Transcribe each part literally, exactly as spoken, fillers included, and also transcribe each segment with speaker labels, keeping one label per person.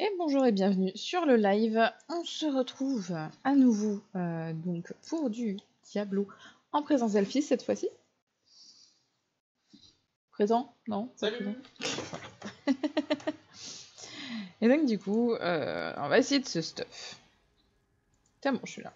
Speaker 1: Et bonjour et bienvenue sur le live. On se retrouve à nouveau euh, donc pour du Diablo en présence d'Elphys cette fois-ci. Présent? Non? Pas
Speaker 2: Salut.
Speaker 1: présent. Et donc du coup, euh, on va essayer de ce stuff. Tiens bon, je suis là.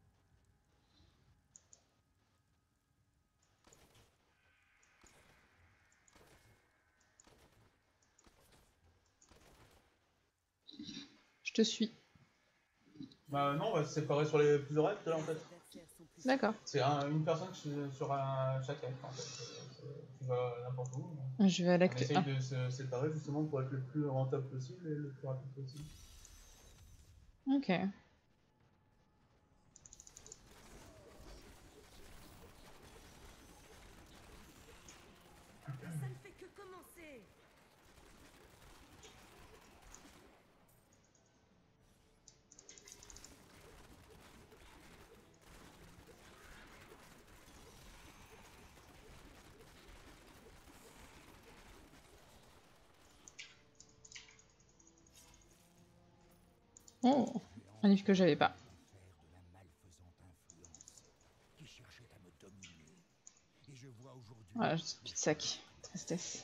Speaker 1: Je te suis.
Speaker 2: Bah non, on va se séparer sur les plusieurs rêves là en fait.
Speaker 1: D'accord.
Speaker 2: C'est un, une personne sur un, chaque rêve en fait. Tu vas n'importe où.
Speaker 1: Je vais à
Speaker 2: On
Speaker 1: l'acte
Speaker 2: essaye
Speaker 1: un.
Speaker 2: de se séparer justement pour être le plus rentable possible et le plus rapide possible.
Speaker 1: Ok.
Speaker 3: Ça ne fait que commencer.
Speaker 1: Oh, un livre que j'avais pas. Voilà, c'est plus de sac. Tristesse.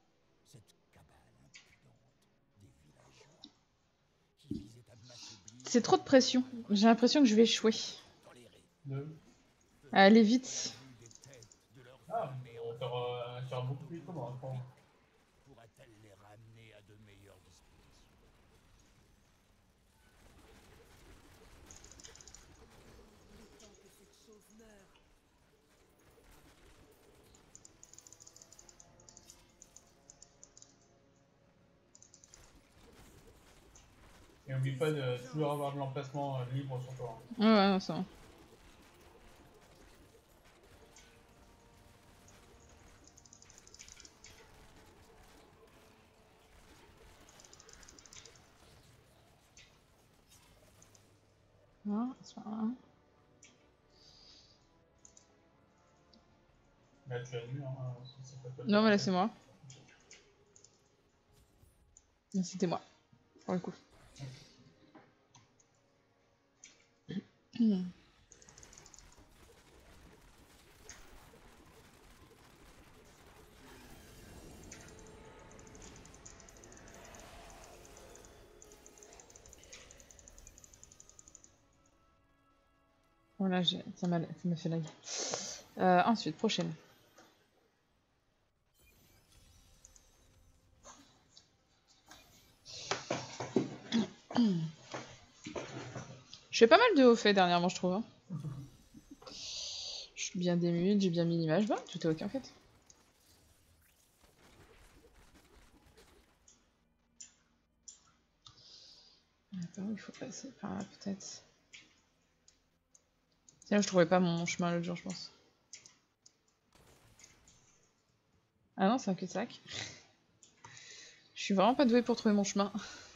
Speaker 1: C'est trop de pression. J'ai l'impression que je vais échouer.
Speaker 2: Deux.
Speaker 1: Allez vite.
Speaker 2: Ah, on va faire, euh, faire beaucoup plus vite que moi. Hein,
Speaker 3: Pourra-t-elle les ramener à de meilleures dispositions? Il est temps que cette chose meure.
Speaker 2: et n'oublie pas de toujours avoir de l'emplacement libre sur toi.
Speaker 1: Ouais, ouais, non, c'est bon. Non, c'est pas grave.
Speaker 2: Là tu as vu, hein, c'est pas toi.
Speaker 1: Non, mais là, c'est moi. C'était moi, pour le coup. Hmm. Voilà, j'ai... ça m'a ça m'a fait lag. Euh, ensuite, prochaine. Je fais pas mal de hauts faits dernièrement, je trouve. Hein. Je suis bien démute, j'ai bien mis l'image. Bah, tout est ok en fait. Attends, il faut passer par là peut-être. Tiens, je trouvais pas mon chemin l'autre jour, je pense. Ah non, c'est un cul-de-sac. Je suis vraiment pas douée pour trouver mon chemin.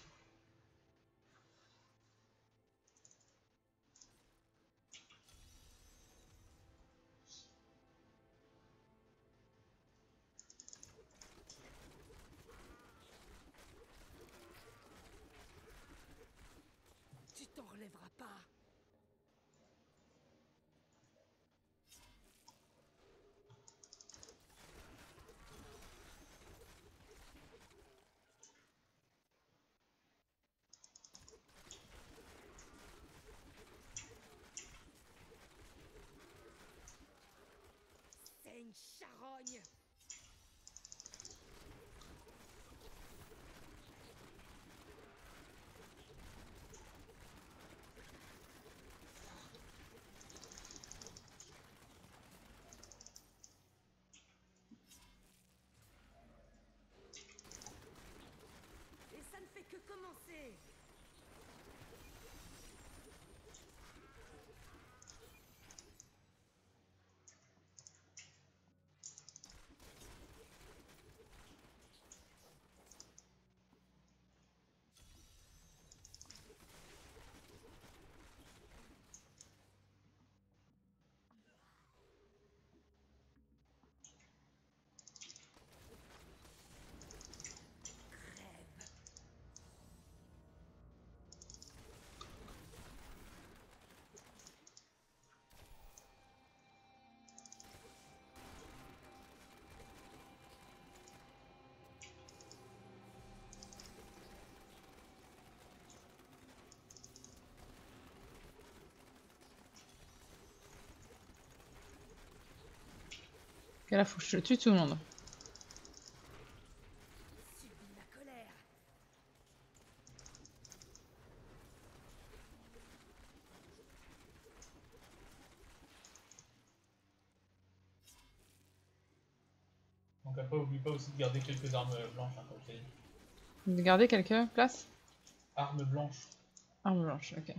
Speaker 3: Tu t'en relèveras pas. C'est une charogne. Et ça ne fait que commencer.
Speaker 1: là, faut que je tue tout le monde.
Speaker 4: Subis ma colère.
Speaker 2: Donc après, oublie pas aussi de garder quelques armes blanches, hein, comme je t'ai dit.
Speaker 1: De garder quelques places.
Speaker 2: Armes blanches.
Speaker 1: Arme blanche, ok.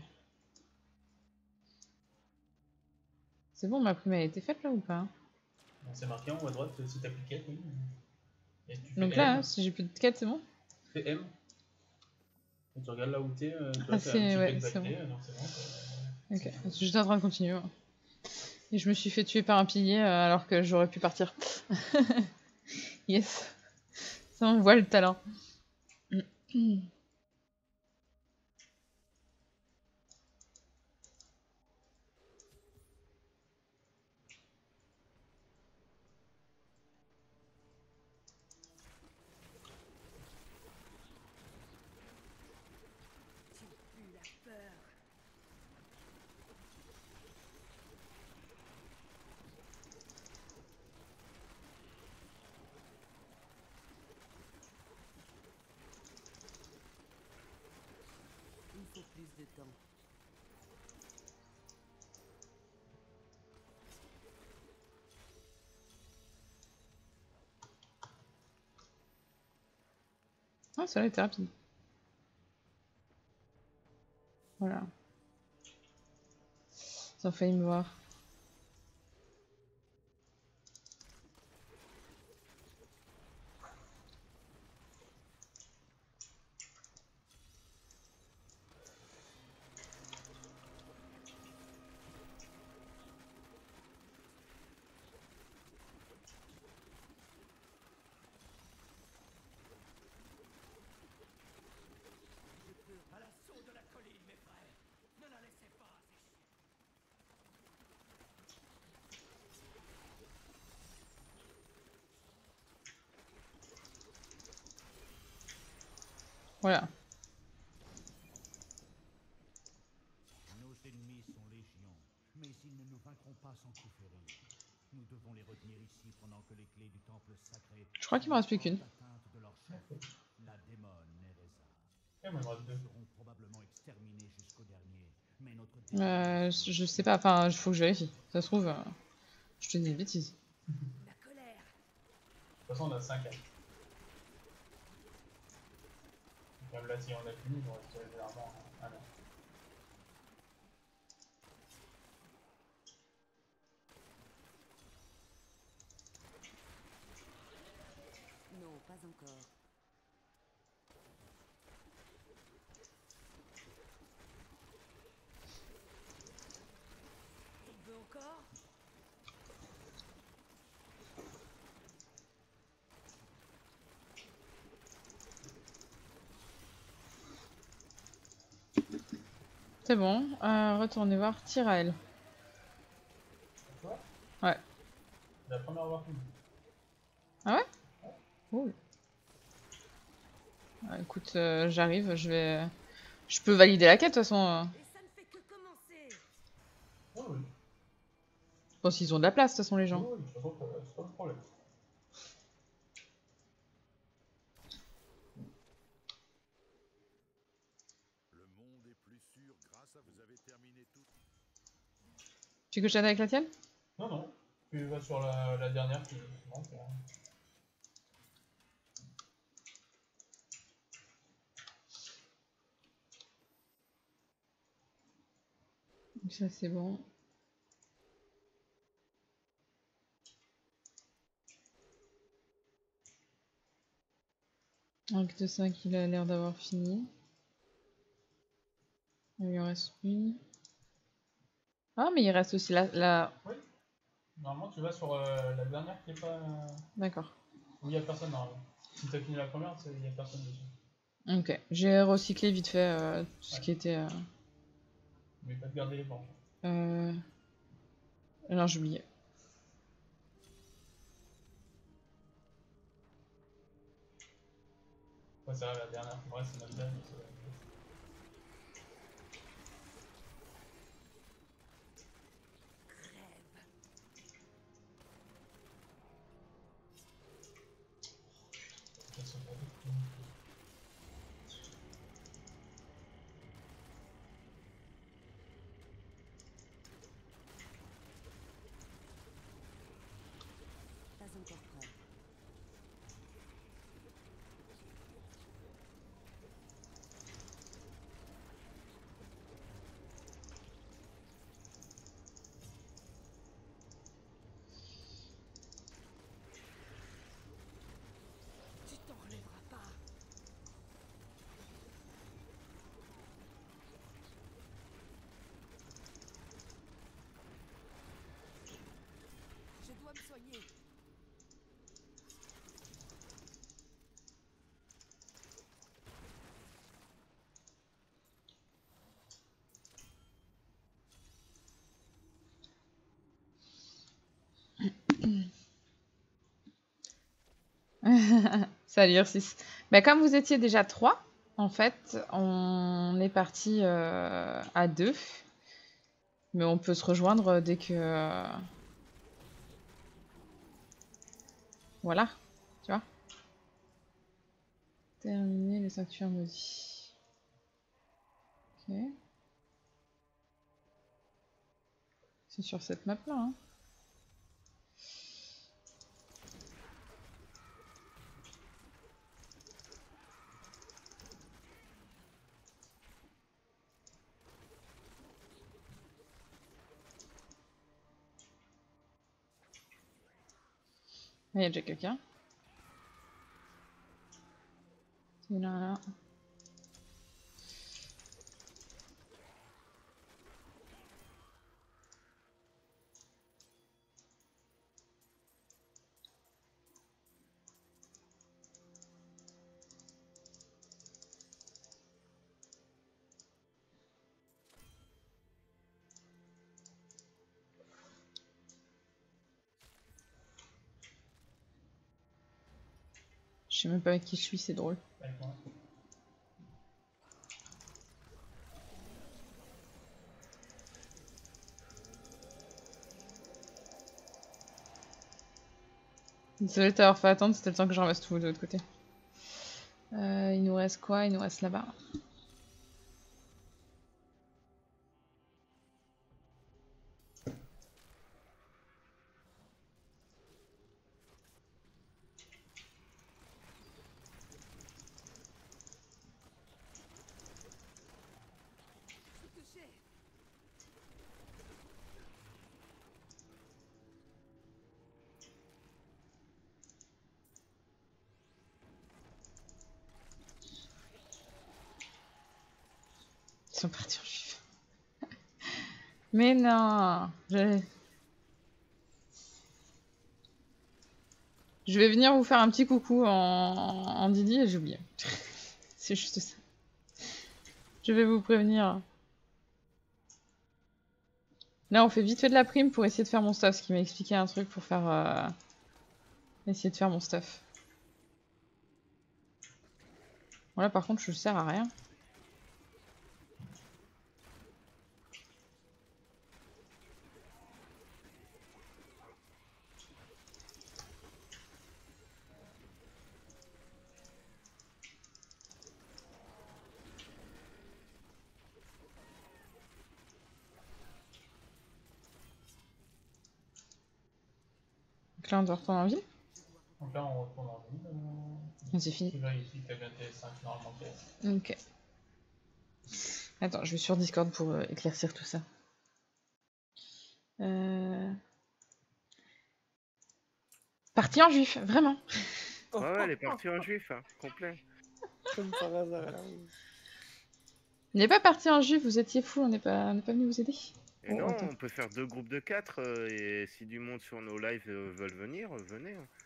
Speaker 1: C'est bon, ma prime a été faite là ou pas?
Speaker 2: C'est marqué en haut à droite si t'as plus de quête, oui. Et tu fais
Speaker 1: Donc
Speaker 2: M,
Speaker 1: là, hein, si j'ai plus de quête, c'est bon?
Speaker 2: tu fais M. Et tu regardes là où t'es, euh, tu
Speaker 1: Ah,
Speaker 2: vois, t'as un
Speaker 1: c'est-
Speaker 2: petit
Speaker 1: ouais,
Speaker 2: quête
Speaker 1: c'est
Speaker 2: validée, donc c'est bon. quoi.
Speaker 1: Ok, je suis juste en train de continuer. moi. Et je me suis fait tuer par un pilier euh, alors que j'aurais pu partir. Yes. Ça, on voit le talent.
Speaker 4: Tu pues la peur. Il faut plus de temps.
Speaker 1: Ah, ça a été rapide. Voilà. Ils ont failli me voir.
Speaker 3: À l'assaut de la colline, mes frères. Ne la laissez pas sécher.
Speaker 1: Voilà.
Speaker 3: Nos ennemis sont légions, mais ils ne nous vaincront pas sans coup férir. Nous devons les retenir ici pendant que les clés du temple sacré
Speaker 1: Je crois qu'il m'en reste plus qu'une.
Speaker 3: atteinte de leur chef, la démone Nereza.
Speaker 2: Et moi, il me reste
Speaker 3: Ils
Speaker 2: deux.
Speaker 3: seront probablement exterminés jusqu'au dernier, mais notre
Speaker 1: Euh, je je sais pas, enfin, il faut que je vérifie. Ça se trouve, euh, je te dis une bêtise.
Speaker 4: La colère.
Speaker 2: De toute façon, on a cinq armes. Même là, si on a fini, il nous reste généralement un an.
Speaker 4: Non, pas encore. Il veut encore?
Speaker 1: C'est bon, euh, retournez voir Tyrael.
Speaker 2: Toi?
Speaker 1: Ouais.
Speaker 2: C'est la première à avoir fini.
Speaker 1: Ah ouais? Cool. Ah, écoute, euh, j'arrive, je vais... Je peux valider la quête de toute façon. euh.
Speaker 4: Et ça ne fait que commencer.
Speaker 2: Oui, oui.
Speaker 1: Je pense qu'ils ont de la place de toute façon les gens.
Speaker 2: Oui, oui, de toute façon, ça- c'est pas le problème.
Speaker 5: Le monde est plus sûr grâce à vous avez terminé tout.
Speaker 1: Tu veux que je t'aide avec la tienne?
Speaker 2: Non, non. Tu vas sur la, la dernière qui manque. là.
Speaker 1: Donc ça c'est bon. Acte cinq, il a l'air d'avoir fini. Il lui en reste une. Ah, mais il reste aussi la... la...
Speaker 2: Oui. Normalement, tu vas sur euh, la dernière qui est pas. euh,
Speaker 1: D'accord.
Speaker 2: où il y a personne normalement. Si t'as fini la première, c'est- il y a personne dessus.
Speaker 1: Ok. J'ai recyclé vite fait euh, tout ce
Speaker 2: Ouais.
Speaker 1: qui était... Euh...
Speaker 2: Mais pas de garder les blanches.
Speaker 1: euh... Alors j'oubliais.
Speaker 2: Ouais, c'est vrai, la dernière qui me reste, c'est Nabda, mais c'est. ça se voit.
Speaker 4: Pas encore prêt. Tu t'en relèveras pas. Je dois me soigner.
Speaker 1: Salut Ursis. Bah, comme vous étiez déjà trois, en fait, on est parti euh, à deux. Mais on peut se rejoindre dès que... euh, Voilà, tu vois. Terminer le sanctuaire maudit. Ok. C'est sur cette map là, hein. Il y a déjà quelqu'un. C'est là, là. Je sais même pas avec qui je suis, c'est drôle.
Speaker 2: Avec moi.
Speaker 1: Désolé de t'avoir fait attendre, c'était le temps que je ramasse tout de l'autre côté. Euh, il nous reste quoi? Il nous reste là-bas.
Speaker 4: Je suis touché.
Speaker 1: Ils sont partis en juif. Mais non, je... je vais venir vous faire un petit coucou en, en Didi et j'ai oublié. C'est juste ça. Je vais vous prévenir. Là, on fait vite fait de la prime pour essayer de faire mon stuff, ce qui m'a expliqué un truc pour faire... Euh... essayer de faire mon stuff. Bon là, par contre, je sers à rien. Donc là, on doit retourner en ville.
Speaker 2: Donc là, on retourne en ville.
Speaker 1: Ah, c'est fini.
Speaker 2: Tu vérifies que t'as bien T S cinq normalement T S.
Speaker 1: Ok. Attends, je vais sur Discord pour euh, éclaircir tout ça. Euh... Partie en juif, vraiment.
Speaker 6: Ouais, ouais, elle est partie en juif, hein, complet.
Speaker 7: Comme par hasard.
Speaker 1: Il n'est pas parti en juif, vous étiez fous, on n'est pas, on n'est pas venu vous aider.
Speaker 6: Et
Speaker 1: Oh,
Speaker 6: non,
Speaker 1: attends.
Speaker 6: on peut faire deux groupes de quatre, euh, et si du monde sur nos lives euh, veulent venir, euh, venez. Hein.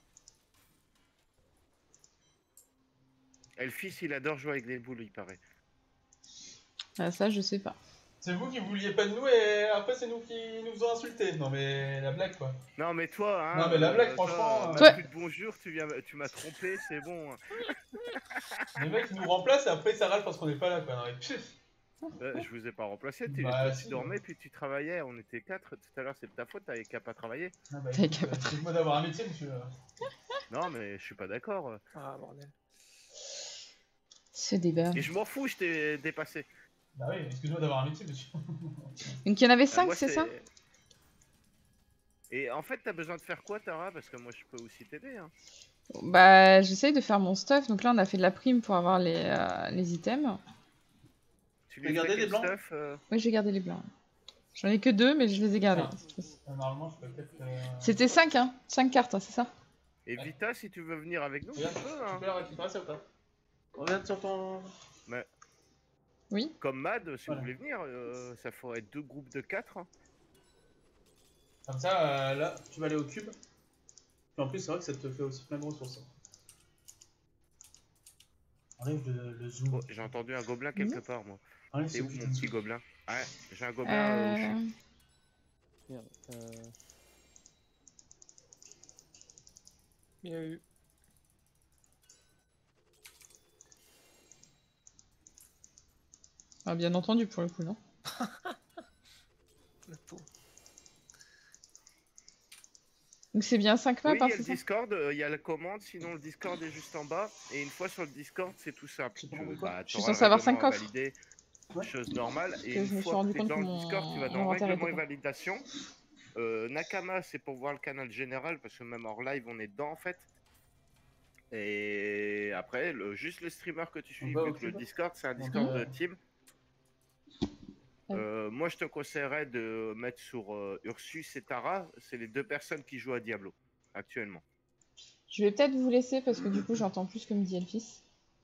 Speaker 6: Et le fils, il adore jouer avec des boules, il paraît.
Speaker 1: Ah, ça, je sais pas.
Speaker 2: C'est vous qui vouliez pas de nous et après c'est nous qui nous faisons insulter. Non mais la blague quoi.
Speaker 6: Non, mais toi, hein.
Speaker 2: Non, mais la blague,
Speaker 6: euh,
Speaker 2: franchement,
Speaker 6: Toi,
Speaker 1: Toi-
Speaker 6: plus de bonjour, tu viens, tu m'as trompé, c'est bon. Hein.
Speaker 2: Les mecs nous remplacent et après ça râle parce qu'on est pas là quoi. Non, mais pff.
Speaker 6: Euh, je vous ai pas remplacé, tu,
Speaker 2: Bah,
Speaker 6: toi, tu
Speaker 2: si,
Speaker 6: dormais
Speaker 2: ouais.
Speaker 6: puis tu travaillais, on était quatre tout à l'heure, c'est de ta faute, t'avais qu'à pas travailler.
Speaker 2: Ah bah,
Speaker 1: T'avais
Speaker 2: écoute,
Speaker 1: qu'à
Speaker 2: euh,
Speaker 1: pas tra-
Speaker 2: excuse-moi d'avoir un métier, monsieur.
Speaker 6: Non mais je suis pas d'accord. euh.
Speaker 7: Ah, bordel.
Speaker 1: Ce débat.
Speaker 6: Et je m'en fous, je t'ai dépassé.
Speaker 2: Bah oui, excuse-moi d'avoir un métier, monsieur.
Speaker 1: Donc il y en avait
Speaker 6: Euh,
Speaker 1: cinq,
Speaker 6: moi,
Speaker 1: c'est ça?
Speaker 6: Et en fait, t'as besoin de faire quoi, Tara? Parce que moi, je peux aussi t'aider. Hein.
Speaker 1: Bah, j'essaye de faire mon stuff. Donc là, on a fait de la prime pour avoir les, euh, les items.
Speaker 6: Tu
Speaker 2: T'as
Speaker 6: lui
Speaker 2: gardé
Speaker 6: fais
Speaker 2: les
Speaker 6: quel
Speaker 2: blancs
Speaker 6: stuff, euh,
Speaker 1: Oui, j'ai gardé les blancs. J'en ai que deux, mais je les ai gardés.
Speaker 2: Ah. Euh, Normalement, je peux peut-être. euh,
Speaker 1: C'était cinq, hein? cinq cartes, hein, c'est ça?
Speaker 6: Et Vita, si tu veux venir avec nous, tu
Speaker 2: Regarde,
Speaker 6: peux.
Speaker 2: tu
Speaker 6: Hein.
Speaker 2: peux la récupérer, ça ou pas? Regarde sur ton.
Speaker 6: Mais
Speaker 1: Oui.
Speaker 6: comme Mad, si
Speaker 2: Voilà.
Speaker 6: vous voulez venir, euh, ça ferait deux groupes de quatre. Hein.
Speaker 2: Comme ça, euh, là, tu vas aller au cube. Puis en plus, c'est vrai que ça te fait aussi plein de ressources. Enlève le, le zoom.
Speaker 6: Oh, j'ai entendu un gobelin quelque part, moi.
Speaker 2: Enlève
Speaker 6: C'est
Speaker 2: ce
Speaker 6: où
Speaker 2: putain
Speaker 6: mon
Speaker 2: de
Speaker 6: petit
Speaker 2: zoom.
Speaker 6: gobelin? Ouais, j'ai un gobelin euh, au
Speaker 1: Euh...
Speaker 6: chute.
Speaker 7: Merde. Euh... Bien eu.
Speaker 1: Ah, bien entendu, pour le coup, non?
Speaker 7: Le pauvre.
Speaker 1: Donc c'est bien cinq
Speaker 6: Oui,
Speaker 1: maps,
Speaker 6: il
Speaker 1: hein,
Speaker 6: y a
Speaker 1: c'est
Speaker 6: le
Speaker 1: ça?
Speaker 6: Discord, euh, il y a la commande, sinon le Discord est juste en bas. Et une fois sur le Discord, c'est tout simple.
Speaker 2: Je sais pas
Speaker 6: Tu,
Speaker 2: pourquoi.
Speaker 6: bah,
Speaker 1: Je suis
Speaker 6: t'auras le
Speaker 1: censée avoir cinq
Speaker 6: règlement à
Speaker 1: coffres.
Speaker 6: valider,
Speaker 2: Ouais.
Speaker 6: chose normale. Et
Speaker 1: Que
Speaker 6: une
Speaker 1: je me suis
Speaker 6: fois
Speaker 1: rendu
Speaker 6: que t'es
Speaker 1: compte
Speaker 6: dans
Speaker 1: que
Speaker 6: le
Speaker 1: mon-
Speaker 6: Discord, tu vas
Speaker 1: mon
Speaker 6: dans
Speaker 1: inventaire
Speaker 6: règlement et
Speaker 1: était pas.
Speaker 6: validation. Euh, Nakama, c'est pour voir le canal général, parce que même hors live, on est dedans en fait. Et après, le, juste le streamer que tu
Speaker 2: On
Speaker 6: suis,
Speaker 2: va
Speaker 6: vu
Speaker 2: au
Speaker 6: que le
Speaker 2: cube.
Speaker 6: Discord, c'est un
Speaker 2: On
Speaker 6: Discord
Speaker 2: va-
Speaker 6: de team.
Speaker 1: Ah oui.
Speaker 6: Euh, moi, je te conseillerais de mettre sur euh, Ursus et Tara, c'est les deux personnes qui jouent à Diablo actuellement.
Speaker 1: Je vais peut-être vous laisser parce que du coup, j'entends plus ce que me dit Elfis.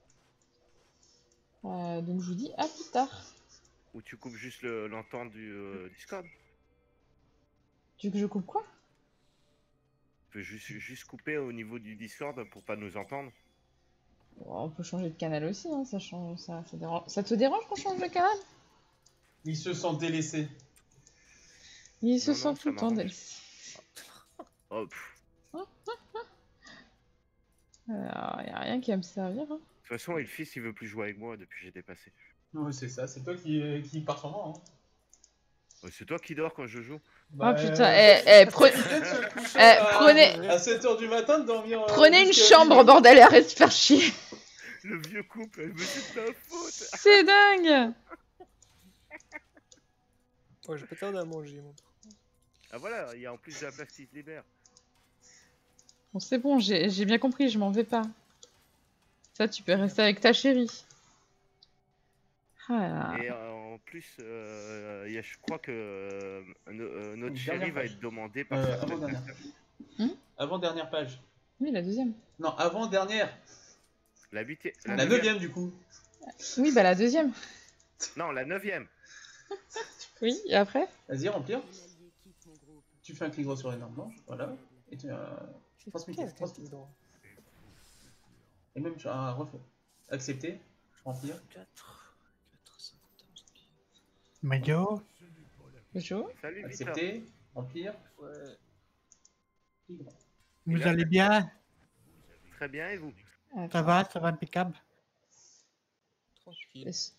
Speaker 1: Euh, donc je vous dis à plus tard.
Speaker 6: Ou tu coupes juste le- l'entente du euh, Discord.
Speaker 1: Tu veux que je coupe quoi?
Speaker 6: Tu peux juste, juste couper au niveau du Discord pour pas nous entendre.
Speaker 1: Bon, on peut changer de canal aussi, hein, ça change, ça, ça, dérange... ça te dérange qu'on change de canal?
Speaker 2: Ils se sentent délaissés.
Speaker 1: Il se
Speaker 6: Non,
Speaker 1: sent
Speaker 6: non,
Speaker 1: tout
Speaker 6: ça
Speaker 1: le temps
Speaker 6: m'arrange.
Speaker 1: délaissé.
Speaker 6: Oh, pff.
Speaker 1: Alors, y a rien qui va me servir. Hein.
Speaker 6: De toute façon, et le fils, il veut plus jouer avec moi depuis que j'ai dépassé.
Speaker 2: Ouais, c'est ça, c'est toi qui, euh, qui pars sur moi. Hein.
Speaker 6: Ouais, c'est toi qui dors quand je joue.
Speaker 1: Oh putain,
Speaker 2: euh,
Speaker 1: eh,
Speaker 2: ça-
Speaker 1: eh,
Speaker 2: ça
Speaker 1: pre-
Speaker 2: fait peut-être se coucher
Speaker 1: eh,
Speaker 2: à-
Speaker 1: prenez-
Speaker 2: à sept heures du matin de dormir. euh,
Speaker 1: Prenez une
Speaker 2: jusqu'à
Speaker 1: chambre,
Speaker 2: minuit.
Speaker 1: bordel, et arrête de faire chier.
Speaker 6: Le vieux couple, mais c'est ta faute.
Speaker 1: C'est dingue.
Speaker 7: Ouais, je peux tarder à manger, moi.
Speaker 6: Ah voilà, il y a en plus de la place qui se libère.
Speaker 1: Bon, c'est bon, j'ai j'ai bien compris, je m'en vais pas. Ça, tu peux rester avec ta chérie. Ah là là.
Speaker 6: Et euh, en plus, euh, il y a- je crois que euh, no- euh, notre
Speaker 2: Une
Speaker 6: chérie
Speaker 2: dernière
Speaker 6: va
Speaker 2: page.
Speaker 6: être demandée par
Speaker 2: Euh,
Speaker 6: certaines
Speaker 2: avant-dernière.
Speaker 6: personnes.
Speaker 2: Avant-dernière page.
Speaker 1: Oui, la deuxième.
Speaker 2: Non, avant-dernière.
Speaker 6: La huitième.
Speaker 2: La
Speaker 6: neuvième.
Speaker 2: neuvième, du coup.
Speaker 1: Oui, bah la deuxième.
Speaker 6: Non, la neuvième.
Speaker 1: Oui, et après?
Speaker 2: Vas-y, remplir.
Speaker 4: Un allié quitte mon groupe.
Speaker 2: Tu fais un clic droit sur l'énorme blanche. Voilà. Et tu. Euh... Transmuter,
Speaker 7: Qu'est-ce que
Speaker 2: transmuter.
Speaker 7: c'est drôle.
Speaker 2: Et même sur un refait. Accepter. Remplir.
Speaker 7: quatre, quatre, cinq,
Speaker 8: Mayo,
Speaker 1: Bonjour.
Speaker 6: Salut, Vita.
Speaker 2: Accepter. Remplir.
Speaker 7: ouais.
Speaker 2: Clic droit.
Speaker 8: vous
Speaker 6: là,
Speaker 8: allez bien?
Speaker 6: Très bien, et vous?
Speaker 8: Ça va, ça va impeccable?
Speaker 7: Tranquille.
Speaker 1: Est-ce-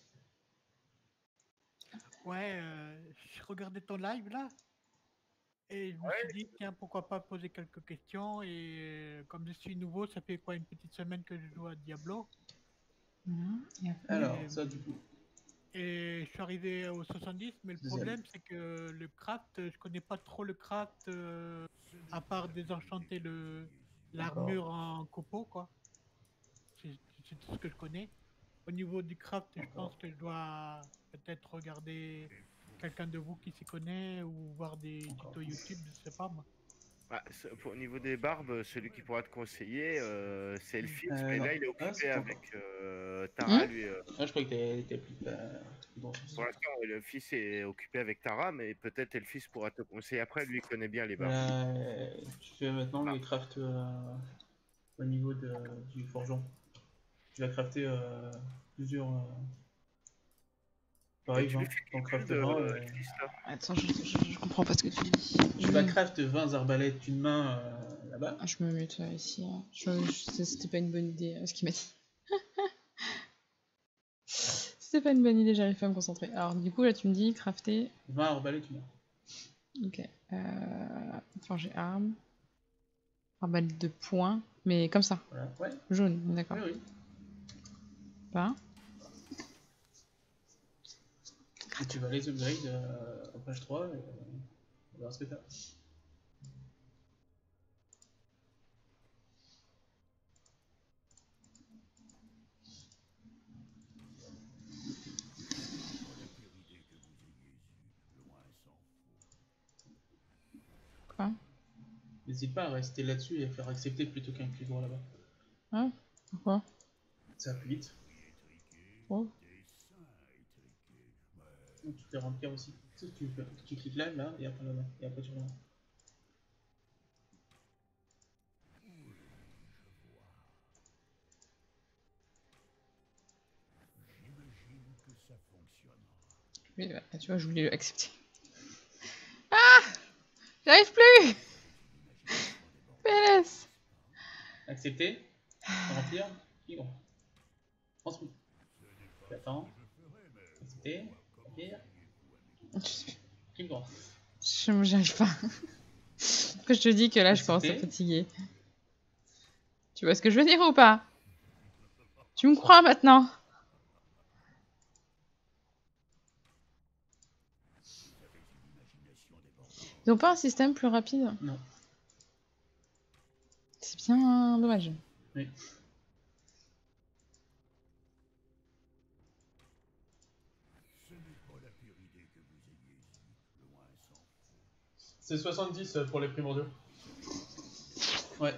Speaker 8: Ouais, euh, je regardais ton live là, et je me
Speaker 6: Ouais.
Speaker 8: suis dit, tiens, pourquoi pas poser quelques questions, et euh, comme je suis nouveau, ça fait quoi, une petite semaine que je joue à Diablo,
Speaker 1: Mhm, et après?
Speaker 2: Alors,
Speaker 8: Et-
Speaker 2: ça, du coup.
Speaker 8: et je suis arrivé au soixante-dix, mais le
Speaker 2: Deuxième.
Speaker 8: problème c'est que le craft, je connais pas trop le craft, euh, à part désenchanter le l'armure en copeaux, quoi. C'est c'est tout ce que je connais. Au niveau du craft, je pense que je dois peut-être regarder quelqu'un de vous qui s'y connaît ou voir des
Speaker 2: Encore.
Speaker 8: tutos YouTube, je sais pas moi.
Speaker 6: Bah, ce- pour- au niveau des barbes, celui qui pourra te conseiller, euh, c'est Elfis,
Speaker 2: Euh,
Speaker 6: mais
Speaker 2: non.
Speaker 6: là il est
Speaker 2: Ah,
Speaker 6: occupé
Speaker 2: c'est
Speaker 6: avec euh, Tara,
Speaker 1: Hmm
Speaker 6: lui. euh,
Speaker 2: Ah, je croyais que t'étais- t'étais plus. euh, plus dans ce
Speaker 6: pour l'instant, Elfis est occupé avec Tara, mais peut-être Elfis pourra te conseiller après, lui il connaît bien les barbes.
Speaker 2: Euh, tu fais maintenant les crafts euh, au niveau de, du forgeron. Tu vas crafter euh, plusieurs. Euh...
Speaker 6: Et
Speaker 2: Pareil,
Speaker 6: tu
Speaker 2: vingt.
Speaker 6: lui fais
Speaker 2: T'en
Speaker 6: calcul
Speaker 2: craftes
Speaker 6: de
Speaker 2: vingt.
Speaker 6: euh,
Speaker 2: euh,
Speaker 6: Elfis, là.
Speaker 1: Attends, je, je, je comprends pas ce que tu dis.
Speaker 2: Tu
Speaker 1: Je
Speaker 2: vas
Speaker 1: me-
Speaker 2: craft vingt arbalètes d'une main euh, là-bas.
Speaker 1: Ah, je me mute euh, ici. hein. Je- je- C'était pas une bonne idée euh, ce qu'il m'a dit. c'est pas une bonne idée, j'arrive pas à me concentrer. Alors, du coup, là, tu me dis crafter.
Speaker 2: vingt arbalètes, tu meurs.
Speaker 1: Ok. Euh... Forger arme. Arbalète de poing. Mais comme ça.
Speaker 2: Voilà. Ouais.
Speaker 1: Jaune, d'accord.
Speaker 2: Oui, oui.
Speaker 1: Pas.
Speaker 2: Et tu vas les upgrade euh, en page trois et euh, on verra ce que t'as.
Speaker 1: Quoi?
Speaker 2: N'hésite pas à rester là-dessus et à faire accepter plutôt qu'un clic droit là-bas.
Speaker 1: Ah, pourquoi?
Speaker 2: Ça va plus vite.
Speaker 1: Oh.
Speaker 2: Donc, tu peux remplir aussi. Tu, sais, tu, tu cliques là, là, et après là-bas. Et après tu reviens.
Speaker 1: Oui, bah, tu vois, je voulais l'accepter. Ah! J'arrive plus! P L S!
Speaker 2: Accepter. Remplir. Clic droit. Transmis. Tu attends. Accepter. Remplir. Clic droit.
Speaker 1: Je j'arrive pas. Après, je te dis que là, je commence à
Speaker 2: Accepter.
Speaker 1: fatiguer. Tu vois ce que je veux dire ou pas? Tu me crois maintenant? Ils ont pas un système plus rapide?
Speaker 2: Non.
Speaker 1: C'est bien dommage.
Speaker 2: Oui. C'est soixante-dix pour les primordiaux. Ouais.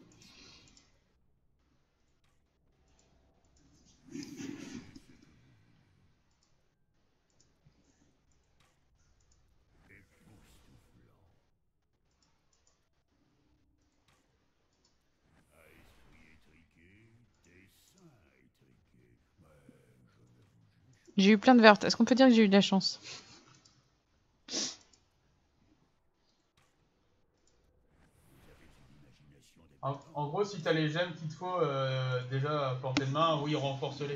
Speaker 1: J'ai eu plein de vertes. Est-ce qu'on peut dire que j'ai eu de la chance?
Speaker 2: En, en gros, si t'as les gemmes qu'il te faut euh, déjà à portée de main, oui, renforce-les.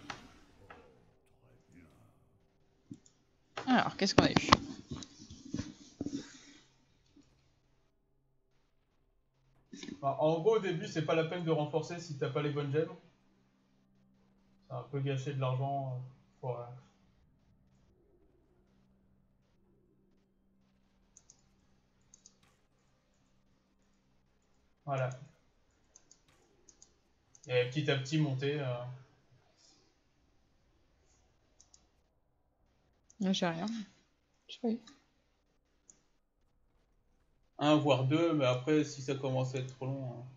Speaker 1: Alors, qu'est-ce qu'on a eu?
Speaker 2: Enfin, en gros, au début, c'est pas la peine de renforcer si t'as pas les bonnes gemmes. C'est un peu gâcher de l'argent. euh, pour, euh, Voilà. Et petit à petit monter. Euh...
Speaker 1: Là, j'ai rien. J'ai pas eu.
Speaker 2: Un voire deux, mais après, si ça commence à être trop long. hein.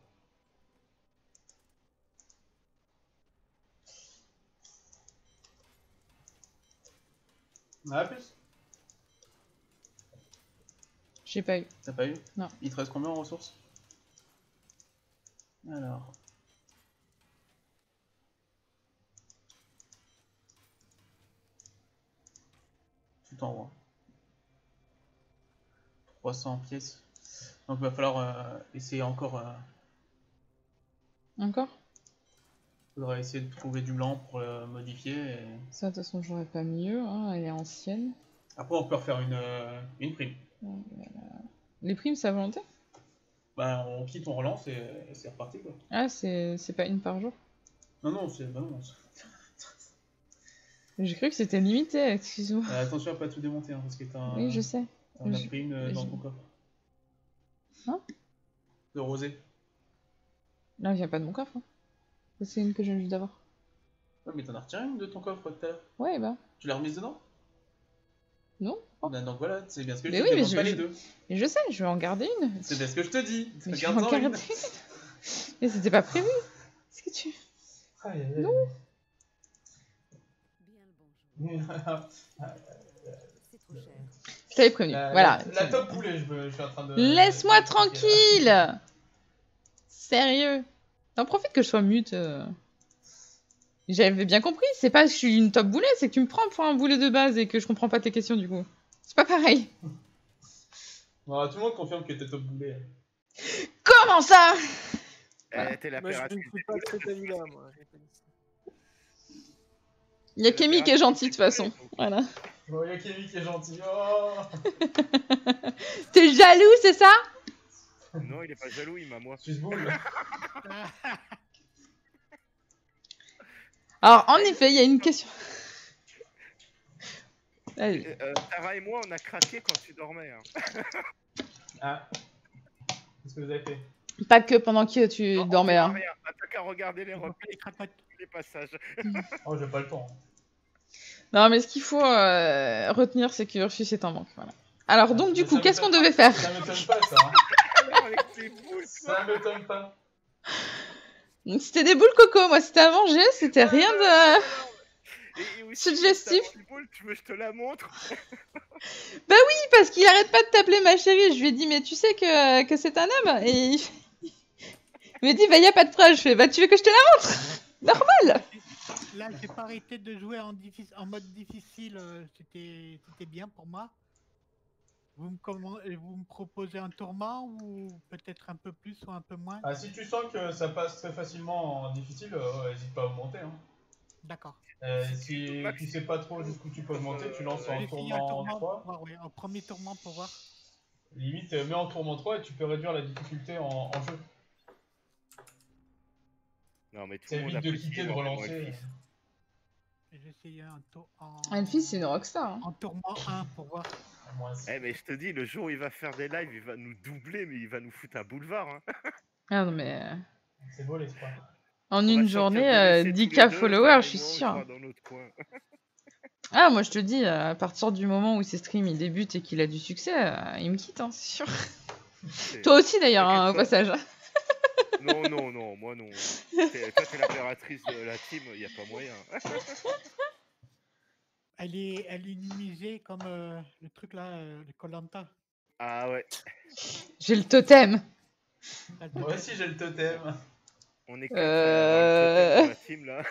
Speaker 2: On a plus?
Speaker 1: J'ai pas eu.
Speaker 2: T'as pas eu?
Speaker 1: Non.
Speaker 2: Il te reste combien en ressources? Alors. Tu t'envoies. trois cents pièces. Donc il va falloir euh, essayer encore. Euh,
Speaker 1: Encore?
Speaker 2: faudra essayer de trouver du blanc pour le modifier. Et...
Speaker 1: Ça, de toute façon, j'aurais pas mieux. Hein. Elle est ancienne.
Speaker 2: Après, on peut refaire une, euh, une prime.
Speaker 1: Les primes, c'est à volonté?
Speaker 2: Bah, on quitte, on relance et, et c'est reparti quoi.
Speaker 1: Ah, c'est c'est pas une par jour?
Speaker 2: Non, non, c'est. Bah non.
Speaker 1: J'ai cru que c'était limité, excuse-moi.
Speaker 2: Euh, attention à pas tout démonter hein, parce que t'as un,
Speaker 1: Oui, je sais.
Speaker 2: un
Speaker 1: Je-
Speaker 2: prime euh, dans
Speaker 1: je-
Speaker 2: ton coffre.
Speaker 1: Hein?
Speaker 2: De rosé.
Speaker 1: Là, il vient pas de mon coffre. Hein. Ça, c'est une que je viens juste d'avoir.
Speaker 2: Ouais, mais t'en as retiré une de ton coffre tout à l'heure.
Speaker 1: Ouais, bah.
Speaker 2: Tu l'as remise dedans?
Speaker 1: Non? Oh.
Speaker 2: Bah, donc voilà, c'est bien ce que je
Speaker 1: Mais
Speaker 2: te
Speaker 1: oui,
Speaker 2: dis,
Speaker 1: mais
Speaker 2: demande
Speaker 1: je-
Speaker 2: pas les
Speaker 1: je-
Speaker 2: deux.
Speaker 1: Et je sais, je vais en garder une.
Speaker 2: C'est bien ce que je te dis.
Speaker 1: Mais je vais en
Speaker 2: Regarde-en
Speaker 1: garder
Speaker 2: une.
Speaker 1: une. Mais c'était pas prévu. Qu'est-ce que tu...
Speaker 2: Aïe, aïe, aïe.
Speaker 1: Non.
Speaker 4: Bien le bonjour.
Speaker 2: La,
Speaker 4: C'est trop cher.
Speaker 1: Je t'avais prévenu.
Speaker 2: la-
Speaker 1: Voilà.
Speaker 2: la top poulet, je, me- je suis en train de.
Speaker 1: Laisse-moi
Speaker 2: de-
Speaker 1: tranquille. Sérieux. T'en profites que je sois mute. euh. J'avais bien compris. C'est pas que je suis une top boulet, c'est que tu me prends pour un boulet de base et que je comprends pas tes questions du coup. C'est pas pareil.
Speaker 2: Bon, tout le monde confirme que t'es top boulet.
Speaker 1: Comment ça?
Speaker 6: Elle était
Speaker 7: Moi, je
Speaker 6: l'impératrice.
Speaker 7: ne suis pas de cet avis-là, moi. j'ai pas dit ça.
Speaker 1: Il y a Kémy qui est gentil de toute façon. Voilà.
Speaker 2: Bon, il y a Kémy qui est gentil. Oh
Speaker 1: T'es jaloux, c'est ça?
Speaker 6: Non, il est pas jaloux, il m'a moi.
Speaker 2: Suce-boule.
Speaker 1: Alors, en effet, il y a une question. Allez.
Speaker 6: Euh, Tara et moi, on a craqué quand tu dormais. Hein.
Speaker 2: Ah. Qu'est-ce que vous avez fait?
Speaker 1: Pas que pendant que tu
Speaker 6: Non,
Speaker 1: dormais.
Speaker 6: on
Speaker 1: Hein.
Speaker 6: rien. T'as qu'à regarder les replays,
Speaker 8: Les crapates.
Speaker 6: les passages.
Speaker 2: Oh, j'ai pas le temps.
Speaker 1: Non, mais ce qu'il faut euh, retenir, c'est que Ursus est en manque. Voilà. Alors, donc, du
Speaker 2: Mais
Speaker 1: coup,
Speaker 2: ça
Speaker 1: qu'est-ce qu'on
Speaker 2: m'étonne
Speaker 1: devait
Speaker 2: pas-
Speaker 1: faire?
Speaker 2: Ça m'étonne pas, ça. Hein.
Speaker 6: Avec tes boules,
Speaker 2: Ça m'étonne pas.
Speaker 1: Donc, c'était des boules coco. Moi, c'était à manger. C'était rien de.
Speaker 6: Et, et aussi,
Speaker 1: Suggestif.
Speaker 6: ta boule, tu veux que je te la montre?
Speaker 1: Bah oui, parce qu'il arrête pas de t'appeler ma chérie. Je lui ai dit, mais tu sais que, que c'est un homme. Et il, il m'a dit, bah, y a pas de preuve. Je fais, bah, tu veux que je te la montre? Normal.
Speaker 8: Là, j'ai pas arrêté de jouer en, diffi- en mode difficile. euh, C'était c'était bien pour moi. Vous me, commen- euh, vous me proposez un tourment ou peut-être un peu plus ou un peu moins?
Speaker 2: Ah, si tu sens que ça passe très facilement en difficile, euh, n'hésite pas à augmenter. Hein.
Speaker 8: D'accord.
Speaker 2: Euh, si tu sais pas trop jusqu'où tu peux augmenter, tu lances
Speaker 8: Je vais
Speaker 2: en
Speaker 8: essayer un
Speaker 2: tourment
Speaker 8: tourment
Speaker 2: trois.
Speaker 8: pour voir, ouais, un premier tourment pour voir.
Speaker 2: Limite, euh, mets en tourment trois et tu peux réduire la difficulté en, en jeu.
Speaker 6: Non, mais tout
Speaker 2: Ça
Speaker 6: le monde
Speaker 2: évite
Speaker 6: a
Speaker 2: de
Speaker 6: pris
Speaker 2: quitter, de
Speaker 6: vraiment
Speaker 2: relancer.
Speaker 6: Elfis.
Speaker 8: Et j'ai essayé un tour en,
Speaker 1: Elfie, c'est une rockstar. Hein.
Speaker 8: en tourment un pour voir.
Speaker 2: Moi, c'est-
Speaker 6: Eh, mais je te dis, le jour où il va faire des lives, il va nous doubler, mais il va nous foutre un boulevard. Hein.
Speaker 1: Ah non, mais. euh,
Speaker 2: c'est beau l'espoir.
Speaker 1: En
Speaker 6: On va
Speaker 1: une
Speaker 6: sortir
Speaker 1: journée,
Speaker 6: de
Speaker 1: euh,
Speaker 6: l'essai
Speaker 1: dix
Speaker 6: tous
Speaker 1: K
Speaker 6: les deux,
Speaker 1: followers,
Speaker 6: Tara
Speaker 1: je
Speaker 6: et
Speaker 1: suis
Speaker 6: moi, on
Speaker 1: sûre.
Speaker 6: sera dans notre coin.
Speaker 1: Ah, moi je te dis, euh, à partir du moment où ses streams il débute et qu'il a du succès, euh, il me quitte, hein, c'est sûr.
Speaker 6: C'est-
Speaker 1: Toi aussi d'ailleurs,
Speaker 6: T'inquiète
Speaker 1: hein, au
Speaker 6: pas.
Speaker 1: passage.
Speaker 6: Non, non, non, moi non. T'es- Toi, t'es l'impératrice de la team, y a pas moyen.
Speaker 8: Elle est, elle est immunisée comme euh, le truc là, euh, le Koh-Lanta.
Speaker 6: Ah ouais,
Speaker 1: J'ai le totem.
Speaker 8: Elle
Speaker 2: Moi aussi, j'ai le totem.
Speaker 6: on est quatre
Speaker 1: Euh.
Speaker 6: à avoir le totem dans la team là.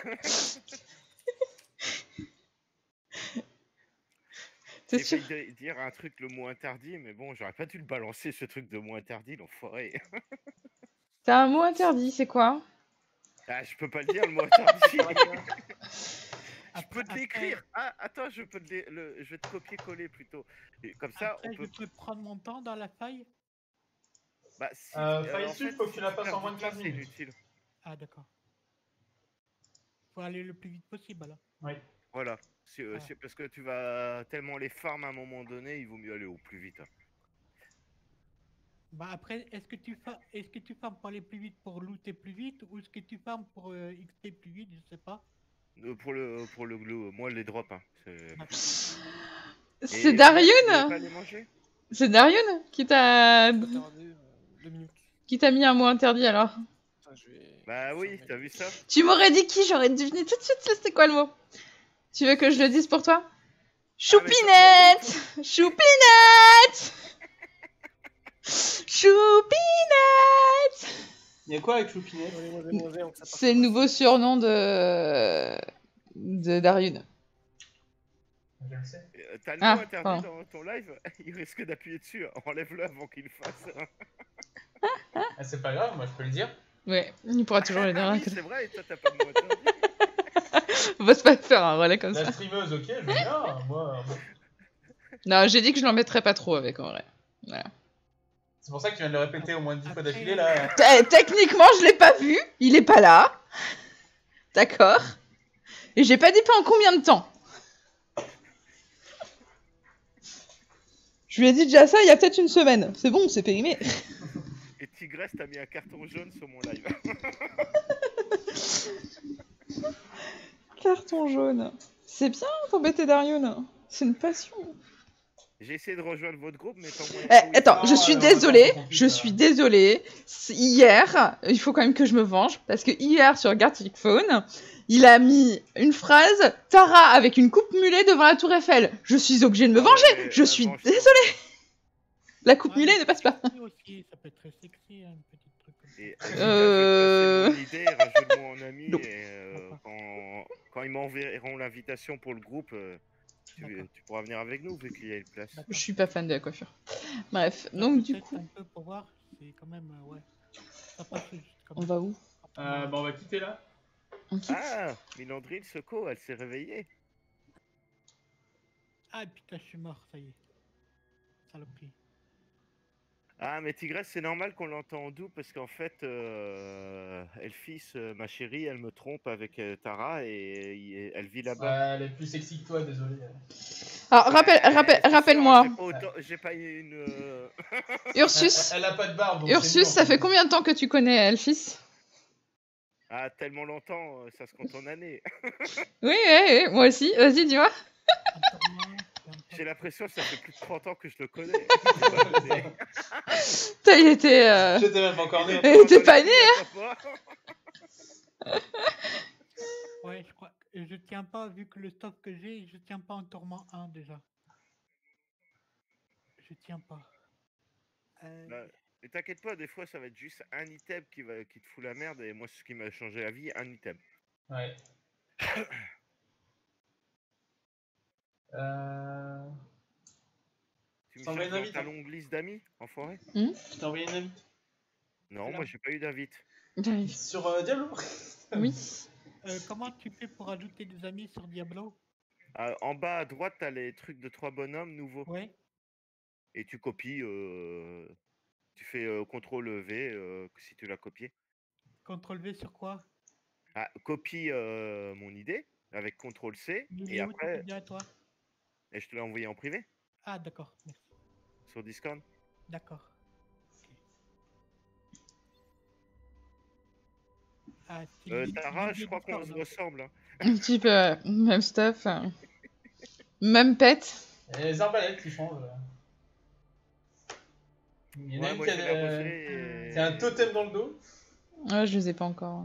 Speaker 1: C'est
Speaker 6: J'ai
Speaker 1: sûr.
Speaker 6: failli di- dire un truc, le mot interdit, mais bon, j'aurais pas dû le balancer ce truc de mot interdit, l'enfoiré.
Speaker 1: T'as un mot interdit, c'est quoi?
Speaker 6: Ah, je peux pas le dire le mot interdit. Je peux te
Speaker 8: Après-
Speaker 6: l'écrire. Ah, attends, je peux te l'é- le... je vais te copier-coller plutôt. Et comme ça,
Speaker 8: Après,
Speaker 6: on
Speaker 8: je
Speaker 6: peut.
Speaker 8: peux prendre mon temps dans la faille.
Speaker 6: Bah, si,
Speaker 2: Euh,
Speaker 6: euh,
Speaker 2: faille
Speaker 6: en
Speaker 2: sud,
Speaker 6: fait,
Speaker 2: faut que tu la
Speaker 6: si
Speaker 2: fasses en
Speaker 6: perds
Speaker 2: moins de
Speaker 6: du temps,
Speaker 2: quinze
Speaker 6: c'est
Speaker 2: minutes.
Speaker 6: inutile.
Speaker 8: Ah d'accord. Faut aller le plus vite possible alors.
Speaker 2: Oui.
Speaker 6: Voilà. C'est euh,
Speaker 8: Ah.
Speaker 6: c'est parce que tu vas tellement les farm à un moment donné, il vaut mieux aller au plus vite.
Speaker 8: Bah après, est-ce que tu fa... est-ce que tu farmes pour aller plus vite pour looter plus vite ou est-ce que tu farmes pour euh, X P plus vite, je sais pas.
Speaker 6: Euh, pour le pour le glue, moi les drops. Hein. C'est-
Speaker 1: C'est
Speaker 6: Et-
Speaker 1: Darius
Speaker 6: Tu veux pas les manger?
Speaker 1: C'est Darius qui t'a
Speaker 7: Pas tarder, euh, deux minutes.
Speaker 1: qui t'a mis un mot interdit alors?
Speaker 7: Putain, je vais...
Speaker 6: Bah oui,
Speaker 7: fermer
Speaker 6: t'as
Speaker 7: le-
Speaker 6: vu ça?
Speaker 1: Tu m'aurais dit qui? J'aurais deviné tout de suite c'était quoi le mot. Tu veux que je le dise pour toi? Choupinette! Choupinette! Choupinette!
Speaker 2: Il y a quoi avec Choupinette?
Speaker 7: Allez, moi, je vais manger avant que ça parte.
Speaker 1: C'est le nouveau surnom de de Darius.
Speaker 2: Je le sais.
Speaker 6: Euh, T'as le
Speaker 1: Ah,
Speaker 6: mot interdit
Speaker 1: pardon.
Speaker 6: dans ton live? Il risque d'appuyer dessus. Enlève-le avant qu'il le fasse.
Speaker 2: Ah, c'est pas grave, moi je peux le dire.
Speaker 1: Ouais, il pourra toujours le dire.
Speaker 6: Ah
Speaker 1: hein,
Speaker 6: oui,
Speaker 1: que-
Speaker 6: c'est vrai, et toi t'as pas de mot interdit.
Speaker 1: On va se pas faire un relais comme ça.
Speaker 2: La streameuse, ok, je veux bien. Moi, moi.
Speaker 1: Non, j'ai dit que je l'en mettrais pas trop avec en vrai. Voilà.
Speaker 2: C'est pour ça que tu viens de le répéter au moins dix fois
Speaker 8: Après-
Speaker 2: d'affilée là.
Speaker 1: T- Techniquement, je l'ai pas vu. Il est pas là. D'accord. Et j'ai pas dit pas en combien de temps. Je lui ai dit déjà ça il y a peut-être une semaine. C'est bon, c'est périmé.
Speaker 6: Et Tigresse, t'as mis un carton jaune sur mon live.
Speaker 1: Carton jaune. C'est bien d'embêter Darion. C'est une passion.
Speaker 6: J'ai essayé de rejoindre votre groupe, mais tant moins.
Speaker 1: Eh, attends, je
Speaker 2: Non,
Speaker 1: suis
Speaker 2: alors,
Speaker 1: désolée.
Speaker 2: c'est compliqué,
Speaker 1: Je
Speaker 2: ça.
Speaker 1: suis désolée. C'est- Hier, il faut quand même que je me venge. Parce que hier, sur Gartic Phone, il a mis une phrase Tara avec une coupe mulet devant la Tour Eiffel. Je suis obligée de me venger. Je suis désolée. La coupe
Speaker 8: Ah,
Speaker 1: mulet
Speaker 8: mais
Speaker 1: ne passe pas.
Speaker 8: sexy aussi, ça peut être très sexy, hein, une petite truc comme ça.
Speaker 6: Et
Speaker 1: Euh.
Speaker 6: euh... l'idée, rajoute-moi en ami,
Speaker 1: Non.
Speaker 6: et euh, quand... quand ils m'enverront l'invitation pour le groupe, euh, tu...
Speaker 8: D'accord.
Speaker 6: tu pourras venir avec nous vu qu'il y a une place.
Speaker 8: D'accord.
Speaker 1: Je suis pas fan de la coiffure. Bref,
Speaker 8: Ah,
Speaker 1: donc du
Speaker 8: peut-être
Speaker 1: coup,
Speaker 8: un peu pour voir, c'est quand même, euh, ouais. Ça passe juste comme
Speaker 1: on va où?
Speaker 2: Euh, bah, on va quitter là.
Speaker 6: Ah, Milandrine Soko, elle s'est réveillée.
Speaker 8: Ah putain, je suis mort, ça y est. Saloperie.
Speaker 6: Ah, mais Tigresse, c'est normal qu'on l'entend en doux parce qu'en fait, euh, Elfis, euh, ma chérie, elle me trompe avec euh, Tara et, et elle vit
Speaker 2: Ouais,
Speaker 6: là-bas.
Speaker 2: elle est plus sexy que toi, désolé.
Speaker 1: Alors, rappelle,
Speaker 6: Ouais,
Speaker 1: rappelle,
Speaker 6: c'est sûr,
Speaker 1: rappelle-moi.
Speaker 6: j'ai pas autant- J'ai pas une. euh,
Speaker 2: Elle,
Speaker 1: Ursus,
Speaker 2: elle a pas de barbe, donc c'est
Speaker 1: Ursus,
Speaker 2: mieux, en
Speaker 1: ça fait
Speaker 2: fait.
Speaker 1: combien de temps que tu connais Elfis?
Speaker 6: Ah, tellement longtemps, euh, ça se compte en années.
Speaker 1: Oui, oui, oui, moi aussi. Vas-y, dis-moi.
Speaker 8: Un tourment, c'est un peu-
Speaker 6: J'ai l'impression que ça fait plus de trente ans que je le connais. C'est pas donné.
Speaker 1: Putain, il était. euh,
Speaker 2: J'étais même pas encore né.
Speaker 6: Il
Speaker 1: Elle était
Speaker 6: dans les
Speaker 1: pas
Speaker 6: couilles à papa.
Speaker 8: Ouais, je crois. que Je tiens pas, vu que le stock que j'ai, je tiens pas en tourment un déjà. Je tiens pas. Euh,
Speaker 6: Bah, mais t'inquiète pas, des fois ça va être juste un item qui, va, qui te fout la merde et moi ce qui m'a changé la vie, un item.
Speaker 2: Ouais. Euh...
Speaker 6: Tu me
Speaker 2: T'envoies
Speaker 6: cherches
Speaker 2: une
Speaker 6: dans
Speaker 2: invite,
Speaker 6: ta
Speaker 2: hein.
Speaker 6: longue liste d'amis, enfoiré?
Speaker 2: Je t'ai envoyé une invite.
Speaker 6: Non,
Speaker 8: Alors
Speaker 6: moi j'ai pas eu d'invite.
Speaker 2: Sur euh, Diablo.
Speaker 1: Oui.
Speaker 8: euh, comment tu fais pour ajouter des amis sur Diablo?
Speaker 6: Ah, en bas à droite, t'as les trucs de trois bonhommes nouveaux.
Speaker 8: Ouais.
Speaker 6: Et tu copies, euh, tu fais euh, contrôle V euh, si tu l'as copié.
Speaker 8: contrôle V sur quoi?
Speaker 6: Ah, copie euh, mon idée avec contrôle C
Speaker 8: Il
Speaker 6: et
Speaker 8: est où ton
Speaker 6: après,
Speaker 8: idée à toi?
Speaker 6: et je te l'ai envoyé en privé
Speaker 8: Ah, d'accord, merci.
Speaker 6: sur Discord.
Speaker 8: D'accord. Ah, c'est
Speaker 6: Euh,
Speaker 8: l'idée-
Speaker 6: Tara,
Speaker 8: l'idée
Speaker 6: je crois
Speaker 8: du
Speaker 6: qu'on
Speaker 8: corps,
Speaker 6: se
Speaker 8: donc.
Speaker 6: ressemble. Hein.
Speaker 1: Un petit peu, ouais. Même stuff. hein. Même pet.
Speaker 2: Et les arbalètes qui changent. Il y en a
Speaker 6: Ouais,
Speaker 2: une
Speaker 6: moi
Speaker 2: qui a,
Speaker 6: j'ai
Speaker 2: des-
Speaker 6: la rosée et...
Speaker 2: qui a un totem dans le dos.
Speaker 1: Ouais, je les ai pas encore.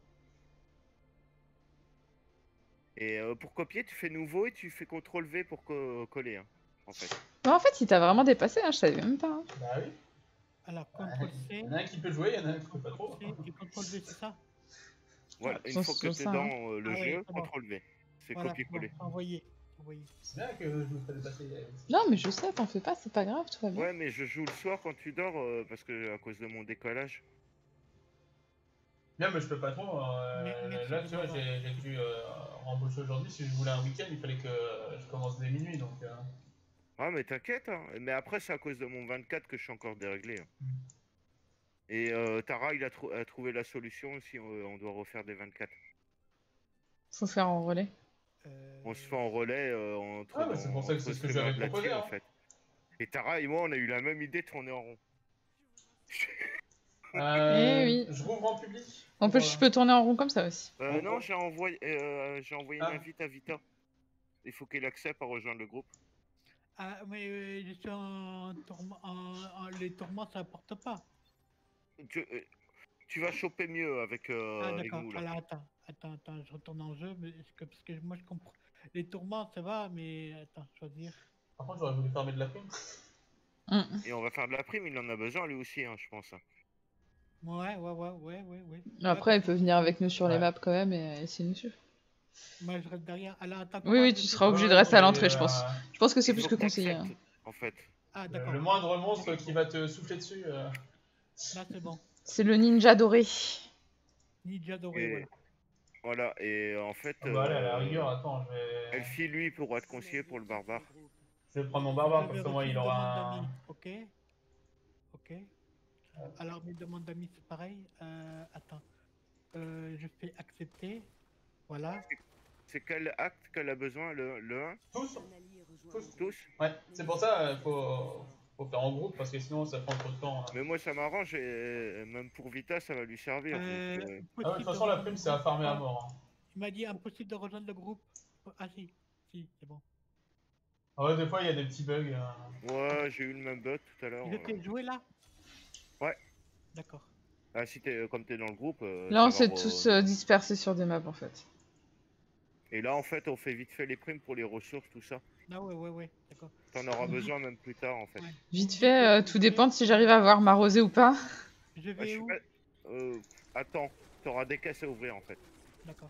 Speaker 6: Et euh, pour copier, tu fais nouveau et tu fais contrôle V pour co- coller, hein, en fait.
Speaker 1: Bon, en fait, il t'a vraiment dépassé, hein, je savais même pas. hein.
Speaker 2: Bah oui.
Speaker 8: Alors,
Speaker 2: Ouais,
Speaker 8: contrôle
Speaker 2: Il
Speaker 8: C,
Speaker 2: y en a un qui peut jouer, il y en a un qui peut pas trop.
Speaker 8: contrôle C et contrôle V, c'est ça?
Speaker 6: Voilà,
Speaker 1: Ouais,
Speaker 6: une
Speaker 1: sur-
Speaker 6: fois que
Speaker 1: sur
Speaker 6: t'es
Speaker 1: ça,
Speaker 6: dans
Speaker 1: hein.
Speaker 6: euh, le
Speaker 8: Ah oui,
Speaker 6: jeu,
Speaker 8: c'est bon.
Speaker 6: contrôle V. C'est
Speaker 8: Voilà,
Speaker 6: copier-coller.
Speaker 8: bon, envoyé. envoyé.
Speaker 2: C'est bien que je me fais dépasser.
Speaker 1: Non, mais je sais, t'en fais pas, c'est pas grave, tout va bien.
Speaker 6: Ouais, mais je joue le soir quand tu dors euh, parce que à cause de mon décollage.
Speaker 2: Bien, mais je peux pas trop. euh,
Speaker 8: Mais- merci
Speaker 2: là,
Speaker 8: de
Speaker 2: tu vois,
Speaker 8: m'avoir.
Speaker 2: j'ai j'ai dû euh, rembaucher aujourd'hui. Si je voulais un week-end, il fallait que je commence dès minuit. Donc, euh,
Speaker 6: Ah, mais t'inquiète, hein. Mais après, c'est à cause de mon vingt-quatre que je suis encore déréglé. hein. Et euh, Tara, il a, trou- a trouvé la solution si on, on doit refaire des vingt-quatre.
Speaker 1: Faut faire en relais.
Speaker 8: Euh,
Speaker 6: On se fait en relais euh, entre.
Speaker 2: Ah, bah, c'est
Speaker 6: dans-
Speaker 2: pour ça que
Speaker 6: entre
Speaker 2: c'est ce que je lui
Speaker 6: streamers
Speaker 2: avais
Speaker 6: de la
Speaker 2: proposé,
Speaker 6: team,
Speaker 2: hein.
Speaker 6: en fait. Et Tara et moi, on a eu la même idée de tourner en rond.
Speaker 2: euh,
Speaker 1: Eh oui.
Speaker 2: Je rouvre en public.
Speaker 1: En
Speaker 2: pour,
Speaker 1: plus,
Speaker 2: euh,
Speaker 1: je peux tourner en rond comme ça aussi.
Speaker 6: Euh,
Speaker 2: Bon,
Speaker 6: non,
Speaker 2: bon.
Speaker 6: j'ai envoyé, euh, j'ai envoyé
Speaker 2: Ah.
Speaker 6: une invite à Vita. Il faut qu'elle accepte à rejoindre le groupe.
Speaker 8: Ah, mais euh, je suis en tourment. En, en- les tourments, ça apporte pas.
Speaker 6: Tu, euh, tu vas choper mieux avec, euh,
Speaker 8: Ah,
Speaker 6: avec
Speaker 8: d'accord.
Speaker 6: nous là.
Speaker 8: Alors, attends, attends, attends, je retourne en jeu, mais est-ce que, parce que moi, je comprends. Les tourments, ça va, mais attends, choisir.
Speaker 2: Par contre, j'aurais voulu fermer de la prime.
Speaker 1: Hum.
Speaker 6: Et on va faire de la prime, il en a besoin lui aussi, hein, je pense.
Speaker 8: Ouais, ouais, ouais, ouais, ouais, ouais.
Speaker 1: Après,
Speaker 8: Ouais,
Speaker 1: il peut venir avec nous sur les
Speaker 2: Ouais.
Speaker 1: maps quand même et essayer de nous suivre.
Speaker 8: moi, je reste derrière. Alors, attends,
Speaker 1: Oui,
Speaker 8: comment
Speaker 1: oui,
Speaker 8: je
Speaker 1: tu
Speaker 8: fais
Speaker 1: seras
Speaker 8: pour-
Speaker 1: obligé de
Speaker 2: Ouais,
Speaker 1: rester à
Speaker 2: mais,
Speaker 1: l'entrée, je
Speaker 2: euh,
Speaker 1: pense. Je pense que c'est
Speaker 6: Il
Speaker 1: plus
Speaker 6: faut
Speaker 1: que
Speaker 6: que
Speaker 1: conseillé.
Speaker 6: t'acceptes,
Speaker 1: hein.
Speaker 6: en fait.
Speaker 8: Ah,
Speaker 2: Le,
Speaker 8: d'accord.
Speaker 2: le moindre monstre qui va te souffler dessus. euh,
Speaker 8: Là, c'est bon.
Speaker 1: C'est le ninja doré.
Speaker 8: Ninja doré,
Speaker 6: Et
Speaker 8: voilà.
Speaker 6: voilà, et en fait,
Speaker 2: Ah bah allez, à la
Speaker 6: euh,
Speaker 2: rigueur, attends, je vais,
Speaker 6: Elfie, lui, pourra être conseiller pour le barbare.
Speaker 2: je vais prendre mon barbare,
Speaker 8: J'avais
Speaker 2: comme ça moi
Speaker 8: reçu
Speaker 2: il
Speaker 8: une demande
Speaker 2: aura un...
Speaker 8: d'amis. Ok. Ok. Alors, mes demandes d'amis, c'est pareil. Euh, attends. Euh, je fais accepter. Voilà.
Speaker 6: C'est quel acte qu'elle a besoin, le, le un?
Speaker 2: Tous.
Speaker 4: Un allié rejoint
Speaker 2: Tous.
Speaker 4: le
Speaker 6: Tous?
Speaker 2: Ouais, c'est pour ça, il faut... faut faire en groupe, parce que sinon ça prend trop de temps. hein.
Speaker 6: Mais moi, ça m'arrange, et même pour Vita, ça va lui servir. donc,
Speaker 8: Euh,
Speaker 6: euh,
Speaker 2: Ah ouais, de
Speaker 8: possible
Speaker 2: toute façon, la
Speaker 8: rejoindre
Speaker 2: prime
Speaker 8: le
Speaker 2: c'est à
Speaker 8: groupe.
Speaker 2: farmer à
Speaker 8: Ah,
Speaker 2: mort. hein.
Speaker 8: il m'a dit impossible de rejoindre le groupe. Ah, si. Si, c'est bon.
Speaker 2: Ah ouais, des fois il y a des petits bugs. euh.
Speaker 6: Ouais, j'ai eu le même bug tout à l'heure.
Speaker 8: Il
Speaker 6: euh.
Speaker 8: était joué là?
Speaker 6: Ouais.
Speaker 8: D'accord.
Speaker 6: Ah, si t'es, comme t'es dans le groupe. euh,
Speaker 1: Là, on
Speaker 6: ça va
Speaker 1: s'est
Speaker 6: re-
Speaker 1: tous euh, dispersés sur des maps en fait.
Speaker 6: Et là, en fait, on fait vite fait les primes pour les ressources, tout ça.
Speaker 8: Ah, ouais, ouais, ouais. D'accord.
Speaker 6: T'en auras besoin même plus tard, en fait.
Speaker 8: Ouais.
Speaker 1: Vite fait, euh, tout dépend de si j'arrive à avoir ma rosée ou pas.
Speaker 8: Je
Speaker 6: Bah, je
Speaker 8: vais
Speaker 6: sais
Speaker 8: où?
Speaker 6: pas. Euh, attends, t'auras des caisses à ouvrir, en fait.
Speaker 8: D'accord.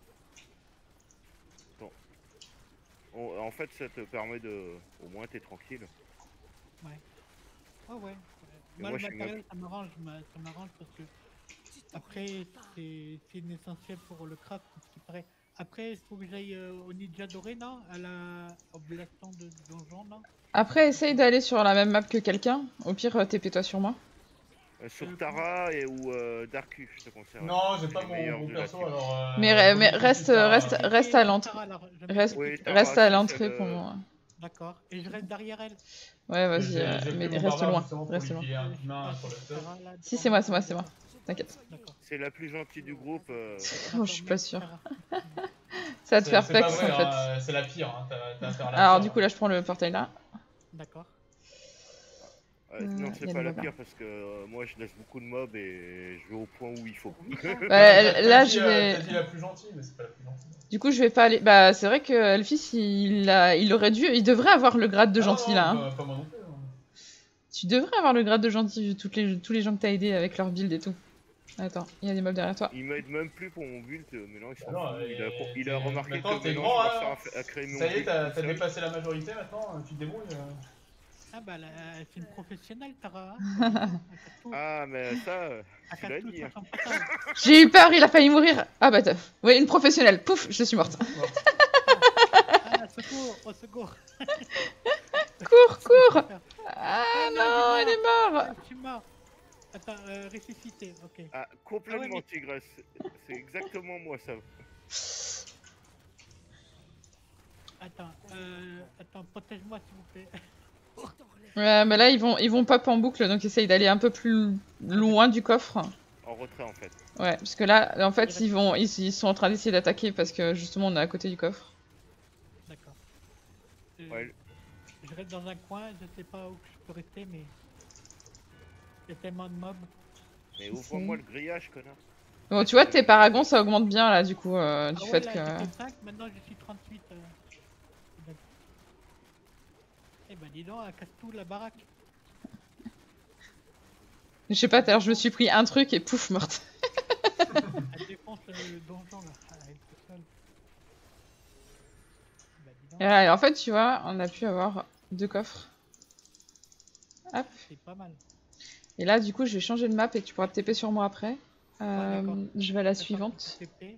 Speaker 6: On- en fait, ça te permet de. Au moins, t'es tranquille.
Speaker 8: Ouais, ouais. ouais.
Speaker 6: Et
Speaker 8: Moi,
Speaker 6: moi,
Speaker 8: le
Speaker 6: je suis
Speaker 8: matériel, ça m'arrange, ma- ça m'arrange parce que Après, c'est c'est essentiel pour le craft, ce qui paraît. Après, il faut que j'aille euh, au Ninja Doré, non? À la au blaston de donjon, non?
Speaker 1: Après, essaye d'aller sur la même map que quelqu'un. Au pire, euh, T P toi sur moi.
Speaker 6: Euh, sur Tara et ou euh, Darkus, je te conseille.
Speaker 2: Non, j'ai
Speaker 6: C'est
Speaker 2: pas
Speaker 6: les
Speaker 2: mon,
Speaker 6: meilleurs
Speaker 2: mon
Speaker 6: de la
Speaker 2: perso
Speaker 6: team.
Speaker 2: alors. euh,
Speaker 1: Mais, re-
Speaker 2: vaut
Speaker 1: mais
Speaker 2: mieux
Speaker 1: reste,
Speaker 2: que tu
Speaker 1: reste,
Speaker 2: Tara,
Speaker 1: reste à l'entrée.
Speaker 8: Tara, alors, je
Speaker 1: Reste,
Speaker 8: mets-
Speaker 6: Oui, Tara,
Speaker 1: reste à
Speaker 6: c'est
Speaker 1: l'entrée
Speaker 6: le-
Speaker 1: pour moi.
Speaker 8: D'accord. Et je reste derrière elle.
Speaker 1: Ouais, vas-y,
Speaker 2: J'ai-
Speaker 1: euh,
Speaker 2: j'ai
Speaker 1: mais
Speaker 2: pris mon
Speaker 1: reste
Speaker 2: barbare,
Speaker 1: loin.
Speaker 2: justement, pour
Speaker 1: Reste
Speaker 2: lui
Speaker 1: loin.
Speaker 2: filer un
Speaker 8: Euh,
Speaker 2: coup de main
Speaker 8: je
Speaker 2: sur la
Speaker 8: passe
Speaker 2: tête.
Speaker 8: Tara, là,
Speaker 1: Si,
Speaker 8: devant
Speaker 1: c'est moi, c'est moi, c'est
Speaker 8: d'accord.
Speaker 1: moi. T'inquiète.
Speaker 8: D'accord.
Speaker 6: C'est la plus gentille du groupe. euh,
Speaker 1: Oh, je suis pas
Speaker 8: D'accord,
Speaker 1: sûre.
Speaker 8: Tara.
Speaker 1: Ça va te
Speaker 2: C'est
Speaker 1: faire
Speaker 2: c'est pas
Speaker 1: pex
Speaker 2: vrai,
Speaker 1: en fait.
Speaker 2: hein, c'est la pire. Hein, t'as t'as affaire à la
Speaker 1: Alors,
Speaker 2: pire,
Speaker 1: du coup, là, je prends le portail là.
Speaker 8: D'accord.
Speaker 6: euh,
Speaker 1: Euh,
Speaker 6: non,
Speaker 1: y a
Speaker 6: c'est
Speaker 1: des
Speaker 6: pas la
Speaker 1: mobs,
Speaker 6: pire parce que euh, moi je laisse beaucoup de mobs et je vais au point où il faut.
Speaker 8: Oui, ça.
Speaker 1: Ouais,
Speaker 2: T'as-
Speaker 1: là,
Speaker 2: t'as
Speaker 1: je
Speaker 2: dit, euh,
Speaker 1: vais.
Speaker 2: T'as dit la plus gentille, mais c'est pas la plus gentille.
Speaker 1: Du coup, je vais pas aller. Bah, c'est vrai que Elfis, il a, il aurait dû, il devrait avoir le grade de
Speaker 2: Ah
Speaker 1: gentil
Speaker 2: non,
Speaker 1: là. hein.
Speaker 2: Pas, pas moi non plus. hein.
Speaker 1: Tu devrais avoir le grade de gentil vu toutes les, tous les gens que t'as aidés avec leur build et tout. Attends, il y a des mobs derrière toi.
Speaker 6: Il m'aide même plus pour mon build, euh, mais non, il s'en
Speaker 2: Ah non,
Speaker 6: fout. Il a,
Speaker 2: et-
Speaker 6: il a
Speaker 2: t'es-
Speaker 6: remarqué
Speaker 2: maintenant,
Speaker 6: que
Speaker 2: t'es
Speaker 6: maintenant
Speaker 2: grand,
Speaker 6: je
Speaker 2: hein.
Speaker 6: passe à, à créer mon
Speaker 2: Ça y est,
Speaker 6: build
Speaker 2: t'as
Speaker 6: tout
Speaker 2: t'as
Speaker 6: seul.
Speaker 2: dépassé la majorité maintenant, tu te débrouilles. euh.
Speaker 8: Ah bah là, c'est une professionnelle, Tara. hein.
Speaker 6: Ah, mais ça, euh,
Speaker 8: À
Speaker 6: tu l'as
Speaker 8: tout,
Speaker 6: dit. hein.
Speaker 8: soixante pour cent.
Speaker 1: J'ai eu peur, il a failli mourir. Ah bah, t'as- ouais, une professionnelle. Pouf, je suis morte.
Speaker 8: Ah, secours, au secours.
Speaker 1: Cours, cours.
Speaker 8: Super.
Speaker 1: Ah
Speaker 8: Ah non,
Speaker 1: non,
Speaker 8: j'ai
Speaker 1: elle est morte.
Speaker 8: Je suis mort. Attends, euh, ressuscité, ok.
Speaker 6: Ah, complètement,
Speaker 8: Ah ouais, mais-
Speaker 6: Tigresse. C'est exactement moi, ça.
Speaker 8: Attends, euh, attends, protège-moi s'il vous plaît.
Speaker 1: Ouais, mais là, ils vont, ils vont pop en boucle, donc essaye d'aller un peu plus loin du coffre.
Speaker 6: En retrait, en fait.
Speaker 1: Ouais, parce que là, en fait, ils, vont, ils, ils sont en train d'essayer d'attaquer parce que justement, on est à côté du coffre.
Speaker 8: D'accord. Euh,
Speaker 6: Ouais.
Speaker 8: Je reste dans un coin, je sais pas où je peux rester, mais il y a tellement de mobs.
Speaker 6: Mais
Speaker 1: Je
Speaker 6: ouvre-moi
Speaker 1: sais.
Speaker 6: le grillage, connard.
Speaker 1: Bon, tu vois, tes paragons, ça augmente bien là, du coup, euh, du
Speaker 8: Ah ouais,
Speaker 1: fait
Speaker 8: là,
Speaker 1: que.
Speaker 8: j'étais cinq, maintenant je suis trente-huit. Euh... donc. Eh ben dis donc, elle casse tout la baraque.
Speaker 1: Je sais pas, tout à l'heure, je me suis pris un truc et pouf, morte.
Speaker 8: Elle défonce le donjon là, à elle toute seule. Bah dis donc,
Speaker 1: Et là, et en fait, tu vois, on a pu avoir deux coffres. Hop.
Speaker 8: c'est pas mal.
Speaker 1: Et là, du coup, je vais changer de map et tu pourras te T P sur moi après. Euh,
Speaker 8: d'accord.
Speaker 1: je vais à la
Speaker 8: D'accord,
Speaker 1: suivante.
Speaker 8: T P.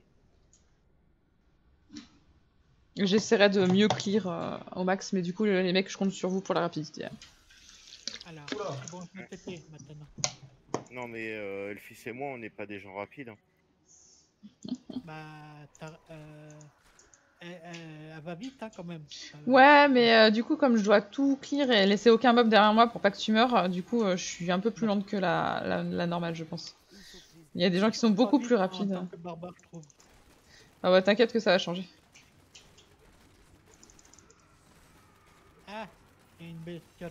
Speaker 1: J'essaierai de mieux clear euh, au max, mais du coup, les mecs, je compte sur vous pour la rapidité.
Speaker 8: Alors,
Speaker 2: Oula.
Speaker 8: c'est bon, je me T P maintenant.
Speaker 6: Non, mais euh, Elfis et moi, on n'est pas des gens rapides. hein.
Speaker 8: Bah, t'as, euh, elle, elle- elle va vite hein, quand même. Euh,
Speaker 1: Ouais, mais euh, du coup, comme je dois tout clear et laisser aucun mob derrière moi pour pas que tu meurs, euh, du coup, euh, je suis un peu plus lente que la, la, la normale, je pense. Il y a des gens qui sont
Speaker 8: pas
Speaker 1: beaucoup
Speaker 8: vite
Speaker 1: plus
Speaker 8: en
Speaker 1: rapides.
Speaker 8: tant que barbare, je trouve.
Speaker 1: Ah ouais, t'inquiète que ça va changer.
Speaker 8: Ah, il y a une bestiole.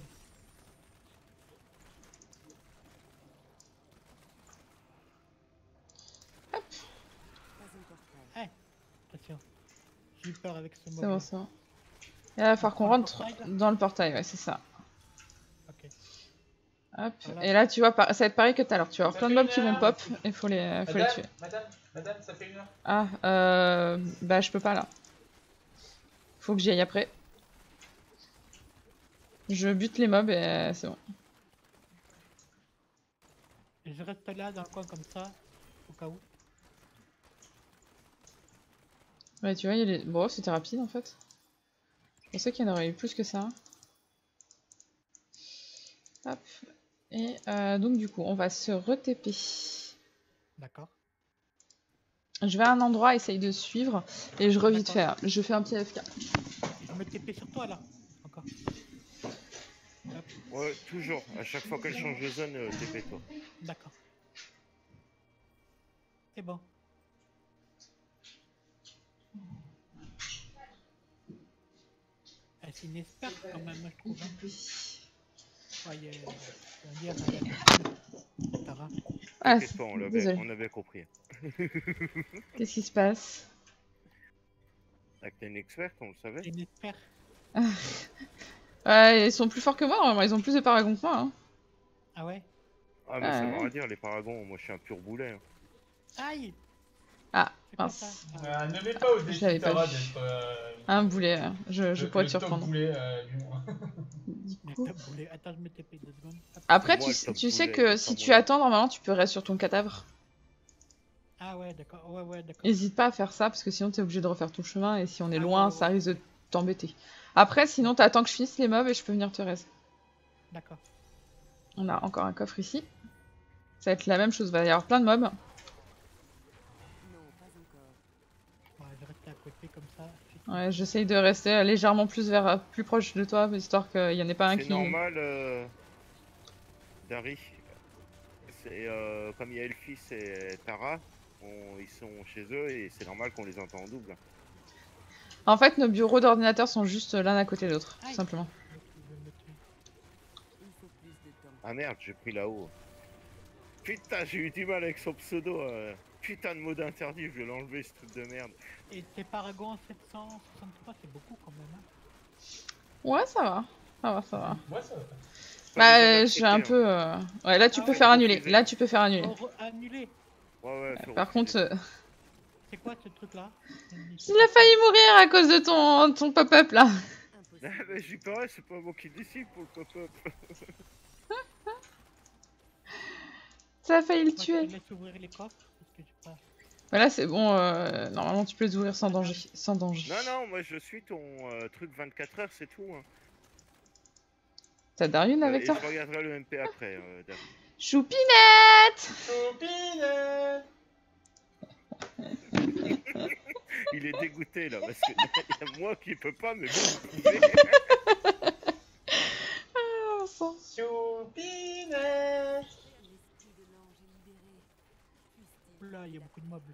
Speaker 4: Pas encore prêt.
Speaker 8: Attention, j'ai eu peur avec ce
Speaker 1: C'est
Speaker 8: mob.
Speaker 1: bon, c'est bon. Et là, il va falloir qu'on
Speaker 8: Dans le
Speaker 1: rentre
Speaker 8: portail, là
Speaker 1: dans le portail, ouais, c'est ça.
Speaker 8: Ok.
Speaker 1: Hop.
Speaker 8: Voilà.
Speaker 1: Et là, tu vois, par- ça va être pareil que tout à l'heure. Tu vas avoir
Speaker 2: Ça
Speaker 1: plein de
Speaker 2: fait
Speaker 1: mobs qui
Speaker 2: une
Speaker 1: vont
Speaker 2: heure.
Speaker 1: pop et faut les, faut les
Speaker 2: Madame,
Speaker 1: tuer.
Speaker 2: madame, madame, ça fait une heure.
Speaker 1: Ah, euh, bah je peux pas là. Faut que j'y aille après. Je bute les mobs et euh, c'est bon.
Speaker 8: Et je reste là dans le coin comme ça, au cas où.
Speaker 1: Ouais, tu vois, il y a les... Bon, c'était rapide en fait. Je pensais qu'il y en aurait eu plus que ça. Hop. Et euh, donc du coup, on va se re-T P.
Speaker 8: D'accord.
Speaker 1: Je vais à un endroit, essaye de suivre et je revite
Speaker 8: D'accord.
Speaker 1: faire. Je fais un petit A F K.
Speaker 8: Je me T P sur toi là. Encore.
Speaker 6: Ouais, toujours. À chaque fois qu'elle change de zone, euh, T P-toi.
Speaker 8: D'accord. C'est bon. Ah, c'est une experte quand même, je trouve. Hein. Ouais, il y a- on va dire, elle a- Tara.
Speaker 1: Ah,
Speaker 6: T'inquiète pas, on l'avait
Speaker 1: désolé.
Speaker 6: on avait compris.
Speaker 1: Qu'est-ce qui se passe?
Speaker 6: Ah, que t'es une experte, on le savait.
Speaker 8: C'est une experte.
Speaker 1: Ouais, ils sont plus forts que moi, vraiment. Ils ont plus de paragons que moi. Hein.
Speaker 8: Ah ouais.
Speaker 6: Ah, mais ça
Speaker 1: Ouais.
Speaker 6: veut rien dire, les paragons. Moi, je suis un pur boulet. hein.
Speaker 8: Aïe.
Speaker 1: Ah,
Speaker 8: C'est quoi
Speaker 1: mince.
Speaker 8: ça Ah,
Speaker 2: Euh, ne mets pas au
Speaker 1: Je
Speaker 2: défi
Speaker 1: l'avais pas
Speaker 2: Tara
Speaker 1: vu.
Speaker 2: d'être. euh,
Speaker 1: Un boulet, euh, je, je
Speaker 2: le-
Speaker 1: pourrais
Speaker 2: le
Speaker 1: te
Speaker 2: top
Speaker 1: surprendre.
Speaker 2: boulet, euh, du moins.
Speaker 1: Du
Speaker 8: mais
Speaker 1: coup.
Speaker 8: t'as boulé. Attends, je me T P deux secondes. Hop.
Speaker 1: Après,
Speaker 6: Moi,
Speaker 1: tu,
Speaker 6: le top
Speaker 1: tu sais
Speaker 6: boulet,
Speaker 1: que
Speaker 6: il est
Speaker 1: si
Speaker 6: pas
Speaker 1: tu
Speaker 6: bon.
Speaker 1: attends, normalement, tu peux rester sur ton cadavre.
Speaker 8: Ah ouais, d'accord. Ouais, ouais, d'accord.
Speaker 1: Hésite pas à faire ça, parce que sinon t'es obligé de refaire tout le chemin, et si on est
Speaker 8: Ah,
Speaker 1: loin,
Speaker 8: ouais,
Speaker 1: ça
Speaker 8: ouais.
Speaker 1: risque de t'embêter. Après, sinon t'attends que je finisse les mobs et je peux venir te raise.
Speaker 8: D'accord.
Speaker 1: On a encore un coffre ici. Ça va être la même chose, il va y avoir plein de mobs.
Speaker 4: Non, pas encore.
Speaker 8: Ouais, je reste à côté comme ça. c'est-
Speaker 1: Ouais, j'essaye de rester légèrement plus vers plus proche de toi, histoire qu'il y en ait pas un
Speaker 6: C'est
Speaker 1: qui...
Speaker 6: normal, euh... Dari. C'est euh, comme il y a Elfis et Tara, on- ils sont chez eux et c'est normal qu'on les entend en double.
Speaker 1: En fait, nos bureaux d'ordinateur sont juste l'un à côté de l'autre, tout
Speaker 8: Aïe.
Speaker 1: simplement.
Speaker 8: Je vais me tuer.
Speaker 4: Il faut plus de temps.
Speaker 6: Ah merde, j'ai pris là-haut. Putain, j'ai eu du mal avec son pseudo. euh. Putain de mot interdit, je vais l'enlever ce truc de merde.
Speaker 8: Et tes Paragon sept cent soixante-trois, c'est beaucoup quand même. Hein.
Speaker 1: Ouais, ça va. Ça va, ça va.
Speaker 2: Ouais, ça va.
Speaker 6: C'est pas
Speaker 1: Bah,
Speaker 6: besoin
Speaker 1: euh,
Speaker 6: d'accepter,
Speaker 1: j'ai un
Speaker 6: hein.
Speaker 1: peu... euh, Ouais, là, tu
Speaker 8: Ah
Speaker 1: peux
Speaker 8: ouais,
Speaker 1: faire
Speaker 6: faut
Speaker 1: annuler.
Speaker 6: refuser.
Speaker 1: Là, tu peux faire annuler.
Speaker 8: Oh, re- annulé.
Speaker 6: Ouais, ouais, faut
Speaker 1: Par
Speaker 6: refuser.
Speaker 1: contre, euh,
Speaker 8: C'est quoi ce truc-là?
Speaker 1: il a failli mourir à cause de ton, ton pop-up, là.
Speaker 6: Ah,
Speaker 4: Impossible.
Speaker 6: mais j'y parais, c'est pas moi qui décide pour le pop-up.
Speaker 1: Ça a failli le
Speaker 8: Moi, je
Speaker 1: tuer.
Speaker 8: te laisse ouvrir les coffres. Parce que j'ai pas...
Speaker 1: Voilà, c'est bon. euh, Normalement, tu peux les ouvrir sans danger. Sans danger.
Speaker 6: Non, non, moi je suis ton euh, truc vingt-quatre heures, c'est tout. Hein.
Speaker 1: T'as Darius
Speaker 6: Euh,
Speaker 1: avec
Speaker 6: et
Speaker 1: toi?
Speaker 6: je regarderai le M P après. Euh, Dari.
Speaker 1: Choupinette!
Speaker 2: Choupinette.
Speaker 6: Il est dégoûté là, parce qu'il y a moi qui peux pas, mais vous, vous pouvez.
Speaker 1: Ah, on sent.
Speaker 2: Choupinette.
Speaker 4: L'esprit de l'ange est libéré. Puisse-t-il
Speaker 8: Là, il y a beaucoup de mobs.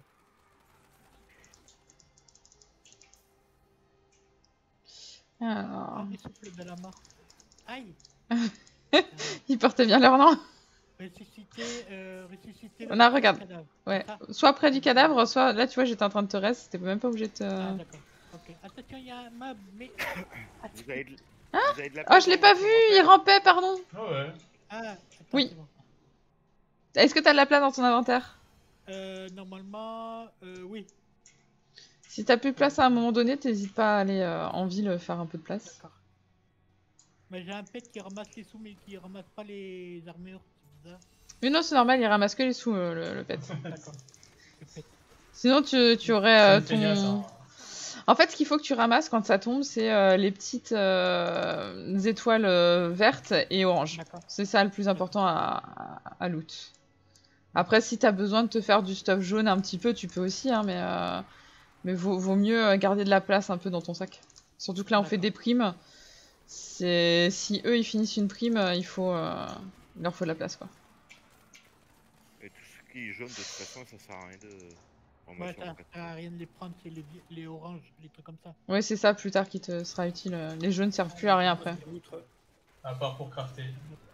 Speaker 1: Alors...
Speaker 8: Ah, les souffles de la mort. Aïe.
Speaker 1: Ils portaient bien leur nom.
Speaker 8: Ressusciter, euh, ressusciter
Speaker 1: Là, regarde.
Speaker 8: cadavre.
Speaker 1: Ouais.
Speaker 8: Ça
Speaker 1: Soit près du cadavre, soit là, tu vois, j'étais en train de te reste. T'étais même pas obligé de te.
Speaker 8: Ah, d'accord. Ok. Attention, il y a un mob, mais.
Speaker 6: Vous avez de...
Speaker 1: Hein
Speaker 6: vous avez de la
Speaker 1: Oh,
Speaker 6: place
Speaker 1: je l'ai
Speaker 6: dans
Speaker 1: pas
Speaker 6: votre
Speaker 1: vu, il
Speaker 6: inventaire
Speaker 1: rampait, pardon.
Speaker 2: Ah ouais.
Speaker 8: Ah, attends,
Speaker 1: Oui.
Speaker 8: c'est bon.
Speaker 1: Est-ce que t'as de la place dans ton inventaire?
Speaker 8: Euh, normalement, euh, oui.
Speaker 1: Si t'as plus de place à un moment donné, t'hésites pas à aller euh, en ville faire un peu de place.
Speaker 8: D'accord. Mais j'ai un pet qui ramasse les sous, mais qui ramasse pas les armures. C'est bizarre.
Speaker 1: Mais non, c'est normal, il ramasse que les sous, euh, le, le pet.
Speaker 8: D'accord. Le pet.
Speaker 1: Sinon, tu, tu aurais euh,
Speaker 2: C'est une feignasse,
Speaker 1: ton.
Speaker 2: hein.
Speaker 1: En fait, ce qu'il faut que tu ramasses quand ça tombe, c'est euh, les petites euh, étoiles euh, vertes et oranges.
Speaker 8: D'accord.
Speaker 1: C'est ça le plus important à, à, à loot. Après, si t'as besoin de te faire du stuff jaune un petit peu, tu peux aussi, hein, mais, euh, mais vaut, vaut mieux garder de la place un peu dans ton sac. Surtout que là, on fait
Speaker 8: D'accord.
Speaker 1: des primes. C'est... Si eux, ils finissent une prime, il, faut, euh, il leur faut de la place, quoi.
Speaker 6: Et tout ce qui est jaune, de toute façon, ça sert à rien de.
Speaker 8: Ouais,
Speaker 6: formation,
Speaker 8: ça
Speaker 6: en fait.
Speaker 8: sert à rien de les prendre, c'est les, vi- les oranges, les trucs comme ça.
Speaker 1: Ouais, c'est ça, plus tard, qui te sera utile. Les jaunes servent plus à rien après.
Speaker 7: Outre.
Speaker 2: À part pour crafter.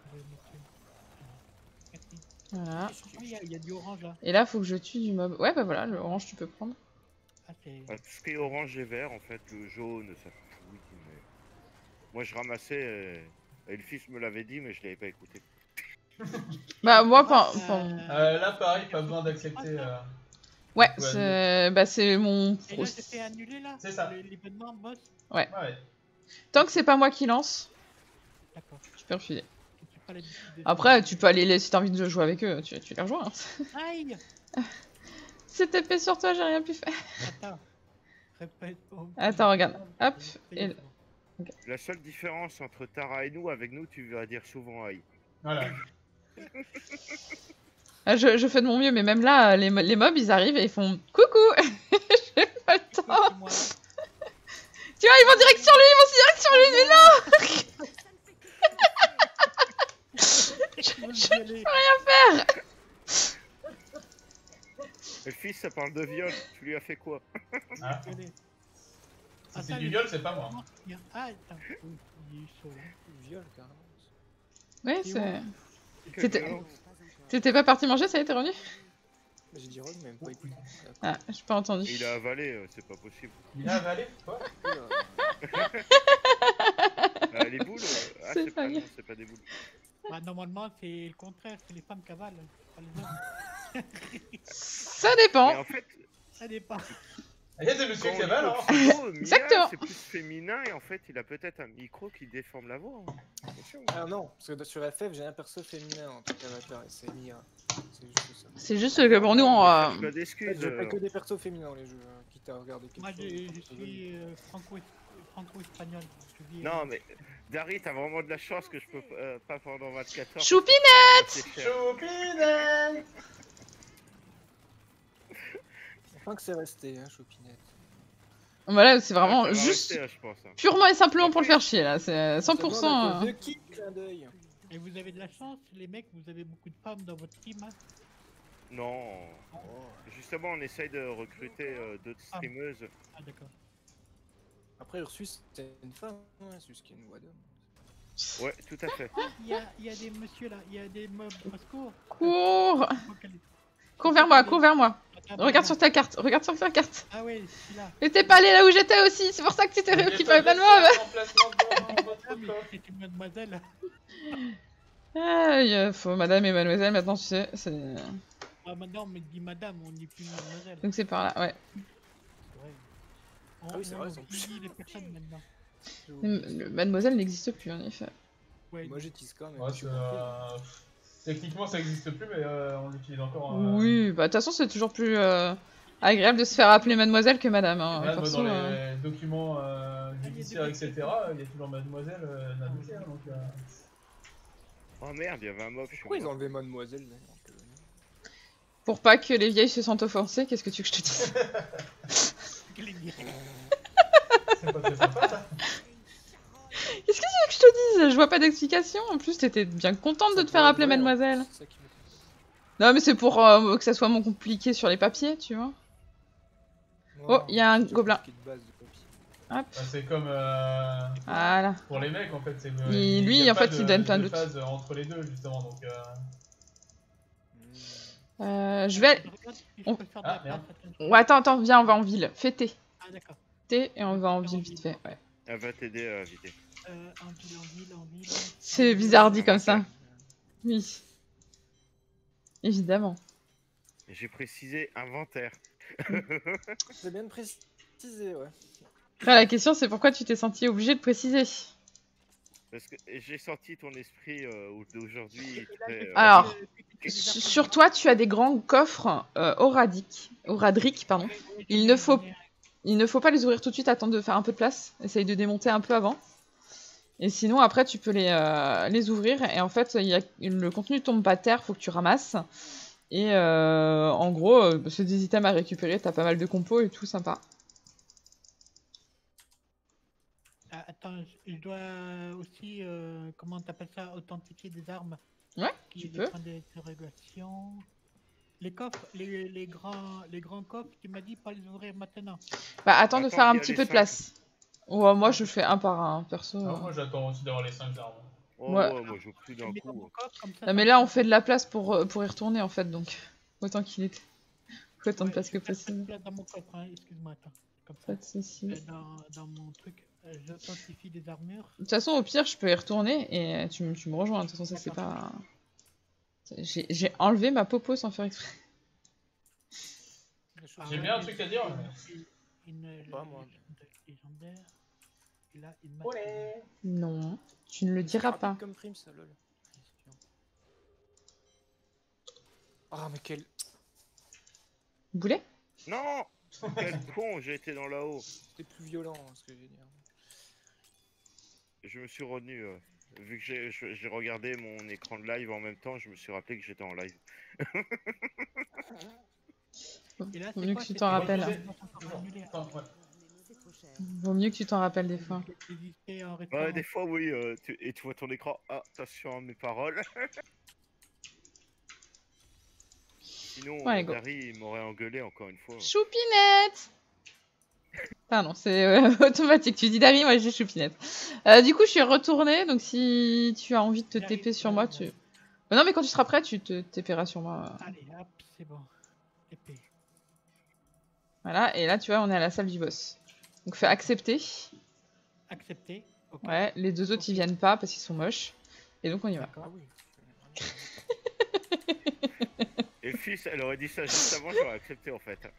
Speaker 8: Merci.
Speaker 1: Voilà.
Speaker 8: Ah, Il y, a- il y a du orange là.
Speaker 1: Et là, faut que je tue du mob. Ouais, bah voilà, le orange, tu peux prendre.
Speaker 8: Ah, c'est.
Speaker 6: Bah, tout ce qui est orange et vert, en fait, le jaune, ça pourrit. Mais... Moi, je ramassais. Euh... Elfis me l'avait dit, mais je l'avais pas écouté.
Speaker 1: Bah, moi, pas.
Speaker 8: Euh,
Speaker 1: pas-
Speaker 2: Euh, là, pareil, pas besoin d'accepter. euh,
Speaker 1: Ouais,
Speaker 2: Ouais,
Speaker 1: c'est bah, c'est mon.
Speaker 8: Et là, j'ai fait annuler là
Speaker 2: C'est ça.
Speaker 8: le- l'événement, boss.
Speaker 2: Ouais.
Speaker 1: Tant que c'est pas moi qui lance,
Speaker 8: D'accord.
Speaker 1: je peux refuser.
Speaker 8: J'ai pas l'habitude de-
Speaker 1: Après, tu peux aller les... si t'as envie de jouer avec eux, tu, tu les rejoins. hein.
Speaker 8: Aïe.
Speaker 1: C'est épée sur toi, j'ai rien pu faire.
Speaker 8: Attends. Répète. Oh.
Speaker 1: Attends, regarde. Hop.
Speaker 8: Ça y est,
Speaker 1: Et...
Speaker 8: c'est bon.
Speaker 6: La seule différence entre Tara et nous, avec nous, tu vas dire souvent aïe.
Speaker 2: Voilà.
Speaker 1: Ah, je, je fais de mon mieux, mais même là, les, mo- les mobs, ils arrivent et ils font coucou. J'ai pas le temps.
Speaker 8: C'est moi.
Speaker 1: Tu vois, ils vont direct sur lui, ils vont direct sur lui, mais non.
Speaker 8: Je veux y aller.
Speaker 6: Elfis, ça parle de viol, tu lui as fait quoi?
Speaker 2: Ah,
Speaker 8: Je veux y aller.
Speaker 2: si
Speaker 8: Ah,
Speaker 2: c'est
Speaker 8: ça,
Speaker 2: du
Speaker 8: le-
Speaker 2: viol, c'est pas moi.
Speaker 8: Ah, attends. Oui, il est chaud. hein.
Speaker 7: Viol, carrément.
Speaker 1: Ouais,
Speaker 8: C'est
Speaker 1: c'est.
Speaker 6: Quelle
Speaker 1: C'était-
Speaker 6: violence.
Speaker 4: Pas encore.
Speaker 1: T'étais pas parti manger, ça y est, t'es revenu?
Speaker 7: Mais j'ai dit Rod, mais même pas écouté.
Speaker 1: Ah, j'ai pas entendu.
Speaker 6: Et il a avalé, euh, c'est pas possible.
Speaker 2: Il a avalé quoi?
Speaker 6: Ah, les boules euh, Ah,
Speaker 1: C'est
Speaker 6: c'est
Speaker 1: pas
Speaker 6: pas,
Speaker 1: bien.
Speaker 6: non, c'est pas des boules.
Speaker 8: Bah, normalement, c'est le contraire, c'est les femmes qui avalent, pas les hommes.
Speaker 1: Ça
Speaker 6: Mais
Speaker 1: dépend.
Speaker 6: en fait,
Speaker 8: Ça dépend.
Speaker 2: Il y a des messieurs
Speaker 6: quand
Speaker 2: qui
Speaker 6: on
Speaker 2: avalent,
Speaker 6: lit
Speaker 2: hein.
Speaker 6: au photo, Mia,
Speaker 1: Exactement.
Speaker 6: c'est plus féminin et en fait, il a peut-être un micro qui déforme la voix. hein. On solution.
Speaker 7: Ah non, parce que sur F F, j'ai un perso féminin en tant qu'avatar et c'est Mia. C'est juste ça.
Speaker 1: C'est juste que pour nous, on.
Speaker 6: Mais
Speaker 1: euh,
Speaker 6: cherche pas
Speaker 7: En fait,
Speaker 6: d'excuses.
Speaker 7: je fais
Speaker 6: euh.
Speaker 7: que des persos féminins dans les jeux, hein, quitte à regarder quelque
Speaker 8: Moi,
Speaker 7: chose.
Speaker 8: je, je
Speaker 7: c'est joli.
Speaker 8: suis euh, franco- franco-espagnol. Je vis,
Speaker 6: Non,
Speaker 8: euh,
Speaker 6: mais Dari, t'as vraiment de la chance que je peux euh, pas pendant vingt-quatre heures.
Speaker 1: Choupinette
Speaker 6: C'est cher.
Speaker 2: Choupinette.
Speaker 7: Enfin que c'est resté, hein, Choupinette.
Speaker 1: Voilà, c'est
Speaker 6: Ouais,
Speaker 1: vraiment
Speaker 6: ça va
Speaker 1: juste
Speaker 6: rester, hein, je pense. hein.
Speaker 1: purement et simplement pour le faire chier là. C'est cent pour cent.
Speaker 7: De
Speaker 1: euh,
Speaker 7: qui clin d'œil.
Speaker 8: Et vous avez de la chance, les mecs, vous avez beaucoup de femmes dans votre team. Hein.
Speaker 6: Non. Justement, on essaye de recruter euh, d'autres
Speaker 8: Ah.
Speaker 6: streameuses.
Speaker 8: Ah, d'accord.
Speaker 7: Après, Ursus, c'est une femme, hein, c'est juste qu'il y a une voix d'homme.
Speaker 6: Ouais, tout à fait.
Speaker 8: Il y a, il y a des messieurs là, il y a des mobs au secours.
Speaker 1: Cours
Speaker 8: Faut qu'elle-
Speaker 1: Cours vers moi, cours vers moi.
Speaker 8: Attends,
Speaker 1: Regarde
Speaker 8: attends.
Speaker 1: sur ta carte, regarde sur ta carte.
Speaker 8: Ah ouais, celui-là.
Speaker 1: Mais t'es pas allé là où j'étais aussi, c'est pour ça que tu t'es réoccupé avec plein de mobs.
Speaker 2: Emplacement devant
Speaker 8: Ah,
Speaker 2: votre
Speaker 8: mais
Speaker 2: coffre.
Speaker 8: c'est une mademoiselle.
Speaker 1: Ah, il faut madame et mademoiselle maintenant, tu sais. c'est-
Speaker 8: Ah, maintenant, on me dit madame, on dit plus mademoiselle.
Speaker 1: Donc c'est par là, ouais.
Speaker 8: Ouais. On,
Speaker 7: Ah oui, c'est
Speaker 8: on
Speaker 7: vrai, en plus.
Speaker 8: vieillit les personnes maintenant.
Speaker 1: Le- le mademoiselle n'existe plus en effet.
Speaker 8: Ouais.
Speaker 7: Moi, j'utilise quand même.
Speaker 2: Ouais,
Speaker 7: je suis
Speaker 2: c'est,
Speaker 7: compris.
Speaker 2: euh, Techniquement, ça existe plus, mais euh, on l'utilise encore. euh,
Speaker 1: Oui, bah de toute façon c'est toujours plus euh, agréable de se faire appeler mademoiselle que madame. Hein.
Speaker 2: Regarde, moi,
Speaker 1: Perso,
Speaker 2: dans les
Speaker 1: euh,
Speaker 2: documents euh, judiciaires, et cetera, il y a toujours mademoiselle euh, Nadia, hein, donc... Euh...
Speaker 6: Oh merde, il y avait un mob. je suis
Speaker 7: Pourquoi ils ont
Speaker 6: mort.
Speaker 7: enlevé Mademoiselle d'ailleurs que-
Speaker 1: Pour pas que les vieilles se sentent offensées, qu'est-ce que tu veux que je te dise?
Speaker 2: C'est pas très sympa, ça.
Speaker 1: Qu'est-ce que tu veux que je te dise? Je vois pas d'explication. En plus, t'étais bien contente de
Speaker 7: Ça
Speaker 1: te faire
Speaker 7: pourrait
Speaker 1: appeler
Speaker 7: être vrai, hein.
Speaker 1: mademoiselle.
Speaker 7: C'est ça qui m'étonne.
Speaker 1: Non, mais c'est pour euh, que ça soit moins compliqué sur les papiers, tu vois. Oh,
Speaker 7: Non,
Speaker 1: il y a un
Speaker 7: c'est déjà
Speaker 1: gobelin.
Speaker 7: compliqué de base, de papier.
Speaker 1: Hop,
Speaker 2: Bah, c'est comme euh,
Speaker 1: voilà.
Speaker 2: pour les mecs, en fait. c'est que,
Speaker 1: Il-
Speaker 2: il y
Speaker 1: lui,
Speaker 2: a
Speaker 1: en
Speaker 2: pas
Speaker 1: fait,
Speaker 2: de-
Speaker 1: il donne plein
Speaker 2: de
Speaker 1: d'outils.
Speaker 2: phase entre les deux, justement, donc... Euh...
Speaker 7: Hmm.
Speaker 1: Euh, je vais...
Speaker 8: Regarde si je
Speaker 1: on-
Speaker 8: peux faire de
Speaker 2: Ah,
Speaker 8: la place,
Speaker 2: merde.
Speaker 8: attends.
Speaker 1: Ouais, attends, attends, viens, on va en ville. Fais T.
Speaker 8: Ah, d'accord.
Speaker 1: T et on va en ville vite fait, ouais.
Speaker 6: Elle va t'aider à éviter.
Speaker 8: Euh, en ville, en ville, en ville.
Speaker 1: C'est bizarre dit comme ça. Oui. Évidemment.
Speaker 6: J'ai précisé inventaire.
Speaker 7: C'est bien de préciser, ouais.
Speaker 1: Après, la question, c'est pourquoi tu t'es senti obligé de préciser.
Speaker 6: Parce que j'ai senti ton esprit euh, d'aujourd'hui. très, euh,
Speaker 1: Alors,
Speaker 8: Euh,
Speaker 1: Sur sur toi, tu as des grands coffres euh, oradiques, oradriques, pardon. Il ne faut, il ne faut pas les ouvrir tout de suite, attendre de faire un peu de place. Essaye de démonter un peu avant. Et sinon, après, tu peux les, euh, les ouvrir. Et en fait, il y a, le contenu tombe pas à terre, faut que tu ramasses. Et euh, en gros, euh, c'est des items à récupérer. T'as pas mal de compos et tout, sympa.
Speaker 8: Ah, attends, je je dois aussi, euh, comment t'appelles ça, authentifier des armes.
Speaker 1: Ouais,
Speaker 8: Qui
Speaker 1: tu
Speaker 8: est
Speaker 1: peux.
Speaker 8: point d'interrogation. Les coffres, les, les, grands, les grands coffres, tu m'as dit pas les ouvrir maintenant.
Speaker 1: Bah, attends de
Speaker 6: Attends
Speaker 1: faire un
Speaker 6: qu'il y a
Speaker 1: petit
Speaker 6: les
Speaker 1: peu de
Speaker 6: cinq.
Speaker 1: place. Ouais, moi, je fais un par un, perso.
Speaker 2: Alors,
Speaker 1: euh.
Speaker 2: moi, j'attends aussi d'avoir les cinq armes.
Speaker 6: Oh,
Speaker 1: Ouais.
Speaker 6: ouais, moi je plus d'un
Speaker 8: Mets dans mon
Speaker 6: coup.
Speaker 8: coffre, comme ça,
Speaker 1: Non,
Speaker 8: ça
Speaker 1: mais
Speaker 8: me
Speaker 1: là, on
Speaker 8: fait-
Speaker 1: fait de la place pour, euh, pour y retourner, en fait, donc. Autant qu'il ait... Faut autant de
Speaker 8: Ouais,
Speaker 1: place
Speaker 8: je
Speaker 1: que
Speaker 8: vais faire cette
Speaker 1: possible.
Speaker 8: place dans mon coffre, hein, excuse-moi, attends. Comme ça.
Speaker 1: Pas de soucis.
Speaker 8: Euh, Dans, dans mon truc, euh, j'authentifie des armures.
Speaker 1: De toute façon, au pire, je peux y retourner et tu, me- tu me rejoins. De toute façon, ça, c'est pas... J'ai j'ai enlevé ma popo sans faire exprès.
Speaker 2: J'ai bien un truc à dire, mais-
Speaker 8: Une, une
Speaker 7: Pas moi.
Speaker 8: légendaire. Et là, une
Speaker 2: Ouais.
Speaker 1: Non, tu ne le
Speaker 7: C'est
Speaker 1: diras
Speaker 7: rapide
Speaker 1: pas.
Speaker 7: comme prime, ça, lol. Ah, mais quel.
Speaker 1: Boulet?
Speaker 6: Non. Quel con, j'ai été dans la haut.
Speaker 7: C'était plus violent, hein, ce que je veux dire.
Speaker 6: Je me suis revenu. euh, vu que j'ai je- j'ai regardé mon écran de live en même temps, je me suis rappelé que j'étais en live.
Speaker 8: Et là,
Speaker 1: Vaut
Speaker 8: c'est
Speaker 1: mieux
Speaker 8: quoi,
Speaker 1: que tu
Speaker 8: c'est-
Speaker 1: t'en
Speaker 8: c'est-
Speaker 1: rappelles.
Speaker 8: c'est- annulé.
Speaker 2: Attends, ouais.
Speaker 4: C'est trop cher.
Speaker 1: Vaut mieux que tu t'en rappelles des fois.
Speaker 8: Exister en
Speaker 6: Ouais,
Speaker 8: restaurant.
Speaker 6: des fois, oui. euh, tu- et tu vois ton écran. Ah, attention à mes paroles. Sinon,
Speaker 1: Ouais, go.
Speaker 6: Dari il m'aurait engueulé encore une fois.
Speaker 1: Choupinette! Pardon, c'est euh, automatique. Tu dis Dari, moi j'ai Choupinette. Euh, du coup, je suis retournée, donc si tu as envie de te
Speaker 8: Dari,
Speaker 1: T P sur
Speaker 8: euh,
Speaker 1: moi, tu... Euh, non, mais quand tu seras prêt, tu te T Peras sur moi.
Speaker 8: Allez, hop, c'est bon. Épée.
Speaker 1: Voilà, et là, tu vois, on est à la salle du boss. Donc fais accepter.
Speaker 8: Accepté. Ok.
Speaker 1: Ouais, les deux autres, ils viennent pas parce qu'ils sont moches. Et donc on y va.
Speaker 8: D'accord.
Speaker 7: Ah oui.
Speaker 6: Et le fils, elle aurait dit ça juste avant, j'aurais accepté en fait.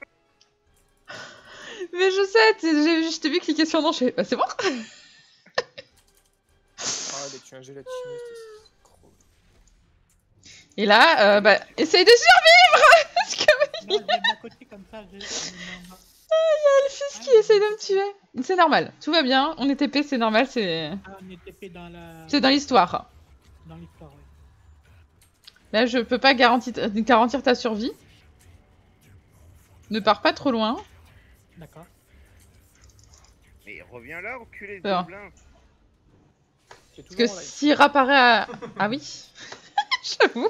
Speaker 1: Mais je sais, t'es- j'ai- je t'ai vu cliquer sur non, je fais... Bah, c'est bon.
Speaker 7: Ah, les suis un gélatiniste. c'est gros.
Speaker 1: Et là, euh, bah, essaye de survivre. Parce que
Speaker 8: Non, je vais de côté comme ça. Je... non,
Speaker 1: le fils qui essaye de me tuer. C'est normal, tout va bien. On est T P, c'est normal, c'est
Speaker 8: ah, on est T P dans la.
Speaker 1: c'est dans l'histoire.
Speaker 8: Dans l'histoire, ouais.
Speaker 1: Là, je peux pas garantir, garantir ta survie. Ne pars pas trop loin.
Speaker 8: D'accord.
Speaker 6: Mais reviens là, enculé de
Speaker 1: Alors.
Speaker 6: gobelin.
Speaker 7: J'ai
Speaker 1: Parce que
Speaker 7: toujours en live.
Speaker 1: s'il réapparaît à... Ah oui. J'avoue.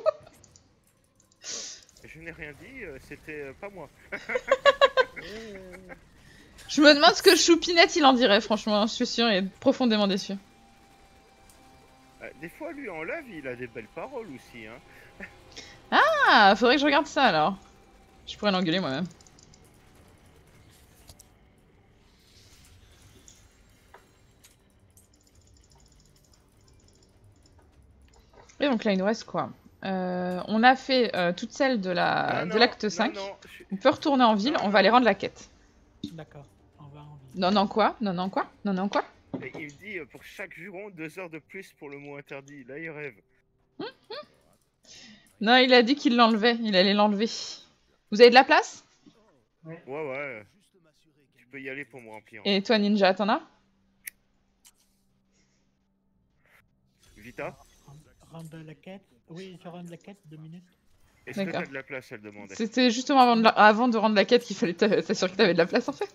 Speaker 6: Je n'ai rien dit, euh, c'était euh, pas moi.
Speaker 1: Je me demande ce que Choupinette il en dirait, franchement. Je suis sûre, il est profondément déçu.
Speaker 6: Euh, des fois, lui en live, il a des belles paroles aussi. Hein.
Speaker 1: Ah, faudrait que je regarde ça alors. Je pourrais l'engueuler moi-même. Et donc là, il nous reste quoi? Euh, On a fait euh, toutes celles de la
Speaker 6: Non,
Speaker 1: de
Speaker 6: non,
Speaker 1: l'acte
Speaker 6: non,
Speaker 1: cinq.
Speaker 6: non, je-
Speaker 1: On peut retourner en ville,
Speaker 6: Non,
Speaker 1: on
Speaker 6: non.
Speaker 1: va aller rendre la quête.
Speaker 8: D'accord. On va en ville.
Speaker 1: Non, non, quoi? Non, non, quoi? Non, non, quoi?
Speaker 6: Et il me dit euh, pour chaque juron, deux heures de plus pour le mot interdit. Là, il rêve.
Speaker 1: Non, il a dit qu'il l'enlevait, il allait l'enlever. Vous avez de la place?
Speaker 6: Ouais, ouais. Tu peux y aller pour me remplir.
Speaker 1: Et toi, Ninja, t'en as?
Speaker 6: Vita,
Speaker 8: Rendre la quête. Oui, je rends la quête, deux minutes.
Speaker 6: est-ce que
Speaker 1: D'accord.
Speaker 6: t'as de la place? Elle demandait.
Speaker 1: C'était justement avant de, la- avant de rendre la quête qu'il fallait t'a- s'assurer que t'avais de la place en fait.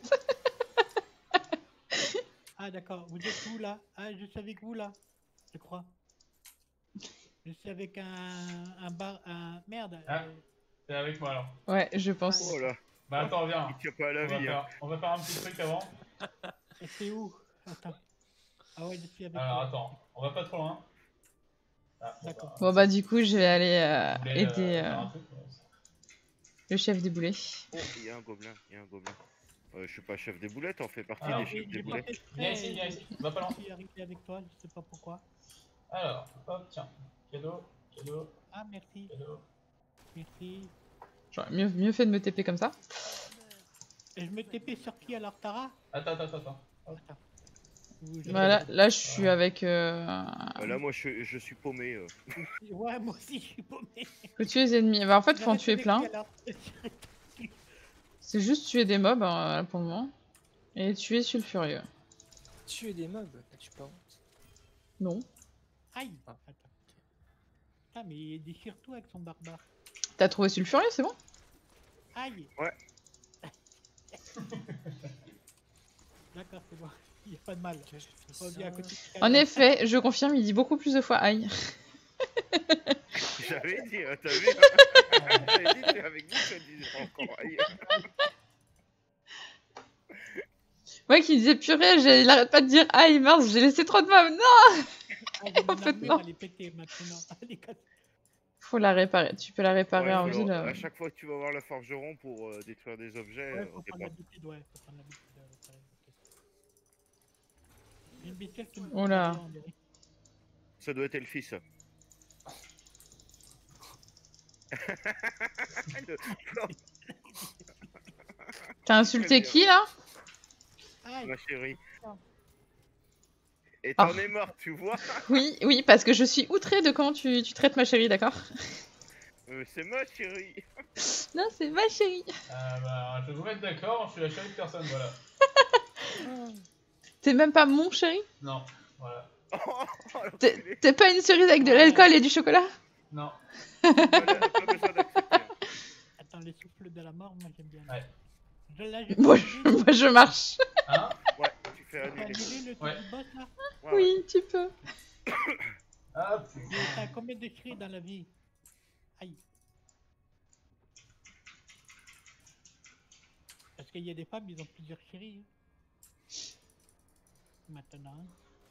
Speaker 8: Ah, d'accord. Vous êtes où là? Ah, je suis avec vous là. Je crois. Je suis avec un, un bar. Un... Merde.
Speaker 2: Ah.
Speaker 8: euh,
Speaker 2: T'es avec moi alors.
Speaker 1: Ouais, je pense.
Speaker 6: Oh là,
Speaker 2: Bah attends, viens.
Speaker 6: il tient pas à la
Speaker 2: On va,
Speaker 6: vie. Hein.
Speaker 2: faire, on va faire un petit truc avant.
Speaker 8: Et c'est où? Attends. Ah ouais, je suis avec
Speaker 2: Alors
Speaker 8: toi.
Speaker 2: attends, on va pas trop loin. Ah, bon,
Speaker 8: D'accord.
Speaker 2: bah,
Speaker 1: Bon bah du coup, je vais aller euh,
Speaker 2: vous voulez,
Speaker 1: aider
Speaker 2: euh,
Speaker 1: euh,
Speaker 2: faire un truc, ouais.
Speaker 1: le chef des boulets.
Speaker 6: Oh, il y a un gobelin, il y a un gobelin. Euh, je suis pas chef des boulettes, on fait partie
Speaker 2: Ah,
Speaker 6: des
Speaker 2: oui,
Speaker 6: chefs
Speaker 8: J'ai
Speaker 6: des
Speaker 8: j'ai pas
Speaker 6: boulettes.
Speaker 8: fait exprès,
Speaker 2: Viens ici, viens ici. Va pas loin.
Speaker 8: Je suis arrivé avec toi, je sais pas pourquoi.
Speaker 2: Alors, hop, tiens. Cadeau, cadeau,
Speaker 8: Ah, merci.
Speaker 2: cadeau.
Speaker 8: Merci.
Speaker 1: J'aurais mieux, mieux fait de me T P comme ça.
Speaker 8: Et je me T P sur qui alors, Tara?
Speaker 2: Attends, attends, attends.
Speaker 8: Attends. Ou je-
Speaker 1: Voilà, là je suis avec... Euh...
Speaker 6: Euh, là, moi, je, je suis paumé. euh.
Speaker 8: Ouais, moi aussi, je suis paumé.
Speaker 1: Faut tuer les ennemis. Bah en fait, faut en
Speaker 8: J'arrête
Speaker 1: tuer
Speaker 8: avec
Speaker 1: plein.
Speaker 8: qui, alors
Speaker 1: C'est juste tuer des mobs hein, pour le moment. Et tuer Sulfurieux.
Speaker 7: Tuer des mobs, t'as-tu pas honte?
Speaker 1: Non.
Speaker 8: Aïe.
Speaker 7: Ah.
Speaker 8: Attends. Ah, mais il déchire tout avec son barbare.
Speaker 1: T'as trouvé Sulfurieux, c'est bon?
Speaker 8: Aïe.
Speaker 6: Ouais.
Speaker 8: D'accord, c'est bon. Il n'y a pas de mal.
Speaker 7: Ok, j'ai fait
Speaker 8: Reviens à
Speaker 7: ça.
Speaker 8: côté de
Speaker 1: En
Speaker 8: Kaya.
Speaker 1: effet, je confirme, il dit beaucoup plus de fois aïe.
Speaker 6: J'avais dit, hein, t'as vu? hein. J'avais dit, t'es avec nous, ça disait encore ailleurs.
Speaker 1: Ouais, qui disait purée, j'ai- il arrête pas de dire aïe, mince, j'ai laissé trop de mobs. Non!
Speaker 8: Ah, j'ai mon
Speaker 1: En fait,
Speaker 8: armure,
Speaker 1: non.
Speaker 8: elle est pétée maintenant. Elle est cassée.
Speaker 1: Faut la réparer. Tu peux la réparer
Speaker 6: Ouais,
Speaker 1: en
Speaker 6: alors,
Speaker 1: ville. euh.
Speaker 6: À chaque fois que tu vas voir la forgeron pour euh, détruire des objets,
Speaker 8: Ouais,
Speaker 6: euh,
Speaker 8: faut
Speaker 6: au
Speaker 8: prendre
Speaker 6: départ.
Speaker 8: l'habitude, ouais. Faut prendre l'habitude de réparer. Ok. Une bestiole qui me
Speaker 1: Oh là.
Speaker 8: fait on dirait.
Speaker 6: Ça doit être Elfis. ça. Le- non,
Speaker 1: T'as insulté qui là?
Speaker 8: Aïe.
Speaker 6: ma chérie.
Speaker 8: Ah.
Speaker 6: Et t'en
Speaker 1: Ah.
Speaker 6: es mort, tu vois?
Speaker 1: Oui, oui, parce que je suis outrée de comment tu, tu traites ma chérie, d'accord?
Speaker 6: Euh, c'est ma chérie.
Speaker 1: Non, c'est ma chérie.
Speaker 2: Ah bah, je vais vous mettre d'accord, je suis la chérie de personne, voilà.
Speaker 1: T'es même pas mon chéri?
Speaker 2: Non, voilà.
Speaker 6: Oh,
Speaker 1: T'es
Speaker 6: l'enculé.
Speaker 1: t'es pas une cerise avec de l'alcool et du chocolat?
Speaker 2: Non.
Speaker 6: Voilà, t'as pas besoin d'accepter. hein.
Speaker 8: Attends, les souffles de la mort, moi j'aime bien.
Speaker 2: Ouais.
Speaker 8: Je, là, j'ai
Speaker 1: Moi,
Speaker 8: fait
Speaker 1: je,
Speaker 8: annuler-
Speaker 1: moi, je marche.
Speaker 2: Hein?
Speaker 6: Ouais, tu fais
Speaker 8: j'ai
Speaker 6: annuler.
Speaker 8: annulé le truc
Speaker 2: Ouais.
Speaker 8: du boss là.
Speaker 6: Ouais, ouais.
Speaker 1: Oui, tu peux.
Speaker 2: Hop.
Speaker 8: Mais t'as combien de cris dans la vie? Aïe. Parce qu'il y a des femmes, ils ont plusieurs chéris. hein. Maintenant.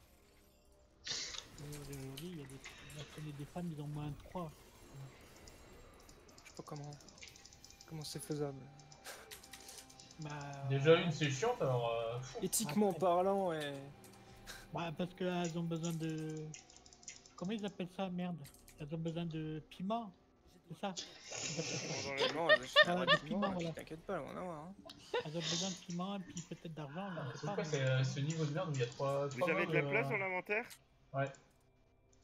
Speaker 8: Euh, Aujourd'hui, il y a des, je connais des femmes, ils ont moins de trois.
Speaker 7: Je sais pas comment. Comment c'est faisable.
Speaker 8: Bah,
Speaker 2: Déjà une, c'est chiante, alors... Euh... pff.
Speaker 7: Éthiquement
Speaker 8: Après.
Speaker 7: parlant, et.
Speaker 8: Bah, parce qu'elles ont besoin de. Comment ils appellent ça, merde? Elles ont besoin de piment. C'est ça? Ils appellent ça.
Speaker 6: Dans les-
Speaker 7: Non, je suis
Speaker 8: Ah,
Speaker 7: pas
Speaker 8: des
Speaker 7: rapidement,
Speaker 8: piments, voilà.
Speaker 7: t'inquiète pas, on en a un. Hein.
Speaker 8: Elles ont besoin de piment et puis peut-être d'argent. je sais
Speaker 2: C'est
Speaker 8: pas,
Speaker 2: quoi
Speaker 8: mais-
Speaker 2: c'est euh, ce niveau de merde où il y a trois...
Speaker 6: Vous
Speaker 2: trois
Speaker 6: avez de la
Speaker 2: mobs,
Speaker 6: place
Speaker 2: euh,
Speaker 6: dans l'inventaire?
Speaker 2: Ouais.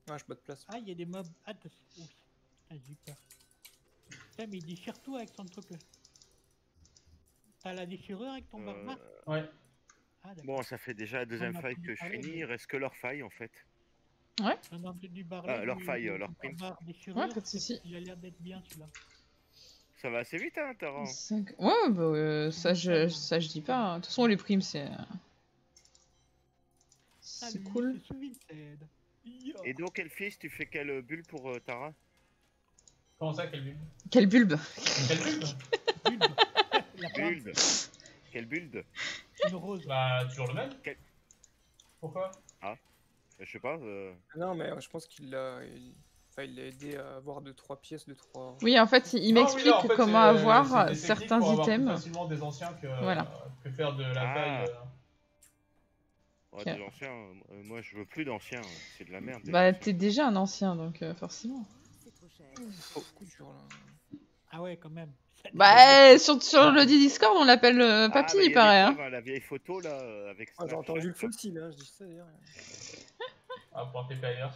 Speaker 7: Ah, je bats de place.
Speaker 8: Ah, il y a des mobs. Ah, t'as- Ouh. Putain, j'ai eu peur. Putain, mais il déchire tout avec son truc là. T'as la déchirure avec ton
Speaker 6: Euh,
Speaker 8: barbare?
Speaker 2: Ouais.
Speaker 8: Ah, d'accord.
Speaker 6: Bon, ça fait déjà la deuxième
Speaker 8: On a
Speaker 6: faille
Speaker 8: entendu
Speaker 6: que je
Speaker 8: parler,
Speaker 6: finis.
Speaker 8: mais-
Speaker 6: Il reste que leur faille en fait.
Speaker 1: Ouais,
Speaker 8: J'en ai entendu parler.
Speaker 6: Ah, leur
Speaker 8: du-
Speaker 6: faille,
Speaker 8: du
Speaker 6: leur prime.
Speaker 8: barbare déchirure.
Speaker 1: ouais, pas de soucis.
Speaker 8: Il a l'air d'être bien celui-là.
Speaker 6: Ça va assez vite, hein, Tara.
Speaker 1: Cinq- Ouais, bah, euh, ça, je, ça je dis pas. hein. De toute façon, les primes, c'est. euh, C'est
Speaker 8: Salut,
Speaker 1: cool.
Speaker 8: c'est Suicide. Yo.
Speaker 6: Et donc, Elfis, tu fais quelle bulle pour euh, Tara?
Speaker 2: Comment ça, quel bulbe?
Speaker 1: Quel bulbe!
Speaker 2: Quel bulbe?
Speaker 8: Bulbe. La plante,
Speaker 6: Build. Quel build?
Speaker 8: une rose.
Speaker 2: Bah, toujours le même.
Speaker 6: Quel-
Speaker 2: Pourquoi?
Speaker 6: Je sais pas. euh,
Speaker 7: Non, mais euh, je pense qu'il l'a il... enfin, il l'a aidé à avoir deux trois pièces, deux trois.
Speaker 1: Oui, en fait, il, il
Speaker 2: Non, oui,
Speaker 1: m'explique
Speaker 2: là, en fait,
Speaker 1: comment
Speaker 2: c'est-
Speaker 1: avoir
Speaker 2: c'est des techniques
Speaker 1: certains
Speaker 2: pour avoir plus
Speaker 1: items.
Speaker 2: facilement des anciens que,
Speaker 1: Voilà.
Speaker 2: que faire de la
Speaker 6: Ah.
Speaker 2: faille. euh.
Speaker 6: ouais,
Speaker 1: Ok.
Speaker 6: des anciens. euh, moi, je veux plus d'anciens. hein, C'est de la merde. les
Speaker 1: Bah,
Speaker 6: anciens.
Speaker 1: t'es déjà un ancien, donc euh, forcément.
Speaker 4: C'est trop cher.
Speaker 7: Oh, coup dur là.
Speaker 8: Ah ouais, quand même.
Speaker 1: Bah, sur, sur le Discord, on l'appelle euh,
Speaker 6: Ah,
Speaker 1: Papy,
Speaker 6: bah, y a
Speaker 1: il
Speaker 6: des
Speaker 1: paraît. Hein.
Speaker 6: preuves, hein, la vieille photo là, euh, avec.
Speaker 7: Ah, j'ai
Speaker 6: Snapchat.
Speaker 7: entendu le fossile, hein, je dis ça d'ailleurs.
Speaker 2: Ah, pour un T P ailleurs.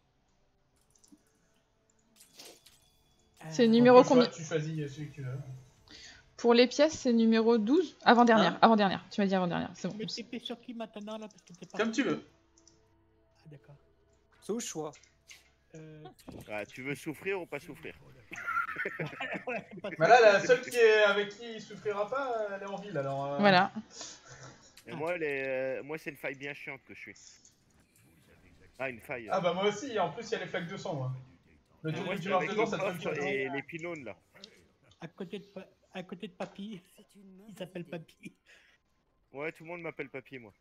Speaker 1: C'est
Speaker 8: Euh,
Speaker 1: numéro
Speaker 2: Tu
Speaker 1: combien?
Speaker 2: choi- Tu choisis celui que tu veux.
Speaker 1: Pour les pièces, c'est numéro douze. Avant-dernière,
Speaker 2: Hein
Speaker 1: avant-dernière. Tu m'as dit avant-dernière, c'est bon.
Speaker 8: Mais t'es fait sur qui maintenant là parce que t'es pas.
Speaker 2: Comme tu veux.
Speaker 8: Ah d'accord.
Speaker 7: C'est au choix.
Speaker 8: Euh...
Speaker 6: Ah, tu veux souffrir ou pas souffrir?
Speaker 8: ouais, pas
Speaker 2: Bah là, la seule qui est avec qui il souffrira pas, elle est en ville alors. euh,
Speaker 1: Voilà.
Speaker 6: Et moi, les, euh, moi c'est une faille bien chiante que je suis. Ah, une faille. euh.
Speaker 2: Ah bah moi aussi, et en plus il y a les flaques de sang moi. Le
Speaker 6: Et
Speaker 2: tour
Speaker 6: moi,
Speaker 2: que
Speaker 6: je
Speaker 2: tu
Speaker 6: suis
Speaker 2: marches
Speaker 6: avec
Speaker 2: dedans,
Speaker 6: le
Speaker 2: ça te fait
Speaker 6: coffre
Speaker 2: le tour.
Speaker 6: et les pylônes là.
Speaker 8: à côté de pa- à côté de Papy.
Speaker 4: C'est une mauvaise
Speaker 8: Il s'appelle
Speaker 4: idée.
Speaker 8: Papy.
Speaker 6: Ouais, tout le monde m'appelle papy, moi.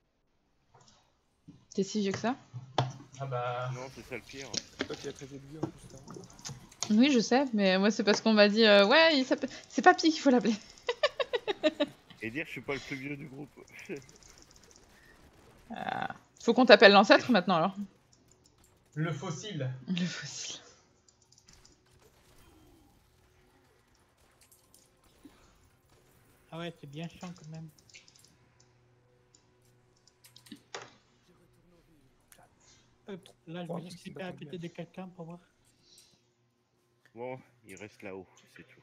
Speaker 1: T'es si vieux que ça?
Speaker 2: Ah bah.
Speaker 6: Non, c'est ça le pire.
Speaker 7: C'est toi qui as traité de vieux en plus. Là.
Speaker 1: Oui, je sais, mais moi, c'est parce qu'on m'a dit euh, ouais, il s'appelle. C'est Papy qu'il faut l'appeler.
Speaker 6: Et dire que je suis pas le plus vieux du groupe.
Speaker 1: Ah. Faut qu'on t'appelle l'ancêtre maintenant alors.
Speaker 2: Le fossile.
Speaker 1: Le fossile.
Speaker 8: Ah ouais, c'est bien chiant quand même.
Speaker 4: Je retourne aux villes.
Speaker 8: Euh, là, je
Speaker 7: Ouais,
Speaker 8: me suis
Speaker 7: c'est
Speaker 8: fait
Speaker 7: pas
Speaker 8: à
Speaker 7: mal.
Speaker 8: côté de quelqu'un pour voir.
Speaker 6: Bon, il reste là-haut, c'est tout.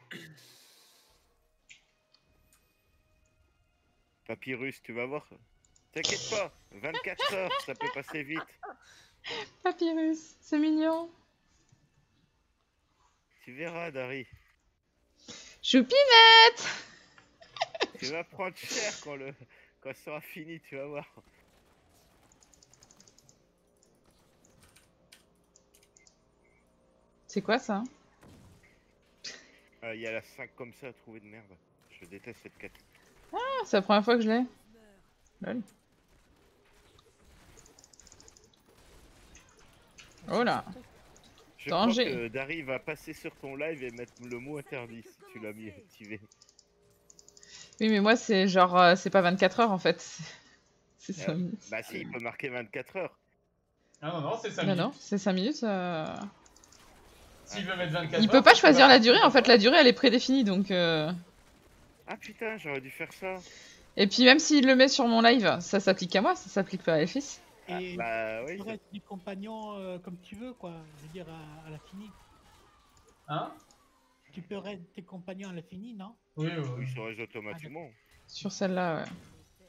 Speaker 6: Papyrus, tu vas voir. T'inquiète pas, vingt-quatre heures, ça peut passer vite.
Speaker 1: Papyrus, c'est mignon.
Speaker 6: Tu verras, Dari.
Speaker 1: Choupinette.
Speaker 6: Tu vas prendre cher quand le quand ça sera fini, tu vas voir.
Speaker 1: C'est quoi ça?
Speaker 6: Ah, il y a la cinq comme ça à trouver de merde. Je déteste cette quête.
Speaker 1: Ah, c'est la première fois que je l'ai.
Speaker 4: Meurs.
Speaker 1: Lol. Oh là.
Speaker 6: Je
Speaker 1: Danger.
Speaker 6: crois que Dari va passer sur ton live et mettre le mot interdit si tu l'as mis activé.
Speaker 1: Oui, mais moi, c'est genre, euh, c'est pas vingt-quatre heures en fait. C'est- C'est cinq
Speaker 6: Euh,
Speaker 1: minutes.
Speaker 6: Bah si, il peut marquer vingt-quatre heures.
Speaker 2: Ah non, non, c'est cinq
Speaker 1: Non,
Speaker 2: minutes.
Speaker 1: non, c'est cinq minutes. euh.
Speaker 2: S'il veut mettre vingt-quatre
Speaker 1: Il peut
Speaker 2: heures,
Speaker 1: pas
Speaker 2: tu
Speaker 1: choisir
Speaker 2: vas-
Speaker 1: la durée, en fait, la durée elle est prédéfinie donc. euh.
Speaker 6: Ah putain, j'aurais dû faire ça.
Speaker 1: Et puis, même s'il le met sur mon live, ça s'applique à moi, ça s'applique pas à Elfis.
Speaker 6: Ah,
Speaker 8: Et
Speaker 6: bah oui.
Speaker 8: tu
Speaker 6: ça-
Speaker 8: pourrais être des compagnons euh, comme tu veux, quoi. Je veux dire, à, à la finie.
Speaker 2: Hein?
Speaker 8: Tu peux être tes compagnons à la finie, non?
Speaker 2: Oui, oui,
Speaker 6: Oui,
Speaker 2: oui.
Speaker 6: ça reste automatiquement.
Speaker 1: Sur celle-là, ouais.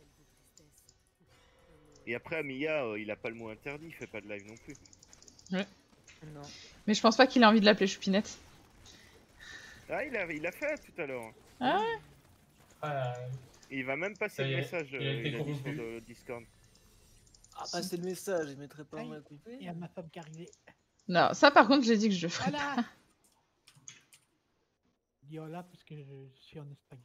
Speaker 6: Et après, Amiya, euh, il a pas le mot interdit, il fait pas de live non plus.
Speaker 7: Non.
Speaker 1: Mais je pense pas qu'il ait envie de l'appeler Choupinette.
Speaker 6: Ah, il a, il a fait tout à l'heure.
Speaker 1: Ah ouais?
Speaker 2: Ah,
Speaker 6: Il va même passer
Speaker 2: Ça y
Speaker 6: le
Speaker 2: est,
Speaker 6: message,
Speaker 2: il a
Speaker 6: euh,
Speaker 2: été
Speaker 6: il a dit sur
Speaker 2: corrompu.
Speaker 6: le Discord.
Speaker 7: Ah, bah, c'est le message, il mettrait pas
Speaker 8: Ah,
Speaker 7: mal
Speaker 8: il-
Speaker 7: coupé.
Speaker 8: Il y a ma femme qui est arrivée.
Speaker 1: Non, ça par contre, j'ai dit que je le ferais.
Speaker 8: Voilà. Je dis hola parce que je suis en Espagne.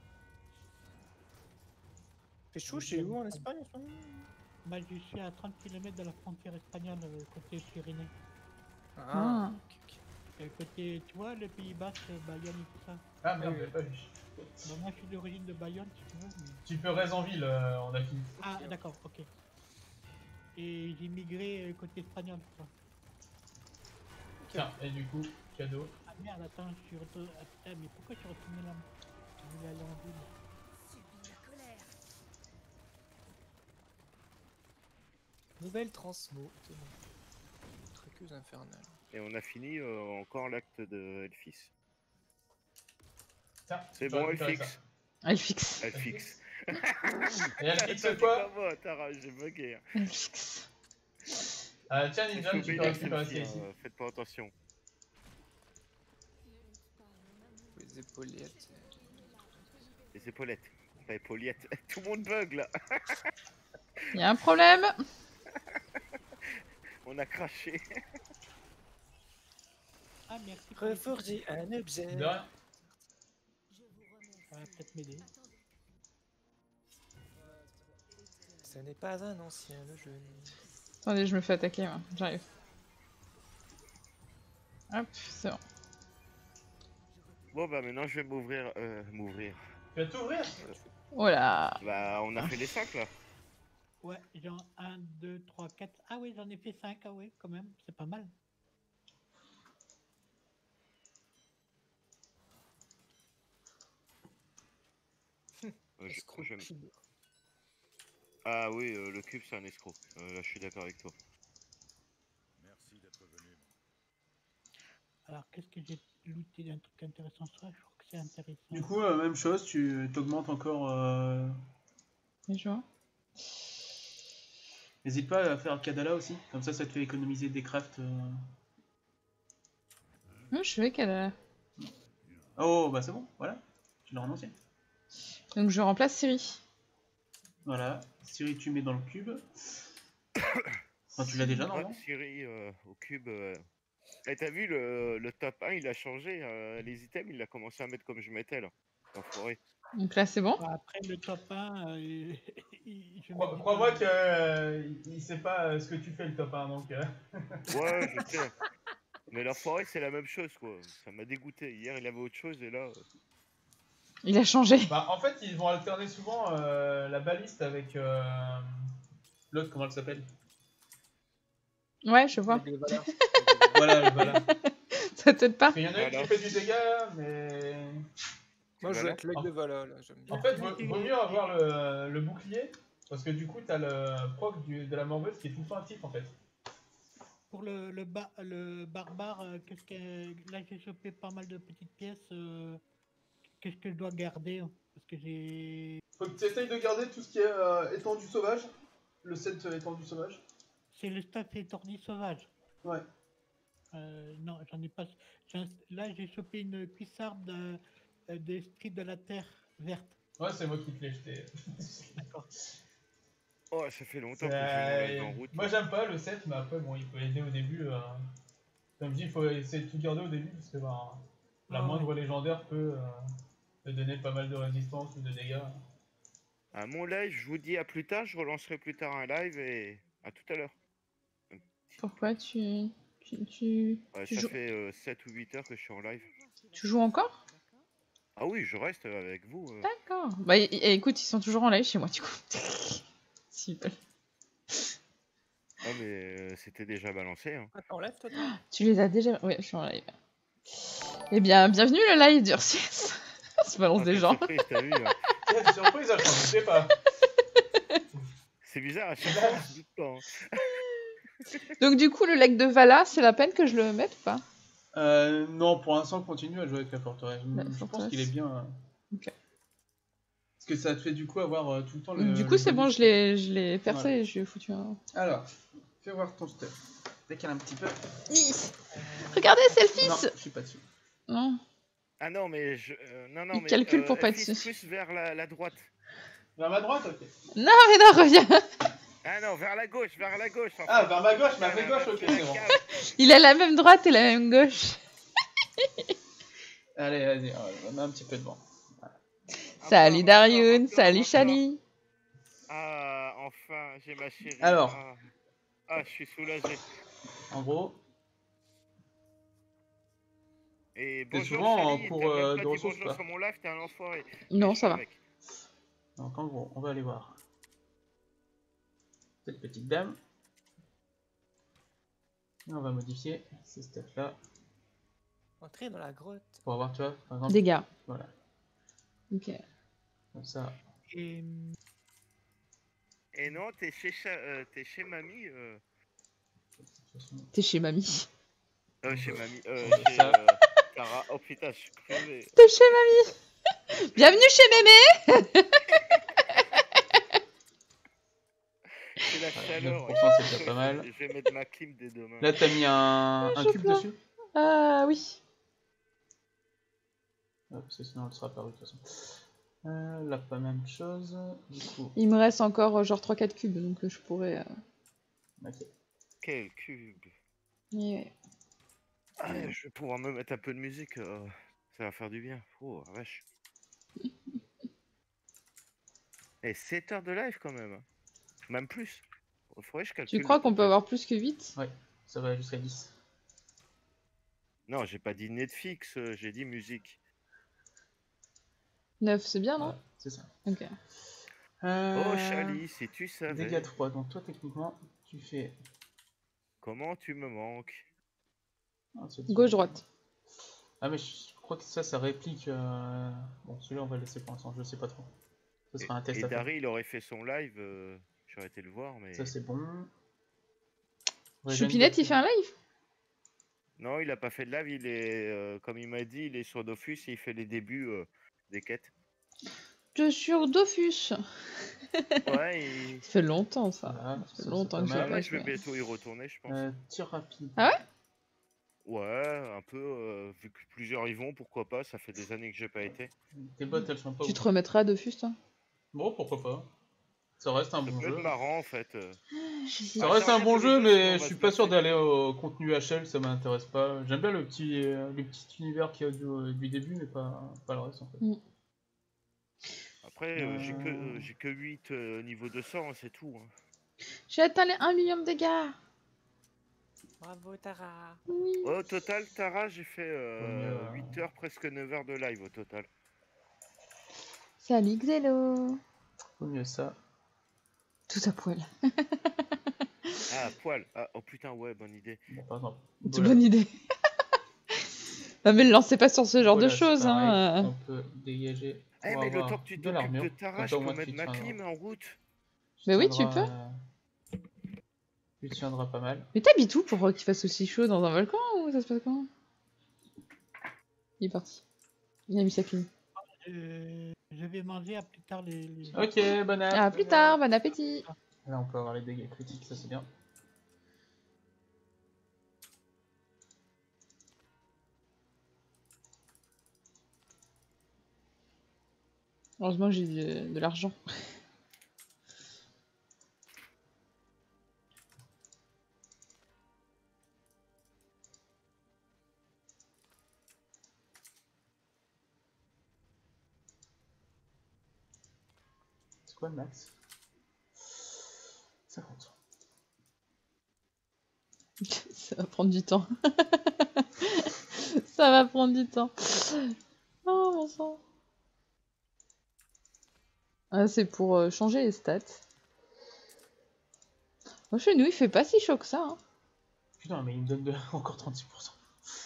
Speaker 7: Fait chaud chez vous en Espagne en ce moment?
Speaker 8: Bah, je suis à trente kilomètres de la frontière espagnole, euh, côté Pyrénées.
Speaker 1: Ah.
Speaker 7: ok, ok.
Speaker 8: Et côté, tu vois, le Pays Basque, Bayonne et tout ça.
Speaker 2: Ah merde, j'ai pas vu.
Speaker 8: Bah, moi, je suis d'origine de Bayonne, si tu veux. mais-
Speaker 2: Tu peux raise en ville, euh, on a fini.
Speaker 8: Ah, d'accord, ok. Et j'ai migré euh, côté espagnol, quoi.
Speaker 2: Tiens, et du coup, cadeau.
Speaker 8: Ah merde, attends, je suis retourné. Ah putain, mais pourquoi je suis retourné là? Je voulais aller en ville.
Speaker 4: Subis la colère.
Speaker 7: Nouvelle transmo. c'est bon. Quelques infernales.
Speaker 6: Et on a fini euh, encore l'acte de Elfix.
Speaker 2: Tiens,
Speaker 6: C'est
Speaker 2: tu peux
Speaker 6: bon,
Speaker 2: récupérer
Speaker 6: Elfix.
Speaker 2: ça.
Speaker 1: Elle fixe.
Speaker 6: Elfix.
Speaker 2: Et elle fixe
Speaker 6: T'as dit
Speaker 2: quoi?
Speaker 6: comme moi, Tara, j'ai bugué. hein.
Speaker 1: Elle fixe.
Speaker 2: euh, Tiens,
Speaker 6: Je
Speaker 2: Ninja,
Speaker 6: suis
Speaker 2: tu peux
Speaker 6: obédience
Speaker 2: récupérer
Speaker 6: aussi,
Speaker 2: ça
Speaker 6: hein,
Speaker 2: ici.
Speaker 6: euh, faites pas attention.
Speaker 7: Les épaulettes.
Speaker 6: Les épaulettes. Pas épaulettes. Tout le monde bug là.
Speaker 1: Il y a un problème.
Speaker 6: On a craché.
Speaker 8: Ah, merci. pour les-
Speaker 7: Reforger un objet.
Speaker 2: De rien.
Speaker 8: Ça va peut-être m'aider.
Speaker 7: Ce n'est pas un ancien, le jeune.
Speaker 1: Attendez, je me fais attaquer, moi. J'arrive. Hop, c'est bon.
Speaker 6: Bon bah maintenant je vais m'ouvrir. Euh, m'ouvrir.
Speaker 2: Tu vas t'ouvrir?
Speaker 1: Oh là.
Speaker 6: Bah on a fait les cinq là.
Speaker 8: Ouais, genre un, deux, trois, quatre. Ah oui, j'en ai fait cinq, ah ouais, quand même, c'est pas mal.
Speaker 6: Euh, je-
Speaker 7: Escroc
Speaker 6: j'aime-
Speaker 7: cube.
Speaker 6: Ah oui, euh, le cube c'est un escroc. Euh, là je suis d'accord avec toi.
Speaker 5: Merci d'être venu.
Speaker 8: Alors, qu'est-ce que j'ai looté d'un truc intéressant sur ça? Je trouve que c'est intéressant.
Speaker 2: Du coup, euh, même chose, tu augmentes encore. euh,
Speaker 1: Et je vois.
Speaker 2: N'hésite pas à faire Kadala aussi, comme ça, ça te fait économiser des crafts. euh.
Speaker 1: Hum, je vais qu'elle a...
Speaker 2: Oh, bah c'est bon, voilà. Tu l'as renoncé.
Speaker 1: Donc je remplace Siri.
Speaker 2: Voilà. Siri, tu mets dans le cube. Enfin, tu l'as déjà,
Speaker 6: Ouais,
Speaker 2: normalement.
Speaker 6: Siri euh, au cube. Euh... Et t'as vu le, le top un il a changé. euh, les items il a commencé à mettre comme je mettais là. L'enfoiré.
Speaker 1: Donc là c'est bon.
Speaker 8: Bah, après, le top un, euh, il- il- je me
Speaker 2: Crois-
Speaker 8: dis
Speaker 2: Crois-moi
Speaker 8: pas-
Speaker 2: que euh, il sait pas euh, ce que tu fais le top un, donc. euh.
Speaker 6: Ouais, je sais. Mais l'enfoiré c'est la même chose quoi. Ça m'a dégoûté. Hier il avait autre chose et là. euh,
Speaker 1: Il a changé.
Speaker 2: Bah, en fait, ils vont alterner souvent euh, la baliste avec euh, l'autre, comment elle s'appelle?
Speaker 1: Ouais, je vois.
Speaker 7: Avec les valeurs.
Speaker 2: Voilà, voilà.
Speaker 1: Ça t'aide pas?
Speaker 2: Il y en a une qui
Speaker 6: Voilà.
Speaker 2: fait du dégât, mais.
Speaker 7: Moi, je joue
Speaker 6: Voilà.
Speaker 7: avec l'aigle de Vala, là, j'aime bien.
Speaker 2: En fait, vaut, vaut mieux avoir le, le bouclier, parce que du coup, t'as le proc du- de la morveuse qui est tout le temps actif en fait.
Speaker 8: Pour le, le, ba- le barbare, euh, qu'est-ce que là j'ai chopé pas mal de petites pièces. euh, Qu'est-ce que je dois garder? hein Parce que j'ai.
Speaker 2: Faut que tu essayes de garder tout ce qui est euh, étendu sauvage, le set euh, étendu sauvage.
Speaker 8: C'est le stuff étourdi sauvage.
Speaker 2: Ouais.
Speaker 8: Euh, non, j'en ai pas. j'ai un- Là j'ai chopé une cuissarde euh, euh, d'esprit de la terre verte.
Speaker 2: Ouais, c'est moi qui te l'ai jeté.
Speaker 8: D'accord.
Speaker 6: Oh, ça fait longtemps que je
Speaker 2: Euh,
Speaker 6: me en route.
Speaker 2: Moi j'aime pas le set, mais après, bon, il peut aider au début. euh, Comme je dis, il faut essayer de tout garder au début, parce que bah, la
Speaker 8: Ah ouais.
Speaker 2: moindre légendaire peut euh, te donner pas mal de résistance ou de dégâts.
Speaker 6: À mon live, je vous dis à plus tard. Je relancerai plus tard un live et à tout à l'heure.
Speaker 1: Pourquoi tu... Tu, tu...
Speaker 6: Ouais,
Speaker 1: tu
Speaker 6: ça
Speaker 1: joues...
Speaker 6: fait euh, sept ou huit heures que je suis en live.
Speaker 1: tu joues encore?
Speaker 6: Ah oui, je reste avec vous. euh.
Speaker 1: D'accord. Bah é- é- écoute, ils sont toujours en live chez moi du coup. S'ils veulent.
Speaker 6: Ah mais euh, c'était déjà balancé. Hein.
Speaker 7: Ah, t'enlèves, toi, toi
Speaker 1: Tu les as déjà... Ouais, je suis en live. Eh bien, bienvenue le live d'Ursus. On se balance
Speaker 6: Ah,
Speaker 1: des
Speaker 6: quelle
Speaker 1: gens.
Speaker 6: surprise, t'as vu, hein.
Speaker 2: Quelle surprise, je ne sais pas.
Speaker 6: C'est bizarre, à chaque fois on se doute pas. hein.
Speaker 1: Donc du coup, le lac de Vala, c'est la peine que je le mette ou pas?
Speaker 2: Euh, non, pour l'instant, continue à jouer avec la forteresse.
Speaker 1: La
Speaker 2: je pense
Speaker 1: forteresse.
Speaker 2: qu'il est bien. euh.
Speaker 1: Ok.
Speaker 2: Parce que ça te fait du coup avoir euh, tout le temps le.
Speaker 1: Donc, du coup,
Speaker 2: le
Speaker 1: c'est bon,
Speaker 2: bonus.
Speaker 1: je l'ai je l'ai percé
Speaker 2: Voilà.
Speaker 1: et je lui ai foutu un...
Speaker 2: Alors, fais voir ton stuff. Décale un petit peu.
Speaker 1: Regardez, c'est le
Speaker 2: Non,
Speaker 1: fils.
Speaker 2: je suis pas dessus.
Speaker 1: Non.
Speaker 6: Ah non mais je. euh, non non
Speaker 1: Il
Speaker 6: mais.
Speaker 1: calcule pour
Speaker 6: euh,
Speaker 1: pas être
Speaker 6: Elfis,
Speaker 1: dessus.
Speaker 6: plus vers la, la droite.
Speaker 2: Vers ma droite, ok.
Speaker 1: Non, mais non, reviens.
Speaker 6: Ah non, vers la gauche, vers la gauche. en
Speaker 2: Ah,
Speaker 6: fait.
Speaker 2: vers ma gauche, ma
Speaker 6: Vers la-
Speaker 2: gauche, ok,
Speaker 6: vers la
Speaker 2: c'est bon.
Speaker 6: cave.
Speaker 1: Il a la même droite et la même gauche.
Speaker 2: Allez, vas-y, on met un petit peu devant.
Speaker 6: Ah,
Speaker 1: Salut
Speaker 6: bah,
Speaker 1: Darioun,
Speaker 6: encore,
Speaker 1: salut
Speaker 6: encore.
Speaker 1: Chali.
Speaker 6: Ah enfin, j'ai ma chérie.
Speaker 2: Alors.
Speaker 6: Ah, Ah, je suis soulagé.
Speaker 2: En gros,
Speaker 6: Et bonjour
Speaker 2: souvent en
Speaker 6: Chali,
Speaker 2: cours,
Speaker 6: t'as même
Speaker 2: euh,
Speaker 6: pas
Speaker 2: de
Speaker 6: dit
Speaker 2: ressources,
Speaker 6: bonjour
Speaker 2: quoi.
Speaker 6: sur mon live, t'es un enfoiré.
Speaker 1: Non,
Speaker 6: Mais je
Speaker 1: ça
Speaker 6: suis
Speaker 1: va.
Speaker 6: avec.
Speaker 2: donc en gros, on va aller voir cette petite dame. Et on va modifier ces stuff là
Speaker 7: Entrer dans la grotte.
Speaker 2: pour avoir, tu vois, par exemple,
Speaker 1: Dégâts.
Speaker 2: voilà,
Speaker 1: Ok.
Speaker 2: comme ça.
Speaker 8: Et
Speaker 6: Et non, t'es chez, Cha- euh, t'es chez mamie. euh,
Speaker 2: toute façon.
Speaker 1: T'es chez mamie.
Speaker 6: Euh, chez mamie. Euh,
Speaker 2: Ouais,
Speaker 6: chez
Speaker 2: ça.
Speaker 6: euh, Tara. Oh putain, je suis crevé.
Speaker 1: T'es chez mamie. Bienvenue chez mémé.
Speaker 6: C'est la
Speaker 2: Ouais,
Speaker 6: chaleur.
Speaker 2: neuf pour cent, c'est déjà pas mal.
Speaker 6: Je vais mettre ma clim dès demain.
Speaker 2: Là, t'as mis un, un
Speaker 1: je
Speaker 2: cube
Speaker 1: pleure.
Speaker 2: dessus.
Speaker 1: Ah oui.
Speaker 2: Ouais, parce que sinon, elle sera apparue de toute façon. Euh, là, pas même chose. Du coup,
Speaker 1: Il me reste encore euh, genre trois quatre cubes, donc euh, je pourrais... euh,
Speaker 2: ok.
Speaker 6: Quel cube.
Speaker 1: ouais.
Speaker 6: Ah, je vais pouvoir me mettre un peu de musique. euh, Ça va faire du bien. Oh, la vache. Et sept heures de live quand même. Même plus. Il faudrait que je calcule.
Speaker 1: Tu crois
Speaker 6: le
Speaker 1: qu'on peut
Speaker 6: total.
Speaker 1: avoir plus que huit?
Speaker 2: Ouais, ça va jusqu'à dix.
Speaker 6: Non, j'ai pas dit Netflix, euh, j'ai dit musique.
Speaker 1: neuf, c'est bien, non?
Speaker 2: Ouais, c'est ça.
Speaker 1: Ok.
Speaker 2: Euh,
Speaker 6: Oh, Chali, si tu savais.
Speaker 2: Dégâts trois. Donc, toi, techniquement, tu fais.
Speaker 6: Comment tu me manques.
Speaker 2: Ah, c'est-
Speaker 1: Gauche-droite.
Speaker 2: Ah, mais je crois que ça, ça réplique. euh, Bon, celui-là, on va le laisser pour l'instant, je sais pas trop. Ce
Speaker 6: Et,
Speaker 2: sera un test
Speaker 6: et
Speaker 2: à faire.
Speaker 6: Dari, il aurait fait son live. euh, J'aurais été le voir, mais.
Speaker 2: Ça, c'est bon. Raven
Speaker 1: Choupinette, il fait un live?
Speaker 6: Non, il a pas fait de live. Il est, euh, comme il m'a dit, il est sur Dofus et il fait les débuts euh, des quêtes.
Speaker 1: Je suis sur Dofus.
Speaker 6: Ouais, et...
Speaker 1: Ça fait longtemps, ça.
Speaker 2: Voilà,
Speaker 1: Ça fait
Speaker 2: ça,
Speaker 1: longtemps
Speaker 2: c'est
Speaker 1: que
Speaker 2: pas
Speaker 1: j'ai
Speaker 2: mal.
Speaker 1: pas
Speaker 6: Ouais, je vais
Speaker 1: joué.
Speaker 6: bientôt y retourner, je pense.
Speaker 2: Euh, tir rapide.
Speaker 1: Ah ouais?
Speaker 6: Ouais, un peu. euh, vu que plusieurs y vont, pourquoi pas. Ça fait des années que j'ai pas été.
Speaker 2: Tes bottes, elles sont pas
Speaker 1: Tu
Speaker 2: ouf.
Speaker 1: te remettras à Dofus, toi?
Speaker 2: Bon, pourquoi pas. Ça reste un
Speaker 6: Ça
Speaker 2: bon
Speaker 6: peut
Speaker 2: jeu.
Speaker 6: être marrant en fait. euh.
Speaker 2: Ça
Speaker 6: Ah,
Speaker 2: reste
Speaker 6: ça
Speaker 2: un
Speaker 6: reste
Speaker 2: bon
Speaker 6: le
Speaker 2: jeu,
Speaker 6: jeu,
Speaker 2: mais
Speaker 6: sinon on
Speaker 2: je
Speaker 6: va
Speaker 2: suis
Speaker 6: se
Speaker 2: pas sûr
Speaker 6: lasser.
Speaker 2: d'aller au contenu H L, ça m'intéresse pas. J'aime bien le petit, euh, le petit univers qu'il y a du, du début, mais pas, pas le reste en fait.
Speaker 1: Mm.
Speaker 6: Après, euh, j'ai que,
Speaker 2: Euh.
Speaker 6: euh, j'ai que huit euh, niveau deux cents, hein, c'est tout. hein.
Speaker 1: J'ai atteint les un million de dégâts.
Speaker 7: Bravo Tara.
Speaker 1: Oui.
Speaker 6: Au total, Tara, j'ai fait euh,
Speaker 2: Vaut mieux, euh,
Speaker 6: huit heures, presque neuf heures de live au total.
Speaker 1: Salut Xelo.
Speaker 2: Vaut mieux ça.
Speaker 1: Tout à poil.
Speaker 6: Ah, poil. Ah, oh putain, ouais, bonne idée.
Speaker 2: Bon, par exemple.
Speaker 1: C'est
Speaker 2: Bolas.
Speaker 1: bonne idée. Non mais ne lancez pas sur ce genre
Speaker 2: Bolas,
Speaker 1: de choses,
Speaker 2: pareil,
Speaker 1: hein.
Speaker 2: On peut dégager.
Speaker 6: Eh,
Speaker 2: pour
Speaker 6: mais le
Speaker 2: avoir
Speaker 6: temps que tu
Speaker 2: de
Speaker 6: t'occupes
Speaker 2: l'armure.
Speaker 6: de Tara,
Speaker 2: Comme
Speaker 6: je
Speaker 2: ça, au
Speaker 6: peux
Speaker 2: moins,
Speaker 6: mettre
Speaker 2: tu
Speaker 6: ma
Speaker 2: tiendras-
Speaker 6: clim en route.
Speaker 2: tu
Speaker 1: Mais oui, tu
Speaker 2: tiendras, euh, Tu tiendras pas mal.
Speaker 1: Mais t'habites où pour qu'il fasse aussi chaud dans un volcan ou ça se passe comment? Il est parti. Il a mis sa clim.
Speaker 8: Euh, je vais manger à plus tard les. les-
Speaker 2: Ok, bonne app.
Speaker 1: À plus tard, bon appétit.
Speaker 2: Là, on peut avoir les dégâts critiques, ça c'est bien.
Speaker 1: Heureusement que j'ai de, de l'argent.
Speaker 2: C'est quoi le max? cinquante.
Speaker 1: Ça va prendre du temps. Ça va prendre du temps. Oh mon sang. Ah, c'est pour euh, changer les stats. Moi, chez nous, il fait pas si chaud que ça. Hein.
Speaker 2: Putain, mais il me donne de... encore trente-six pour cent.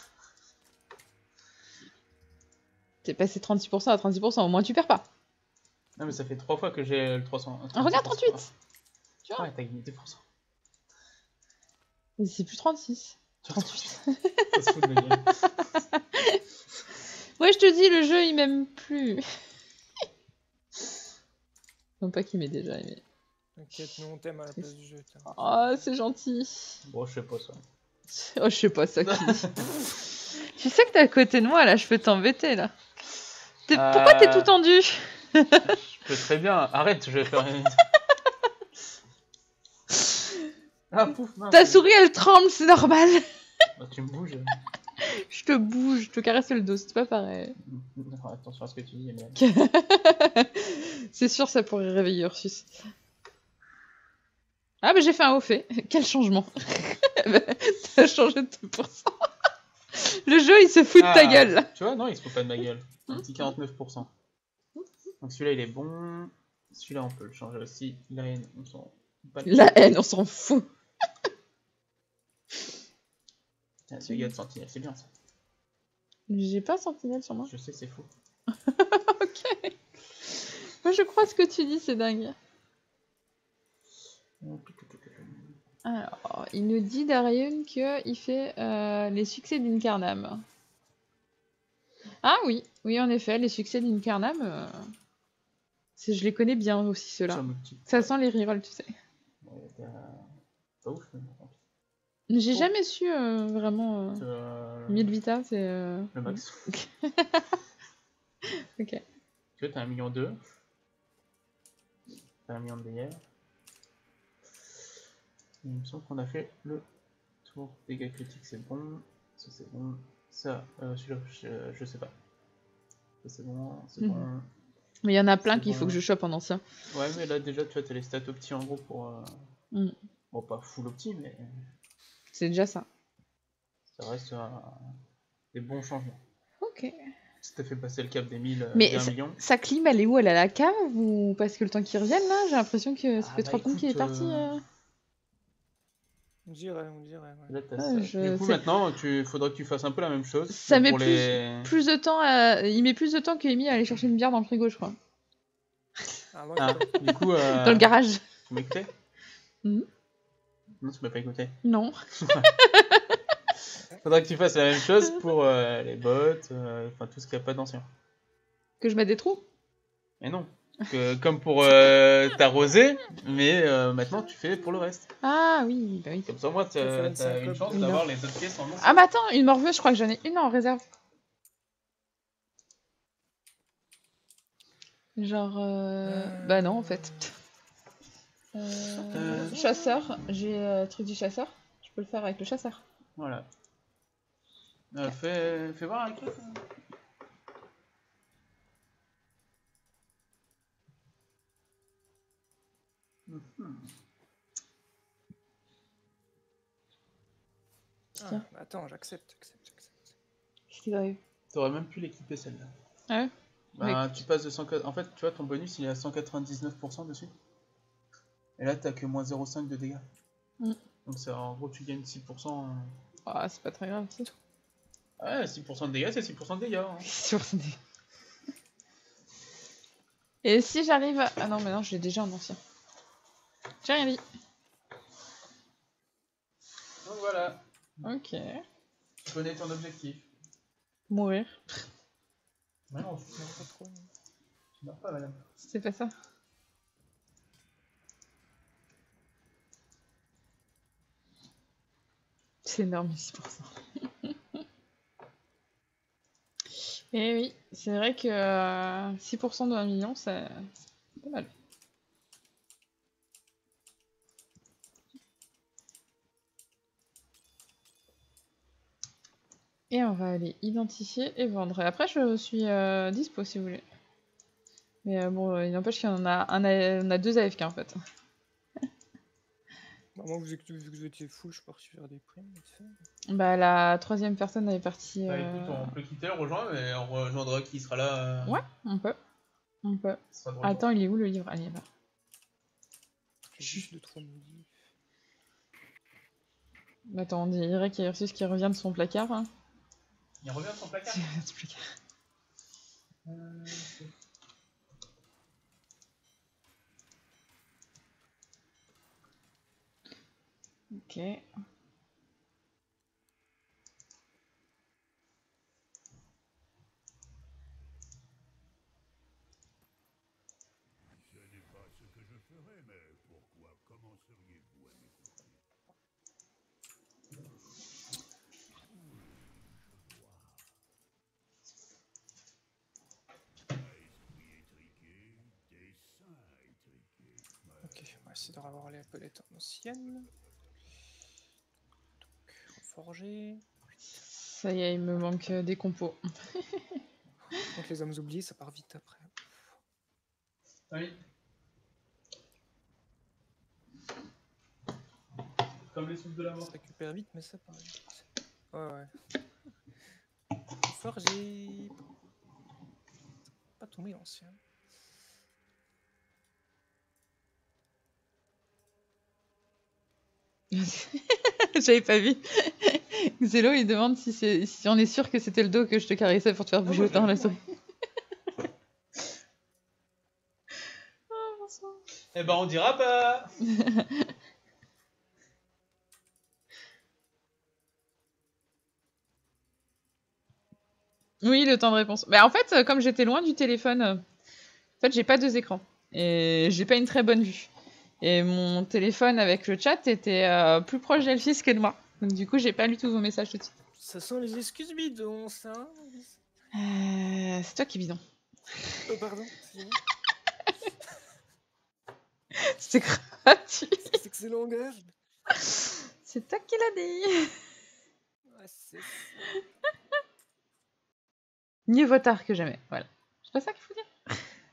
Speaker 1: T'es passé trente-six pour cent à trente-six pour cent, au moins tu perds pas.
Speaker 2: Non, mais ça fait trois fois que j'ai le trois cents.
Speaker 1: Ah, regarde, trente-huit. Tu vois?
Speaker 2: Ouais, t'as gagné dix pour cent.
Speaker 1: Mais c'est plus trente-six.
Speaker 2: trente-huit. Ça se fout de ma gueule.
Speaker 1: Ouais, je te dis, le jeu, il m'aime plus. Non, pas qu'il m'ait déjà aimé.
Speaker 7: T'inquiète, nous on t'aime à la place du jeu. Tara.
Speaker 1: Oh, c'est gentil.
Speaker 2: Bon, je sais pas ça.
Speaker 1: Oh, je sais pas ça qui. Tu sais que t'es à côté de moi, là, je peux t'embêter, là. T'es-
Speaker 2: Euh,
Speaker 1: Pourquoi t'es tout tendu?
Speaker 2: Je peux très bien. Arrête, je vais faire une. Ah, pouf, mince.
Speaker 1: Ta souris, elle tremble, c'est normal.
Speaker 2: Bah, tu me bouges.
Speaker 1: Je te bouge, je te caresse le dos, c'est pas pareil.
Speaker 2: Non, attention à ce que tu dis, mais.
Speaker 1: C'est sûr, ça pourrait réveiller Ursus. Ah, bah j'ai fait un haut fait. Quel changement. T'as changé de deux pour cent. Le jeu, il se fout de ta
Speaker 2: Ah,
Speaker 1: gueule, là.
Speaker 2: Tu vois, non, il se fout pas de ma gueule. Un petit quarante-neuf pour cent. Donc celui-là, il est bon. Celui-là, on peut le changer aussi. La haine, on s'en pas le-
Speaker 1: La haine, on s'en fout.
Speaker 2: Ah, celui-là de sentinelle, c'est bien ça.
Speaker 1: J'ai pas sentinelle sur moi.
Speaker 2: Je sais, c'est fou.
Speaker 1: Ok. Moi, je crois ce que tu dis, c'est dingue. Alors, il nous dit Darion qu'il fait euh, les succès d'Incarnam. Ah oui, oui en effet, les succès d'Incarnam, euh, c'est- je les connais bien aussi ceux-là.
Speaker 2: Sur multi.
Speaker 1: Ça sent les rerolls, tu sais.
Speaker 2: Ouais, t'as- pas ouf, mais bon.
Speaker 1: J'ai
Speaker 2: Oh.
Speaker 1: jamais su euh, vraiment...
Speaker 2: C'est,
Speaker 1: Euh...
Speaker 2: euh,
Speaker 1: mille Vita, c'est... euh,
Speaker 2: le max.
Speaker 1: Ok.
Speaker 2: Tu vois, t'as un million deux. T'as un million de dégâts. Il me semble qu'on a fait le tour. Dégâts critiques, c'est bon. Ça, c'est bon. Ça, euh, celui-là, je, je sais pas. Ça, c'est bon. C'est
Speaker 1: Mhm.
Speaker 2: bon.
Speaker 1: Mais il y en a plein
Speaker 2: C'est
Speaker 1: qu'il
Speaker 2: bon.
Speaker 1: faut que je chope en ancien.
Speaker 2: Ouais, mais là, déjà, tu vois, t'as les stats opti en gros pour. Euh...
Speaker 1: Mm.
Speaker 2: Bon, pas full opti, mais
Speaker 1: C'est déjà ça.
Speaker 2: ça reste euh, des bons changements.
Speaker 1: Ok.
Speaker 2: Si t'as fait passer le cap des mille, euh,
Speaker 1: Mais
Speaker 2: des un
Speaker 1: sa,
Speaker 2: million.
Speaker 1: sa clim, elle est où? Elle est à la cave ou parce que le temps qu'ils reviennent là? J'ai l'impression que ça
Speaker 2: Ah
Speaker 1: fait
Speaker 2: bah
Speaker 1: trois tomes qu'il est
Speaker 2: écoute,
Speaker 1: parti.
Speaker 2: euh,
Speaker 1: euh.
Speaker 7: On dirait, on dirait. Ouais.
Speaker 2: Là, t'as
Speaker 1: Ouais,
Speaker 2: ça.
Speaker 1: je-
Speaker 2: Du coup,
Speaker 1: c'est-
Speaker 2: maintenant, tu faudra que tu fasses un peu la même chose.
Speaker 1: Ça
Speaker 2: que
Speaker 1: met
Speaker 2: pour
Speaker 1: plus,
Speaker 2: les...
Speaker 1: plus de temps à... Il met plus de temps que Amy à aller chercher une bière dans le frigo, je crois.
Speaker 7: Ah, moi,
Speaker 2: Ah,
Speaker 7: je-
Speaker 2: du coup, euh...
Speaker 1: Dans le garage.
Speaker 2: tu m'as écouté
Speaker 1: Mhm.
Speaker 2: Non, tu m'as pas écouté.
Speaker 1: Non.
Speaker 2: Faudra que tu fasses la même chose pour euh, les bottes, euh, enfin tout ce qui a pas d'ancien.
Speaker 1: Que je mette des trous?
Speaker 2: Mais non. Que, comme pour euh, ta rosée, mais euh, maintenant tu fais pour le reste.
Speaker 1: Ah oui, bah oui.
Speaker 2: Comme ça, moi,
Speaker 7: Tu vas faire
Speaker 2: t'as
Speaker 7: une
Speaker 2: t'as une
Speaker 7: syncope.
Speaker 2: chance
Speaker 1: Oui,
Speaker 2: d'avoir les autres pièces en ancien.
Speaker 1: Ah mais attends, une morveuse, je crois que j'en ai une en réserve. Genre... euh, Bah non, en fait. Euh,
Speaker 2: Euh,
Speaker 1: Chasseur, j'ai euh, le truc du chasseur. Je peux le faire avec le chasseur.
Speaker 2: Voilà. Euh, fais, fais voir avec eux.
Speaker 7: Ah,
Speaker 1: Tiens.
Speaker 7: bah attends, j'accepte, j'accepte, j'accepte.
Speaker 1: Qu'est-ce qu'il arrive?
Speaker 2: T'aurais même pu l'équiper celle-là.
Speaker 1: Ah ouais?
Speaker 2: Bah, tu passes de cent... En fait, tu vois, ton bonus il est à cent quatre-vingt-dix-neuf pour cent dessus. Et là, t'as que moins zéro virgule cinq de dégâts.
Speaker 1: Mm.
Speaker 2: Donc, ça, en gros, tu gagnes six pour cent.
Speaker 1: Ah, c'est pas très grave, si.
Speaker 2: Ouais, six pour cent de dégâts, c'est six pour cent de dégâts. Hein.
Speaker 1: Sur ce dé. Et si j'arrive à... Ah non, mais non, je l'ai déjà en ancien. J'ai rien dit.
Speaker 2: Donc voilà,
Speaker 1: Ok.
Speaker 2: tu connais ton objectif.
Speaker 1: Mourir.
Speaker 2: Mais non, tu meurs pas trop. Tu meurs pas, madame.
Speaker 1: C'est pas ça. C'est énorme, six pour cent. Et oui, c'est vrai que euh, six pour cent de un million, c'est c'est pas mal. Et on va aller identifier et vendre. Et après, je suis euh, dispo si vous voulez. Mais euh, bon, euh, il n'empêche qu'il y en a, un, A- on a deux A F K en fait.
Speaker 7: Bah, moi, vu que, vu que vous étiez full, je suis parti faire des primes, vite fait.
Speaker 1: Bah, la troisième personne elle est partie.
Speaker 2: Bah
Speaker 1: euh,
Speaker 2: écoute, on peut quitter le rejoindre, mais on rejoindra qui sera là. euh,
Speaker 1: Ouais, on peut. On peut.
Speaker 2: qui sera de retour.
Speaker 1: Attends, il est où le livre? Allez, là.
Speaker 7: J'ai juste deux trois modifs.
Speaker 1: Attends, on dirait qu'il y a Ursus qui revient de son placard. Hein.
Speaker 2: Il revient de son placard.
Speaker 1: Qui revient de son placard.
Speaker 2: Euh,
Speaker 1: Ok.
Speaker 5: Ce n'est pas ce que je ferais, mais pourquoi commenceriez-vous à m'écouter? À esprit étriqué, dessin étriqué.
Speaker 7: Ok, on va essayer de revoir les palettes anciennes. Donc, reforger.
Speaker 1: Ça y est, il me manque euh, des compos.
Speaker 7: Donc, les hommes oubliés, ça part vite après.
Speaker 2: Oui. Comme les souffles de la mort.
Speaker 7: Ça récupère vite, mais ça part vite. Ouais, ouais. Forger. Pas tombé l'ancien.
Speaker 1: J'avais pas vu. Xelo, il demande si, c'est- si on est sûr que c'était le dos que je te caressais pour te faire bouger
Speaker 2: moi,
Speaker 1: autant
Speaker 2: j'ai
Speaker 1: la
Speaker 2: vu,
Speaker 1: souris.
Speaker 2: Eh ben, on dira pas.
Speaker 1: Oui, le temps de réponse. Mais en fait, euh, comme j'étais loin du téléphone, euh, en fait, j'ai pas deux écrans. Et j'ai pas une très bonne vue. Et mon téléphone avec le chat était euh, plus proche d'Elphys que de moi. Donc du coup, j'ai pas lu tous vos messages tout de suite.
Speaker 7: Ça sent les excuses bidons, ça. hein
Speaker 1: Euh, c'est toi qui es bidon.
Speaker 7: Oh, pardon, excusez-moi.
Speaker 1: C'est gratuit.
Speaker 7: C'est excellent langage.
Speaker 1: C'est toi qui l'as dit.
Speaker 7: Ouais, c'est ça.
Speaker 1: Mieux vaut tard que jamais. Voilà. C'est pas ça qu'il faut dire.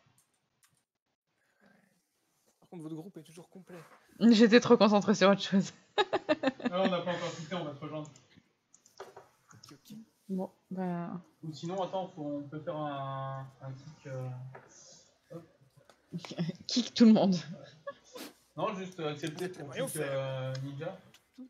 Speaker 7: Par contre, votre groupe est toujours complet.
Speaker 1: J'étais trop concentrée sur autre chose.
Speaker 2: Non, on n'a pas encore quitté, on va te rejoindre.
Speaker 7: Ok, ok.
Speaker 1: Bon, bah...
Speaker 2: Ou sinon, attends, faut, on peut faire un, un kick. Euh...
Speaker 1: Kick tout le monde.
Speaker 2: Non, juste euh, accepter ton
Speaker 7: Rien
Speaker 2: kick
Speaker 7: faire.
Speaker 2: euh, ninja.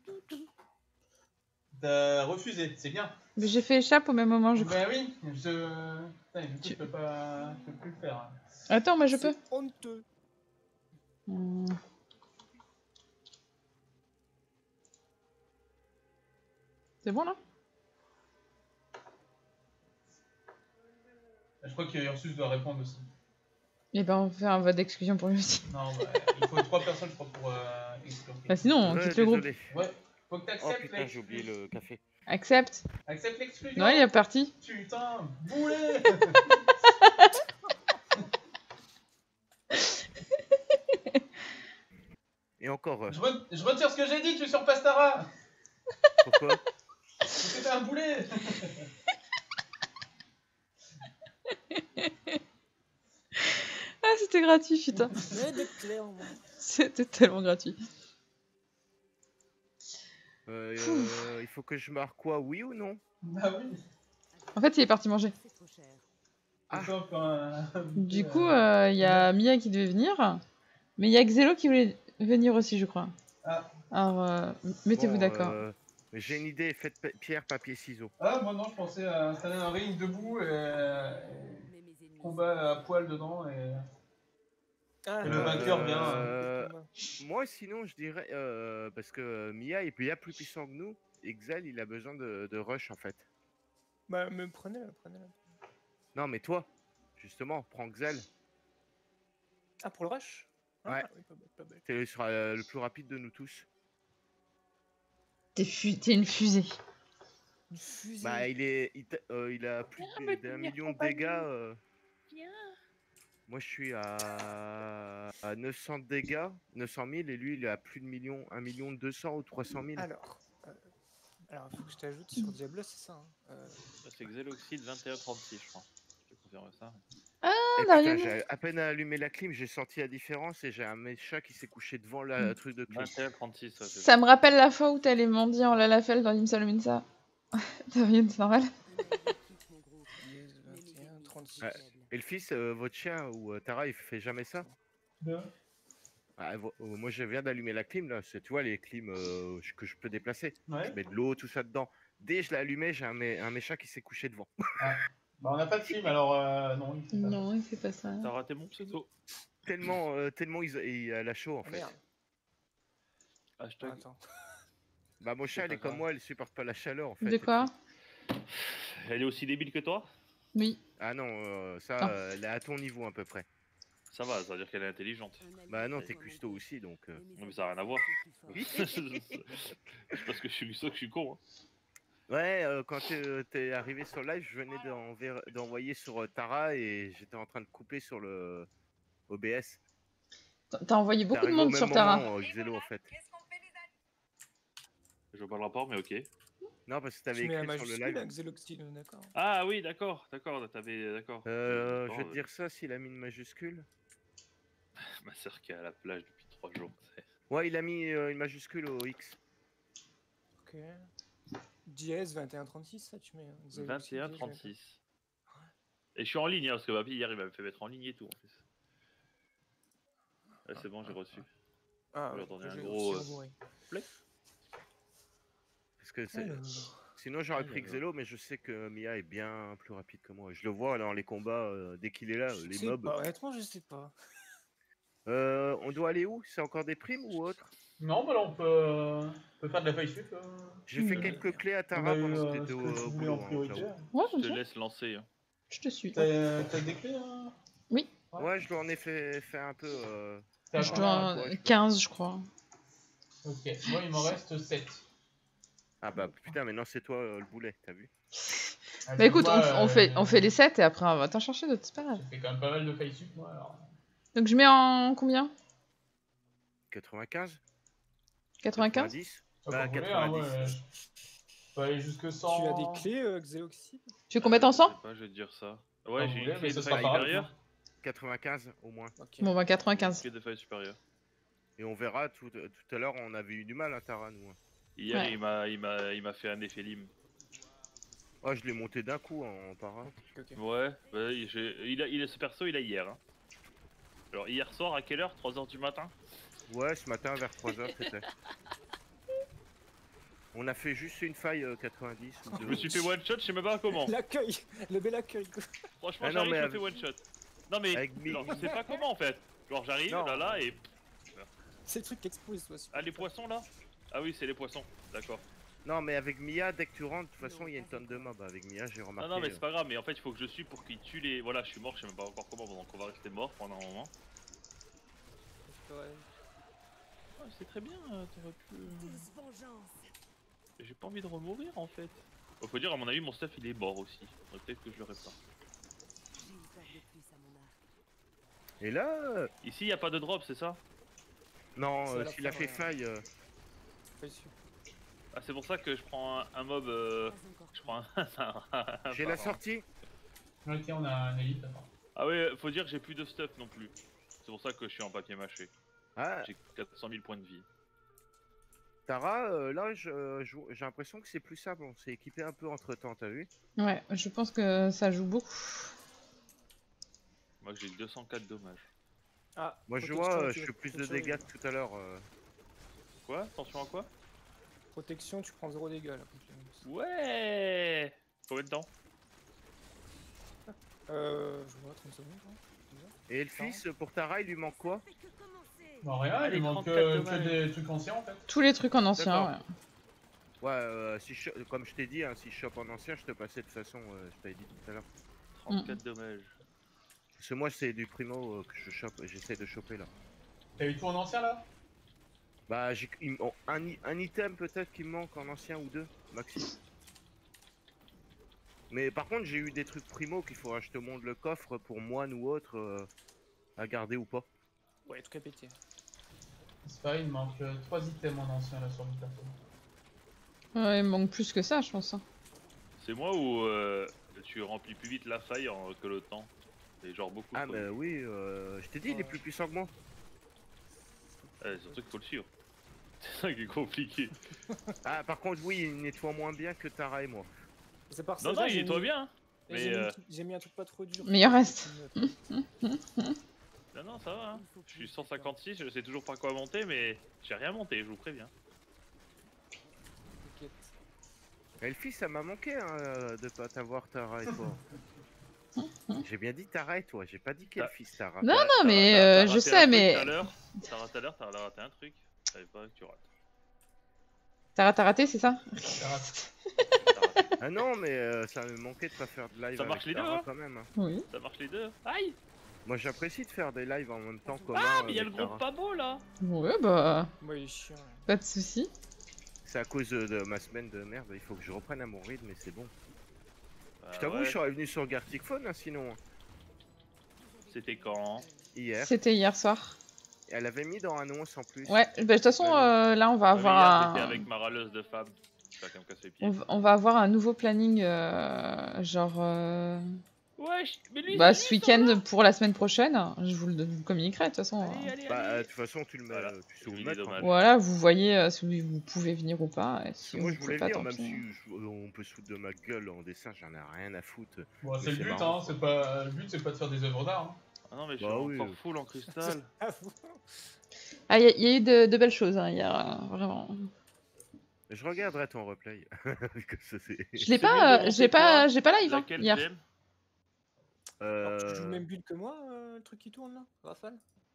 Speaker 2: T'as refusé, c'est bien.
Speaker 1: Mais j'ai fait échappe au même moment, je crois.
Speaker 2: Bah oui, je. Putain, du coup,
Speaker 1: Tu-
Speaker 2: je peux pas. Je peux plus le faire.
Speaker 1: Attends, moi je peux.
Speaker 7: C'est honteux.
Speaker 1: Hmm. C'est bon là?
Speaker 2: Je crois que Ursus doit répondre aussi.
Speaker 1: Eh ben on fait un vote d'exclusion pour lui aussi.
Speaker 2: Non, bah, il faut trois personnes, je crois, pour euh, exclure.
Speaker 1: Bah sinon, on
Speaker 6: Ouais,
Speaker 1: quitte le groupe.
Speaker 6: désolé.
Speaker 2: Ouais, faut que
Speaker 6: Oh
Speaker 2: t'acceptes
Speaker 6: putain, j'ai oublié le café.
Speaker 1: Accepte.
Speaker 2: Accepte l'exclusion.
Speaker 1: Non, il est parti.
Speaker 2: Putain, boulet.
Speaker 6: Et encore, euh,
Speaker 2: je, re- je retire ce que j'ai dit, tu surpasses Tara.
Speaker 6: pourquoi?
Speaker 2: Parce que t'es un boulet.
Speaker 1: Ah, c'était gratuit, putain.
Speaker 7: Ouais, d'être clair, moi.
Speaker 1: C'était tellement gratuit.
Speaker 6: Euh, euh, il faut que je marque quoi, oui ou non?
Speaker 2: Bah oui.
Speaker 1: En fait, il est parti manger.
Speaker 4: C'est trop cher.
Speaker 6: Ah.
Speaker 2: C'est top, hein.
Speaker 1: Du coup, euh, il y a Mia qui devait venir. Mais il y a Xelo qui voulait venir aussi, je crois.
Speaker 2: Ah.
Speaker 1: Alors, euh, mettez-vous
Speaker 6: Bon,
Speaker 1: d'accord.
Speaker 6: euh, j'ai une idée, faites pa- pierre, papier, ciseaux.
Speaker 2: Ah, moi non, je pensais à installer un ring debout et, et
Speaker 4: Mais mes ennemis.
Speaker 2: combat à poil dedans et.
Speaker 7: Ah,
Speaker 2: Et le vainqueur vient,
Speaker 6: Euh, Moi, sinon, je dirais, euh, parce que Mia est bien plus puissant que nous, et Xel, il a besoin de, de rush en fait.
Speaker 7: Bah, me prenez-la, prenez-la.
Speaker 6: Non, mais toi, justement, prends Xel.
Speaker 7: Ah, pour le rush Ah,
Speaker 6: Ouais.
Speaker 7: oui, pas bête, pas bête.
Speaker 6: Tu seras euh, le plus rapide de nous tous.
Speaker 1: T'es fu- t'es une fusée.
Speaker 7: Une fusée.
Speaker 6: Bah, il est, il, t'a- euh, il a plus de- d'un million de dégâts. euh. Moi, je suis à, à neuf cents dégâts, neuf cent mille, et lui, il est à plus de million, un million deux cents ou trois cent mille.
Speaker 7: Alors, euh, alors, il faut que je t'ajoute sur Diablo, c'est ça. Hein. Euh,
Speaker 9: Ça, c'est Xeloxide vingt et un trente-six, je crois. Je te confirme ça.
Speaker 1: Ah,
Speaker 6: Et putain,
Speaker 1: Darian.
Speaker 6: j'ai à peine allumé la clim, j'ai senti la différence et j'ai un mécha qui s'est couché devant le truc de clim.
Speaker 9: vingt et un trente-six, ça, c'est
Speaker 1: Ça me rappelle la fois où t'allais mendier en Lalafell dans l'Imsalominsa. Darian, c'est normal.
Speaker 4: Quitte mon groupe.
Speaker 7: dièse, vingt et un, trente-six.
Speaker 6: Ouais. Et le fils, euh, votre chien ou euh, Tara, il fait jamais ça? Ah, vo- euh, moi, je viens d'allumer la clim là. C'est, tu vois, les clims euh, que je peux déplacer.
Speaker 2: Ouais.
Speaker 6: Je mets de l'eau, tout ça dedans. Dès que je l'ai allumé, j'ai un, mé- un mécha qui s'est couché devant.
Speaker 2: Bah, on n'a pas de film alors euh, non. il fait pas.
Speaker 1: Non, il fait pas ça.
Speaker 9: T'as raté mon pseudo.
Speaker 6: tellement, euh, tellement il, il a la chaud en
Speaker 7: Ah,
Speaker 6: fait.
Speaker 7: merde.
Speaker 9: Hashtag.
Speaker 7: Attends.
Speaker 6: Bah, mon chat,
Speaker 9: C'est
Speaker 6: elle est
Speaker 9: pas
Speaker 6: comme
Speaker 9: grave.
Speaker 6: moi, elle supporte pas la chaleur en fait.
Speaker 1: De quoi?
Speaker 9: Elle est aussi débile que toi?
Speaker 1: Oui.
Speaker 6: Ah non, euh, ça,
Speaker 1: Ah.
Speaker 6: euh, elle est à ton niveau à peu près.
Speaker 9: Ça va, ça veut dire qu'elle est intelligente.
Speaker 6: Bah non, t'es custo aussi donc. euh.
Speaker 9: Non, mais ça n'a rien à voir. C'est parce que je suis ça que je suis con. Hein.
Speaker 6: Ouais, euh, quand t'es, t'es arrivé sur le live, je venais d'enver- d'envoyer sur euh, Tara et j'étais en train de couper sur le O B S.
Speaker 1: T'as- T'as envoyé
Speaker 6: T'es
Speaker 1: beaucoup de
Speaker 6: arrivé au
Speaker 1: monde
Speaker 6: même
Speaker 1: sur Tara.
Speaker 6: moment, euh, Xelo, en fait.
Speaker 9: Je vois pas le rapport, mais ok.
Speaker 6: Non, parce que t'avais
Speaker 7: Tu mets la
Speaker 6: écrit sur le
Speaker 7: majuscule,
Speaker 6: live.
Speaker 7: hein, Xeloxile, d'accord.
Speaker 9: Ah oui, d'accord, d'accord, t'avais, d'accord.
Speaker 6: Euh, je
Speaker 9: D'accord,
Speaker 6: vais te dire ça s'il a mis une majuscule.
Speaker 9: Ma sœur qui est à la plage depuis trois jours. c'est-
Speaker 6: Ouais, il a mis euh, une majuscule au X.
Speaker 7: Ok. Dièse, vingt et un, trente-six, ça tu mets. hein, Xeloxile,
Speaker 9: vingt et un
Speaker 7: dièse,
Speaker 9: trente-six. Et je suis en ligne, hein, parce que Babi hier il m'avait fait mettre en ligne et tout en plus. Ouais, c'est bon, j'ai reçu.
Speaker 7: Ah,
Speaker 9: J'ai
Speaker 7: ouais,
Speaker 9: entendu un
Speaker 7: j'ai
Speaker 9: gros,
Speaker 7: aussi
Speaker 9: euh,
Speaker 7: envoyé.
Speaker 6: Parce que c'est...
Speaker 7: Alors.
Speaker 6: Sinon, j'aurais pris
Speaker 9: Alors.
Speaker 6: Xelo, mais je sais que Mia est bien plus rapide que moi. Je le vois dans les combats, euh, dès qu'il est là,
Speaker 7: Je
Speaker 6: les
Speaker 7: sais
Speaker 6: mobs.
Speaker 7: pas, honnêtement, je sais pas.
Speaker 6: Euh, on doit aller où? C'est encore des primes ou autre?
Speaker 2: Non, bah là, on peut, euh, on peut faire de la faille sup. euh.
Speaker 6: J'ai fait
Speaker 1: Hmm.
Speaker 6: quelques clés à
Speaker 2: On a
Speaker 6: Tara
Speaker 2: eu
Speaker 6: pendant que
Speaker 2: euh,
Speaker 6: t'étais
Speaker 2: ce
Speaker 6: au,
Speaker 2: que tu
Speaker 6: au
Speaker 2: voulais
Speaker 6: boulot.
Speaker 2: en
Speaker 6: hein, au
Speaker 2: priorité.
Speaker 6: cas où.
Speaker 1: Ouais,
Speaker 9: Je
Speaker 1: comme
Speaker 9: te
Speaker 1: ça.
Speaker 9: laisse lancer. hein.
Speaker 1: Je te suis.
Speaker 2: T'as t'as des clés hein
Speaker 1: Oui,
Speaker 2: Ouais.
Speaker 6: Ouais, je lui en ai fait, fait un peu. Euh,
Speaker 2: T'as
Speaker 1: je
Speaker 6: par
Speaker 2: combien,
Speaker 1: dois
Speaker 6: là,
Speaker 2: hein
Speaker 6: toi,
Speaker 1: un-
Speaker 6: je peux-
Speaker 1: quinze, je crois.
Speaker 2: Ok, moi il m'en reste sept.
Speaker 6: Ah bah putain, maintenant c'est toi euh, le boulet, t'as vu?
Speaker 1: Bah écoute, on,
Speaker 2: moi,
Speaker 1: f- on fait, on fait
Speaker 2: euh,
Speaker 1: les sept et après on va t'en chercher d'autres, c'est pas grave.
Speaker 2: J'ai fait quand même pas mal de faille sup, moi alors.
Speaker 1: Donc je mets en combien?
Speaker 6: quatre-vingt-quinze?
Speaker 1: quatre-vingt-quinze?
Speaker 6: quatre-vingt-dix?
Speaker 2: Ah,
Speaker 6: Bah
Speaker 2: quand vous voulez, hein,
Speaker 6: quatre-vingt-dix.
Speaker 2: ouais, je peux aller jusque cent.
Speaker 7: Tu as des clés, euh, Xeoxy?
Speaker 1: Tu veux qu'on mette en
Speaker 9: Euh, je
Speaker 1: cent?
Speaker 9: sais pas, je vais te dire ça.
Speaker 2: Quand
Speaker 9: Ouais,
Speaker 2: vous
Speaker 9: j'ai
Speaker 2: voulez,
Speaker 9: une
Speaker 2: mais
Speaker 9: clé
Speaker 2: ce
Speaker 9: de
Speaker 2: sera
Speaker 9: faille
Speaker 2: pas grave.
Speaker 9: supérieure.
Speaker 6: quatre-vingt-quinze au moins.
Speaker 7: Ok.
Speaker 1: Bon bah
Speaker 9: Une
Speaker 1: quatre-vingt-quinze.
Speaker 9: clé de faille supérieure.
Speaker 6: Et on verra, tout, tout à l'heure on avait eu du mal à Tara nous. hein.
Speaker 9: Hier,
Speaker 1: Ouais.
Speaker 9: il m'a il m'a il m'a fait un effet lim.
Speaker 6: Oh, je l'ai monté d'un coup en Tara.
Speaker 7: Ok, ok.
Speaker 9: Ouais, bah, il, j'ai- il a, il a ce perso, il a hier. hein. Alors hier soir, à quelle heure? trois heures du matin?
Speaker 6: Ouais, ce matin vers trois heures c'était. On a fait juste une faille euh, quatre-vingt-dix ou
Speaker 9: Je
Speaker 6: deux.
Speaker 9: me suis fait one shot, je sais même pas comment.
Speaker 7: L'accueil, le bel accueil. quoi.
Speaker 9: Franchement,
Speaker 6: Ah non,
Speaker 9: j'arrive,
Speaker 6: mais
Speaker 9: je me
Speaker 6: avec-
Speaker 9: fais one shot. Non mais,
Speaker 6: avec Mi-
Speaker 9: genre, je sais pas comment en fait. Genre j'arrive
Speaker 6: Non.
Speaker 9: là là et...
Speaker 7: C'est le truc qui explose, toi.
Speaker 9: Ah les poissons là? Ah oui, c'est les poissons, d'accord.
Speaker 6: Non, mais avec Mia, dès que tu rentres, de toute façon, il y a une tonne de mobs. Avec Mia, j'ai
Speaker 9: Non
Speaker 6: remarqué.
Speaker 9: non mais
Speaker 6: euh.
Speaker 9: c'est pas grave, mais en fait il faut que je suis pour qu'il tue les... Voilà, je suis mort, je sais même pas encore comment, donc on va rester mort pendant un moment.
Speaker 7: Ouais.
Speaker 9: Ouais, c'est très bien, euh, t'aurais pu...
Speaker 4: Tous vengeance.
Speaker 9: J'ai pas envie de remourir en fait. Bon, faut dire, à mon avis, mon stuff il est mort aussi. Donc, peut-être que je le répare.
Speaker 4: J'ai une paire de plus à mon arc.
Speaker 6: Et là, euh,
Speaker 9: Ici, y a pas de drop, c'est ça?
Speaker 6: non,
Speaker 7: C'est à
Speaker 6: euh,
Speaker 7: la
Speaker 6: s'il a
Speaker 7: fin,
Speaker 6: fait
Speaker 7: ouais.
Speaker 6: faille. euh,
Speaker 7: Pas sûr.
Speaker 9: Ah, c'est pour ça que je prends un, un mob. Euh...
Speaker 4: Pas encore
Speaker 9: Je prends un.
Speaker 6: J'ai la
Speaker 9: Pardon.
Speaker 6: sortie.
Speaker 2: Ok, on a un élite, attends.
Speaker 9: Ah, ouais, faut dire que j'ai plus de stuff non plus. C'est pour ça que je suis en papier mâché.
Speaker 6: Ah,
Speaker 9: J'ai quatre cent mille points de vie.
Speaker 6: Tara, euh, là, je- euh, je- j'ai l'impression que c'est plus simple. On s'est équipé un peu entre temps, t'as vu?
Speaker 1: Ouais, je pense que ça joue beaucoup.
Speaker 9: Moi, j'ai deux cent quatre dommages.
Speaker 7: Ah,
Speaker 6: Moi, je
Speaker 7: protection,
Speaker 6: vois, euh,
Speaker 7: tu
Speaker 6: je
Speaker 7: veux-
Speaker 6: fais plus de
Speaker 7: protection,
Speaker 6: dégâts que tout à l'heure. euh.
Speaker 9: Quoi? Attention à quoi?
Speaker 7: Protection, tu prends zéro dégâts là. Complémence.
Speaker 9: Ouais! Combien de temps?
Speaker 7: Euh, je vois, trente secondes. hein.
Speaker 6: Et le fils, pour Tara, il lui manque quoi?
Speaker 4: Ça fait que commencer.
Speaker 2: Bon, rien, il
Speaker 9: Allez,
Speaker 2: lui manque
Speaker 9: trente-quatre
Speaker 2: que, que
Speaker 9: dommages.
Speaker 2: des trucs anciens en fait.
Speaker 1: Tous les trucs en ancien,
Speaker 6: D'accord.
Speaker 1: ouais.
Speaker 6: Ouais, euh, si je, comme je t'ai dit, hein, si je chope en ancien, je te passais de toute façon, euh, je t'avais dit tout à l'heure.
Speaker 9: trente-quatre dommages.
Speaker 6: Parce que moi, c'est du primo euh, que je chope, j'essaie de choper là.
Speaker 2: T'as eu tout en ancien là?
Speaker 6: Bah, j'ai il me- oh, un, i- un item peut-être qui me manque en ancien ou deux, maxi. Mais par contre, j'ai eu des trucs primo qu'il faudra que je te montre le coffre pour moine ou autre euh, à garder ou pas.
Speaker 7: Ouais, tout cas pété.
Speaker 2: C'est pareil, il me manque trois items en ancien là sur mon perso.
Speaker 1: Ouais, il me manque plus que ça, je pense. hein.
Speaker 9: C'est moi ou euh, tu remplis plus vite la faille en- que le temps? C'est genre beaucoup
Speaker 6: Ah,
Speaker 9: trop
Speaker 6: bah
Speaker 9: vite.
Speaker 6: oui, euh, je t'ai dit, il est plus puissant que moi.
Speaker 9: Ouais, surtout qu'il faut le suivre. C'est ça qui est compliqué.
Speaker 6: Ah, par contre, oui, il nettoie moins bien que Tara et moi.
Speaker 7: C'est par
Speaker 9: Non,
Speaker 7: ça,
Speaker 9: non,
Speaker 7: j'ai
Speaker 9: il nettoie
Speaker 7: mis-
Speaker 9: bien. hein.
Speaker 7: et
Speaker 9: Mais
Speaker 7: J'ai mis,
Speaker 9: euh,
Speaker 7: un truc- j'ai mis un truc pas trop dur.
Speaker 1: Mais il en reste.
Speaker 9: non, non, ça va. Hein.
Speaker 4: Il faut
Speaker 9: Je suis
Speaker 4: plus
Speaker 9: cent
Speaker 4: de temps.
Speaker 9: cinquante-six, je sais toujours pas quoi monter, mais j'ai rien monté, je vous préviens.
Speaker 7: T'inquiète.
Speaker 6: Et le fils, ça m'a manqué hein, euh, de pas t'avoir Tara et toi. J'ai bien dit Tara et toi, j'ai pas dit quel
Speaker 9: Ah.
Speaker 6: fils Tara.
Speaker 1: Non,
Speaker 9: T'as-
Speaker 1: non,
Speaker 9: t'as-
Speaker 1: mais
Speaker 9: t'as-
Speaker 1: euh,
Speaker 9: t'as
Speaker 1: je
Speaker 9: raté
Speaker 1: sais,
Speaker 9: un truc
Speaker 1: mais-
Speaker 9: Tout à l'heure, t'as raté tout à l'heure, t'as raté un truc. Je savais pas que tu rates.
Speaker 1: T'as t'as raté, c'est ça?
Speaker 2: Ça rate.
Speaker 9: T'as raté.
Speaker 6: Ah non, mais euh, ça me manquait de pas faire de live
Speaker 9: Ça
Speaker 6: avec
Speaker 9: marche les deux,
Speaker 6: Tara
Speaker 9: hein
Speaker 6: quand même. hein.
Speaker 1: Oui.
Speaker 9: Ça marche les deux. Aïe!
Speaker 6: Moi j'apprécie de faire des lives en même temps commun.
Speaker 9: Ah, mais il y a le
Speaker 6: avec
Speaker 9: groupe
Speaker 6: Tara.
Speaker 9: pas beau là!
Speaker 1: Ouais, bah,
Speaker 7: Moi, il est chiant. ouais.
Speaker 1: pas de soucis.
Speaker 6: C'est à cause de, de ma semaine de merde, il faut que je reprenne à mon rythme, mais c'est bon.
Speaker 9: Bah
Speaker 6: je t'avoue,
Speaker 9: ouais.
Speaker 6: je serais venu sur Gartic Phone hein, sinon. hein.
Speaker 9: C'était quand?
Speaker 6: Hier,
Speaker 1: C'était hier soir.
Speaker 6: elle avait mis dans annonce en plus.
Speaker 1: Ouais, bah, de toute façon, euh, là, on va
Speaker 9: Ah, mais hier,
Speaker 1: avoir
Speaker 9: J'étais
Speaker 1: un...
Speaker 9: avec ma râleuse de femme. Je vais quand même casser les pieds.
Speaker 1: On va, on va avoir un nouveau planning, euh, genre, euh,
Speaker 9: Ouais, mais lui,
Speaker 1: bah,
Speaker 9: c'est
Speaker 1: ce
Speaker 9: lui,
Speaker 1: week-end pour la semaine prochaine. Je vous le, vous le communiquerai, de toute façon.
Speaker 9: Allez,
Speaker 1: hein.
Speaker 9: allez,
Speaker 6: Bah, euh, de
Speaker 9: allez.
Speaker 6: toute façon, tu le mets,
Speaker 9: Voilà.
Speaker 6: tu sais où
Speaker 9: Oui,
Speaker 6: le mettre.
Speaker 9: dommage.
Speaker 6: hein.
Speaker 1: Voilà, vous voyez euh, si vous pouvez venir ou pas. Et si
Speaker 6: Moi
Speaker 1: vous
Speaker 6: je voulais
Speaker 1: pouvez pas,
Speaker 6: venir,
Speaker 1: tant
Speaker 6: même
Speaker 1: pis.
Speaker 6: si je- on peut se foutre de ma gueule en dessin, j'en ai rien à foutre.
Speaker 2: Bon,
Speaker 6: Mais
Speaker 2: c'est le
Speaker 6: c'est
Speaker 2: but,
Speaker 6: marrant,
Speaker 2: hein. C'est pas... Le but, c'est pas de faire des œuvres d'art. Hein.
Speaker 9: Ah non, mais je suis
Speaker 6: Bah oui.
Speaker 9: encore full en cristal.
Speaker 7: Ah, vous-
Speaker 1: Ah, il y, a- y a eu de, de belles choses hein, hier, euh, vraiment.
Speaker 6: Je regarderai ton replay. Comme ça, c'est-
Speaker 1: Je l'ai
Speaker 9: C'est mieux
Speaker 1: pas,
Speaker 9: de
Speaker 1: euh, j'ai
Speaker 9: monter
Speaker 1: pas,
Speaker 9: quoi
Speaker 1: j'ai pas live hein,
Speaker 9: Laquelle
Speaker 1: hier.
Speaker 9: j'aime?
Speaker 7: Alors, tu joues
Speaker 6: Euh,
Speaker 7: le même build que moi, euh, le truc qui tourne là, Rafale?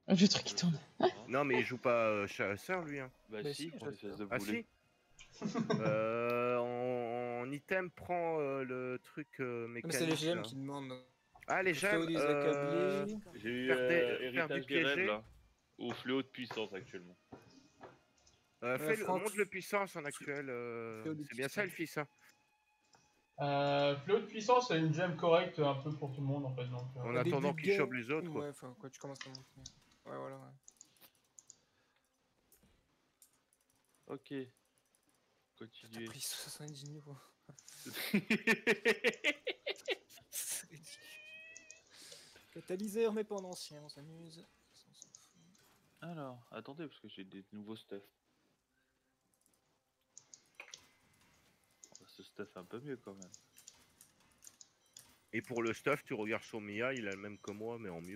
Speaker 1: Le truc qui tourne.
Speaker 6: Non, mais il joue pas euh, chasseur lui. Hein.
Speaker 9: Bah,
Speaker 7: Bah
Speaker 9: si,
Speaker 7: si,
Speaker 9: pour
Speaker 7: je
Speaker 9: espèce de
Speaker 6: Ah
Speaker 9: boulet.
Speaker 6: si euh, en, en item, prends euh, le truc euh,
Speaker 7: Mais c'est les
Speaker 6: mécanique.
Speaker 7: G M
Speaker 6: là.
Speaker 7: qui demandent.
Speaker 6: Ah, les
Speaker 7: Fléau
Speaker 6: gemmes.
Speaker 7: des
Speaker 6: Euh...
Speaker 7: accablés.
Speaker 9: J'ai eu
Speaker 6: Faire des-
Speaker 9: euh,
Speaker 6: faire du
Speaker 9: héritage des rêves
Speaker 6: piégé.
Speaker 9: là. Au fléau de puissance actuellement.
Speaker 6: Euh,
Speaker 7: Euh,
Speaker 6: fais le,
Speaker 7: Franck-
Speaker 6: monte le puissance en actuel. euh,
Speaker 7: Fléau des
Speaker 6: C'est bien ça le
Speaker 7: puissances.
Speaker 6: fils. Hein.
Speaker 2: Euh, Fléau de puissance, c'est une gemme correcte un peu pour tout le monde en fait. Donc, euh,
Speaker 6: En
Speaker 7: Au
Speaker 6: attendant
Speaker 7: début de
Speaker 6: qu'ils chopent
Speaker 7: game,
Speaker 6: les autres, quoi.
Speaker 7: Ouais, enfin, quand tu commences à monter. Ouais, voilà. Ouais.
Speaker 9: Ok.
Speaker 7: T'as
Speaker 9: Continuez.
Speaker 7: pris soixante-dix niveaux. C'est ridicule. Catalyseur, mais pas en ancien, on s'amuse. Ça, on s'en fout.
Speaker 9: Alors, attendez, parce que j'ai des nouveaux stuff. On va se stuff un peu mieux quand même.
Speaker 6: Et pour le stuff, tu regardes sur Mia, il a le même que moi, mais en mieux.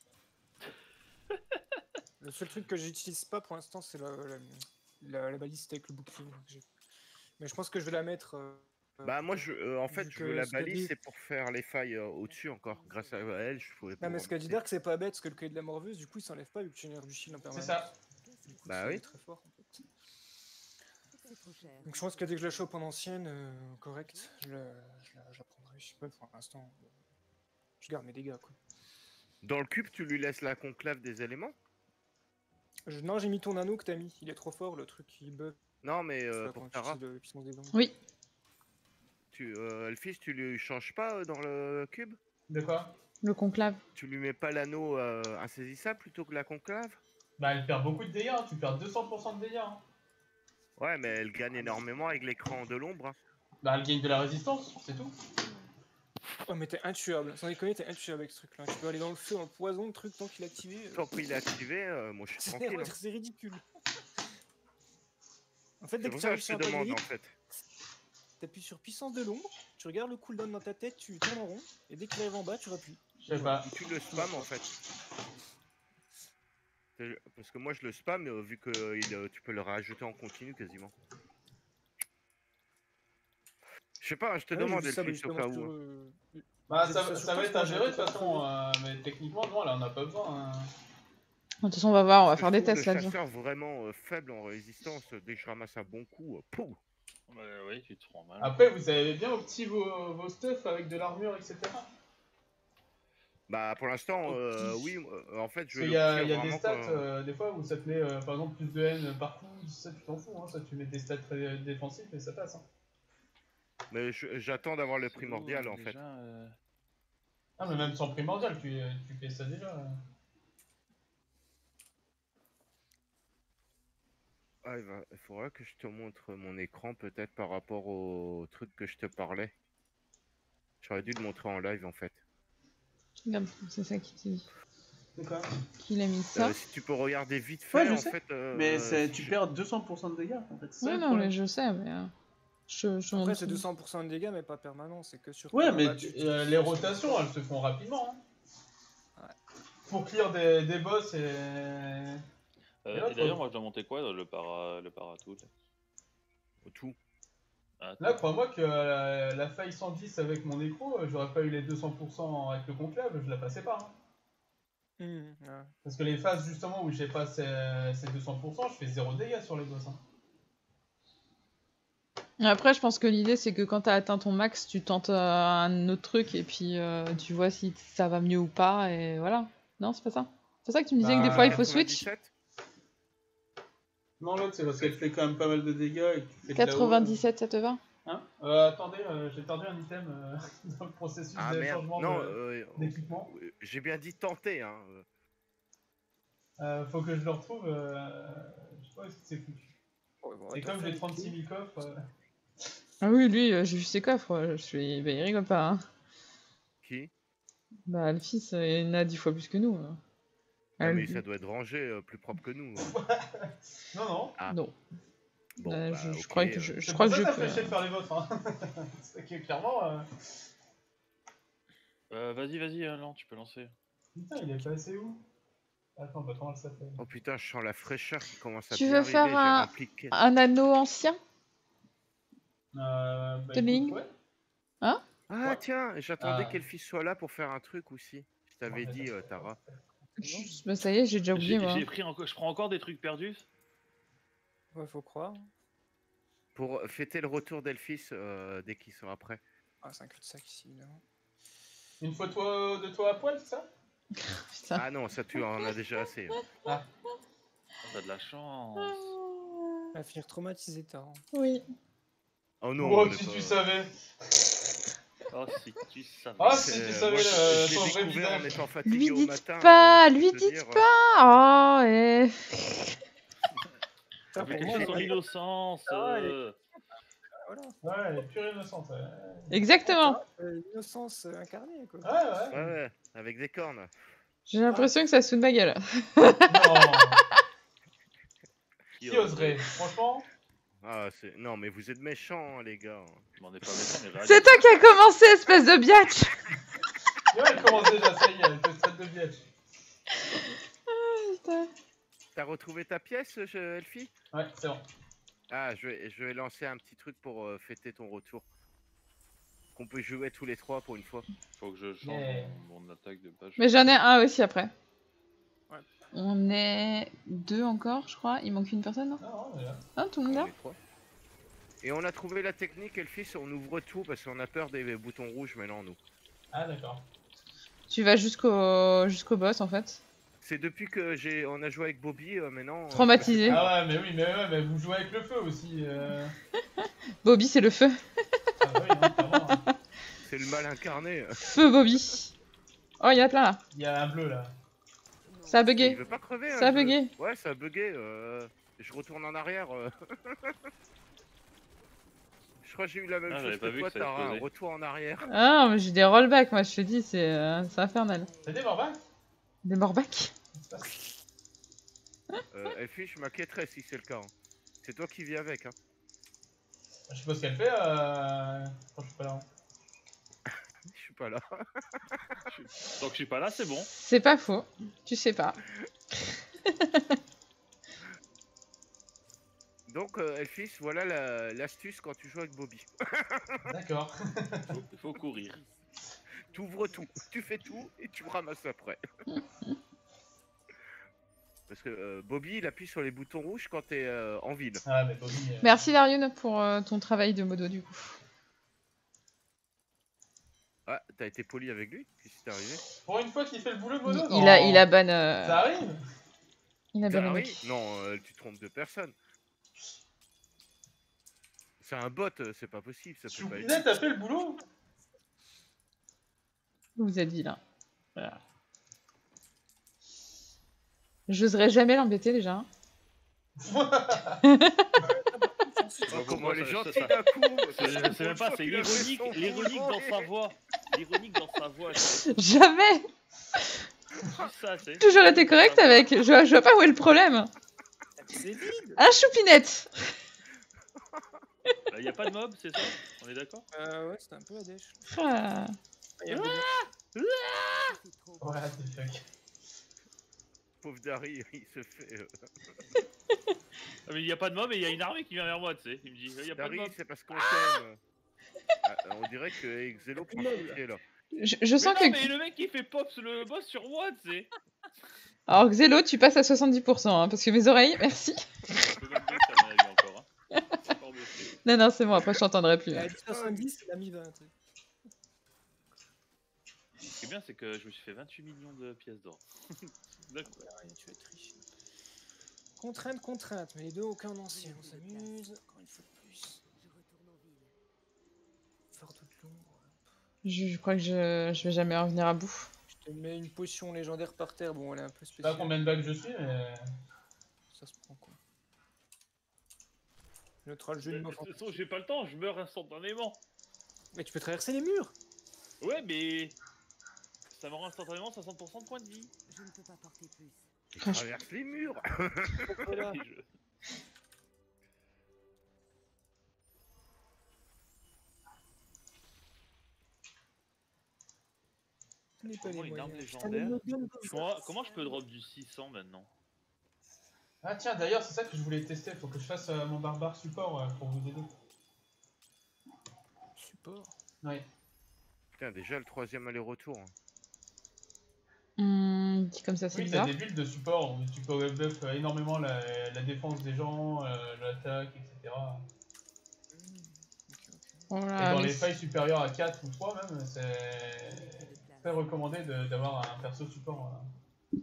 Speaker 7: Le seul truc que j'utilise pas pour l'instant, c'est la, la, la, la baliste avec le bouclier. que j'ai. Mais je pense que je vais la mettre. euh,
Speaker 6: Bah moi,
Speaker 7: plus
Speaker 6: je,
Speaker 7: tard.
Speaker 6: euh, en
Speaker 7: Vu
Speaker 6: fait, je
Speaker 7: que
Speaker 6: veux la
Speaker 7: ce qu'a
Speaker 6: balise,
Speaker 7: dit-
Speaker 6: c'est pour faire les failles euh, au-dessus encore. Grâce à elle, je pouvais pas.
Speaker 7: Non, mais ce qu'a dit Dark, c'est pas bête, parce que le cahier de la morveuse, du coup, il s'enlève pas vu que tu génères du shield en
Speaker 2: c'est
Speaker 7: permanence.
Speaker 2: ça.
Speaker 7: Du coup,
Speaker 6: Bah
Speaker 7: c'est
Speaker 6: oui.
Speaker 7: très fort en fait.
Speaker 4: C'est trop cher.
Speaker 7: Donc je pense que dès que je la chope en ancienne, euh, correcte, je la, je la, je la prendrai. Je sais pas, pour l'instant, euh, je garde mes dégâts quoi.
Speaker 6: Dans le cube, tu lui laisses la conclave des éléments?
Speaker 7: Je- non, j'ai mis ton anneau que t'as mis, il est trop fort, le truc qui bug
Speaker 6: Non, mais euh,
Speaker 7: là,
Speaker 6: pour
Speaker 7: quand tu
Speaker 6: Tara,
Speaker 7: utilises le puissance des ondes.
Speaker 1: Oui.
Speaker 6: tu, euh, Elphys, tu lui changes pas euh, dans le cube?
Speaker 2: De quoi?
Speaker 1: Le conclave.
Speaker 6: Tu lui mets pas l'anneau euh, insaisissable plutôt que la conclave?
Speaker 2: Bah, elle perd beaucoup de dégâts, hein. Tu perds deux cents pour cent de dégâts. Hein.
Speaker 6: Ouais, mais elle gagne énormément avec l'écran de l'ombre. Hein.
Speaker 2: Bah, elle gagne de la résistance, c'est tout.
Speaker 7: Oh, mais t'es intuable, sans déconner, t'es intuable avec ce truc là. Tu peux aller dans le feu, dans le poison, le truc, tant qu'il est activé. euh,
Speaker 6: Tant qu'il est activé, euh, moi je suis
Speaker 7: C'est
Speaker 6: tranquille. Hein.
Speaker 7: c'est ridicule. En fait,
Speaker 6: C'est
Speaker 7: dès que
Speaker 6: pour
Speaker 7: tu
Speaker 6: ça que
Speaker 7: arrives
Speaker 6: je
Speaker 7: sur
Speaker 6: te
Speaker 7: un
Speaker 6: demande en
Speaker 7: palier,
Speaker 6: fait.
Speaker 7: t'appuies sur puissance de l'ombre, tu regardes le cooldown dans ta tête, tu tournes en rond, et dès qu'il arrive en bas, tu rappuies.
Speaker 2: Je sais pas.
Speaker 6: Ou tu le spam en fait. C'est- Parce que moi je le spam euh, vu que euh, il, euh, tu peux le rajouter en continu quasiment. Je sais pas, je te
Speaker 7: Ouais, j'ai
Speaker 6: demande
Speaker 7: vu ça, bah,
Speaker 6: Elphys au
Speaker 7: justement
Speaker 6: cas
Speaker 7: sur,
Speaker 6: où.
Speaker 7: euh,
Speaker 2: Bah,
Speaker 7: j'ai
Speaker 2: ça,
Speaker 7: vu ça
Speaker 2: ça,
Speaker 7: sur
Speaker 2: va
Speaker 7: Twitch,
Speaker 2: être
Speaker 7: moi,
Speaker 2: à
Speaker 7: j'ai
Speaker 2: gérer de
Speaker 7: arrêté
Speaker 2: toute
Speaker 7: pas
Speaker 2: façon,
Speaker 7: de
Speaker 2: euh, mais techniquement, non, elle en a pas besoin. hein.
Speaker 1: De toute façon, on va voir, on va
Speaker 6: Parce que
Speaker 1: faire
Speaker 6: je
Speaker 1: des
Speaker 6: trouve
Speaker 1: tests
Speaker 6: le
Speaker 1: là-dessus.
Speaker 6: chasseur vraiment euh, faible en résistance. Dès que je ramasse un bon coup, euh, pouf.
Speaker 9: Bah oui, tu te rends mal.
Speaker 2: Après, vous avez bien opti vos, vos stuff avec de l'armure, et cetera.
Speaker 6: Bah pour l'instant, euh,
Speaker 9: Opti.
Speaker 6: oui, euh, en fait je
Speaker 2: Parce
Speaker 6: vais
Speaker 2: qu'il y a,
Speaker 6: l'optir
Speaker 2: il y a des
Speaker 6: vraiment
Speaker 2: stats,
Speaker 6: quand...
Speaker 2: euh, des fois, où ça te met euh, par exemple plus de haine par coup, ça tu t'en fous, hein, ça tu mets des stats très défensifs et ça passe. Hein.
Speaker 6: Mais je- j'attends d'avoir le
Speaker 9: C'est
Speaker 6: primordial
Speaker 9: où, euh,
Speaker 6: en fait.
Speaker 9: déjà, euh,
Speaker 2: Ah, mais même sans primordial, tu, tu fais ça déjà. euh.
Speaker 6: Ah, il, va... il faudra que je te montre mon écran peut-être par rapport au truc que je te parlais. J'aurais dû le montrer en live en fait.
Speaker 1: Regarde, c'est ça qui dit.
Speaker 2: C'est quoi?
Speaker 1: Qu'il a mis ça.
Speaker 6: Euh, si tu peux regarder vite fait,
Speaker 2: Ouais, je
Speaker 6: en
Speaker 2: sais.
Speaker 6: fait. euh,
Speaker 2: Mais c'est-
Speaker 6: si
Speaker 2: tu
Speaker 6: je-
Speaker 2: perds deux cents pour cent de dégâts en fait. c'est ça,
Speaker 1: Ouais,
Speaker 2: le
Speaker 1: non,
Speaker 2: problème.
Speaker 1: mais je sais, mais. euh, je, je
Speaker 7: Après,
Speaker 1: montre-
Speaker 7: c'est deux cents pour cent de dégâts, mais pas permanent, c'est que sur.
Speaker 2: Ouais,
Speaker 7: ta
Speaker 2: mais
Speaker 7: match,
Speaker 2: tu-
Speaker 7: tu-
Speaker 2: euh, les rotations elles se font rapidement. Hein.
Speaker 7: Ouais.
Speaker 2: Pour clear des, des boss et.
Speaker 9: euh,
Speaker 2: Et là,
Speaker 9: et d'ailleurs,
Speaker 2: faut-
Speaker 9: moi je dois monter quoi dans le para, le para tout là
Speaker 6: Tout.
Speaker 9: Ah,
Speaker 2: Là, crois-moi que euh, la faille cent dix avec mon écro, euh, j'aurais pas eu les deux cents pour cent avec le conclave, je la passais pas. Hein.
Speaker 7: Mmh, ouais.
Speaker 2: Parce que les phases justement où j'ai pas ces, ces deux cents pour cent, je fais zéro dégâts sur les boss. Hein.
Speaker 1: Après, je pense que l'idée, c'est que quand t'as atteint ton max, tu tentes euh, un autre truc et puis euh, tu vois si ça va mieux ou pas, et voilà. Non, c'est pas ça. C'est ça que tu me disais que des
Speaker 2: Bah,
Speaker 1: fois il faut switch.
Speaker 6: quatre-vingt-dix-sept.
Speaker 2: Non, l'autre c'est parce qu'elle fait quand même pas mal de dégâts et que tu fais de la
Speaker 1: quatre-vingt-dix-sept, ça te va?
Speaker 2: Hein euh, attendez, euh, j'ai perdu un item euh, dans le processus
Speaker 6: Ah
Speaker 2: de
Speaker 6: merde,
Speaker 2: changement
Speaker 6: non,
Speaker 2: de-
Speaker 6: euh,
Speaker 2: d'équipement.
Speaker 6: euh, j'ai bien dit tenter. Hein.
Speaker 2: Euh, faut que je le retrouve. Euh... Je sais pas où est-ce que c'est foutu.
Speaker 7: Ouais, bon, on va
Speaker 2: Et
Speaker 7: te
Speaker 2: comme
Speaker 7: refaire
Speaker 2: j'ai
Speaker 7: les
Speaker 2: trente-six
Speaker 7: clés.
Speaker 2: mille coffres. euh,
Speaker 1: Ah oui, lui, euh, j'ai vu ses coffres, euh, je suis... bah, il rigole pas. Hein.
Speaker 6: Qui?
Speaker 1: Bah, le fils, euh, il en a dix fois plus que nous. hein.
Speaker 6: Ah,
Speaker 1: Ah,
Speaker 6: mais
Speaker 1: lui-
Speaker 6: ça doit être rangé euh, plus propre que nous.
Speaker 2: Non, non.
Speaker 6: Ah.
Speaker 1: Non.
Speaker 6: Bon,
Speaker 1: Euh,
Speaker 6: bah,
Speaker 1: je, je
Speaker 6: ok,
Speaker 1: crois que
Speaker 6: euh,
Speaker 1: je, je
Speaker 2: C'est
Speaker 1: crois
Speaker 2: pour
Speaker 1: que
Speaker 2: ça
Speaker 1: je
Speaker 2: que t'as fait
Speaker 1: peux.
Speaker 2: chier de faire les vôtres. Hein. C'est que clairement. Euh...
Speaker 9: Euh, vas-y, vas-y, Alan, tu peux lancer.
Speaker 2: Putain, il est passé où? Attends, bah comment elle s'appelle?
Speaker 6: Oh putain, je sens la fraîcheur qui commence à
Speaker 1: Tu
Speaker 6: bien
Speaker 1: veux faire
Speaker 6: arriver. J'ai
Speaker 1: un-
Speaker 6: rempli que-
Speaker 1: Un anneau ancien?
Speaker 2: Euh, bah,
Speaker 1: De
Speaker 2: écoute,
Speaker 1: ligne.
Speaker 2: ouais.
Speaker 6: Ah
Speaker 2: Ouais.
Speaker 6: tiens, j'attendais
Speaker 2: Ah.
Speaker 6: qu'Elphys soit là pour faire un truc aussi. Je t'avais
Speaker 2: Ouais,
Speaker 6: dit,
Speaker 2: ça,
Speaker 6: euh,
Speaker 2: c'est
Speaker 6: Tara.
Speaker 1: Je- Bah ça y est, j'ai déjà oublié
Speaker 9: J'ai
Speaker 1: moi.
Speaker 9: j'ai pris encore, je prends encore des trucs perdus.
Speaker 7: Ouais, faut croire.
Speaker 6: Pour fêter le retour d'Elphys euh, dès qu'il sera prêt.
Speaker 7: Ah, c'est un cul-de-sac ici, évidemment.
Speaker 2: Une photo de toi à poil, c'est ça?
Speaker 1: Putain.
Speaker 6: Ah non, ça tu en as déjà assez. hein.
Speaker 2: Ah,
Speaker 9: T'as de la chance.
Speaker 7: Elle va finir traumatisée, t'as.
Speaker 1: Oui.
Speaker 6: Oh non,
Speaker 2: oh,
Speaker 6: on est
Speaker 2: si
Speaker 6: pas-
Speaker 2: tu savais.
Speaker 9: Oh si tu savais.
Speaker 2: Ah, si
Speaker 6: C'est-
Speaker 2: tu
Speaker 6: moi,
Speaker 2: savais
Speaker 6: je-
Speaker 2: le-
Speaker 6: je
Speaker 2: son
Speaker 6: l'ai
Speaker 2: vrai
Speaker 6: découvert en
Speaker 2: visage.
Speaker 6: étant fatigué
Speaker 1: Lui
Speaker 6: au
Speaker 1: dites
Speaker 6: matin.
Speaker 1: pas,
Speaker 6: euh, je
Speaker 1: lui
Speaker 6: peux te
Speaker 1: dites
Speaker 6: dire, euh,
Speaker 1: pas. Oh, eh.
Speaker 7: Putain,
Speaker 9: Mais
Speaker 7: pour moi,
Speaker 9: c'est
Speaker 7: elle
Speaker 9: son
Speaker 7: est-
Speaker 9: innocence.
Speaker 7: Ah, elle est-
Speaker 9: euh.
Speaker 7: Voilà.
Speaker 2: Ouais, elle est pure innocente. Ouais,
Speaker 1: Exactement.
Speaker 7: Euh, L'innocence euh, incarnée, quoi.
Speaker 2: ouais. ouais.
Speaker 6: Ouais, ouais, avec des cornes.
Speaker 1: J'ai l'impression que ça se fout de ma gueule.
Speaker 2: Non.
Speaker 9: Qui
Speaker 2: Qui oserait? Franchement,
Speaker 6: Ah, c'est... Non, mais vous êtes méchants, hein, les gars.
Speaker 9: Je m'en ai pas méchant, mais réaliste.
Speaker 1: C'est toi qui as commencé, espèce de biatch.
Speaker 2: ouais, elle commence déjà, ça y est, elle te traite de biatch.
Speaker 1: Putain.
Speaker 6: T'as retrouvé ta pièce, je... Elfie?
Speaker 2: Ouais, c'est bon.
Speaker 6: Ah, je vais, je vais lancer un petit truc pour euh, fêter ton retour. Qu'on peut jouer tous les trois pour une fois.
Speaker 9: Faut que je change
Speaker 2: Yeah.
Speaker 9: mon, mon attaque de page.
Speaker 1: Mais j'en ai un aussi après.
Speaker 7: Ouais.
Speaker 1: On est deux encore, je crois. Il manque une personne, non?
Speaker 2: Non, non, mais là.
Speaker 1: Ah, tout le monde
Speaker 6: On
Speaker 1: là?
Speaker 6: est trois. Et on a trouvé la technique, Elfie, on ouvre tout parce qu'on a peur des boutons rouges maintenant, nous.
Speaker 2: Ah, d'accord.
Speaker 1: Tu vas jusqu'au jusqu'au boss en fait.
Speaker 6: C'est depuis que j'ai, on a joué avec Bobby, euh, maintenant. euh,
Speaker 1: Traumatisé.
Speaker 2: Ah, ouais, mais oui, mais, ouais, mais vous jouez avec le feu aussi. Euh...
Speaker 1: Bobby, c'est le feu.
Speaker 2: Ah, bah oui, non, clairement, hein.
Speaker 6: C'est le mal incarné.
Speaker 1: Feu Bobby. Oh, il y en a plein là.
Speaker 2: Il y a un bleu là.
Speaker 1: Ça a
Speaker 6: Il
Speaker 1: bugué.
Speaker 6: veut pas crever.
Speaker 1: Ça a
Speaker 6: hein, je-
Speaker 1: bugué.
Speaker 6: Ouais, ça a bugué. euh, Je retourne en arrière. euh. Je crois que j'ai eu la même
Speaker 9: Ah, j'avais
Speaker 6: chose
Speaker 9: pas
Speaker 6: que
Speaker 9: vu
Speaker 6: toi,
Speaker 9: que ça
Speaker 6: Tara, un
Speaker 9: explosait.
Speaker 6: retour en arrière.
Speaker 1: Ah, mais j'ai des rollbacks, moi je te dis, c'est euh, c'est infernal.
Speaker 2: T'as des morbacs?
Speaker 1: Des morbacks.
Speaker 6: Euh, Elfie, je m'inquiéterais si c'est le cas. hein. C'est toi qui vis avec. Hein.
Speaker 2: Je sais pas ce qu'elle fait euh... quand je suis pas là.
Speaker 6: Je suis pas là.
Speaker 9: Donc je suis pas là, c'est bon.
Speaker 1: C'est pas faux. Tu sais pas.
Speaker 6: Donc, euh, Elfis, voilà la- l'astuce quand tu joues avec Bobby.
Speaker 2: D'accord.
Speaker 9: Faut, faut courir.
Speaker 6: Tu ouvres tout, tu fais tout et tu ramasses après. Parce que euh, Bobby, il appuie sur les boutons rouges quand t'es euh, en ville.
Speaker 2: Ah, mais Bobby. euh,
Speaker 1: Merci Darius pour euh, ton travail de modo du coup.
Speaker 6: Ah, t'as été poli avec lui? Qu'est-ce qui t'est arrivé?
Speaker 2: Pour une fois qu'il fait le boulot,
Speaker 1: Il,
Speaker 2: Bono.
Speaker 1: il a, il a bonne. euh,
Speaker 2: Ça arrive?
Speaker 1: Il a
Speaker 6: Ah
Speaker 1: bonne
Speaker 6: oui?
Speaker 1: attaque.
Speaker 6: Non, euh, tu te trompes de personne. C'est un bot, euh, c'est pas possible, ça peut pas être.
Speaker 2: Choupinette a fait le boulot?
Speaker 1: Vous êtes vilain. Voilà. J'oserais jamais l'embêter déjà. hein.
Speaker 6: Oh, comment
Speaker 9: Moi,
Speaker 6: elle est
Speaker 9: ça-
Speaker 6: gentille
Speaker 9: ça-
Speaker 6: d'un coup!
Speaker 9: C'est c'est même pas, c'est
Speaker 6: Il a fait
Speaker 9: l'ironique,
Speaker 6: son
Speaker 9: l'ironique
Speaker 6: boulot.
Speaker 9: dans sa voix. L'ironique dans sa voix. C'est
Speaker 1: Jamais.
Speaker 9: ça, c'est.
Speaker 1: Toujours été correct avec. Je vois, je vois pas où est le problème.
Speaker 7: C'est vide.
Speaker 1: Un choupinette.
Speaker 9: Il y a pas de mob, c'est ça? On est d'accord?
Speaker 7: Euh, ouais, c'était un peu la dèche.
Speaker 1: Ah.
Speaker 7: Il y a Bobby.
Speaker 4: C'est trop
Speaker 2: What the fuck.
Speaker 6: Pauvre Dari, il se fait. euh,
Speaker 9: Ah, mais il y a pas de mob et il y a une armée qui vient vers moi, tu sais. Il me dit, il y a pas de
Speaker 6: Dari,
Speaker 9: mob.
Speaker 6: c'est parce qu'on t'aime. Ah, on dirait que Xelo prend pitié là.
Speaker 1: Je, je
Speaker 9: Mais
Speaker 1: sens
Speaker 9: non,
Speaker 1: que.
Speaker 9: mais le mec qui fait pop le boss sur moi, tu sais.
Speaker 1: Alors Xelo, tu passes à soixante-dix pour cent hein, parce que mes oreilles, merci.
Speaker 9: Je peux même baisser à mon avis encore. Hein. Encore baisser.
Speaker 1: Non, non, c'est bon, après je t'entendrai plus.
Speaker 7: Il a dit soixante-dix, il a mis vingt. tu sais.
Speaker 9: Ce qui est bien, c'est que je me suis fait vingt-huit millions de pièces d'or. D'accord.
Speaker 7: Ouais, tu vas tricher. Contrainte, contrainte, mais les deux aucun ancien. On s'amuse. Encore une fois de plus.
Speaker 4: Je retourne en ville.
Speaker 7: Faire toute l'ombre.
Speaker 1: Je, je crois que je, je vais jamais en venir à bout.
Speaker 7: Je te mets une potion légendaire par terre. Bon, elle est un peu
Speaker 2: Je sais pas
Speaker 7: spéciale.
Speaker 2: combien de bagues je suis, mais.
Speaker 7: Ça se prend quoi. Neutral jeu de
Speaker 9: De
Speaker 7: mof.
Speaker 9: toute façon, j'ai pas le temps, je meurs instantanément.
Speaker 7: Mais tu peux traverser les murs.
Speaker 9: Ouais, mais. Ça me rend instantanément soixante pour cent de points de vie.
Speaker 4: Je ne peux pas porter plus.
Speaker 6: Il traverse les murs!
Speaker 7: Voilà.
Speaker 9: Et je-
Speaker 7: Ce n'est pas les
Speaker 9: Comment une arme
Speaker 7: moyens.
Speaker 9: légendaire
Speaker 7: Putain, le
Speaker 9: Comment, comment je peux drop du six cents maintenant?
Speaker 2: Ah, tiens, d'ailleurs, c'est ça que je voulais tester. Faut que je fasse euh, mon barbare support euh, pour vous aider.
Speaker 7: support.
Speaker 2: Oui.
Speaker 6: Putain, déjà le troisième aller-retour. hein.
Speaker 1: Hum, Dit comme ça, c'est
Speaker 2: Oui, t'as
Speaker 1: bizarre.
Speaker 2: des builds de support où tu peux buff énormément la, la défense des gens, euh, l'attaque, et cetera.
Speaker 1: Voilà,
Speaker 2: Et dans
Speaker 1: mais
Speaker 2: les failles supérieures à quatre ou trois même, c'est très recommandé de- d'avoir un perso support. euh.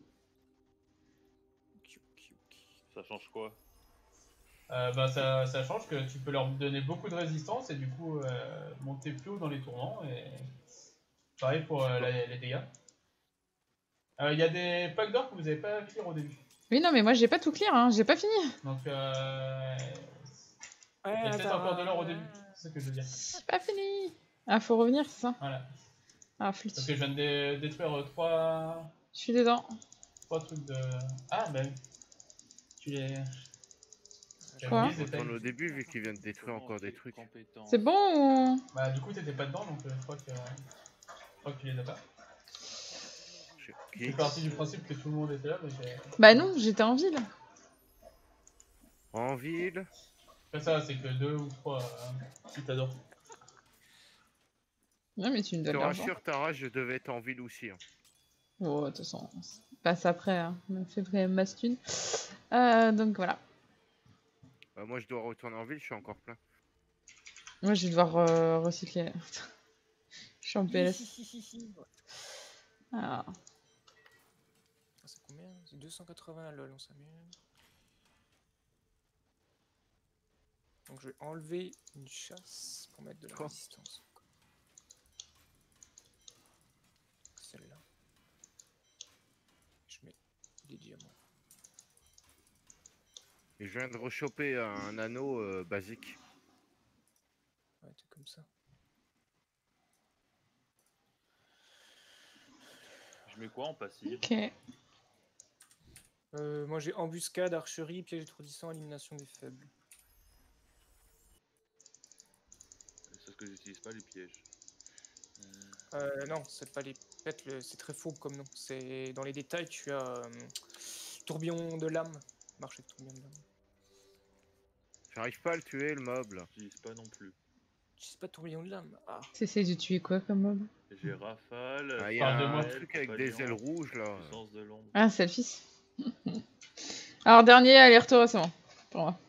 Speaker 9: Ça change quoi?
Speaker 2: Euh, bah, ça, ça change que tu peux leur donner beaucoup de résistance et du coup euh, monter plus haut dans les tournants. Et pareil pour euh, la- les dégâts. Il y a des packs d'or que vous n'avez pas clear au début.
Speaker 1: Oui, non, mais moi j'ai pas tout clear, hein. J'ai pas fini.
Speaker 2: Donc euh, il y a
Speaker 7: Ouais,
Speaker 2: peut-être encore de l'or au début, c'est ce que je veux dire.
Speaker 1: C'est pas fini. Ah, faut revenir, c'est ça?
Speaker 2: Voilà.
Speaker 1: Ah, flûte.
Speaker 2: Parce que je viens de dé- détruire euh, trois,
Speaker 1: Je suis dedans.
Speaker 2: trois trucs de. Ah, bah oui. Tu les. J'avais
Speaker 1: Quoi?
Speaker 2: oublié ce
Speaker 6: On
Speaker 2: détail.
Speaker 6: retourne au début vu qu'il vient de détruire encore des trucs.
Speaker 1: C'est bon ou...
Speaker 2: Bah, du coup, t'étais pas dedans, donc euh, je crois que. Je crois que tu les as pas.
Speaker 6: Je-
Speaker 2: Je suis
Speaker 6: Qui
Speaker 2: parti du principe que tout le monde était là, mais j'ai.
Speaker 1: Bah non, j'étais en ville.
Speaker 6: En ville.
Speaker 2: Après ça, c'est que deux ou trois euh, si t'adores.
Speaker 1: Non, mais tu me
Speaker 6: Je
Speaker 1: donnes
Speaker 6: te
Speaker 1: l'argent.
Speaker 6: rassure, Tara, je devais être en ville aussi. hein.
Speaker 1: Oh, de toute façon, on se passe après. Hein. On a fait quand même masse thune. Euh, donc voilà.
Speaker 6: Bah, moi, je dois retourner en ville, je suis encore plein.
Speaker 1: Moi, je vais devoir euh, recycler. Je suis en P L S. Ah.
Speaker 7: C'est combien? C'est deux cent quatre-vingts lol, on s'amuse. Donc je vais enlever une chasse pour mettre de la
Speaker 6: Quoi?
Speaker 7: résistance. Celle-là. Je mets des diamants.
Speaker 6: Et je viens de rechoper un anneau euh, basique.
Speaker 7: Ouais, t'es comme ça.
Speaker 9: Je mets quoi en passif?
Speaker 1: Ok.
Speaker 7: Euh, moi j'ai embuscade, archerie, piège étourdissant, élimination des faibles.
Speaker 9: C'est ce que j'utilise pas, les pièges.
Speaker 7: Euh, non, c'est pas les pètes, le- c'est très fourbe comme nom. C'est dans les détails, tu as euh, tourbillon de lame. Marché de tourbillon de lame.
Speaker 6: J'arrive pas à le tuer, le mob là.
Speaker 9: J'utilise pas non plus.
Speaker 7: Je sais pas tourbillon de lame. Ah.
Speaker 1: T'essayes de tuer quoi comme mob?
Speaker 9: J'ai rafale.
Speaker 6: Ah, il y
Speaker 2: Parle
Speaker 6: a
Speaker 2: de
Speaker 6: un
Speaker 2: moi.
Speaker 6: truc avec des ailes rouges là.
Speaker 9: Puissance de l'ombre.
Speaker 1: Ah, c'est le fils. Alors, dernier aller-retour, c'est bon. Pour moi.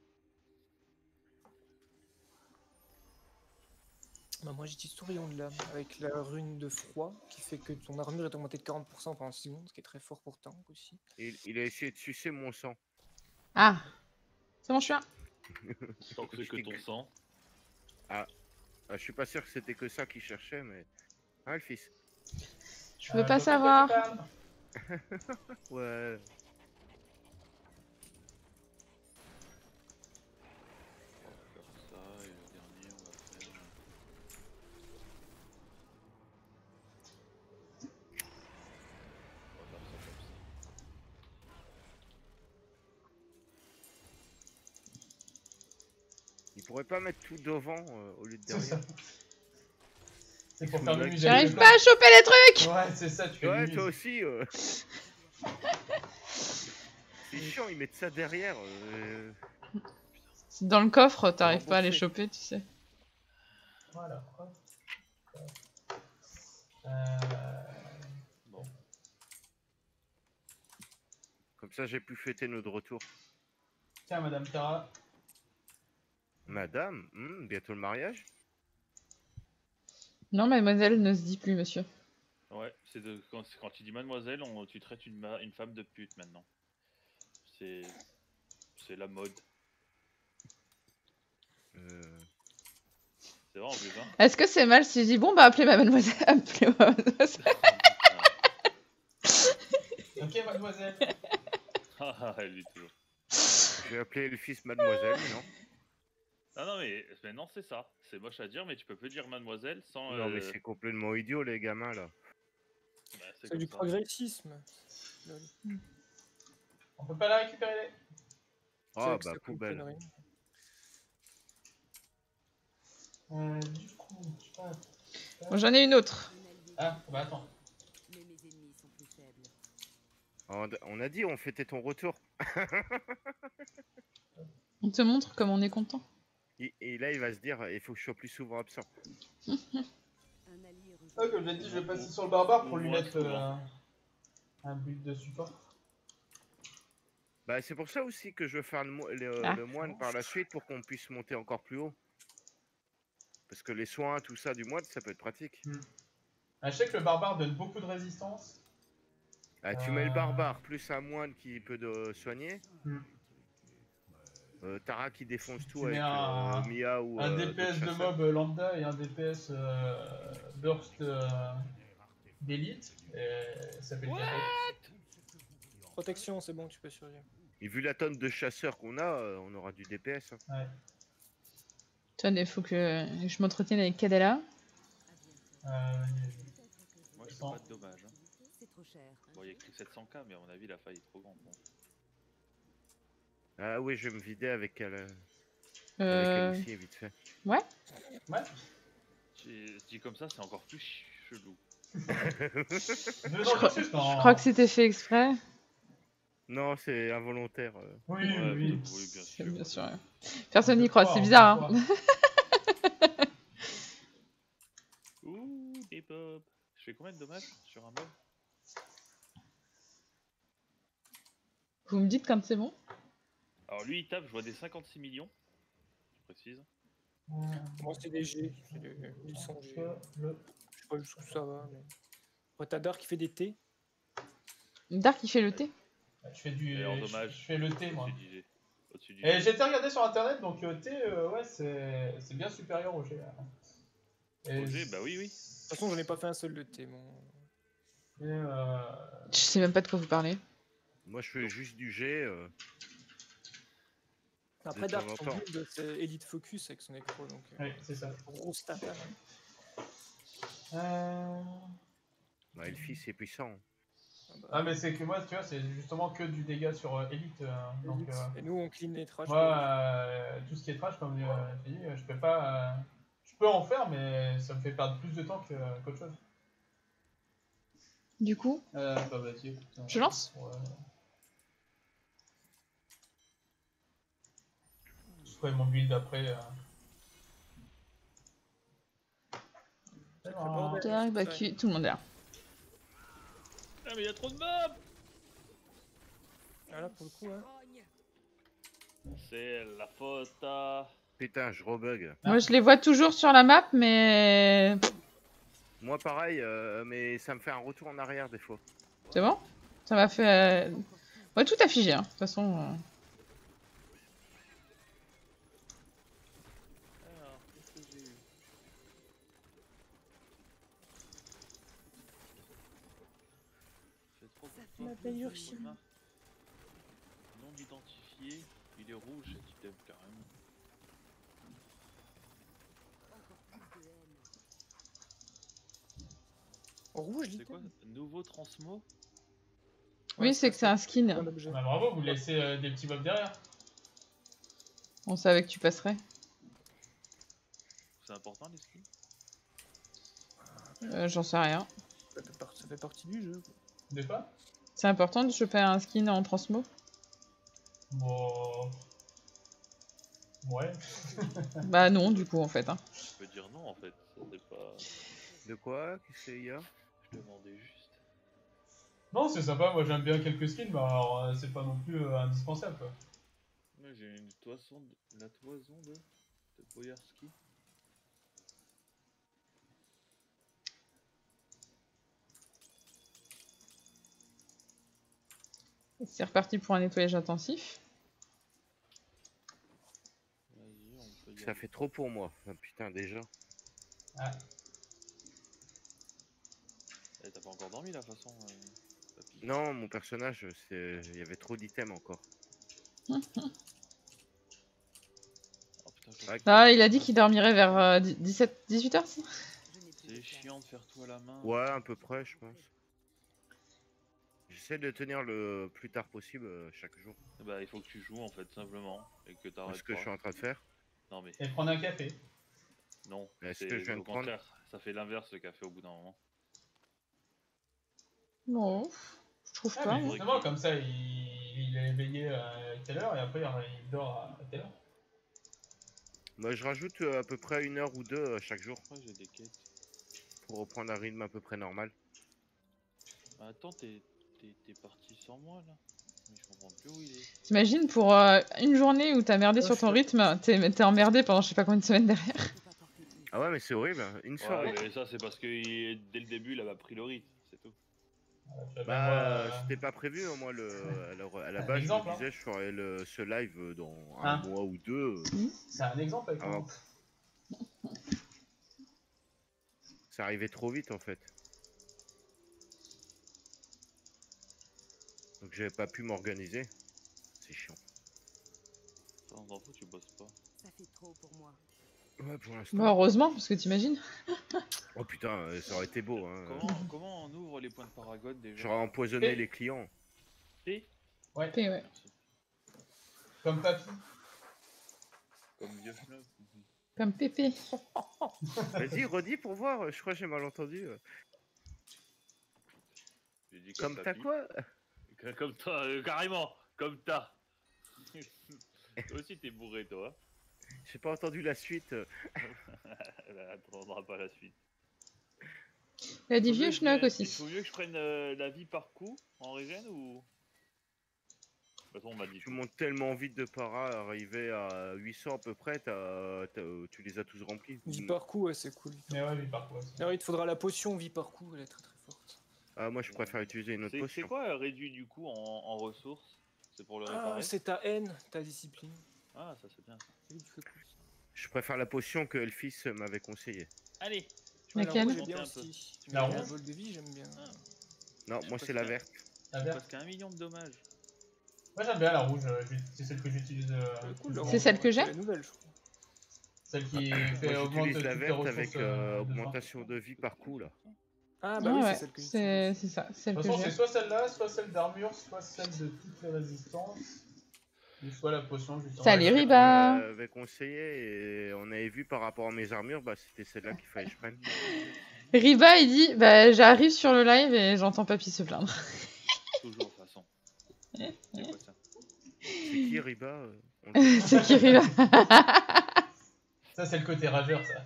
Speaker 7: Bah, moi j'utilise tourbillon de lame avec la rune de froid qui fait que ton armure est augmentée de quarante pour cent pendant six secondes, ce qui est très fort pour tank aussi.
Speaker 6: Il, il a essayé de sucer mon sang.
Speaker 1: Ah. C'est bon, je suis là.
Speaker 9: Tant que c'est que ton sang.
Speaker 6: Ah. Ah, je suis pas sûr que c'était que ça qu'il cherchait, mais. Ah, le fils.
Speaker 1: Je veux
Speaker 2: Euh,
Speaker 1: pas
Speaker 2: je
Speaker 1: savoir.
Speaker 2: capitane.
Speaker 6: Ouais.
Speaker 9: On va faire ça et le dernier on va faire. On va faire ça comme ça.
Speaker 6: Il pourrait pas mettre tout devant euh, au lieu de
Speaker 2: C'est ça.
Speaker 6: derrière.
Speaker 2: C'est pour faire le musée.
Speaker 1: J'arrive pas à choper les trucs!
Speaker 2: Ouais, c'est ça, tu fais
Speaker 6: Ouais,
Speaker 2: du
Speaker 6: toi
Speaker 2: mise.
Speaker 6: aussi. euh. C'est chiant, ils mettent ça derrière. euh.
Speaker 1: C'est dans le coffre, t'arrives pas à les
Speaker 6: Remboursé.
Speaker 1: choper, tu sais.
Speaker 2: Voilà. Euh...
Speaker 9: Bon.
Speaker 6: Comme ça, j'ai pu fêter notre retour.
Speaker 2: Tiens, Madame Tara.
Speaker 6: Madame, hmm, bientôt le mariage.
Speaker 1: Non, mademoiselle ne se dit plus, monsieur.
Speaker 9: Ouais, c'est de quand, quand tu dis mademoiselle, on, tu traites une, ma- une femme de pute maintenant. C'est. C'est la mode.
Speaker 6: Euh,
Speaker 9: C'est vrai en plus, hein.
Speaker 1: Est-ce que c'est mal si je dis bon, bah appelez ma mademoiselle, appelez-moi mademoiselle.
Speaker 2: Ok, mademoiselle.
Speaker 9: Ah ah, elle dit toujours.
Speaker 6: Je vais appeler le fils mademoiselle, non?
Speaker 9: Non, non, mais maintenant c'est ça. C'est moche à dire, mais tu peux plus dire mademoiselle sans.
Speaker 6: Non, mais
Speaker 9: euh,
Speaker 6: c'est complètement idiot, les gamins là.
Speaker 9: bah, c'est
Speaker 7: C'est
Speaker 9: comme
Speaker 7: du
Speaker 9: ça.
Speaker 7: progressisme. Lol.
Speaker 2: On peut pas la récupérer.
Speaker 7: C'est
Speaker 6: Ah,
Speaker 7: vrai que
Speaker 6: bah,
Speaker 7: c'est une
Speaker 6: poubelle.
Speaker 7: connerie.
Speaker 2: Euh, du coup, je sais pas.
Speaker 1: Bon, j'en ai une autre.
Speaker 4: Un allié
Speaker 2: Ah, bah attends.
Speaker 4: mais mes ennemis sont plus faibles.
Speaker 6: On on a dit, on fêtait ton retour.
Speaker 1: On te montre comme on est content.
Speaker 6: Et, et là, il va se dire, il faut que je sois plus souvent absent.
Speaker 4: Un allié rejoint.
Speaker 2: Ah, comme j'ai dit, je vais passer sur le barbare pour lui
Speaker 9: Moi,
Speaker 2: mettre
Speaker 9: souvent.
Speaker 2: euh, un un build de support.
Speaker 6: Bah, c'est pour ça aussi que je veux faire le, mo- le,
Speaker 1: Ah.
Speaker 6: le moine par la suite pour qu'on puisse monter encore plus haut. Parce que les soins, tout ça du moine, ça peut être pratique.
Speaker 2: Hmm. Ah, je sais que le barbare donne beaucoup de résistance.
Speaker 6: Ah, tu
Speaker 2: Euh.
Speaker 6: mets le barbare plus un moine qui peut de soigner.
Speaker 2: Hmm.
Speaker 6: Euh, Tara qui défonce tout
Speaker 2: Tu mets
Speaker 6: avec
Speaker 2: un,
Speaker 6: euh, Mia ou
Speaker 2: un
Speaker 6: euh,
Speaker 2: D P S de
Speaker 6: d'autres
Speaker 2: mob lambda et un D P S euh, burst euh, d'élite. Et ça fait le café.
Speaker 7: Protection, c'est bon, tu peux survivre.
Speaker 6: Et vu la tonne de chasseurs qu'on a, euh, on aura du D P S. Hein.
Speaker 2: Ouais.
Speaker 1: Tiens, il faut que je m'entretienne avec Kadala.
Speaker 2: Euh,
Speaker 9: Moi, je fais
Speaker 2: cent.
Speaker 9: pas de dommages. Hein.
Speaker 4: C'est trop cher.
Speaker 9: Bon, il y a écrit sept cents K, mais à mon avis, la faille est trop grande. Bon.
Speaker 6: Ah oui, je vais me vider avec elle. euh,
Speaker 1: Euh...
Speaker 6: Avec elle aussi, vite fait.
Speaker 1: Ouais.
Speaker 2: Ouais.
Speaker 9: J'ai- Dit comme ça, c'est encore plus chelou.
Speaker 2: Deux
Speaker 1: Je crois,
Speaker 2: enjeux,
Speaker 1: je
Speaker 2: non.
Speaker 1: crois que c'était fait exprès.
Speaker 6: Non, c'est involontaire. euh.
Speaker 2: Oui,
Speaker 9: Ouais,
Speaker 2: oui.
Speaker 9: oui, bien
Speaker 1: C'est
Speaker 9: sûr.
Speaker 1: bien sûr. Ouais. Personne
Speaker 2: On
Speaker 1: n'y
Speaker 2: peut
Speaker 1: croit,
Speaker 2: croire,
Speaker 1: c'est
Speaker 2: on peut
Speaker 1: bizarre. Hein.
Speaker 2: croire.
Speaker 9: Ouh, des pop. Je fais combien de dommages sur un mob?
Speaker 1: Vous me dites quand c'est bon?
Speaker 9: Alors lui, il tape, je vois des cinquante-six millions. Je précise.
Speaker 7: Moi, c'est des G, c'est des du cent G.
Speaker 2: Le-
Speaker 7: Je sais pas jusqu'où ça va, mais. Après, t'as Dark qui fait des T.
Speaker 1: Dark, il fait le thé.
Speaker 2: Je fais du.
Speaker 9: Et en
Speaker 2: je-
Speaker 9: dommage.
Speaker 2: Je fais le T, moi.
Speaker 9: Au-dessus du G. Au-dessus du
Speaker 2: Et
Speaker 9: G.
Speaker 2: j'ai été regardé sur internet, donc euh, T, euh, ouais, c'est c'est bien supérieur au G. hein. Et
Speaker 9: Au G, bah oui, oui.
Speaker 7: De toute façon, j'en ai pas fait un seul de T, mon.
Speaker 2: Et, euh,
Speaker 1: Je sais même pas de quoi vous parlez.
Speaker 6: Moi, je fais juste du G. euh,
Speaker 7: Après,
Speaker 6: de temps
Speaker 7: Dark,
Speaker 6: en
Speaker 7: son
Speaker 6: temps.
Speaker 7: build, c'est Elite Focus avec son écro, donc. euh,
Speaker 2: Oui, c'est ça.
Speaker 7: Gros stat.
Speaker 2: Euh...
Speaker 6: Bah, Elfie, c'est puissant.
Speaker 7: Ah bah,
Speaker 2: Ah, mais c'est que moi, tu vois, c'est justement que du dégât sur euh, Elite. euh, donc,
Speaker 7: Elite.
Speaker 2: euh,
Speaker 7: Et nous, on clean les trash.
Speaker 2: moi, euh, tout ce qui est trash, comme euh, je t'ai dit, je peux pas. euh, Je peux en faire, mais ça me fait perdre plus de temps que- qu'autre chose.
Speaker 1: Du coup,
Speaker 2: Euh, bah, vas-y, écoute. euh,
Speaker 1: je lance?
Speaker 2: Ouais. Je ferai mon build après. Euh...
Speaker 7: Sacré bordel.
Speaker 1: Dark, Baku, tout le monde est là.
Speaker 9: Ah, mais il y a trop de mobs.
Speaker 7: Ah là, pour le coup, hein.
Speaker 9: C'est la faute à...
Speaker 6: Putain, je rebug.
Speaker 1: Moi, je les vois toujours sur la map, mais...
Speaker 6: Moi, pareil, euh, mais ça me fait un retour en arrière des fois.
Speaker 1: C'est bon? Ça m'a fait... euh, Ouais, tout a figé, hein. De toute façon... euh,
Speaker 9: Alors, qu'est-ce que j'ai eu? C'est trop
Speaker 4: fait la meilleure chimie.
Speaker 9: Non identifié, il est rouge cet item carrément.
Speaker 7: Rouge,
Speaker 9: C'est quoi?
Speaker 7: l'item.
Speaker 9: Nouveau transmo?
Speaker 1: Oui, c'est que c'est un skin.
Speaker 7: Un objet.
Speaker 2: Bah, bravo, vous laissez euh, des petits mobs derrière.
Speaker 1: On savait que tu passerais.
Speaker 9: C'est important les skins?
Speaker 1: Euh, J'en sais rien.
Speaker 7: Ça fait, par- ça fait partie du jeu.
Speaker 2: De quoi?
Speaker 1: C'est important de choper un skin en transmo?
Speaker 2: Bon. Ouais.
Speaker 1: Bah non, du coup, en fait. Hein.
Speaker 9: Je peux dire non en fait, ça c'est pas...
Speaker 6: De quoi? Qu'est-ce qu'il y a?
Speaker 9: Je demandais juste.
Speaker 2: Non, c'est sympa, moi j'aime bien quelques skins, mais alors euh, c'est pas non plus euh, indispensable quoi.
Speaker 9: Moi j'ai une toison de... la toison de... de Boyarski.
Speaker 1: C'est reparti pour un nettoyage intensif.
Speaker 9: Vas-y, on peut y
Speaker 6: Ça
Speaker 9: aller.
Speaker 6: fait trop pour moi. Ah, putain, déjà.
Speaker 2: Ah.
Speaker 9: Eh, t'as pas encore dormi la façon euh, papy.
Speaker 6: Non, mon personnage, c'est... il y avait trop d'items encore.
Speaker 9: Oh, putain, je
Speaker 6: Ouais.
Speaker 1: Ah, il a dit qu'il dormirait vers euh, dix-sept, dix-huit heures, ça?
Speaker 9: C'est chiant de faire tout à la main.
Speaker 6: Ouais, à peu près, je pense. J'essaie de tenir le plus tard possible euh, chaque jour.
Speaker 9: Bah il faut que tu joues en fait simplement et que t'arrêtes
Speaker 6: C'est ce que
Speaker 9: pas.
Speaker 6: je suis en train de faire.
Speaker 9: Non mais
Speaker 2: Et prendre un café.
Speaker 9: non,
Speaker 6: Mais est-ce
Speaker 9: c'est
Speaker 6: que je viens de
Speaker 9: au
Speaker 6: prendre
Speaker 9: contraire, ça fait l'inverse le café au bout d'un moment.
Speaker 1: Non, je trouve
Speaker 2: Ah,
Speaker 1: pas.
Speaker 2: mais
Speaker 1: moi.
Speaker 2: justement, comme ça, il, il est éveillé à telle heure et après il dort à telle heure.
Speaker 6: Moi, je rajoute euh, à peu près une heure ou deux euh, chaque jour
Speaker 9: Pourquoi j'ai des quêtes?
Speaker 6: pour reprendre un rythme à peu près normal.
Speaker 9: Bah, attends, t'es t'es parti sans moi là. Mais je comprends plus où il est.
Speaker 1: T'imagines pour euh, une journée où t'as merdé
Speaker 6: Oh,
Speaker 1: sur ton
Speaker 6: je-
Speaker 1: rythme, t'es t'es emmerdé pendant je sais pas combien de semaines derrière.
Speaker 4: Je peux pas porter plus.
Speaker 6: Ah ouais, mais c'est horrible, hein. Une soirée.
Speaker 9: Ouais, mais ça c'est parce que il- dès le début il avait pris le rythme, c'est tout.
Speaker 2: Ouais, tu vois,
Speaker 6: Bah,
Speaker 2: même moi, euh,
Speaker 6: c'était pas prévu, hein, moi, le... Alors, à la
Speaker 2: Un
Speaker 6: base,
Speaker 2: exemple,
Speaker 6: je me
Speaker 2: hein.
Speaker 6: disais, je ferais le... ce live dans un
Speaker 2: Hein
Speaker 6: mois ou deux.
Speaker 2: c'est un exemple avec
Speaker 6: Ah,
Speaker 2: moi.
Speaker 6: Ça arrivait trop vite, en fait. Donc, j'avais pas pu m'organiser. C'est chiant.
Speaker 9: Ça on s'en fout, tu bosses pas.
Speaker 4: Ça fait trop pour moi.
Speaker 6: Ouais, pour l'instant.
Speaker 1: Bah heureusement, parce que t'imagines.
Speaker 6: Oh putain, euh, ça aurait été beau, hein.
Speaker 9: Comment, comment on ouvre les points de Paragon déjà?
Speaker 6: J'aurais empoisonné
Speaker 2: Et-
Speaker 6: les clients.
Speaker 9: P
Speaker 2: Ouais,
Speaker 1: Et ouais.
Speaker 9: Merci.
Speaker 2: comme papy.
Speaker 9: Comme vieux schnock.
Speaker 1: Comme Pépé.
Speaker 6: Vas-y, redis pour voir, je crois que j'ai mal entendu.
Speaker 9: J'ai dit
Speaker 6: Comme t'as
Speaker 9: papy.
Speaker 6: quoi?
Speaker 9: Comme toi, euh, carrément, comme t'as. Toi aussi t'es bourré toi.
Speaker 6: J'ai pas entendu la suite.
Speaker 9: Bah, attendra pas la suite.
Speaker 1: Il y a des
Speaker 9: Faut mieux
Speaker 1: vieux
Speaker 9: que je
Speaker 1: schnocks
Speaker 9: vienne-
Speaker 1: aussi.
Speaker 9: Il faut mieux que je prenne euh, la vie par coup en régène ou... De toute façon on m'a dit
Speaker 6: Tu
Speaker 9: tout.
Speaker 6: montes tellement vite de para, arrivé à huit cents à peu près, t'as- t'as- tu les as tous remplis.
Speaker 7: Vie par coup, ouais, c'est cool.
Speaker 2: Mais ouais, lui, par quoi.
Speaker 7: Alors, il te faudra la potion vie par coup, elle est très très forte.
Speaker 6: Ah, moi je préfère utiliser une autre
Speaker 9: C'est c'est
Speaker 6: potion.
Speaker 9: quoi euh, réduit du coup en, en ressources? C'est pour le
Speaker 7: Ah,
Speaker 9: réparer?
Speaker 7: c'est ta haine, ta discipline.
Speaker 9: Ah ça c'est bien.
Speaker 7: C'est lui qui fait plus.
Speaker 6: Je préfère la potion que Elfis m'avait conseillé.
Speaker 9: Allez.
Speaker 7: Ouais, la
Speaker 1: Laquelle
Speaker 7: rouge, j'aime bien
Speaker 9: Monter un peu.
Speaker 7: aussi.
Speaker 2: La
Speaker 7: Mais
Speaker 2: rouge
Speaker 7: vol de vie, j'aime bien.
Speaker 9: Ah.
Speaker 6: Non, moi c'est la verte.
Speaker 2: La verte.
Speaker 9: Parce qu'un million de dommages.
Speaker 2: Moi j'aime bien la rouge, euh, j'ai- c'est celle que j'utilise. euh,
Speaker 7: C'est cool,
Speaker 2: plus
Speaker 7: la
Speaker 1: C'est
Speaker 7: rouge,
Speaker 1: celle que
Speaker 7: ouais,
Speaker 1: j'ai
Speaker 7: la nouvelle, je crois.
Speaker 2: Celle qui
Speaker 6: Moi
Speaker 2: fait augmenter
Speaker 6: j'utilise la
Speaker 2: toutes les
Speaker 6: verte
Speaker 2: ressources.
Speaker 6: avec
Speaker 2: euh,
Speaker 6: euh,
Speaker 2: de
Speaker 6: augmentation de vie par coup là.
Speaker 7: Ah, bah
Speaker 1: Ah
Speaker 7: oui,
Speaker 1: ouais,
Speaker 7: c'est celle que
Speaker 1: c'est
Speaker 7: j'utilise.
Speaker 1: c'est ça,
Speaker 2: De
Speaker 1: celle
Speaker 2: toute
Speaker 1: que
Speaker 2: façon, c'est
Speaker 1: j'ai.
Speaker 2: soit celle-là, soit celle d'armure, soit celle de toutes les résistances. Ou soit la potion juste en
Speaker 1: Salut,
Speaker 2: bas.
Speaker 1: Riba.
Speaker 6: On m'avait conseillé et on avait vu par rapport à mes armures, bah c'était celle-là qu'il fallait que je prenne.
Speaker 1: Riba, il dit bah j'arrive sur le live et j'entends Papy se plaindre.
Speaker 9: Toujours de toute façon. C'est quoi ça?
Speaker 6: C'est qui Riba euh, on le-
Speaker 1: C'est qui Riba?
Speaker 2: Ça, c'est le côté rageur, ça.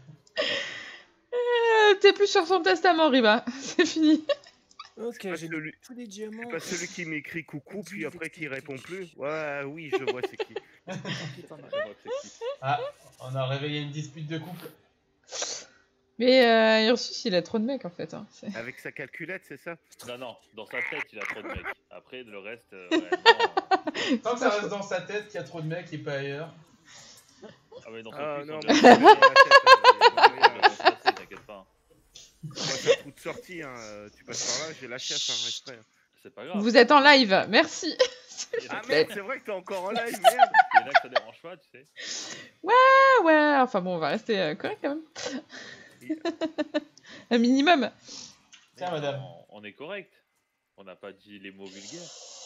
Speaker 1: Euh, T'es plus sur son testament, Riba. C'est fini.
Speaker 7: Ok,
Speaker 6: pas
Speaker 7: j'ai
Speaker 6: celui-
Speaker 7: tous les diamants.
Speaker 6: C'est pas celui qui m'écrit coucou puis après qui répond plus.
Speaker 7: Ouais.
Speaker 6: Ouais, oui, je vois c'est qui.
Speaker 7: C'est pas mal.
Speaker 9: Je vois que c'est qui.
Speaker 2: Ah, on a réveillé une dispute de couple.
Speaker 1: Mais euh, Ursus, il a trop de mecs en fait. Hein. c'est-
Speaker 6: Avec sa calculette, c'est ça?
Speaker 9: Non, non, dans sa tête il a trop de mecs. Après le reste, euh, réellement, euh,
Speaker 2: Tant que ça reste dans sa tête qu'il y a trop de mecs et pas ailleurs.
Speaker 9: Ah ouais, dans son
Speaker 6: Ah
Speaker 9: cul,
Speaker 6: non,
Speaker 9: ils
Speaker 6: mais
Speaker 9: sont
Speaker 6: c'est
Speaker 9: bien-
Speaker 6: dans la tête. hein,
Speaker 9: ils sont bien
Speaker 6: euh,
Speaker 9: placés, t'inquiète pas.
Speaker 6: Moi, c'est un trou de sortie, hein. euh, tu passes par là, j'ai la chiasse, hein, exprès.
Speaker 9: C'est pas grave.
Speaker 1: Vous êtes en live, merci.
Speaker 9: Il y en a
Speaker 6: Ah
Speaker 9: qui-
Speaker 6: merde, c'est vrai que t'es encore en live, merde.
Speaker 9: il y en a que ça dérange pas, tu sais.
Speaker 1: Ah ouais, enfin bon, on va rester euh, correct quand même. Un minimum.
Speaker 2: Tiens,
Speaker 9: Mais
Speaker 2: madame.
Speaker 9: On, on est correct. On n'a pas dit les mots vulgaires.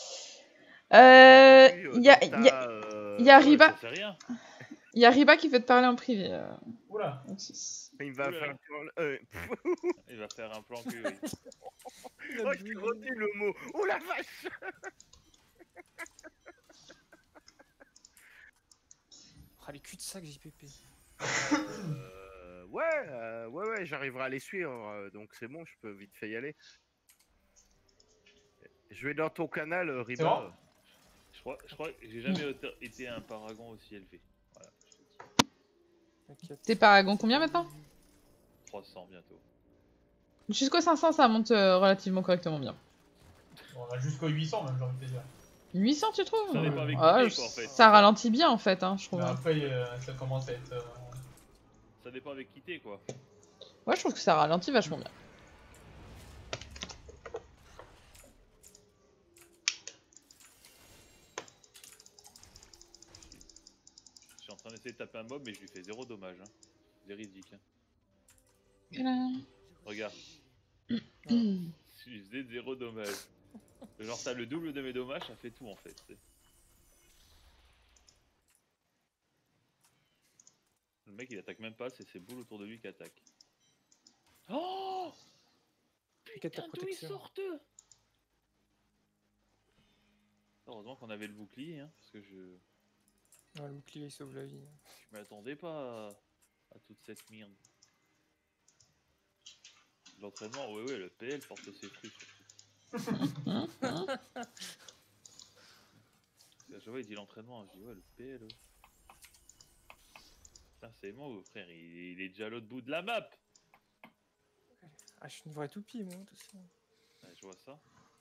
Speaker 1: Euh,
Speaker 6: Puis, euh,
Speaker 1: Il y a,
Speaker 6: dans
Speaker 1: y a-
Speaker 6: ta, euh,
Speaker 1: y a
Speaker 9: Ouais,
Speaker 1: Riba,
Speaker 9: ça fait rien.
Speaker 1: y a Riba qui veut te parler en privé. euh,
Speaker 2: Oula.
Speaker 1: Ursus.
Speaker 6: Il va
Speaker 9: Oula.
Speaker 6: faire... Euh,
Speaker 9: Il va faire un plan cul, oui.
Speaker 6: oh, j'ai retenu le mot. Oh la vache.
Speaker 7: Ah, les cul-de-sac J P P.
Speaker 6: Euh, ouais, euh, ouais, ouais, j'arriverai à les suivre, euh, donc c'est bon, je peux vite fait y aller. Je vais dans ton canal, euh,
Speaker 2: C'est
Speaker 6: Riba.
Speaker 2: bon
Speaker 9: Je crois, je crois que j'ai jamais été- été un paragon aussi élevé. Voilà, je te le dis.
Speaker 7: T'inquiète.
Speaker 1: T'es paragon combien maintenant?
Speaker 9: trois cents bientôt.
Speaker 1: Jusqu'au cinq cents, ça monte euh, relativement correctement bien.
Speaker 2: On va jusqu'au huit cents, même, j'ai envie de te dire.
Speaker 1: huit cents, tu trouves?
Speaker 9: Ça dépend avec
Speaker 1: Ah,
Speaker 9: qui t'es, quoi, en fait.
Speaker 1: ça ralentit bien en fait, hein, je trouve.
Speaker 2: Mais après, euh, ça commence à être. euh,
Speaker 9: Ça dépend avec qui t'es, quoi.
Speaker 1: Ouais, je trouve que ça ralentit vachement bien.
Speaker 9: Je suis en train d'essayer de taper un mob, mais je lui fais zéro dommage. Hein. Véridique. Hein.
Speaker 1: Tadam.
Speaker 9: Regarde. Je lui faisais zéro dommage. Genre, t'as le double de mes dommages, ça fait tout en fait. t'sais. Le mec il attaque même pas, c'est ses boules autour de lui qui attaquent. Oh
Speaker 7: T'inquiète, ta
Speaker 9: putain, d'où ils
Speaker 7: protection.
Speaker 9: sortent? Heureusement qu'on avait le bouclier, hein, parce que je,
Speaker 7: Ah, le bouclier il sauve la vie.
Speaker 9: je m'attendais pas à, à toute cette merde. L'entraînement, ouais ouais, le P L porte ses fruits surtout. je vois, il dit l'entraînement. Je dis, ouais, le P L. Putain, c'est bon, frère, il, il est déjà à l'autre bout de la map.
Speaker 7: Ah, je suis une vraie toupie, moi, tout ça.
Speaker 9: Ouais, je vois ça.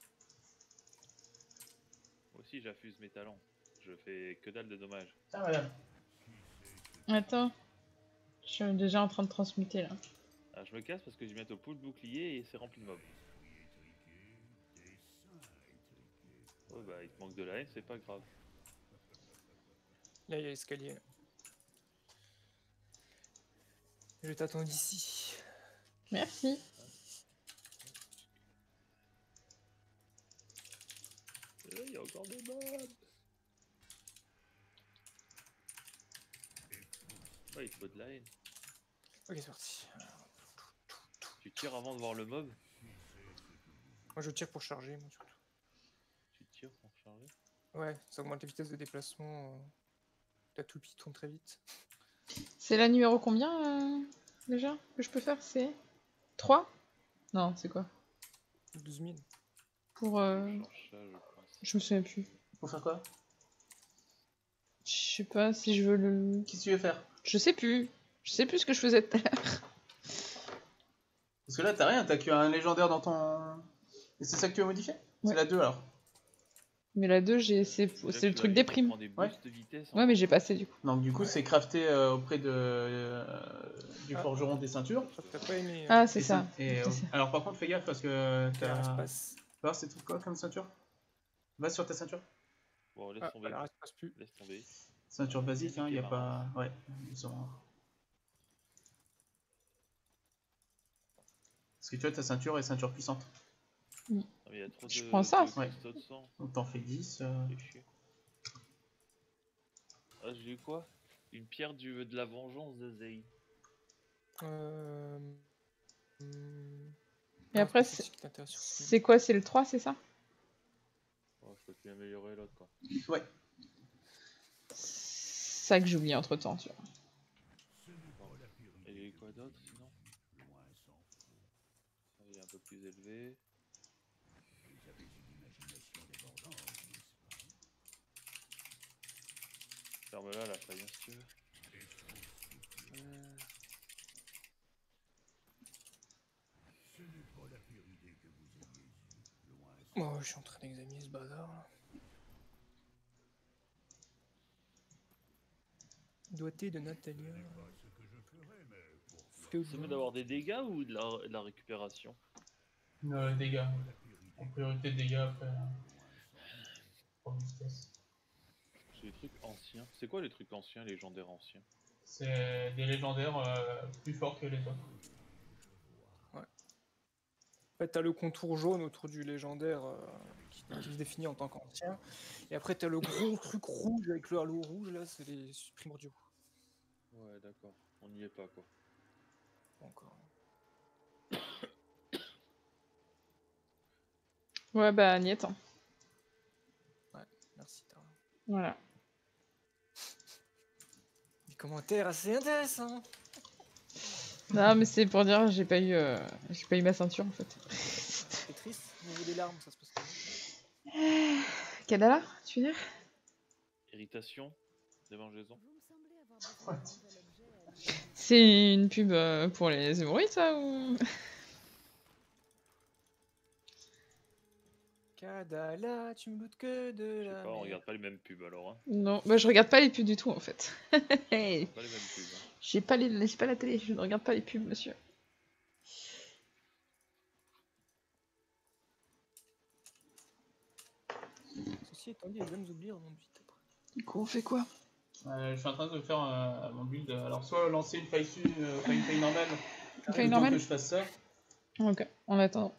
Speaker 9: Moi aussi, j'affuse mes talents. Je fais que dalle de dommages.
Speaker 2: Tiens, madame.
Speaker 1: Attends. Je suis déjà en train de transmuter là.
Speaker 9: Ah, je me casse parce que je vais bientôt pull bouclier et c'est rempli de mobs. Ouais, bah, il te manque de la haine, c'est pas grave.
Speaker 7: Là, il y a l'escalier. Je t'attends d'ici.
Speaker 1: Merci.
Speaker 9: Il y a encore des mobs. Ouais, il faut de la haine.
Speaker 7: Ok, c'est parti.
Speaker 9: Tu tires avant de voir le mob?
Speaker 7: Moi, je tire pour charger, moi, surtout.
Speaker 9: Tu tires pour charger?
Speaker 7: Ouais, ça augmente la vitesse de déplacement. euh, La toupie tourne très vite.
Speaker 1: C'est la numéro combien euh, déjà que je peux faire? C'est trois? Non, c'est quoi?
Speaker 7: douze mille.
Speaker 1: Pour. Euh...
Speaker 9: Change ça, je pense.
Speaker 1: Je me souviens plus.
Speaker 2: Pour faire quoi?
Speaker 1: Je sais pas si je veux le.
Speaker 2: Qu'est-ce que tu veux faire?
Speaker 1: Je sais plus. Je sais plus ce que je faisais tout à l'heure.
Speaker 2: Parce que là, t'as rien, t'as qu'un légendaire dans ton... Et c'est ça que tu veux modifier?
Speaker 1: Ouais.
Speaker 2: C'est la deux alors.
Speaker 1: Mais la deux, j'ai... c'est
Speaker 9: Déjà
Speaker 1: c'est le
Speaker 9: que
Speaker 1: truc
Speaker 9: là,
Speaker 1: des
Speaker 9: il
Speaker 1: primes.
Speaker 9: prend des
Speaker 2: Ouais.
Speaker 9: boosts de vitesse,
Speaker 1: Ouais, mais j'ai passé du coup.
Speaker 2: Donc du coup, c'est crafté euh, auprès de euh, du
Speaker 7: Ah.
Speaker 2: forgeron des ceintures.
Speaker 7: Je crois que t'as pas aimé.
Speaker 1: Ah,
Speaker 7: euh,
Speaker 1: c'est
Speaker 2: Et
Speaker 1: ça.
Speaker 2: Et,
Speaker 1: C'est
Speaker 2: euh,
Speaker 1: ça.
Speaker 2: alors par contre, fais gaffe parce que
Speaker 7: faire
Speaker 2: t'as...
Speaker 7: espace.
Speaker 2: Alors c'est tout quoi comme ceinture? Va sur ta ceinture.
Speaker 9: Bon, laisse
Speaker 7: Ah,
Speaker 9: tomber.
Speaker 7: voilà, espace plus.
Speaker 9: Laisse tomber.
Speaker 2: Ceinture basique, hein,
Speaker 9: Ok,
Speaker 2: y a
Speaker 9: marrant.
Speaker 2: pas... Ouais, ils sont... Parce que tu vois, ta ceinture est ceinture puissante.
Speaker 9: Non, mais il y a trop de,
Speaker 1: Je prends ça.
Speaker 9: de
Speaker 2: Ouais.
Speaker 9: cristaux de sang.
Speaker 2: Donc t'en fais dix. euh,
Speaker 9: C'est chier. Ah, j'ai eu quoi? Une pierre du, de la vengeance de Zei.
Speaker 7: Euh... hum,
Speaker 1: Et
Speaker 7: non,
Speaker 1: après,
Speaker 7: c'est pas
Speaker 1: c'est
Speaker 7: ce qui t'intéresse sur ce
Speaker 1: c'est quoi? C'est le trois, c'est ça?
Speaker 9: Oh, je peux plus améliorer l'autre, quoi.
Speaker 2: Ouais.
Speaker 1: Ça que j'ai oublié entre temps, tu vois.
Speaker 9: Et il y a eu quoi d'autre sinon? Ah, il est un peu plus élevé. Ferme-la, la faille, si tu veux. Euh,
Speaker 7: Oh, je suis en train d'examiner ce bazar là. Doigté de Natalia.
Speaker 9: C'est mieux d'avoir des dégâts ou de la, de la récupération?
Speaker 2: Euh, dégâts. En priorité dégâts après. euh, Pour vitesse.
Speaker 9: C'est des trucs anciens. C'est quoi les trucs anciens, légendaires anciens?
Speaker 2: C'est des légendaires euh, plus forts que les autres.
Speaker 7: En fait, t'as le contour jaune autour du légendaire euh, qui, qui se définit en tant qu'ancien. Et après, t'as le gros truc rouge avec le halo rouge, là, c'est les primordiaux.
Speaker 9: Ouais, d'accord. On n'y est pas, quoi.
Speaker 7: Pas encore.
Speaker 1: Ouais, bah, n'y est.
Speaker 7: Merci, Tara.
Speaker 1: Voilà.
Speaker 7: Des commentaires assez intéressants.
Speaker 1: Non, mais c'est pour dire, j'ai pas eu, euh, j'ai pas eu ma ceinture en fait.
Speaker 7: C'est triste, au niveau des larmes, ça se passe comment?
Speaker 1: Kadala, tu veux dire?
Speaker 9: Irritation, démangeaison.
Speaker 4: Vous me semblez avoir besoin d'un nouvel objet à lui.
Speaker 1: C'est une pub euh, pour les hémorroïdes, ça ou...
Speaker 7: Kadala, tu me doutes que de
Speaker 9: Je sais
Speaker 7: la
Speaker 9: pas, on
Speaker 7: mer.
Speaker 9: regarde pas les mêmes pubs alors, hein.
Speaker 1: Non, bah je regarde pas les pubs du tout en fait. Hey,
Speaker 9: Pas les mêmes pubs. Hein.
Speaker 1: j'ai pas les, j'ai pas la télé, je ne regarde pas les pubs, monsieur.
Speaker 7: Ceci étant dit, elle va nous oublier en nom de vite après.
Speaker 1: Du coup, on fait quoi?
Speaker 2: Euh, je suis en train de faire euh, mon build. Alors soit lancer une faille, su- euh, enfin, une faille normale.
Speaker 1: Une faille
Speaker 2: le temps
Speaker 1: normale
Speaker 2: que je fasse ça.
Speaker 1: Ok, en attendant.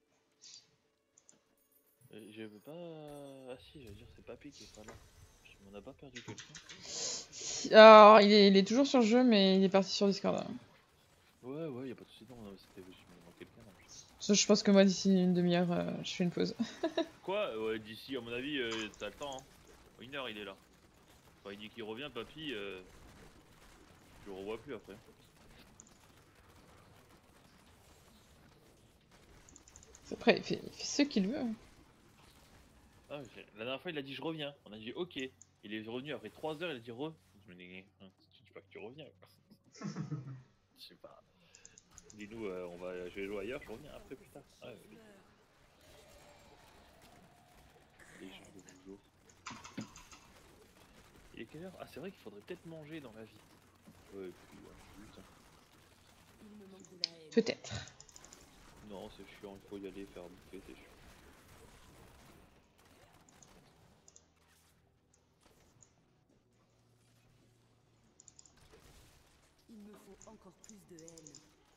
Speaker 9: Euh, Je veux pas. Ah si, je veux dire, c'est Papy qui est pas là. On a pas perdu quelqu'un?
Speaker 1: Alors, il est, il est toujours sur le jeu, mais il est parti sur Discord. Là.
Speaker 9: Ouais, ouais, y a pas de soucis, non, c'était juste quelqu'un. non, je-
Speaker 1: Ça, je pense que moi, d'ici une demi-heure, euh, je fais une pause.
Speaker 9: Quoi? Ouais, d'ici, à mon avis, euh, t'as le temps, hein. Une heure, il est là. Quand il dit qu'il revient, Papy, euh... je le revois plus après.
Speaker 1: Après, il fait, il fait ce qu'il veut.
Speaker 9: Ah Ah, ok. La dernière fois, il a dit je reviens. On a dit ok. Il est revenu après trois heures, il a dit re. Je me dis, hein, tu dis pas que tu reviens. Quoi. Je sais pas. Dis-nous, euh, on va, je vais jouer ailleurs, je reviens après plus tard. Ah, ouais, oui. Les gens de Bougeot. Il est quelle heure? Ah, c'est vrai qu'il faudrait peut-être manger dans la vie. Ouais, puis, ouais, putain.
Speaker 1: Peut-être.
Speaker 9: Non, c'est chiant, il faut y aller faire bouffer, c'est chiant.
Speaker 4: Il me faut encore plus de haine.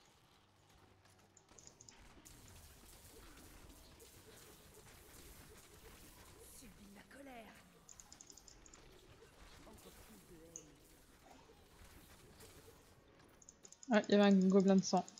Speaker 4: Subis la colère. Encore plus de haine.
Speaker 1: Ah, il y avait un gobelin de sang.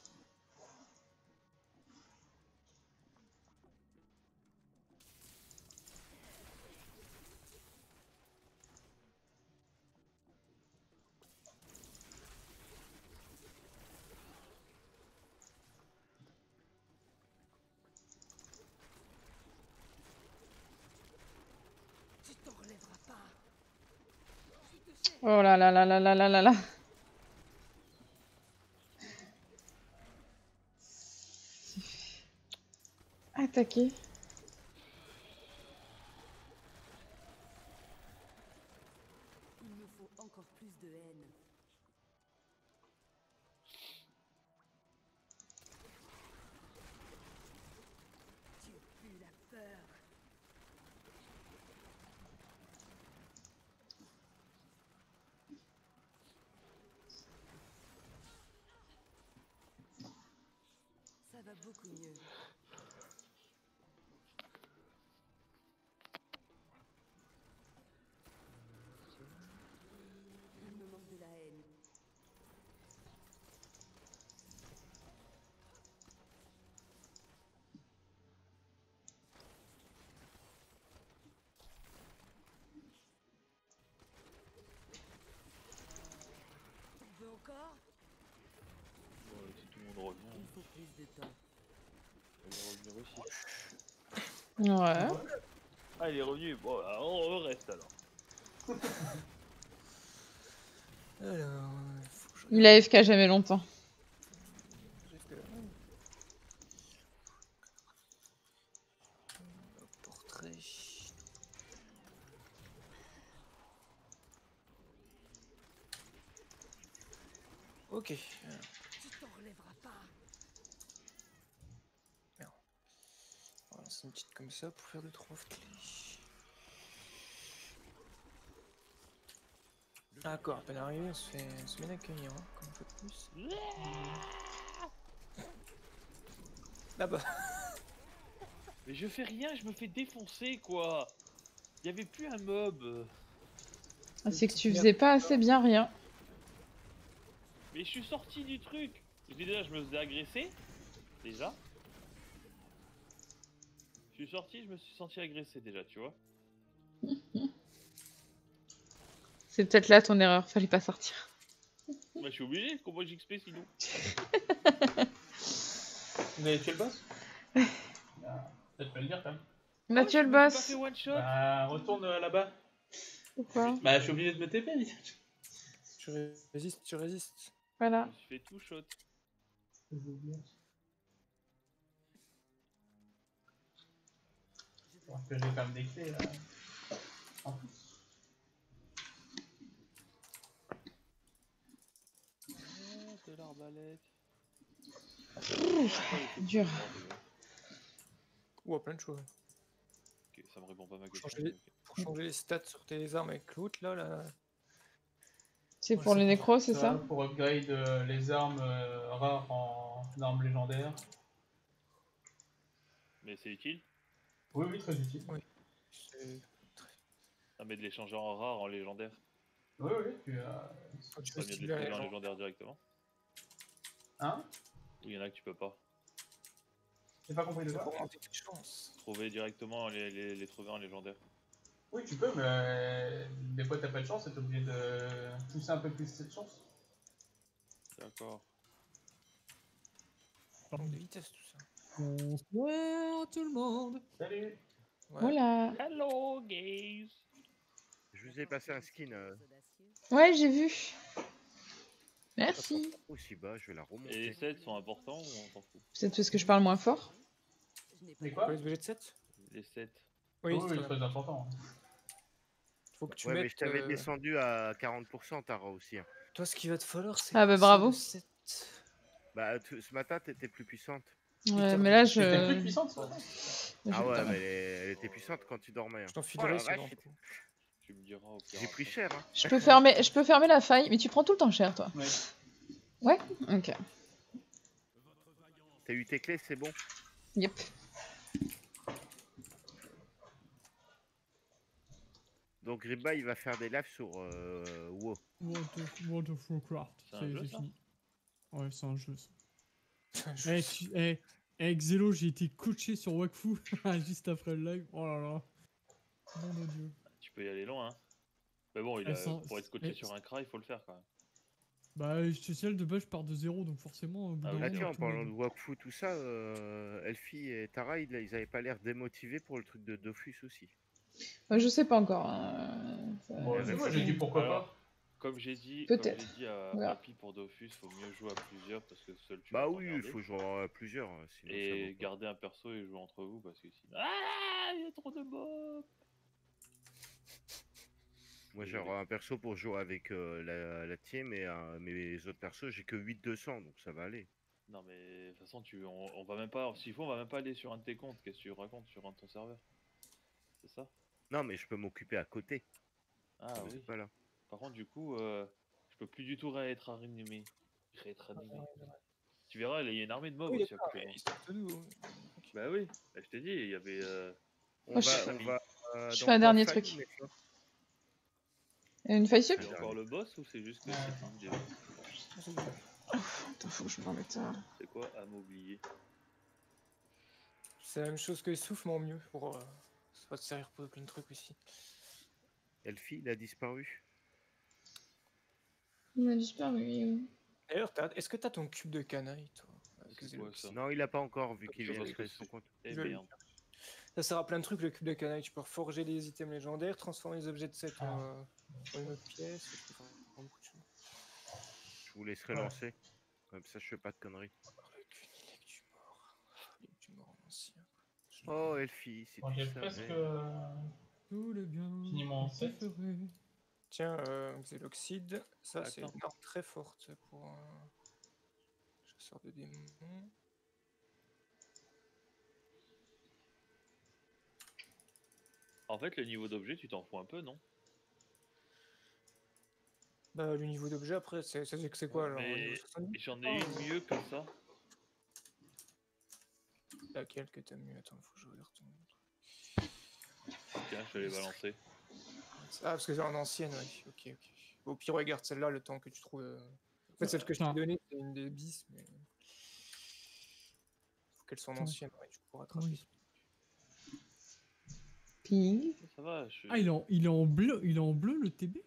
Speaker 4: Tu t'en relèveras pas. Tu te sais.
Speaker 1: Oh là là là là là là là là. Attaquer.
Speaker 4: Il me faut encore plus de haine. Tu pues la peur. Ça va beaucoup mieux. Il me manque de la haine. Tu veux encore?
Speaker 9: Ouais, si tout le monde revient,
Speaker 4: Il faut plus de temps.
Speaker 9: il va revenir aussi.
Speaker 1: Ouais.
Speaker 9: Ah, il est revenu, bon, alors on reste alors.
Speaker 7: Alors, faut que je
Speaker 1: Il a A F K jamais longtemps.
Speaker 7: Jusque là. Portrait. Ok.
Speaker 4: Tu t'en relèveras pas.
Speaker 7: Merde. On va lancer une petite comme ça pour faire deux trois clés. D'accord, à peine arrivé, on se fait on se met d'accueillir, hein, comme un peu plus. Là-bas.
Speaker 9: Mais je fais rien, je me fais défoncer quoi. Il y avait plus un mob.
Speaker 1: Ah, c'est que tu faisais pas assez bien rien.
Speaker 9: Mais je suis sorti du truc. Et puis déjà, je me faisais agresser. Déjà. Je suis sorti, je me suis senti agressé déjà, tu vois.
Speaker 1: C'est peut-être là ton erreur, fallait pas sortir.
Speaker 9: Bah, je suis obligé, comment j'X P sinon.
Speaker 2: Vous avez tué le boss? Ah, peut-être pas le dire quand même.
Speaker 1: Là, tu as le boss.
Speaker 9: One shot.
Speaker 2: Bah, retourne euh, là-bas.
Speaker 1: Pourquoi?
Speaker 2: Bah, je suis obligé de me T P.
Speaker 7: Tu résistes, tu résistes.
Speaker 1: Voilà.
Speaker 9: Je me suis fait tout shot.
Speaker 2: Alors que j'ai quand même des clés là. En plus.
Speaker 9: Ah, de l'arbalète.
Speaker 1: Dur.
Speaker 7: Ou à plein de choses.
Speaker 9: Ok, ça me répond pas à ma
Speaker 7: Pour
Speaker 9: question.
Speaker 7: changer, les, pour changer les stats sur tes armes avec l'autre là, là.
Speaker 1: C'est
Speaker 7: Ouais,
Speaker 1: pour
Speaker 7: ça
Speaker 1: les
Speaker 7: va.
Speaker 1: nécros, c'est
Speaker 2: Ça,
Speaker 1: ça?
Speaker 2: Pour upgrade euh, les armes euh, rares en armes légendaires.
Speaker 9: Mais c'est utile.
Speaker 2: Oui, oui, très utile.
Speaker 7: Oui. C'est-
Speaker 9: Ah, mais de les changer en rare, en légendaire.
Speaker 2: Oui, oui, tu as.
Speaker 7: Quand tu
Speaker 9: C'est
Speaker 7: veux
Speaker 9: pas mieux de les
Speaker 7: stimuler
Speaker 9: trouver
Speaker 7: les
Speaker 9: en
Speaker 7: gens.
Speaker 9: légendaire directement.
Speaker 2: Hein?
Speaker 9: Ou il y en a que tu peux pas.
Speaker 2: J'ai pas compris de
Speaker 7: C'est
Speaker 2: quoi?
Speaker 7: pour augmenter tes chances.
Speaker 9: Trouver directement les, les, les trouver en légendaire.
Speaker 2: Oui, tu peux, mais euh, des fois t'as pas de chance et t'es obligé de pousser un peu plus cette chance.
Speaker 9: D'accord.
Speaker 7: Manque de vitesse tout ça.
Speaker 10: Bonsoir tout le monde.
Speaker 2: Salut!
Speaker 7: Ouais.
Speaker 1: Voilà.
Speaker 9: Hello, gays.
Speaker 6: Je vous ai passé un skin. Euh...
Speaker 1: Ouais, j'ai vu. Merci.
Speaker 6: Aussi bas, je vais la remonter.
Speaker 9: Et les sets sont importants ou on s'en fout?
Speaker 1: Peut-être parce que je parle moins fort.
Speaker 2: Mais quoi?
Speaker 7: Pour les objets de sept?
Speaker 9: Les sets.
Speaker 7: Oui,
Speaker 2: Oui,
Speaker 7: c'est
Speaker 2: oui,
Speaker 7: très
Speaker 2: très important.
Speaker 7: Faut que tu
Speaker 6: Ouais, mais
Speaker 7: mettes.
Speaker 6: je t'avais
Speaker 7: euh,
Speaker 6: descendu à quarante pour cent, Tara aussi. hein.
Speaker 7: Toi, ce qu'il va te falloir, c'est.
Speaker 1: Ah bah bravo.
Speaker 7: sept.
Speaker 6: Bah, tu- ce matin, t'étais plus puissante.
Speaker 1: Ouais, mais là, je...
Speaker 2: C'était plus puissante, ça.
Speaker 1: je-
Speaker 6: Ah ouais,
Speaker 1: putain.
Speaker 6: mais elle, est- elle était puissante quand tu dormais. hein.
Speaker 7: Je t'en
Speaker 6: Oh la
Speaker 7: filerai
Speaker 6: vache,
Speaker 7: sinon.
Speaker 9: Tu me diras au pire.
Speaker 6: j'ai pris
Speaker 9: après.
Speaker 6: cher. Hein.
Speaker 1: Je peux fermer, je peux fermer la faille, mais tu prends tout le temps cher, toi.
Speaker 2: Ouais.
Speaker 1: Ouais. Ok.
Speaker 6: T'as eu tes clés, c'est bon.
Speaker 1: Yep.
Speaker 6: Donc Gribba, il va faire des lives sur euh, WoW.
Speaker 10: World of, World of Warcraft.
Speaker 9: C'est un
Speaker 10: C'est
Speaker 9: jeu,
Speaker 10: c'est
Speaker 9: ça
Speaker 10: fini. Ouais, c'est un jeu ça.
Speaker 7: Je-
Speaker 10: Eh, tu- eh, eh, Xelo, j'ai été coaché sur Wakfu juste après le live. Oh là là. Mon mon dieu.
Speaker 9: Tu peux y aller loin, hein. Mais bon, il
Speaker 10: Eh,
Speaker 9: a-
Speaker 10: sans-
Speaker 9: pour être scotché
Speaker 10: eh,
Speaker 9: sur un cra, il faut le faire quand même.
Speaker 10: Bah, je te signale, de base, je pars de zéro, donc forcément, au bout
Speaker 9: Ah
Speaker 10: d'un
Speaker 9: oui.
Speaker 6: Ah
Speaker 10: moment,
Speaker 6: tiens, en
Speaker 10: tout le
Speaker 6: parlant de
Speaker 10: monde-
Speaker 6: Wakfu, tout ça, euh, Elfie et Tara, ils, ils avaient pas l'air démotivés pour le truc de Dofus aussi.
Speaker 1: Ouais, je sais pas encore. hein. Ça-
Speaker 2: Bon,
Speaker 6: Ouais,
Speaker 2: c'est moi,
Speaker 6: c'est
Speaker 2: j'ai dit
Speaker 6: bon.
Speaker 2: pourquoi
Speaker 9: Alors,
Speaker 2: pas.
Speaker 9: Comme j'ai dit, comme j'ai
Speaker 1: Peut-être.
Speaker 9: dit à
Speaker 1: Voilà.
Speaker 9: Papy pour Dofus, faut mieux jouer à plusieurs parce que seul tu
Speaker 6: Bah
Speaker 9: vas
Speaker 6: oui, il
Speaker 9: t'emmerder.
Speaker 6: faut jouer à plusieurs. hein, Sinon ça
Speaker 9: Et
Speaker 6: vaut pas.
Speaker 9: garder un perso et jouer entre vous parce que sinon. Ah, il y a trop de mobs.
Speaker 6: Moi j'ai un perso pour jouer avec euh, la, la team et euh, mes autres persos, j'ai que huit deux cents, donc ça va aller.
Speaker 9: Non mais de toute façon, tu, on, on va même pas, s'il faut, on va même pas aller sur un de tes comptes. Qu'est-ce que tu racontes sur un de ton serveur? C'est ça?
Speaker 6: Non, mais je peux m'occuper à côté.
Speaker 9: Ah
Speaker 6: Vous
Speaker 9: oui.
Speaker 6: êtes pas là.
Speaker 9: Par contre, du coup, euh, je peux plus du tout être animé. Être animé. Tu verras, il y a une armée de mobs
Speaker 7: Oui,
Speaker 9: aussi à
Speaker 7: d'accord,
Speaker 9: côté.
Speaker 7: mais histoire de nous, hein.
Speaker 9: Bah oui, bah, je t'ai dit, il y avait. Euh...
Speaker 6: On
Speaker 1: Moi,
Speaker 6: va,
Speaker 1: je-
Speaker 6: on va, euh,
Speaker 1: je
Speaker 6: dans
Speaker 1: fais un
Speaker 6: trois
Speaker 1: dernier
Speaker 6: fights,
Speaker 1: truc.
Speaker 6: mais ça-
Speaker 1: Et une faille sup?
Speaker 9: Il y a encore le boss ou c'est juste que c'est fini déjà?
Speaker 1: Attends, faut que je me remette ça.
Speaker 9: C'est quoi à m'oublier?
Speaker 7: C'est la même chose que les souffles, mais en mieux. Pour, euh, ça va te servir pour plein de trucs aussi.
Speaker 6: Elfie, il a disparu.
Speaker 1: Il a disparu.
Speaker 7: D'ailleurs, t'as- est-ce que t'as ton cube de canaille, toi avec
Speaker 9: C'est
Speaker 7: Xelox
Speaker 9: quoi ça?
Speaker 6: Non, il a pas encore vu qu'il
Speaker 9: Je
Speaker 6: vient de
Speaker 9: pense
Speaker 6: créer
Speaker 9: que
Speaker 6: son
Speaker 9: c'est-
Speaker 6: compte.
Speaker 9: Eh
Speaker 7: Je vais le
Speaker 9: merde.
Speaker 7: Ça sert à plein de trucs, le cube de canaille. Tu peux reforger des items légendaires, transformer les objets de set en, euh, en une autre pièce. Tu peux faire beaucoup de choses.
Speaker 6: Je vous laisserai
Speaker 2: Ouais.
Speaker 6: lancer. Comme ça, je fais pas de conneries.
Speaker 7: Le cunilec du mort. Le du mort en ancien. Je-
Speaker 6: Oh, Elfie, si
Speaker 2: Bon,
Speaker 6: tu
Speaker 2: j'ai
Speaker 6: savais.
Speaker 2: presque euh,
Speaker 10: Tout le bien.
Speaker 2: fini mon
Speaker 10: que
Speaker 2: set.
Speaker 10: tu ferais.
Speaker 7: Tiens, euh, Xéloxide, ça c'est
Speaker 9: Attends.
Speaker 7: une arme très forte pour un chasseur de démons.
Speaker 9: En fait, le niveau d'objet, tu t'en fous un peu, non?
Speaker 7: Bah, le niveau d'objet après, c'est c'est c'est quoi alors?
Speaker 9: Mais
Speaker 7: niveau soixante-dix?
Speaker 9: j'en ai une mieux que ça.
Speaker 7: Laquelle que t'as mieux? Attends, faut que je regarde ton.
Speaker 9: Tiens, je vais les balancer.
Speaker 7: Ah, parce que c'est en ancienne, oui. Ok, ok. Au pire, regarde celle-là le temps que tu trouves. euh, En fait, celle que je t'ai
Speaker 10: Putain.
Speaker 7: donnée, c'est une des bis, mais. Faut qu'elle soit en
Speaker 10: Putain.
Speaker 7: ancienne, ouais, tu pourras rattraper.
Speaker 10: Oui.
Speaker 1: Ping.
Speaker 9: Ça va, je...
Speaker 10: Ah, il est, en, il est en bleu, il est en bleu le T B?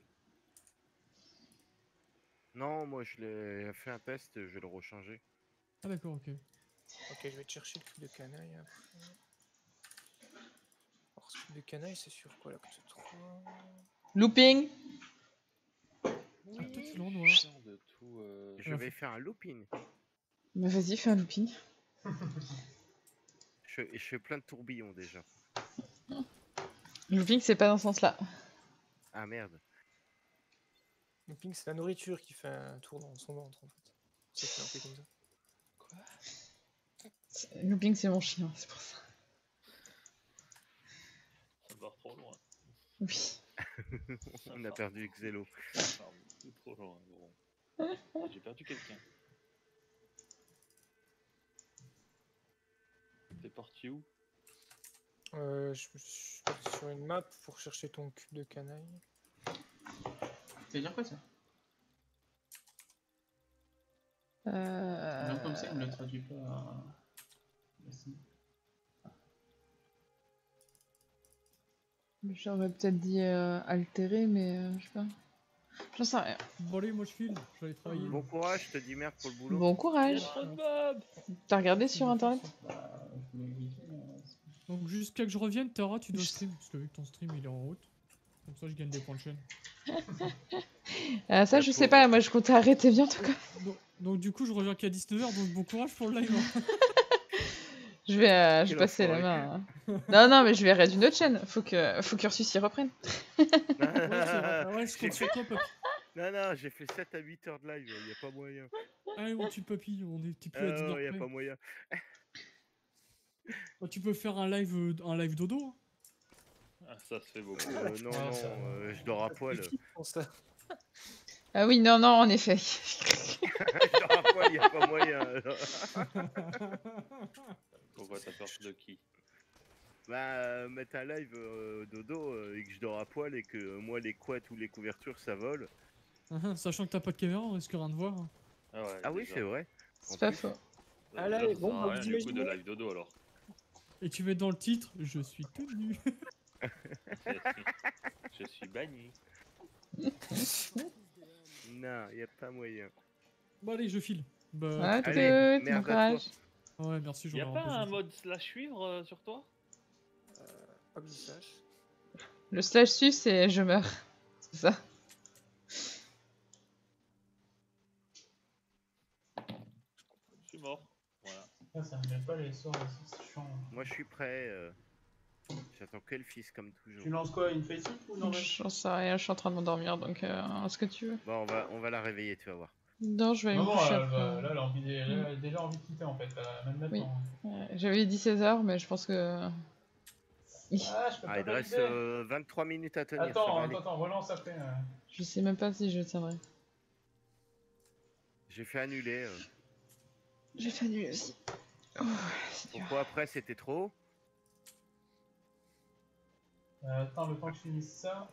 Speaker 6: Non, moi, je l'ai fait un test, je vais le rechanger.
Speaker 10: Ah d'accord, ok.
Speaker 7: Ok, je vais te chercher le cube de canaille après. Alors, ce cube de canaille, c'est sur quoi l'acte trois?
Speaker 1: Looping.
Speaker 10: Ah, toi, tu l'as en noir.
Speaker 9: de tout. Euh...
Speaker 6: Je vais faire un looping.
Speaker 1: Bah vas-y, fais un looping.
Speaker 6: Je, je fais plein de tourbillons déjà.
Speaker 1: Looping, c'est pas dans ce sens-là.
Speaker 6: Ah merde.
Speaker 7: Le ping, c'est la nourriture qui fait un tour dans son ventre en fait. C'est fait un peu comme ça.
Speaker 1: C'est- Looping, c'est mon chien, c'est pour ça.
Speaker 9: Ça part trop loin.
Speaker 1: Oui.
Speaker 6: On a perdu Xelo.
Speaker 9: Ça part trop loin, gros. J'ai perdu quelqu'un. T'es parti où?
Speaker 7: Euh, je me suis parti sur une map pour chercher ton cube de canaille.
Speaker 2: Ça veut dire quoi ça?
Speaker 1: Euh...
Speaker 2: Même comme ça, il me le traduit pas. à- Merci.
Speaker 1: J'aurais peut-être dit euh, altéré, mais euh, je sais pas. J'en sais rien.
Speaker 10: Bon allez, moi je file, je vais aller travailler.
Speaker 6: Bon courage, je te dis merde pour le boulot.
Speaker 1: Bon
Speaker 9: Il y a
Speaker 1: courage.
Speaker 9: trop de mobs.
Speaker 1: T'as regardé sur internet?
Speaker 2: Bah, je voulais éviter, mais, euh, c'est-
Speaker 10: Donc jusqu'à que je revienne, Tara, tu dois stream. Parce que vu que ton stream il est en route. Comme ça, je gagne des points de chaîne.
Speaker 1: Ah, ça,
Speaker 6: La
Speaker 1: je sais
Speaker 6: pauvre.
Speaker 1: pas, moi je comptais arrêter bientôt quand même.
Speaker 10: Donc, donc du coup, je reviens qu'à dix-neuf heures, donc bon courage pour le live. Hein.
Speaker 1: Je vais, euh, je
Speaker 6: Quel
Speaker 1: vais passer la
Speaker 6: enfoiré.
Speaker 1: main. hein. Non, non, mais je vais raid une autre chaîne. Faut que, faut qu'Ursus y reprenne.
Speaker 10: Ouais, c'est vrai. Ouais, je
Speaker 6: J'ai
Speaker 10: compte sur
Speaker 6: fait-
Speaker 10: toi, papy.
Speaker 6: Non, non, j'ai fait sept à huit heures de live, y a pas moyen.
Speaker 10: Allez, mon petit papy, on est plus à dix
Speaker 6: Ah,
Speaker 10: heures
Speaker 6: y a
Speaker 10: près.
Speaker 6: pas moyen.
Speaker 10: Bah, tu peux faire un live, euh, un live dodo. Hein.
Speaker 9: Ah, ça se fait beaucoup.
Speaker 6: Euh, non,
Speaker 2: Ah,
Speaker 6: non,
Speaker 2: ça-
Speaker 6: euh, je dors à poil.
Speaker 7: Qui pense ça?
Speaker 1: Ah oui, non, non, en effet.
Speaker 6: Je dors à poil, y a pas moyen. alors.
Speaker 9: Pourquoi t'as peur de qui?
Speaker 6: Bah, euh, mettre un live euh, dodo euh, et que je dors à poil et que euh, moi les couettes ou les couvertures ça vole.
Speaker 10: Sachant que t'as pas de caméra, on risque rien de voir. Hein.
Speaker 9: Ah, ouais,
Speaker 6: Ah oui,
Speaker 9: déjà.
Speaker 6: c'est vrai.
Speaker 1: C'est pas faux.
Speaker 9: Bah,
Speaker 7: Ah,
Speaker 9: déjà,
Speaker 7: là,
Speaker 9: ça
Speaker 7: bon,
Speaker 9: sert à
Speaker 7: bah,
Speaker 9: rien
Speaker 7: vous
Speaker 9: du coup de
Speaker 7: imaginez.
Speaker 9: live dodo alors.
Speaker 10: Et tu mets dans le titre, je suis tout nu.
Speaker 9: Je suis banni.
Speaker 6: Non, y a pas moyen.
Speaker 10: Bon, allez, je file. Bah,
Speaker 1: À
Speaker 10: tout à
Speaker 6: Allez,
Speaker 10: l'heure.
Speaker 1: toutes,
Speaker 6: merde
Speaker 1: bon
Speaker 6: à toi.
Speaker 1: courage.
Speaker 10: Ouais, merci, j'en
Speaker 9: Y'a
Speaker 10: ai
Speaker 9: pas
Speaker 10: besoin.
Speaker 9: un mode slash suivre euh, sur toi?
Speaker 7: Pas que je sache.
Speaker 1: Le slash sus, c'est je meurs. C'est ça.
Speaker 9: Je suis mort. Voilà.
Speaker 2: Ah, ça me met pas les sorts aussi, c'est chiant.
Speaker 6: Moi je suis prêt. euh, J'attends que le fils comme toujours.
Speaker 2: Tu lances quoi, une face ou non?
Speaker 1: J'en sais rien, je suis en train de m'endormir, donc euh, ce que tu veux.
Speaker 6: Bon, on va, on va la réveiller, tu vas voir.
Speaker 1: Non, je vais aller
Speaker 2: Non,
Speaker 1: me
Speaker 2: non,
Speaker 1: coucher
Speaker 2: elle
Speaker 1: après.
Speaker 2: va- là, elle a, envie de- elle a déjà envie de quitter en fait, euh, même maintenant.
Speaker 1: Ouais, J'avais dit seize heures, mais je pense que...
Speaker 2: Ah, je peux
Speaker 6: Ah,
Speaker 2: pas
Speaker 6: il te reste
Speaker 2: valider.
Speaker 6: euh, vingt-trois minutes à tenir. ça
Speaker 2: Attends,
Speaker 6: va
Speaker 2: attends,
Speaker 6: aller.
Speaker 2: attends, relance après. euh.
Speaker 1: Je sais même pas si je tiendrai.
Speaker 6: J'ai fait annuler. euh.
Speaker 1: J'ai fait nuit aussi. Oh, c'est dur.
Speaker 6: Pourquoi après c'était trop haut?
Speaker 2: Euh, attends, le temps que je finisse ça.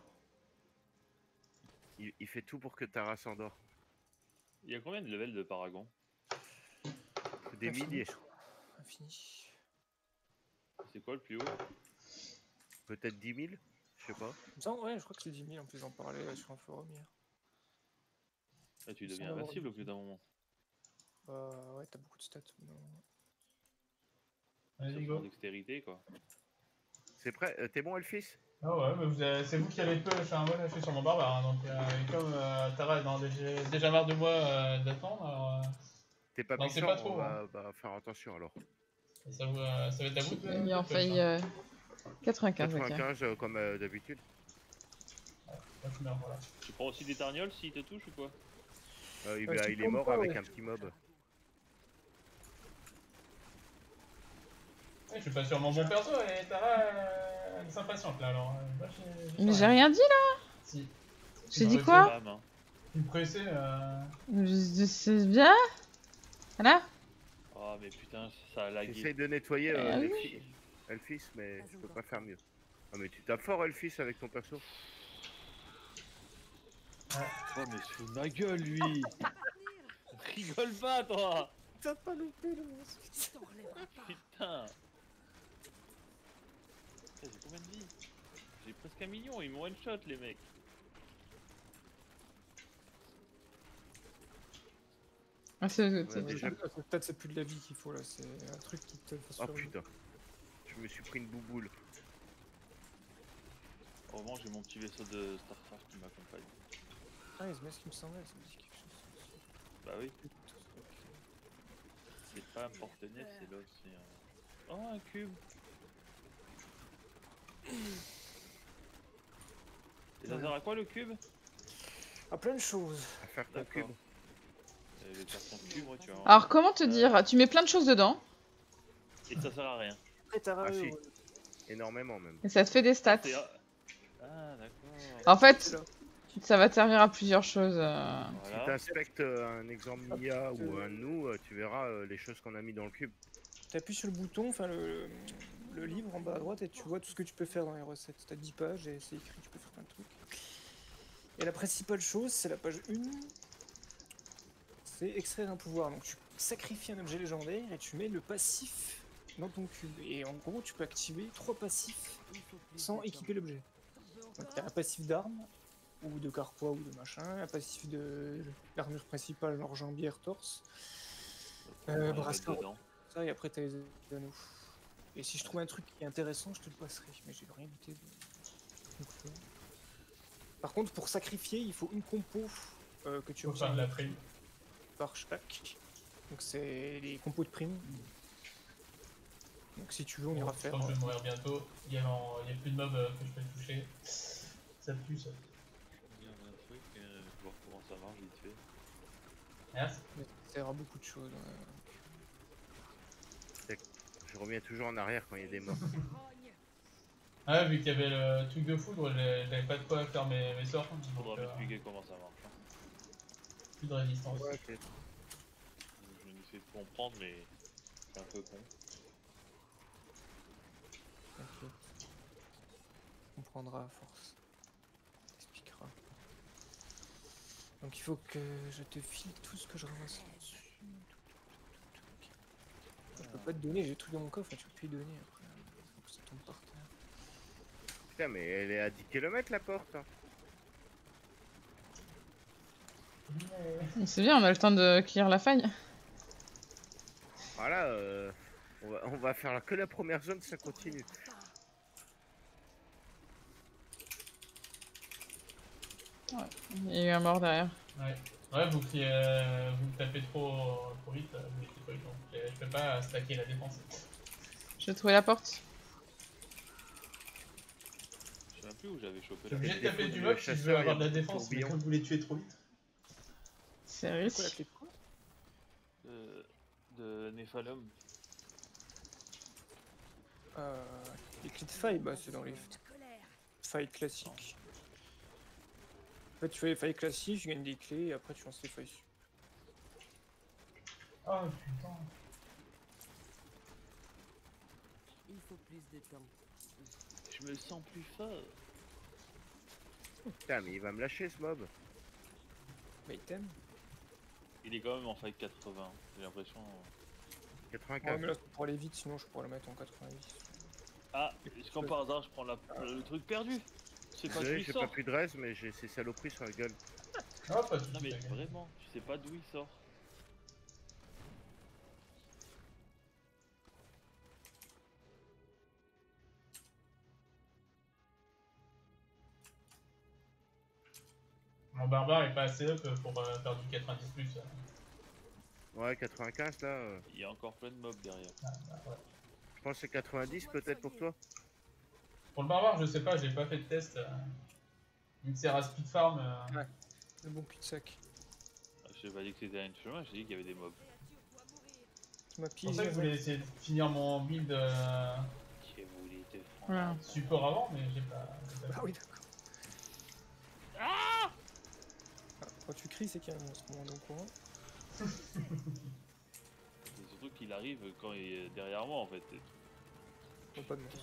Speaker 6: il, il fait tout pour que Tara s'endort.
Speaker 9: Il y a combien de levels de Paragon?
Speaker 6: Des
Speaker 7: Infini.
Speaker 6: milliers.
Speaker 7: Infini.
Speaker 9: C'est quoi le plus haut?
Speaker 6: Peut-être dix mille. Je sais pas.
Speaker 7: Il me semble- Ouais, je crois que c'est dix mille en plus, j'en parlais euh, sur un forum hier.
Speaker 9: Ah, tu
Speaker 7: Sans
Speaker 9: deviens
Speaker 7: avoir
Speaker 9: invincible au
Speaker 7: dit.
Speaker 9: bout d'un moment.
Speaker 7: Bah ouais, t'as beaucoup de stats. Non.
Speaker 2: Allez,
Speaker 9: Sauf
Speaker 2: go.
Speaker 9: en dextérité quoi.
Speaker 6: C'est prêt? Euh, T'es bon, Elfis?
Speaker 2: Ah ouais, mais vous avez- c'est vous qui avez peu, je suis un bon, je suis sur mon barbare, hein, donc euh, et comme euh, Tara est dans déjà, déjà marre de moi euh, d'attendre, alors euh,
Speaker 6: T'es pas
Speaker 2: Non, c'est
Speaker 6: puissant,
Speaker 2: pas trop,
Speaker 6: on va,
Speaker 2: hein.
Speaker 6: bah, faire attention alors.
Speaker 2: ça, vous, euh, ça va être à vous de
Speaker 1: Il a
Speaker 2: de
Speaker 1: failli
Speaker 2: push, hein.
Speaker 1: euh, quatre-vingt-quinze, ok.
Speaker 6: quatre-vingt-quinze euh, comme euh, d'habitude.
Speaker 2: Moi, je meurs, voilà.
Speaker 9: Tu prends aussi des tarnioles s'il te touche ou quoi?
Speaker 6: Euh, il,
Speaker 7: Euh,
Speaker 6: bah,
Speaker 7: tu
Speaker 6: il est
Speaker 7: comptes
Speaker 6: mort
Speaker 7: pas,
Speaker 6: avec
Speaker 7: ouais.
Speaker 6: un petit mob.
Speaker 2: Ouais, je suis pas sur mon bon perso, et Tara euh, elle s'impatiente là alors. euh, moi, j'ai- j'ai
Speaker 1: Mais
Speaker 2: pas
Speaker 1: j'ai rien dit là.
Speaker 2: Si.
Speaker 1: J'ai
Speaker 2: Tu
Speaker 1: dit
Speaker 2: m'aurais
Speaker 1: quoi
Speaker 9: Femme, hein.
Speaker 2: Tu me pressais, euh...
Speaker 1: Je- C'est bien. Voilà.
Speaker 9: Oh mais putain, ça a lagué.
Speaker 6: J'essaye de nettoyer euh,
Speaker 1: Ah oui.
Speaker 6: Elfis, Elfis, mais je peux pas faire mieux. Ah mais tu tapes fort Elfis avec ton perso.
Speaker 9: Oh mais c'est de ma gueule lui. Rigole pas toi.
Speaker 7: T'as pas loupé le monstre.
Speaker 4: Tu t'en relèveras pas.
Speaker 9: Putain. Putain, j'ai combien de vie? J'ai presque un million, ils m'ont one shot les mecs.
Speaker 1: Ah, c'est-
Speaker 6: Ouais,
Speaker 1: c'est-
Speaker 6: déjà-
Speaker 7: Peut-être c'est plus de la vie qu'il faut là, c'est un truc qui te fait
Speaker 6: Oh
Speaker 7: survivre.
Speaker 6: putain. Je me suis pris une bouboule.
Speaker 9: Heureusement j'ai mon petit vaisseau de Starcraft qui m'accompagne.
Speaker 7: Ah, c'est bien ce qui me semblait, ça me dit quelque chose.
Speaker 9: Bah oui, c'est pas un porte-nez, c'est l'autre, c'est un... Oh un cube. Et ça sert à quoi le cube?
Speaker 7: Ah, plein de choses.
Speaker 6: À faire ton
Speaker 9: D'accord.
Speaker 6: cube.
Speaker 9: Euh, Je vais faire ton cube, moi tu vois.
Speaker 1: Alors, comment te dire? Tu mets plein de choses dedans
Speaker 9: Et ça sert à rien.
Speaker 7: Après, t'as
Speaker 6: Ah, si.
Speaker 7: raison.
Speaker 6: Énormément même.
Speaker 1: et ça te fait des stats.
Speaker 9: C'est- Ah d'accord.
Speaker 1: En fait,
Speaker 7: Là.
Speaker 1: ça va te servir à plusieurs choses. euh.
Speaker 6: Si
Speaker 9: Voilà.
Speaker 6: t'inspectes euh, un exemple Mia ou un nous, euh, tu verras euh, les choses qu'on a mis dans le cube.
Speaker 7: T'appuies sur le bouton, enfin le, le livre en bas à droite, et tu vois tout ce que tu peux faire dans les recettes. T'as dix pages et c'est écrit, tu peux faire plein de trucs. Et la principale chose, c'est la page un. C'est extraire un pouvoir. Donc tu sacrifies un objet légendaire et tu mets le passif dans ton cube. Et en gros, tu peux activer trois passifs sans équiper l'objet. Donc t'as un passif d'arme, ou de carquois ou de machin, un passif de l'armure principale, genre jambière, torse,
Speaker 9: On va
Speaker 7: euh,
Speaker 9: le
Speaker 7: bracelet,
Speaker 9: mettre dedans.
Speaker 7: ça, et après t'as les anneaux. Et si je trouve un truc qui est intéressant, je te le passerai. Mais j'ai rien noté de... Donc, euh. Par contre, pour sacrifier, il faut une compo euh, que tu
Speaker 2: Faut faire de la prime.
Speaker 7: par chaque. Donc c'est les compos de prime. Donc si tu veux, on
Speaker 2: Bon,
Speaker 7: ira
Speaker 2: je
Speaker 7: faire.
Speaker 2: pense que je vais
Speaker 7: euh,
Speaker 2: mourir bientôt. Il y a, en- il y a plus de mobs euh, que je peux toucher. Ça pue ça.
Speaker 9: Il y a un truc, euh, je vais voir comment ça marche vite fait.
Speaker 2: Merci.
Speaker 7: mais ça sert à beaucoup de choses. ouais.
Speaker 6: Je reviens toujours en arrière quand il y a des morts.
Speaker 2: Ah, vu qu'il y avait le truc de foudre, j'ai- j'avais pas de quoi faire mes, mes sorts.
Speaker 9: Il faudra
Speaker 2: donc, euh,
Speaker 9: m'expliquer comment ça marche. hein.
Speaker 2: plus de résistance.
Speaker 6: Ouais, ok.
Speaker 9: Je vais essayer de comprendre, mais c'est un peu con.
Speaker 7: T'inquiète. On comprendra à force. T'expliquera. Donc il faut que je te file tout ce que je ramasse là-dessus. Je peux pas te donner, j'ai des trucs dans mon coffre, mais tu peux plus y donner après. Faut que ça tombe par terre.
Speaker 6: Putain, mais elle est à dix kilomètres la porte. hein.
Speaker 1: C'est bien, on a le temps de clear la faille.
Speaker 6: Voilà, euh, on, va, on va faire que la première zone, ça continue.
Speaker 1: Il y a eu un mort derrière.
Speaker 2: Ouais. Ouais, vous qui euh, vous tapez trop, trop vite, euh, vous mettez pas le temps. Je je peux pas stacker la défense.
Speaker 1: Je vais trouver la porte.
Speaker 9: Je sais même plus où j'avais chopé
Speaker 2: Je suis
Speaker 9: la
Speaker 2: obligé de
Speaker 6: défaut
Speaker 2: taper
Speaker 6: du
Speaker 2: du mob si je veux
Speaker 6: chasseur,
Speaker 2: avoir
Speaker 6: il
Speaker 2: de
Speaker 6: y a
Speaker 2: la
Speaker 6: beaucoup de
Speaker 2: défense, mais
Speaker 6: tourbillons.
Speaker 2: comme vous les tuez trop vite.
Speaker 1: C'est
Speaker 7: C'est quoi la
Speaker 1: réussi.
Speaker 7: clé de quoi?
Speaker 9: Euh, de Nephalum.
Speaker 7: euh, Les clés de faille, bah c'est dans les failles classiques. En fait, tu fais les failles classiques, tu gagnes des clés et après tu lances les failles.
Speaker 2: Oh putain.
Speaker 4: Il faut plus de temps.
Speaker 9: Je me sens plus fort.
Speaker 6: Putain, mais il va me lâcher ce mob.
Speaker 7: Bah il t'aime.
Speaker 9: Il est quand même en fight quatre-vingts, j'ai l'impression.
Speaker 7: Ouais,
Speaker 6: quatre-vingt-quinze.
Speaker 7: mais là pour aller vite, sinon je pourrais le mettre en quatre-vingt-dix.
Speaker 9: Ah, est-ce qu'en par hasard je prends la... le truc perdu? C'est pas d'où
Speaker 6: Désolé,
Speaker 9: il
Speaker 6: j'ai
Speaker 9: sort.
Speaker 6: pas plus de res, mais j'ai ces saloperies sur la gueule.
Speaker 2: Oh, pas de
Speaker 9: Non mais
Speaker 2: soucis.
Speaker 9: vraiment, je sais pas d'où il sort.
Speaker 2: Mon barbare est pas assez up pour euh, faire du quatre-vingt-dix plus. euh.
Speaker 6: Ouais, quatre-vingt-quinze là. euh,
Speaker 9: Il y a encore plein de mobs derrière.
Speaker 2: Ah, bah, ouais.
Speaker 6: Je pense que c'est quatre-vingt-dix peut-être pour toi.
Speaker 2: Pour le barbare, je sais pas, j'ai pas fait de test. Euh... Vu que c'est à speed farm. Euh...
Speaker 7: Ouais. Le bon cul-de-sac.
Speaker 9: Ah, je t'ai pas dit que c'était un chemin, j'ai dit qu'il y avait des mobs.
Speaker 7: Tu m'as
Speaker 2: C'est pour
Speaker 7: pillé.
Speaker 2: ça que je voulais essayer de finir mon build euh...
Speaker 9: Qui voulait te prendre
Speaker 1: Voilà.
Speaker 2: support avant, mais j'ai pas. j'ai pas
Speaker 7: Ah
Speaker 2: fait.
Speaker 7: oui, d'accord. Ah, quand tu cries, c'est qu'il y a un monstre. Bon, on est au courant.
Speaker 9: C'est surtout qu'il arrive quand il est derrière moi en fait.
Speaker 7: Oh, pas de monstre.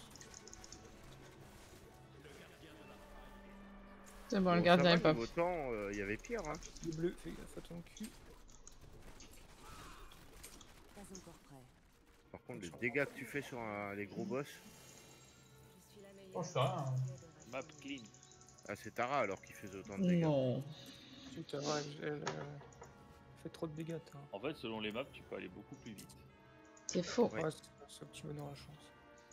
Speaker 1: C'est bon, le
Speaker 6: Bon,
Speaker 1: gardien
Speaker 6: ça
Speaker 1: est
Speaker 6: va,
Speaker 1: pop.
Speaker 6: niveau temps, euh, il y avait pire. Hein.
Speaker 7: Le bleu, fais gaffe à ton cul.
Speaker 4: Pas encore prêt.
Speaker 6: Par contre, les dégâts que tu fais sur un- les gros boss,
Speaker 4: Je suis la meilleure.
Speaker 2: Oh, ça va, hein.
Speaker 9: Map clean.
Speaker 6: ah, c'est Tara alors qu'il faisait autant de dégâts.
Speaker 1: Non.
Speaker 7: Putain, ouais, elle, elle, euh, fait trop de dégâts, t'as.
Speaker 9: En fait, selon les maps, tu peux aller beaucoup plus vite.
Speaker 1: C'est faux.
Speaker 6: Ouais.
Speaker 7: Ouais, c'est c'est au petit bonheur la chance.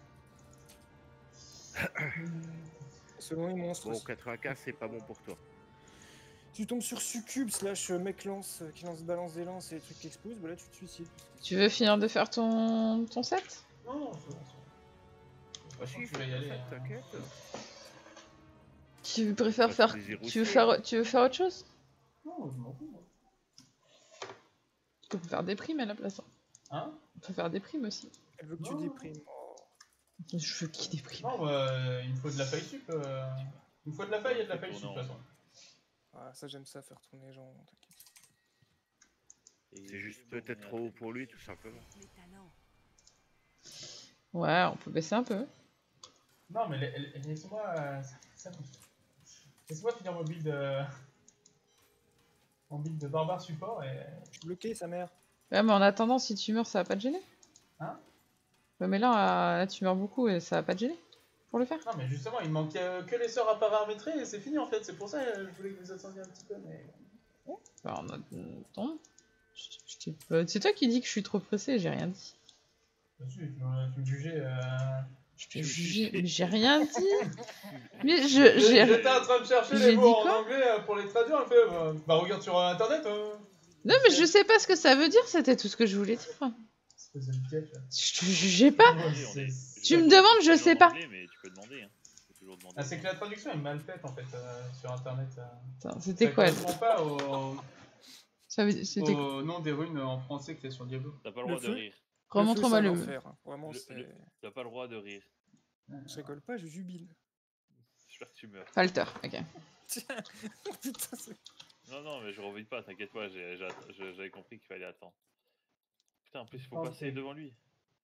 Speaker 7: Selon les monstres,
Speaker 6: Bon,
Speaker 7: aussi.
Speaker 6: quatre-vingt-quinze c'est pas bon pour toi.
Speaker 7: tu tombes sur Succube slash mec lance euh, qui lance balance des lances et les trucs qui explosent, bah là tu te suicides.
Speaker 1: Tu veux finir de faire ton, ton set?
Speaker 2: Non, non, c'est bon. c'est bon. De toute
Speaker 6: Ah
Speaker 2: façon,
Speaker 6: si,
Speaker 2: tu vas y aller. hein.
Speaker 6: t'inquiète.
Speaker 1: Tu préfères
Speaker 6: Bah,
Speaker 1: faire...
Speaker 6: tous les zéros
Speaker 1: Tu veux
Speaker 6: aussi,
Speaker 1: faire...
Speaker 6: hein.
Speaker 1: tu veux faire autre chose?
Speaker 2: Non, je m'en fous. moi.
Speaker 1: Tu peux faire des primes à la place.
Speaker 2: Hein?
Speaker 1: On peut faire des primes aussi.
Speaker 7: Elle veut que
Speaker 2: Non.
Speaker 7: tu déprimes. Oh.
Speaker 1: Je veux qui déprime.
Speaker 2: Non, euh, il me faut de la faille sup. Euh... Il me faut de la faille et de la faille sup, de toute façon.
Speaker 7: Ah, ça j'aime ça, faire tourner les gens, t'inquiète.
Speaker 6: C'est juste peut-être trop haut pour lui, tout simplement.
Speaker 4: Mes talents.
Speaker 1: Ouais, on peut baisser un peu.
Speaker 2: Non, mais la- la- laisse-moi. euh, ça- ça- Laisse-moi finir mon build. Euh... Mon build de barbare support et.
Speaker 7: Je suis bloqué, sa mère.
Speaker 1: Ouais, mais en attendant, si tu meurs, ça va pas te gêner.
Speaker 2: Hein?
Speaker 1: Ouais, mais là, euh, là, tu meurs beaucoup et ça va pas te gêner pour le faire.
Speaker 2: Non, mais justement, il manque euh, que les sœurs à paramétrer et c'est fini en fait. C'est pour ça que je voulais que vous attendiez un petit peu, mais.
Speaker 1: Bah, en attendant, je- je t'ai pas- c'est toi qui dis que je suis trop pressé, j'ai rien dit.
Speaker 2: Tu tu me jugeais. Euh...
Speaker 1: Je te jugeais, mais j'ai rien dit. Mais je,
Speaker 2: J'étais
Speaker 1: j'ai.
Speaker 2: en train de chercher
Speaker 1: j'ai
Speaker 2: les
Speaker 1: dit
Speaker 2: mots en
Speaker 1: quoi
Speaker 2: anglais euh, pour les traduire. Elle fait, euh, bah regarde sur euh, internet. Euh.
Speaker 1: Non, mais je sais pas ce que ça veut dire, c'était tout ce que je voulais dire.
Speaker 2: Espèce de piège.
Speaker 1: Je te jugeais pas.
Speaker 2: Ouais,
Speaker 9: On est-
Speaker 2: c'est-
Speaker 1: Tu me
Speaker 9: je-
Speaker 1: demandes, je
Speaker 9: en
Speaker 1: sais pas.
Speaker 9: anglais, mais tu peux demander, hein. Tu peux toujours demander.
Speaker 2: Ah, c'est que la traduction est mal faite en fait euh, sur internet. Euh.
Speaker 1: Attends, c'était
Speaker 2: Ça
Speaker 1: quoi
Speaker 2: correspond pas au,
Speaker 1: Ça veut dire- C'était quoi
Speaker 2: au nom des runes en français que t'as sur Diablo.
Speaker 9: T'as pas le
Speaker 7: Le
Speaker 9: droit de
Speaker 7: feu
Speaker 9: rire.
Speaker 1: Remontre-moi
Speaker 7: le
Speaker 1: le.
Speaker 7: feu, c'est un enfer, hein. Vraiment,
Speaker 9: Le-
Speaker 7: c'est...
Speaker 9: le- T'as pas le droit de rire.
Speaker 7: Je rigole pas, je jubile.
Speaker 9: J'espère que tu meurs.
Speaker 1: Falter, ok.
Speaker 7: Putain, c'est...
Speaker 9: Non, non, mais je reviens pas, t'inquiète pas, j'ai- j'ai- je- j'avais compris qu'il fallait attendre. Putain, en plus, il faut
Speaker 2: Ok.
Speaker 9: passer devant lui.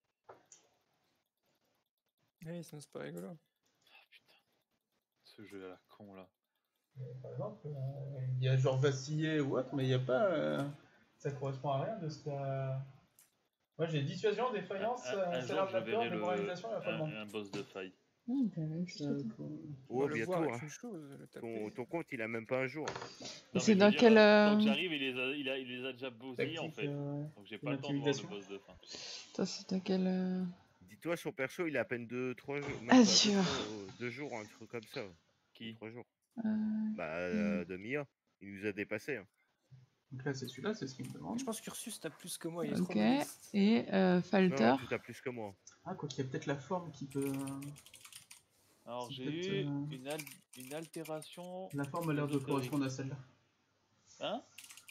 Speaker 7: Oui, sinon c'est pas rigolo.
Speaker 9: Ah putain. Ce jeu à la con là.
Speaker 2: Par exemple, euh, il y a genre vacillé ou autre, mais il n'y a pas. Euh, ça correspond à rien de ce que. Moi j'ai dissuasion, défaillance,
Speaker 9: Un, un, un
Speaker 2: salaire
Speaker 9: jour, je
Speaker 2: de la peur,
Speaker 9: verrai le,
Speaker 2: démoralisation et affolement.
Speaker 9: un, un boss de faille.
Speaker 1: Hum, bah, même chose.
Speaker 7: On
Speaker 6: Oh,
Speaker 7: va le voir
Speaker 6: bientôt.
Speaker 7: avec
Speaker 6: Hein.
Speaker 7: une chose, le
Speaker 6: Ton,
Speaker 7: taper.
Speaker 6: ton compte, il a même pas un jour.
Speaker 9: Non,
Speaker 1: C'est
Speaker 9: mais je
Speaker 1: dans
Speaker 9: veux dire,
Speaker 1: quel,
Speaker 9: Tant
Speaker 1: euh,
Speaker 9: que j'arrive, il, les a- il, a- il les a déjà bousillés en
Speaker 2: Tactique,
Speaker 9: fait.
Speaker 2: euh,
Speaker 9: Donc j'ai
Speaker 2: une
Speaker 9: pas le temps de voir le
Speaker 2: intimidation.
Speaker 9: boss de fin.
Speaker 1: Toi, c'est dans quel. euh,
Speaker 6: Dis-toi, son perso, il a à peine deux trois jours. Même
Speaker 1: Ah,
Speaker 6: pas, deux,
Speaker 1: sûr.
Speaker 6: trois- deux jours, un truc comme ça.
Speaker 9: Qui
Speaker 6: trois jours.
Speaker 1: euh,
Speaker 6: Bah, euh, de Mia, il nous a dépassé. Hein.
Speaker 2: Donc là c'est celui-là, c'est ce qu'il me demande.
Speaker 7: Je pense qu'Ursus t'as plus que moi, il est
Speaker 1: Ok.
Speaker 7: trop modeste.
Speaker 1: Et euh,
Speaker 6: Non,
Speaker 1: Falter.
Speaker 6: non, tu as plus que moi.
Speaker 2: Ah, quoi qu'il y a peut-être la forme qui peut.
Speaker 9: Alors
Speaker 2: C'est
Speaker 9: j'ai
Speaker 2: peut-être,
Speaker 9: eu
Speaker 2: euh,
Speaker 9: une, al- une altération.
Speaker 2: La forme a l'air de
Speaker 9: ésotérique.
Speaker 2: correspondre à celle-là.
Speaker 9: Hein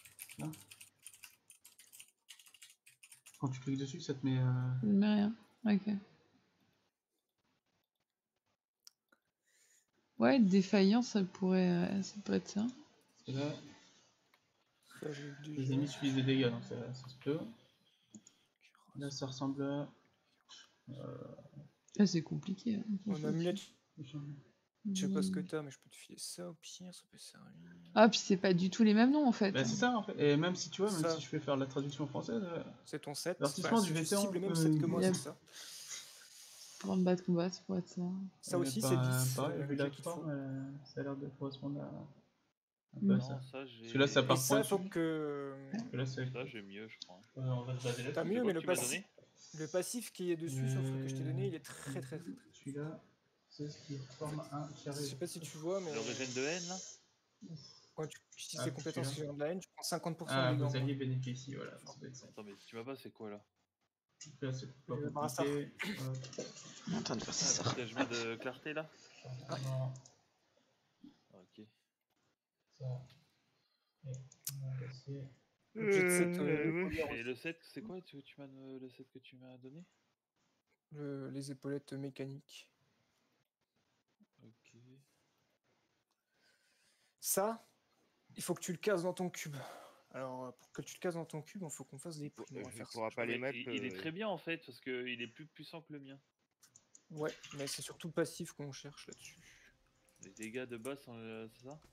Speaker 2: Quand tu cliques dessus, ça te met. Euh...
Speaker 1: Je ne mets rien. Ok. Ouais, défaillant, ça pourrait, euh, ça pourrait être ça.
Speaker 2: Et là,
Speaker 7: Ça, j'ai
Speaker 2: les
Speaker 7: déjà.
Speaker 2: ennemis suffisent des dégâts, donc ça, ça se peut. Là, ça ressemble à.
Speaker 1: Là, c'est compliqué. hein.
Speaker 7: On a amulette,
Speaker 2: Mmh.
Speaker 7: je sais pas ce que t'as, mais je peux te filer ça au pire, ça peut servir.
Speaker 1: Ah, puis c'est pas du tout les mêmes noms en fait.
Speaker 2: Bah, c'est ça en fait. Et même si tu vois, même
Speaker 7: Ça.
Speaker 2: si je fais faire la traduction française. euh,
Speaker 7: C'est ton set.
Speaker 2: L'avertissement du
Speaker 7: c'est
Speaker 2: vétéran,
Speaker 7: cible le même
Speaker 2: euh,
Speaker 7: set que moi,
Speaker 1: yep.
Speaker 7: c'est ça.
Speaker 1: Grande bas de combat, ça pourrait être ça.
Speaker 7: Ça
Speaker 2: euh,
Speaker 7: aussi,
Speaker 2: bah,
Speaker 7: c'est dix.
Speaker 2: Pareil,
Speaker 7: euh,
Speaker 2: vu
Speaker 7: le
Speaker 2: la
Speaker 7: jet qu'il faut.
Speaker 2: forme, euh, ça a l'air de correspondre à. Un peu
Speaker 1: Mm.
Speaker 2: à
Speaker 9: Non,
Speaker 2: ça.
Speaker 9: ça j'ai.
Speaker 2: Parce que là, ça
Speaker 7: Et
Speaker 2: part
Speaker 7: ça,
Speaker 2: pointu.
Speaker 7: faut que.
Speaker 2: Parce que là, c'est.
Speaker 9: Ça j'ai mieux, je crois.
Speaker 2: Euh, on va se baser
Speaker 7: T'as
Speaker 2: là-dessus.
Speaker 7: mieux,
Speaker 9: quoi
Speaker 7: mais
Speaker 9: que
Speaker 7: le
Speaker 9: tu m'as
Speaker 7: passif,
Speaker 9: donné
Speaker 7: le passif qui est dessus sur ce que je t'ai donné, il est très très très. très-
Speaker 2: Celui-là, c'est ce qui forme un
Speaker 7: Je
Speaker 2: carré.
Speaker 7: sais pas si tu vois, mais
Speaker 9: Le régène de haine là
Speaker 7: quand tu utilises
Speaker 2: Ah,
Speaker 7: les compétences
Speaker 2: celui-là.
Speaker 7: qui viennent de la haine, tu prends cinquante pour cent
Speaker 2: Ah,
Speaker 7: de
Speaker 2: vos
Speaker 7: dégâts.
Speaker 2: alliés bénéficient, voilà. Ça doit être ça.
Speaker 9: Attends, mais tu m'as pas, c'est quoi là
Speaker 2: Donc là, c'est pas
Speaker 7: Le brassard.
Speaker 2: compliqué. Euh,
Speaker 1: On est en train de faire
Speaker 9: Ah,
Speaker 1: ça.
Speaker 9: protège-moi de clarté là
Speaker 2: non,
Speaker 9: Ah, ok.
Speaker 2: ça. Et on va passer.
Speaker 7: L'objet de cette, euh,
Speaker 6: Euh,
Speaker 7: le
Speaker 6: ouais.
Speaker 7: première
Speaker 9: Et le set, c'est quoi tu, tu m'as, le set que tu m'as donné
Speaker 7: Le- les épaulettes mécaniques.
Speaker 9: Ok.
Speaker 7: Ça, il faut que tu le casses dans ton cube. Alors, euh, pour que tu le casses dans ton cube, il faut qu'on fasse des primes. On va
Speaker 6: Je
Speaker 7: faire ça.
Speaker 6: pourrais pas les
Speaker 9: Mais
Speaker 6: mettre.
Speaker 9: il, il est
Speaker 6: euh,
Speaker 9: très bien en fait, parce qu'il est plus puissant que le mien.
Speaker 7: Ouais, mais c'est surtout le passif qu'on cherche là-dessus.
Speaker 9: Les dégâts de base, sont, euh, c'est ça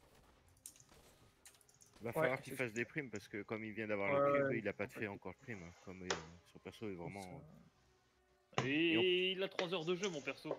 Speaker 6: Va
Speaker 7: Ouais,
Speaker 6: falloir qu'il
Speaker 7: c'est
Speaker 6: fasse des primes parce que comme il vient d'avoir
Speaker 7: Ouais,
Speaker 6: le cube,
Speaker 7: ouais,
Speaker 6: il a pas
Speaker 7: en
Speaker 6: fait
Speaker 7: fait.
Speaker 6: encore de primes. hein, Comme euh, son perso est vraiment.
Speaker 7: Ça-
Speaker 9: Et il a trois heures de jeu, mon perso.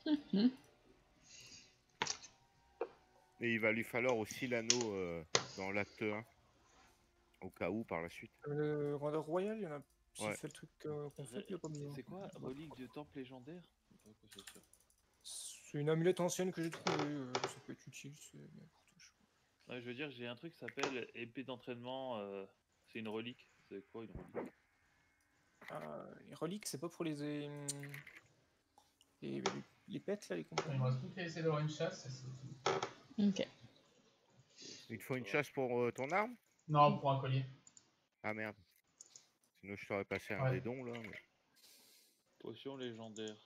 Speaker 6: Et il va lui falloir aussi l'anneau euh, dans l'acte un. Au cas où par la suite.
Speaker 7: Le rendeur royal, il y en a. S'il
Speaker 6: Ouais.
Speaker 7: fait le truc euh, qu'on fait, il y a pas besoin.
Speaker 9: C'est quoi Relique du temple légendaire Je sais pas quoi c'est ça.
Speaker 7: C'est une amulette ancienne que j'ai trouvée. euh, ça peut être utile. C'est n'importe quoi.
Speaker 9: Ouais, je veux dire, j'ai un truc qui s'appelle épée d'entraînement. euh, C'est une relique. C'est quoi une relique
Speaker 7: Ah, les reliques, c'est pas pour les. euh, Les, les, les pets là, les
Speaker 2: Il
Speaker 7: compagnons.
Speaker 2: me reste plus qu'à essayer d'avoir une chasse. et c'est tout.
Speaker 1: Ok.
Speaker 6: Il te faut une chasse pour euh, ton arme?
Speaker 2: Non, pour un collier.
Speaker 6: Ah merde. Sinon je t'aurais passé un
Speaker 2: Ouais.
Speaker 6: des dons là. mais-
Speaker 9: Potion légendaire.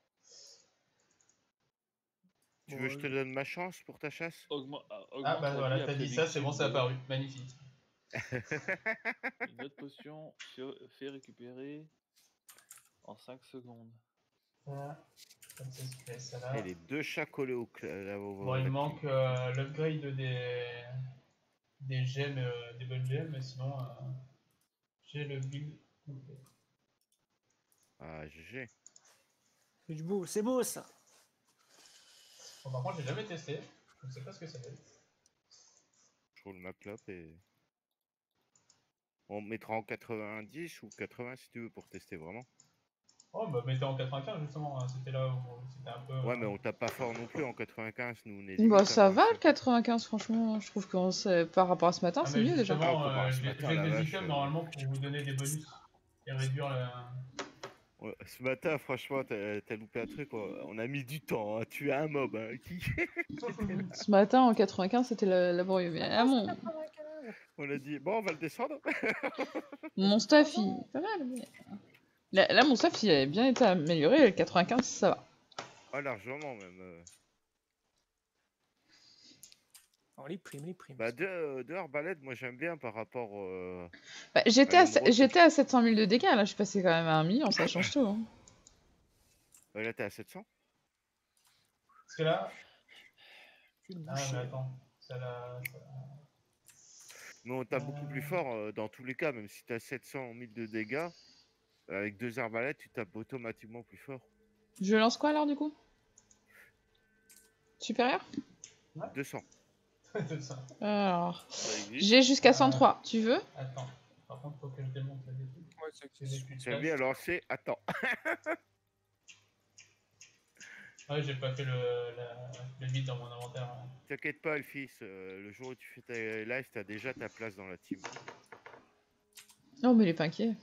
Speaker 6: Tu veux que je te donne ma chance pour ta chasse?
Speaker 9: Augmente.
Speaker 2: Ah
Speaker 9: augmente
Speaker 2: bah
Speaker 9: la vie
Speaker 2: voilà, t'as
Speaker 9: après
Speaker 2: dit ça, c'est bon, c'est
Speaker 9: victime de-
Speaker 2: apparu. Magnifique.
Speaker 9: Une autre potion fait, fait récupérer en cinq secondes.
Speaker 2: Voilà. Comme ça, c'est fait, ça là.
Speaker 6: Et les deux chats collés au cl- là, au-
Speaker 2: Bon, il
Speaker 6: là-dessus.
Speaker 2: manque euh, l'upgrade des... des gemmes, euh, des bonnes gemmes, mais sinon, euh, j'ai le build complet.
Speaker 6: Ah G G.
Speaker 7: C'est du beau, c'est beau ça.
Speaker 2: Bon, par contre, j'ai jamais testé, je ne sais pas ce que ça fait.
Speaker 6: Je roule ma clope et. On mettra en quatre-vingt-dix ou quatre-vingts si tu veux pour tester vraiment.
Speaker 2: Oh bah mettez en quatre-vingt-quinze justement, hein, c'était là où c'était un peu...
Speaker 6: Ouais, mais on tape pas fort non plus en quatre-vingt-quinze, nous on est limite,
Speaker 1: Bah
Speaker 6: hein,
Speaker 1: ça
Speaker 6: pour
Speaker 1: va
Speaker 6: l'instant.
Speaker 1: le quatre-vingt-quinze franchement, je trouve que c'est- par rapport à ce matin
Speaker 2: Ah,
Speaker 1: c'est
Speaker 2: mais
Speaker 1: mieux déjà.
Speaker 6: Ah,
Speaker 2: justement,
Speaker 6: comparé
Speaker 2: euh,
Speaker 6: à ce
Speaker 2: j'ai
Speaker 6: matin,
Speaker 2: j'ai
Speaker 6: la
Speaker 2: des
Speaker 6: vache,
Speaker 2: items
Speaker 6: euh,
Speaker 2: normalement pour vous donner des bonus et réduire la...
Speaker 6: Ouais, ce matin, franchement, t'as t'as loupé un truc. quoi. On a mis du temps à tuer un mob. Hein. Qui...
Speaker 1: Ce matin en quatre-vingt-quinze c'était la- laborieux. Mais ah, mon,
Speaker 6: on a dit, bon, on va le descendre.
Speaker 1: mon stuff il est pas mal. Mais... Là, là, mon stuff il a bien été amélioré, le quatre-vingt-quinze ça va.
Speaker 6: Ah, largement même. euh.
Speaker 7: Alors les primes, les primes.
Speaker 6: Bah, deux, deux arbalètes, moi j'aime bien par rapport. Euh...
Speaker 1: Bah, j'étais à,
Speaker 6: l'émeraude que
Speaker 1: j'étais à sept cent mille de dégâts, là je suis passé quand même à un million, ça change tout. Hein.
Speaker 6: Ouais, là, t'es à sept cents.
Speaker 2: Parce que là...
Speaker 7: Je vais le
Speaker 2: Ah
Speaker 7: boucher.
Speaker 2: mais attends, ça la... ça la-
Speaker 6: Mais on tape beaucoup plus fort euh, dans tous les cas, même si t'as sept cent mille de dégâts. euh, Avec deux arbalètes, tu tapes automatiquement plus fort.
Speaker 1: Je lance quoi alors du coup? Supérieur?
Speaker 6: deux cents.
Speaker 2: C'est ça.
Speaker 1: Alors,
Speaker 9: Ça existe.
Speaker 1: j'ai jusqu'à
Speaker 2: Ah.
Speaker 1: cent trois, tu veux?
Speaker 2: Attends, par contre faut que je démonte la découpe.
Speaker 7: Ouais, c'est
Speaker 2: J'ai des plus de
Speaker 6: J'aime
Speaker 2: place.
Speaker 6: bien lancer. Attends.
Speaker 2: Ouais, j'ai pas fait le, la, le bit dans mon inventaire. hein.
Speaker 6: T'inquiète pas, le fils. le jour où tu fais tes lives, t'as déjà ta place dans la team.
Speaker 1: Non mais il est pas inquiet.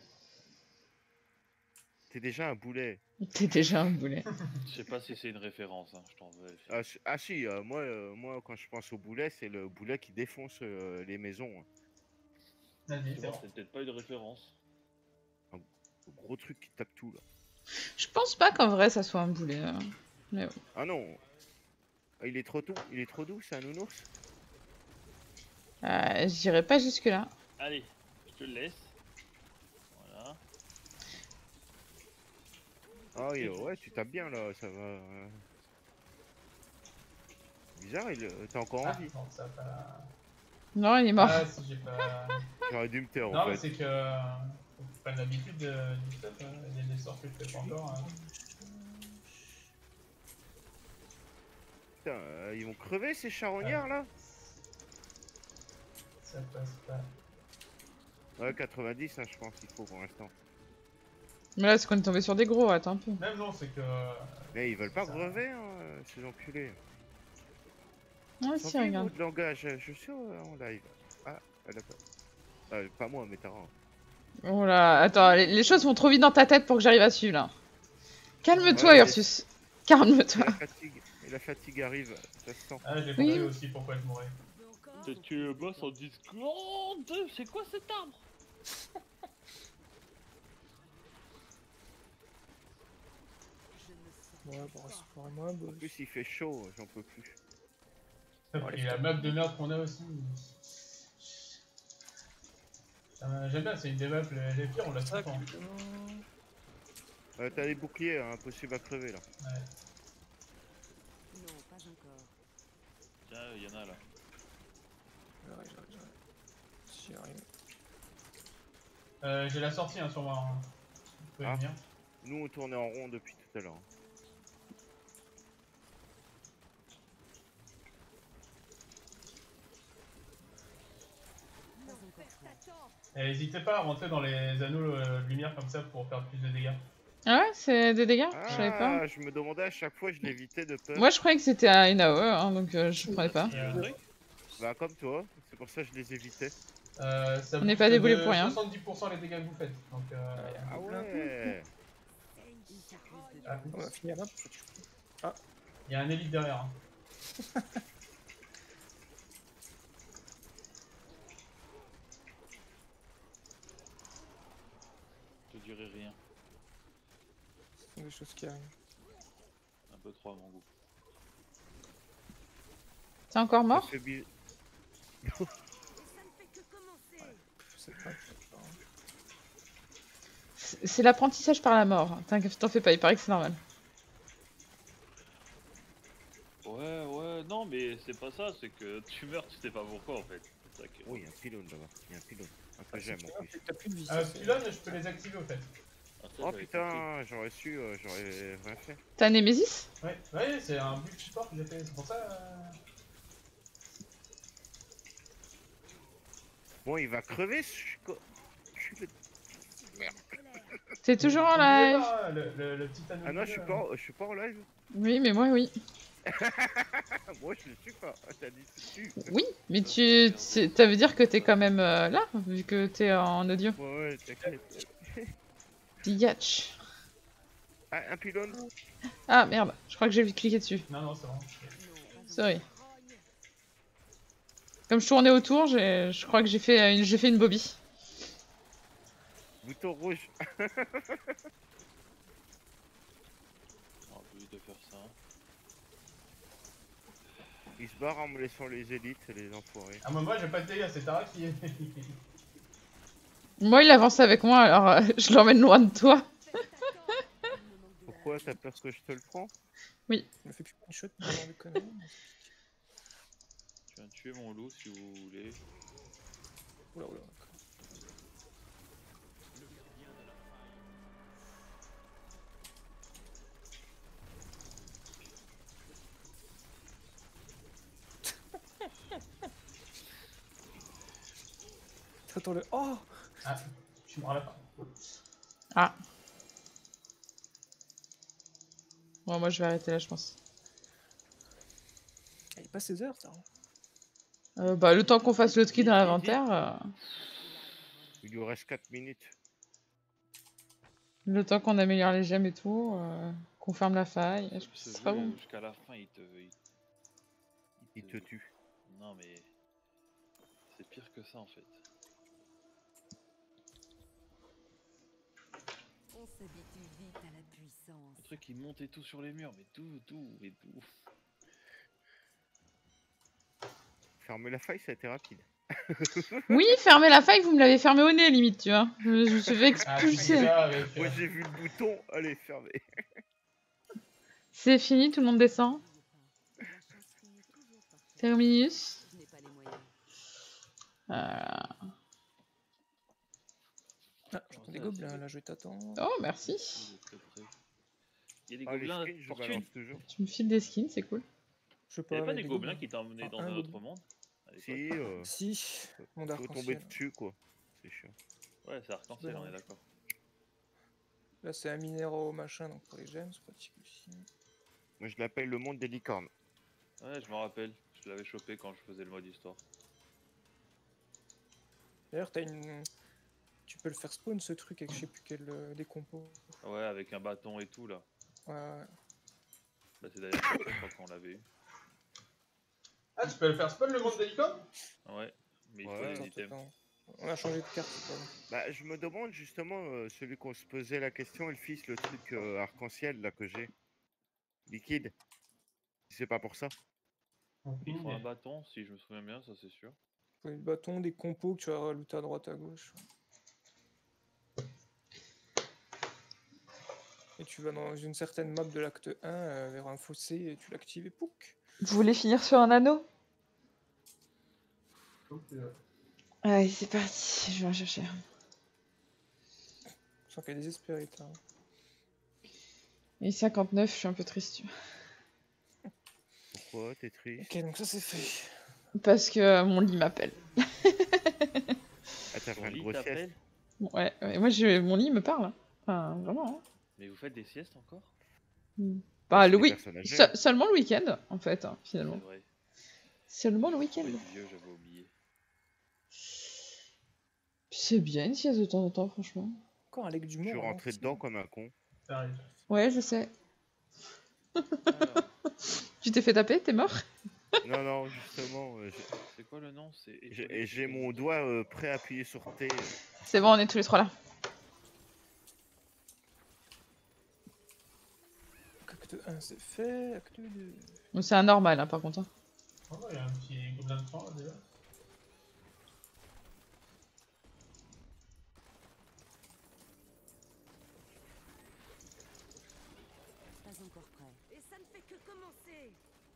Speaker 6: T'es déjà un boulet.
Speaker 1: T'es déjà un boulet.
Speaker 9: Je sais pas si c'est une référence, hein, je t'en veux.
Speaker 6: Ah, si- ah si, euh, moi, euh, moi quand je pense au boulet, c'est le boulet qui défonce euh, les maisons. hein.
Speaker 2: Vas-y,
Speaker 9: Tu
Speaker 2: c'est
Speaker 9: vois,
Speaker 2: bon.
Speaker 9: c'est peut-être pas une référence.
Speaker 6: Le gros truc qui tape tout là.
Speaker 1: Je pense pas qu'en vrai ça soit un boulet. hein. Mais bon.
Speaker 6: Ah non. Ah, il est trop doux, il est trop doux, c'est un nounours.
Speaker 1: Euh, J'irai pas jusque là.
Speaker 9: Allez, je te le laisse. Voilà.
Speaker 6: Ah oui, ouais, tu tapes bien là, ça va. euh. Bizarre, il... euh, t'as encore
Speaker 2: Ah,
Speaker 6: envie.
Speaker 2: non, ça a pas...
Speaker 1: Non, il est mort.
Speaker 2: Ah si j'ai pas...
Speaker 6: J'aurais dû me taire
Speaker 2: Non
Speaker 6: en
Speaker 2: mais
Speaker 6: fait.
Speaker 2: c'est que... euh, Faut que je prenne l'habitude de- du stuff, hein. Il y a des sorts que je fais pas encore. hein.
Speaker 6: Putain, euh, ils vont crever ces charognards là.
Speaker 2: Ça passe pas.
Speaker 6: Ouais, quatre-vingt-dix, hein, je pense qu'il faut pour l'instant.
Speaker 1: Mais là c'est qu'on est tombé sur des gros, attends un peu.
Speaker 2: Même non, c'est que...
Speaker 6: Mais ils veulent pas
Speaker 2: Ça-
Speaker 6: crever, hein, ces enculés.
Speaker 1: Ah
Speaker 6: Sans
Speaker 1: si,
Speaker 6: plus,
Speaker 1: regarde.
Speaker 6: votre langage, je suis en live. Ah, elle a pas. Ah, pas moi, mais Tara.
Speaker 1: Oh là, attends, les, les choses vont trop vite dans ta tête pour que j'arrive à suivre là. Calme-toi
Speaker 6: Ouais,
Speaker 1: Ursus. Calme-toi.
Speaker 6: Et la fatigue, et la fatigue arrive, ça se sent.
Speaker 2: Ah j'ai
Speaker 1: Oui.
Speaker 2: compris aussi pourquoi je mourrais.
Speaker 9: Peut-être que le boss en Discord, c'est quoi cet arbre?
Speaker 7: Ouais, bon, c'est pour moi,
Speaker 6: En
Speaker 7: boss.
Speaker 6: plus, il fait chaud, j'en peux plus.
Speaker 2: Et la map de merde qu'on a aussi. Euh, J'aime bien, c'est une des maps les, les pires, on l'a tout le temps.
Speaker 6: Euh, T'as les boucliers, hein, impossible à crever là.
Speaker 2: Ouais.
Speaker 4: Non, pas encore.
Speaker 9: Tiens, il y en a là.
Speaker 7: J'arrive, j'arrive, j'arrive. J'y arrive.
Speaker 2: Euh, J'ai la sortie hein, sur moi. Hein. Vous pouvez
Speaker 6: Ah.
Speaker 2: venir.
Speaker 6: Nous, on tournait en rond depuis tout à l'heure.
Speaker 4: Pas encore trop.
Speaker 2: Et n'hésitez pas à rentrer dans les anneaux euh, de lumière comme ça pour faire plus de dégâts.
Speaker 1: Ah ouais, c'est des dégâts? Je savais pas.
Speaker 6: Ah, je me demandais à chaque fois, je l'évitais de peur.
Speaker 1: Moi je croyais que c'était à une A O E, hein, donc euh, je comprenais pas.
Speaker 9: Il y a un truc.
Speaker 6: Bah, comme toi, c'est pour ça que je les évitais.
Speaker 2: Euh, ça
Speaker 1: On n'est
Speaker 2: booste
Speaker 1: pas déboulé
Speaker 2: de
Speaker 1: pour rien.
Speaker 2: soixante-dix pour cent les dégâts que vous faites. Donc, euh,
Speaker 6: Ah ouais.
Speaker 2: ah,
Speaker 7: On va finir là.
Speaker 2: il y a un élite derrière. hein.
Speaker 9: Je te dirai rien.
Speaker 7: Ce sont des choses qui arrivent.
Speaker 9: Un peu trop à mon goût.
Speaker 1: T'es encore mort?
Speaker 6: Ça fait bi-
Speaker 4: Ça ne fait que commencer.
Speaker 7: Pff, c'est pas.
Speaker 1: C'est c'est l'apprentissage par la mort. T'inquiète, t'en fais pas, il paraît que c'est normal.
Speaker 9: Ouais, ouais, non, mais c'est pas ça, c'est que tu meurs, tu sais pas pourquoi en fait. C'est ça que...
Speaker 6: Oh, il y a un pylône là-bas. Il y a un pylône. Un que j'aime en plus.
Speaker 7: T'as plus de vie.
Speaker 2: Euh,
Speaker 7: ça, c'est-
Speaker 2: pylône, je peux les activer au fait.
Speaker 9: Ah, ça,
Speaker 6: Oh
Speaker 9: j'avais compris.
Speaker 6: putain, j'aurais su, euh, j'aurais rien fait.
Speaker 1: T'as Némésis?
Speaker 2: Ouais, ouais c'est un but support que j'ai fait. C'est pour ça. Euh...
Speaker 6: Bon, il va crever ce. co- je suis le- Merde.
Speaker 1: T'es toujours en
Speaker 2: N'oubliez
Speaker 1: live.
Speaker 2: pas, hein, le, le, le petit anneau
Speaker 6: Ah non, je
Speaker 2: bleu,
Speaker 6: suis
Speaker 2: hein.
Speaker 6: pas, en- je suis pas en live.
Speaker 1: Oui, mais moi, oui.
Speaker 6: Moi, je le suis pas. T'as dit dessus.
Speaker 1: Oui, mais tu... tu- Ça veut dire que t'es quand même euh, là, vu que t'es en audio.
Speaker 6: Ouais, ouais, t'inquiète.
Speaker 1: Yatch.
Speaker 6: Ah, un pylône.
Speaker 1: Ah, merde. Je crois que j'ai cliqué dessus.
Speaker 2: Non, non, c'est bon.
Speaker 1: Sorry. Comme je tournais autour, j'ai- je crois que j'ai fait une, j'ai fait une bobby.
Speaker 6: Bouton rouge.
Speaker 9: Envie de faire ça.
Speaker 6: Il se barre en me laissant les élites, c'est les enfoirés.
Speaker 2: Ah, moi, moi j'ai pas de dégâts, c'est Tara qui est.
Speaker 1: Moi, il avance avec moi, alors euh, je l'emmène loin de toi.
Speaker 6: Pourquoi t'as peur que je te le prends?
Speaker 1: Oui.
Speaker 7: Il me fait plus une shot pour avoir des conneries.
Speaker 9: Je viens de tuer mon loup si vous voulez.
Speaker 7: Oula, oula, d'accord. Attends le. Oh!
Speaker 2: Ah, tu me rends la fin.
Speaker 1: Ah. Bon, moi, je vais arrêter là, je pense.
Speaker 7: Il est pas seize heures, ça.
Speaker 1: Euh, bah, le temps qu'on fasse le ski dans l'inventaire, euh,
Speaker 6: Il lui reste quatre minutes.
Speaker 1: le temps qu'on améliore les gemmes et tout, euh, qu'on ferme la faille, je pense que
Speaker 9: Ce
Speaker 1: ce sera
Speaker 9: jeu,
Speaker 1: bon.
Speaker 9: jusqu'à la fin, il te... Il,
Speaker 6: Il te tue.
Speaker 9: Non, mais... C'est pire que ça, en fait.
Speaker 4: On s'habitue vite à la puissance.
Speaker 9: Le truc, il montait tout sur les murs, mais tout, tout, et tout.
Speaker 6: Fermer la faille, ça a été rapide.
Speaker 1: Oui, fermez la faille, vous me l'avez fermé au nez, limite, tu vois. Je, je me suis fait
Speaker 2: Ah, tu dis
Speaker 1: expulser.
Speaker 2: ça avec. euh,
Speaker 6: Moi, j'ai vu le bouton. Allez, fermé.
Speaker 1: C'est fini, tout le monde descend. Terminus.
Speaker 4: Je n'ai pas les moyens.
Speaker 1: Euh,
Speaker 7: Ah, j'entends des gobelins là, je vais t'attendre.
Speaker 1: Oh, merci.
Speaker 9: Il y a des
Speaker 6: Ah, les
Speaker 9: gobelins,
Speaker 6: skins, je
Speaker 9: fortune.
Speaker 6: balance toujours.
Speaker 1: Tu me files des skins, c'est cool.
Speaker 7: Je sais
Speaker 9: Il
Speaker 7: pas.
Speaker 9: y avait pas
Speaker 7: mais
Speaker 9: des gobelins qui t'emmenaient
Speaker 7: Ah,
Speaker 9: dans
Speaker 7: un
Speaker 9: un autre
Speaker 7: gobelin.
Speaker 9: monde à l'époque?
Speaker 6: Si, euh,
Speaker 7: Si, mon
Speaker 6: faut tomber
Speaker 7: arc-en-ciel.
Speaker 6: dessus, quoi. C'est chiant.
Speaker 9: Ouais, c'est arc-en-ciel, on est d'accord.
Speaker 7: Là, c'est un minéraux machin, donc pour les gemmes, c'est pratique aussi.
Speaker 6: Moi, je l'appelle le monde des licornes.
Speaker 9: Ouais, je m'en rappelle. Je l'avais chopé quand je faisais le mode histoire.
Speaker 7: D'ailleurs, t'as une. Tu peux le faire spawn ce truc avec je sais plus quel euh, décompos.
Speaker 9: Ouais, avec un bâton et tout, là.
Speaker 7: Ouais, ouais.
Speaker 9: Bah, c'est d'ailleurs ça, je crois qu'on l'avait eu.
Speaker 2: Ah, tu peux le faire spawn le monde des licornes?
Speaker 9: Ouais, mais il faut
Speaker 6: Ouais.
Speaker 9: les
Speaker 7: Attends,
Speaker 9: items.
Speaker 7: attends. On a changé de carte, c'est pas bon.
Speaker 6: Bah, je me demande justement, euh, celui qu'on se posait la question, Elfis, le truc euh, arc-en-ciel là que j'ai. Liquide. Si c'est pas pour ça.
Speaker 9: Il faut un bâton, si je me souviens bien, ça c'est sûr.
Speaker 7: Faut des bâtons, des compos que tu vas rajouter à droite à gauche. Et tu vas dans une certaine map de l'acte un euh, vers un fossé et tu l'actives et pouc.
Speaker 1: Vous voulez finir sur un anneau?
Speaker 2: Donc, euh,
Speaker 1: Allez, c'est parti, je vais en chercher.
Speaker 7: Je sens qu'elle est désespérée, t'as.
Speaker 1: Et cinquante-neuf, je suis un peu triste. tu vois.
Speaker 6: Pourquoi t'es triste?
Speaker 7: Ok, donc ça c'est fait.
Speaker 1: Parce que euh, mon lit m'appelle.
Speaker 6: Ah, t'as fait
Speaker 9: Ton
Speaker 6: une
Speaker 9: lit
Speaker 6: grosse sieste.
Speaker 9: t'appelle?
Speaker 1: Ouais, ouais, moi je, mon lit me parle. hein. Enfin, vraiment. hein.
Speaker 9: Mais vous faites des siestes encore?
Speaker 1: Bah,
Speaker 6: c'est
Speaker 1: le
Speaker 6: des
Speaker 1: week
Speaker 6: personnes âgées.
Speaker 1: se- seulement le week-end, en fait, hein,
Speaker 9: C'est
Speaker 1: finalement.
Speaker 9: vrai.
Speaker 1: Seulement le week-end.
Speaker 9: Ouais, vieux, j'avais oublié.
Speaker 1: C'est bien une sieste de temps en temps, franchement.
Speaker 7: Encore un leg
Speaker 6: Je
Speaker 7: d'humour.
Speaker 6: suis
Speaker 7: alors,
Speaker 6: rentré
Speaker 7: c'est-
Speaker 6: dedans comme un con.
Speaker 2: ça arrive.
Speaker 1: Ouais, je sais.
Speaker 9: Alors,
Speaker 1: Tu t'es fait taper, t'es mort?
Speaker 6: Non, non, justement, euh, j'ai-
Speaker 9: c'est quoi le nom? C'est
Speaker 6: j'ai et j'ai mon doigt euh, prêt appuyé sur T. euh.
Speaker 1: C'est bon, on est tous les trois là.
Speaker 7: Acte un c'est fait, acte deux.
Speaker 1: Donc c'est un normal, hein, par contre. hein.
Speaker 2: Oh, il y a un petit gobelin de sang là déjà.
Speaker 4: Pas encore prêt. Et ça ne fait que commencer.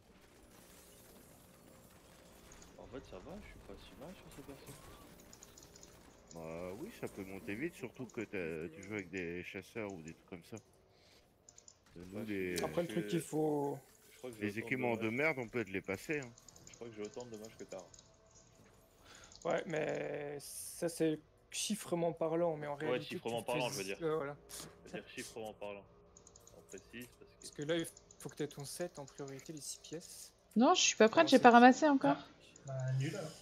Speaker 9: En fait, ça va, je suis pas si mal sur ce perso.
Speaker 6: Bah oui, ça peut monter vite, surtout que t'as- tu joues avec des chasseurs ou des trucs comme ça. Euh, Nous,
Speaker 9: Ouais,
Speaker 6: les,
Speaker 9: je-
Speaker 7: Après, le
Speaker 9: je-
Speaker 7: truc qu'il faut.
Speaker 9: Je crois que j'ai
Speaker 6: les
Speaker 9: autant
Speaker 6: équipements de
Speaker 9: dommages-
Speaker 6: merde, on peut te les passer. Hein.
Speaker 9: Je crois que j'ai autant de dommages que t'as.
Speaker 7: Ouais, mais ça c'est chiffrement parlant, mais en
Speaker 9: Ouais,
Speaker 7: réalité.
Speaker 9: chiffrement
Speaker 7: tu
Speaker 9: parlant,
Speaker 7: fais-
Speaker 9: je veux dire.
Speaker 7: euh, voilà.
Speaker 9: Je veux dire chiffrement parlant. On précise parce que.
Speaker 7: Parce que là, il faut que tu aies ton set en priorité, les six pièces.
Speaker 1: Non, je suis pas prête,
Speaker 7: Comment
Speaker 1: j'ai
Speaker 7: ça
Speaker 1: pas ramassé encore.
Speaker 2: Bah, nul alors.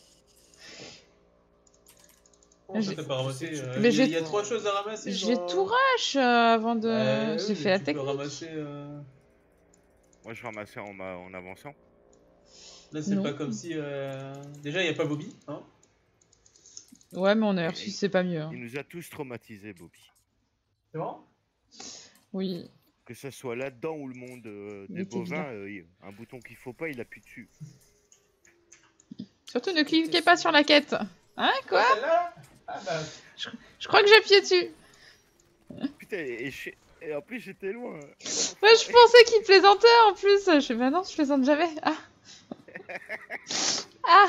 Speaker 1: Ah,
Speaker 2: Comment ça
Speaker 1: j'ai-
Speaker 2: t'as pas ramassé
Speaker 7: je sais-
Speaker 2: euh,
Speaker 1: Mais
Speaker 2: Il y, a-
Speaker 1: j'ai-
Speaker 2: il y a trois choses à ramasser.
Speaker 1: J'ai
Speaker 2: genre.
Speaker 1: tout rush euh, avant de.
Speaker 2: Bah,
Speaker 1: j'ai
Speaker 2: oui,
Speaker 1: fait
Speaker 2: mais
Speaker 1: la
Speaker 2: tu
Speaker 1: technique.
Speaker 2: peux ramasser. euh,
Speaker 6: Moi, je ramassais en, ma- en avançant.
Speaker 2: Là, c'est
Speaker 1: Non.
Speaker 2: pas comme si. euh, Déjà, il n'y a pas Bobby. Hein
Speaker 1: Ouais, mais on a
Speaker 6: Et-
Speaker 1: reçu, c'est pas mieux. hein.
Speaker 6: Il nous a tous traumatisés, Bobby.
Speaker 2: C'est bon
Speaker 1: Oui.
Speaker 6: Que ce soit là-dedans ou le monde euh,
Speaker 1: Il
Speaker 6: des
Speaker 1: était
Speaker 6: bovins,
Speaker 1: vilain.
Speaker 6: euh, il- un bouton qu'il faut pas, il appuie dessus.
Speaker 1: Surtout ne cliquez pas sur la quête. Hein, quoi?
Speaker 2: Celle-là Ah bah.
Speaker 1: Je crois que j'ai appuyé dessus.
Speaker 6: Putain, et, et je- et en plus j'étais loin.
Speaker 1: Ouais, je pensais qu'il plaisantait en plus. Je fais, bah non, je plaisante jamais. Ah. Ah.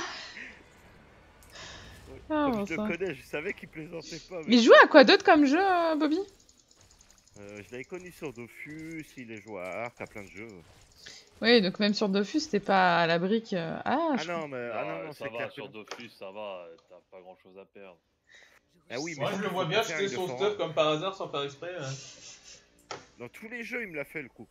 Speaker 1: Ah,
Speaker 6: Comme
Speaker 1: bon
Speaker 6: je
Speaker 1: sang.
Speaker 6: le connais, je savais qu'il plaisantait pas.
Speaker 1: Il joue à quoi d'autre comme jeu, euh, Bobby?
Speaker 6: Euh, je l'avais connu sur Dofus, il a joué à Ark, à plein de jeux.
Speaker 1: Oui, donc même sur Dofus, t'es pas à la brique. euh, Ah,
Speaker 6: Ah
Speaker 1: je-
Speaker 6: non, mais ah non,
Speaker 9: Ah,
Speaker 6: non,
Speaker 9: ça
Speaker 6: c'est
Speaker 9: va,
Speaker 6: clair que
Speaker 9: sur
Speaker 6: non.
Speaker 9: Dofus, ça va, euh, t'as pas grand chose à perdre.
Speaker 6: Ah oui, mais
Speaker 2: Moi, je
Speaker 6: surtout,
Speaker 2: le vois
Speaker 6: faut
Speaker 2: bien
Speaker 6: pas faire
Speaker 2: jeter
Speaker 6: une
Speaker 2: son
Speaker 6: de
Speaker 2: stuff
Speaker 6: forum.
Speaker 2: comme par hasard sans faire exprès. euh.
Speaker 6: Dans tous les jeux, il me l'a fait le coup.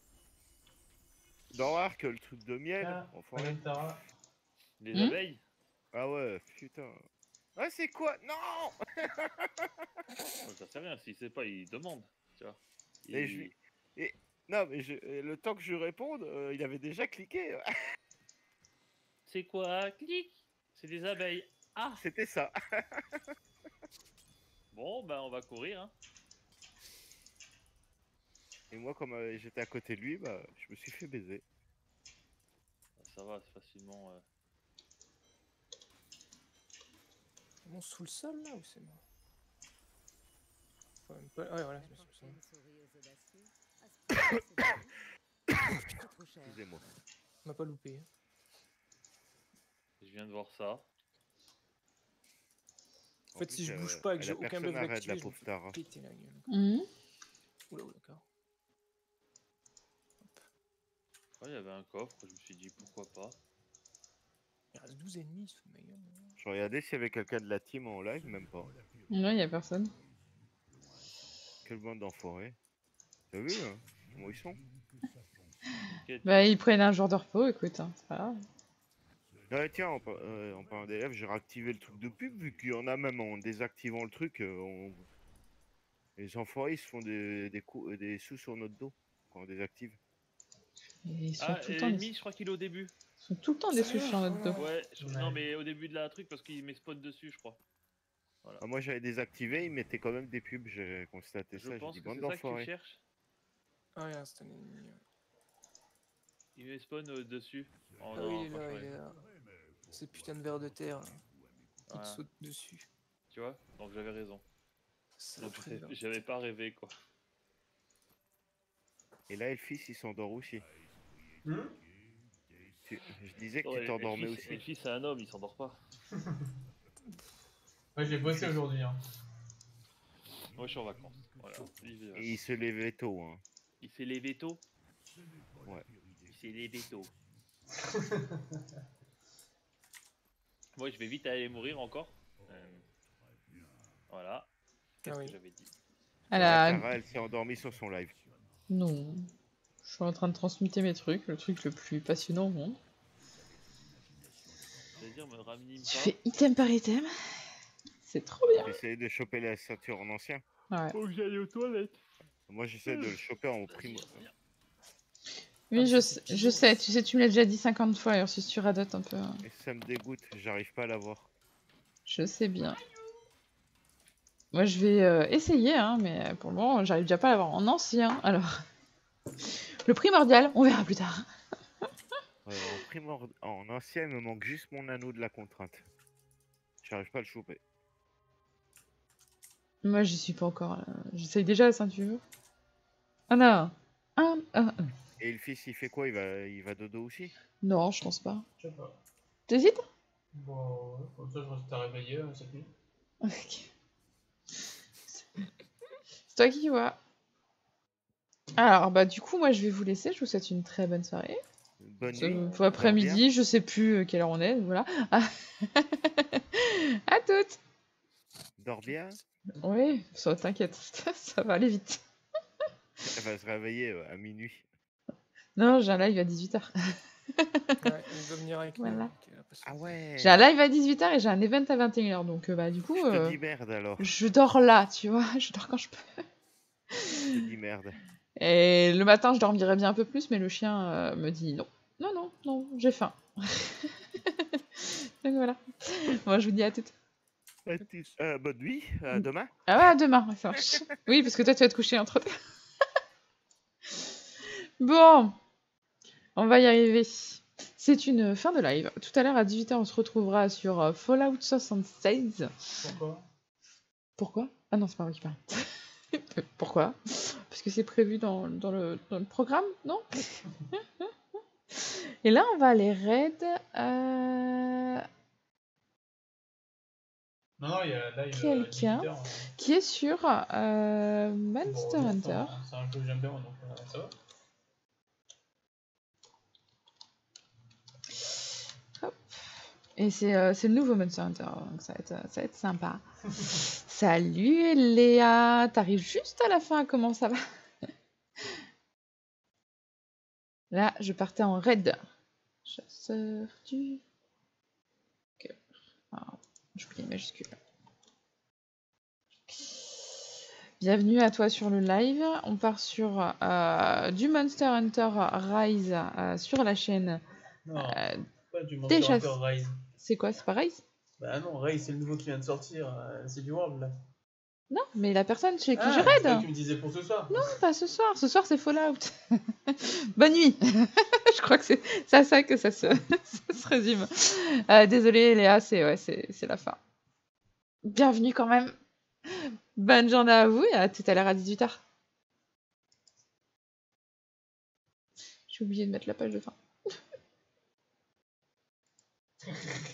Speaker 6: Dans Ark, le truc de miel,
Speaker 2: Ah,
Speaker 6: enfin.
Speaker 2: Madame Tara.
Speaker 9: Les
Speaker 1: Hmm
Speaker 9: abeilles
Speaker 6: Ah ouais, putain. Ah, c'est quoi? Non!
Speaker 9: Ouais, ça sert rien, s'il sait pas, il demande. Tu vois.
Speaker 6: Et
Speaker 9: Il-
Speaker 6: je lui- et- Non, mais je... et le temps que je lui réponde, euh, il avait déjà cliqué.
Speaker 9: C'est quoi? Clic. C'est des abeilles. Ah.
Speaker 6: C'était ça.
Speaker 9: Bon, bah on va courir. Hein.
Speaker 6: Et moi, comme euh, j'étais à côté de lui, bah, je me suis fait baiser.
Speaker 9: Ça va, c'est facilement. euh,
Speaker 7: C'est bon sous le sol là ou c'est mort? Faut même pas... Ouais, voilà, c'est sous le sol.
Speaker 6: Excusez-moi.
Speaker 7: On m'a pas loupé. hein.
Speaker 9: Je viens de voir ça.
Speaker 7: En fait, si je bouge pas et que j'ai aucun buff
Speaker 6: arrête
Speaker 7: activé,
Speaker 6: la
Speaker 7: je me
Speaker 6: pauvre
Speaker 7: fais
Speaker 6: Tara.
Speaker 7: péter la gueule.
Speaker 1: Mhm.
Speaker 7: Oula, oula, d'accord.
Speaker 9: Ouais, il y avait un coffre, je me suis dit pourquoi pas.
Speaker 7: Il reste douze ennemis, il se fout de ma gueule.
Speaker 6: Je regardais s'il y avait quelqu'un de la team en live, même pas.
Speaker 1: Non, y a personne.
Speaker 6: Quelle bande d'enfoirés. T'as vu, hein, comment ils sont?
Speaker 1: Bah, ils prennent un jour de repos, écoute. Hein, c'est pas grave.
Speaker 6: Ouais, tiens, en, par- euh, en parlant d'élèves, j'ai réactivé le truc de pub, vu qu'il y en a même en désactivant le truc. euh, on- Les enfoirés, ils se font des, des, coups- euh, des sous sur notre dos quand on désactive.
Speaker 1: Et ils sont
Speaker 9: Ah,
Speaker 1: tout le
Speaker 9: et
Speaker 1: temps,
Speaker 9: l'ennemi,
Speaker 1: ils
Speaker 9: je crois qu'il est au début.
Speaker 1: sont tout le temps déçus sur notre dos.
Speaker 9: Ouais, je-
Speaker 2: Ouais.
Speaker 9: non, mais au début de la truc, parce qu'il met spawn dessus, je crois.
Speaker 6: Ah, moi, j'avais désactivé, ils mettaient quand même des pubs, j'ai constaté
Speaker 9: Je
Speaker 6: ça, j'ai
Speaker 9: pense
Speaker 6: dit
Speaker 9: que
Speaker 6: bande
Speaker 9: c'est ça que tu
Speaker 6: d'enfoirés.
Speaker 9: cherches.
Speaker 7: Ah, ouais, c'est un ennemi. ouais.
Speaker 9: Il met spawn euh, dessus. Oh,
Speaker 7: Ah
Speaker 9: non,
Speaker 7: oui, il est là,
Speaker 9: franchement,
Speaker 7: il est là. C'est putain de ver de terre là. Il
Speaker 9: Voilà.
Speaker 7: te saute dessus.
Speaker 9: Tu vois, donc j'avais raison.
Speaker 7: C'est
Speaker 9: Donc
Speaker 7: après, là.
Speaker 9: j'avais pas rêvé quoi.
Speaker 6: Et là, Elfis, il s'endort aussi.
Speaker 2: Hmm
Speaker 6: Tu- Je disais que
Speaker 9: Ouais,
Speaker 6: tu t'endormais
Speaker 9: Elfis-
Speaker 6: aussi.
Speaker 9: Elfis, c'est un homme, il s'endort pas.
Speaker 2: Ouais, j'ai bossé aujourd'hui. Hein.
Speaker 9: Moi je suis en vacances. Voilà. Il, est-
Speaker 6: Et il se levait tôt, hein.
Speaker 9: il fait les vétos.
Speaker 6: Ouais.
Speaker 9: Il fait les vétos. Moi je vais vite aller mourir encore. Euh, Voilà. Qu'est-ce
Speaker 7: Ah oui.
Speaker 9: que j'avais dit?
Speaker 1: À
Speaker 6: La
Speaker 1: la...
Speaker 6: Tara, elle s'est endormie sur son live.
Speaker 1: Non. Je suis en train de transmuter mes trucs, le truc le plus passionnant au monde.
Speaker 9: C'est-à-dire me ramener
Speaker 1: Tu
Speaker 9: pas.
Speaker 1: fais item par item. C'est trop bien.
Speaker 6: J'essayais de choper la ceinture en ancien.
Speaker 1: Ouais.
Speaker 9: Faut que j'aille aux toilettes.
Speaker 6: Moi, j'essaie de le choper en primo.
Speaker 1: Oui, je sais, je sais, tu sais, tu me l'as déjà dit cinquante fois, Ursus, tu radotes un peu. hein.
Speaker 6: Et ça me dégoûte, j'arrive pas à l'avoir.
Speaker 1: Je sais bien. Moi, je vais euh, essayer, hein, mais pour le moment, j'arrive déjà pas à l'avoir en ancien. Alors, le primordial, on verra plus tard.
Speaker 6: Euh, en, primord... en ancien, il me manque juste mon anneau de la contrainte. J'arrive pas à le choper.
Speaker 1: Moi, j'y suis pas encore. là. J'essaye déjà la ceinture. Ah non. Un, un, un.
Speaker 6: Et le fils, il fait quoi? Il va, il va dodo aussi?
Speaker 1: Non, je pense pas.
Speaker 2: Je sais pas.
Speaker 1: T'hésites?
Speaker 2: Bon, ouais, comme ça, je reste à réveiller euh, cette nuit.
Speaker 1: Ok. C'est toi qui vois. Alors, bah, du coup, moi, je vais vous laisser. Je vous souhaite une très bonne soirée.
Speaker 6: Bonne
Speaker 1: Ce-
Speaker 6: nuit.
Speaker 1: Faut après-midi, je sais plus euh, quelle heure on est. Voilà. À toutes!
Speaker 6: dort bien?
Speaker 1: Oui, ça t'inquiète, ça va aller vite.
Speaker 6: Elle va se réveiller euh, à minuit.
Speaker 1: Non, j'ai un live à dix-huit heures.
Speaker 7: Ouais, elle va venir avec nous.
Speaker 1: Voilà.
Speaker 7: donc elle a pas
Speaker 6: Ah
Speaker 7: souci.
Speaker 6: ouais.
Speaker 1: J'ai un live à dix-huit heures et j'ai un event à vingt et une heures, donc euh, bah du coup,
Speaker 6: Je te
Speaker 1: euh,
Speaker 6: dis merde alors.
Speaker 1: je dors là, tu vois, je dors quand je peux.
Speaker 6: Je te dis merde.
Speaker 1: Et le matin, je dormirais bien un peu plus, mais le chien euh, me dit non, non, non, non, j'ai faim. Donc voilà. Moi, je vous dis à toutes.
Speaker 6: Euh, bonne nuit, à demain.
Speaker 1: Ah ouais, à demain, ouais, ça marche. Oui, parce que toi, tu vas te coucher entre deux. Bon, on va y arriver. C'est une fin de live. Tout à l'heure, à dix-huit heures, on se retrouvera sur euh, Fallout soixante-seize.
Speaker 2: Pourquoi?
Speaker 1: Pourquoi? Ah non, c'est pas moi qui parle. Pourquoi? Parce que c'est prévu dans, dans, le, dans le programme, non? Et là, on va aller raid. Euh...
Speaker 2: Non, non, il y a là, il y a
Speaker 1: Quelqu'un
Speaker 2: dix-huit heures, hein.
Speaker 1: qui est sur euh, Monster
Speaker 2: Bon,
Speaker 1: Hunter.
Speaker 2: enfin, c'est un jeu que j'aime bien, donc euh, ça va.
Speaker 1: Hop. Et c'est euh, c'est le nouveau Monster Hunter, donc ça va être, ça va être sympa. Salut Léa, t'arrives juste à la fin, comment ça va? Là, je partais en raid. Chasseur du cœur. Ah, j'oublie les majuscules. Bienvenue à toi sur le live. On part sur euh, du Monster Hunter Rise euh, sur la chaîne.
Speaker 2: Non,
Speaker 1: euh,
Speaker 2: pas du Monster
Speaker 1: des
Speaker 2: Hunter
Speaker 1: chasse-
Speaker 2: Rise.
Speaker 1: C'est quoi, c'est pas Rise?
Speaker 2: Bah non, Rise c'est le nouveau qui vient de sortir, euh, c'est du World là.
Speaker 1: Non, mais la personne chez qui
Speaker 2: Ah,
Speaker 1: je
Speaker 2: c'est vrai que
Speaker 1: raid.
Speaker 2: tu me disais pour ce soir.
Speaker 1: Non, pas ce soir. Ce soir, c'est Fallout. Bonne nuit. Je crois que c'est c'est à ça que ça se, ça se résume. Euh, désolée, Léa, c'est ouais, c'est c'est la fin. Bienvenue quand même. Bonne journée à vous et à tout à l'heure à dix-huit heures. J'ai oublié de mettre la page de fin.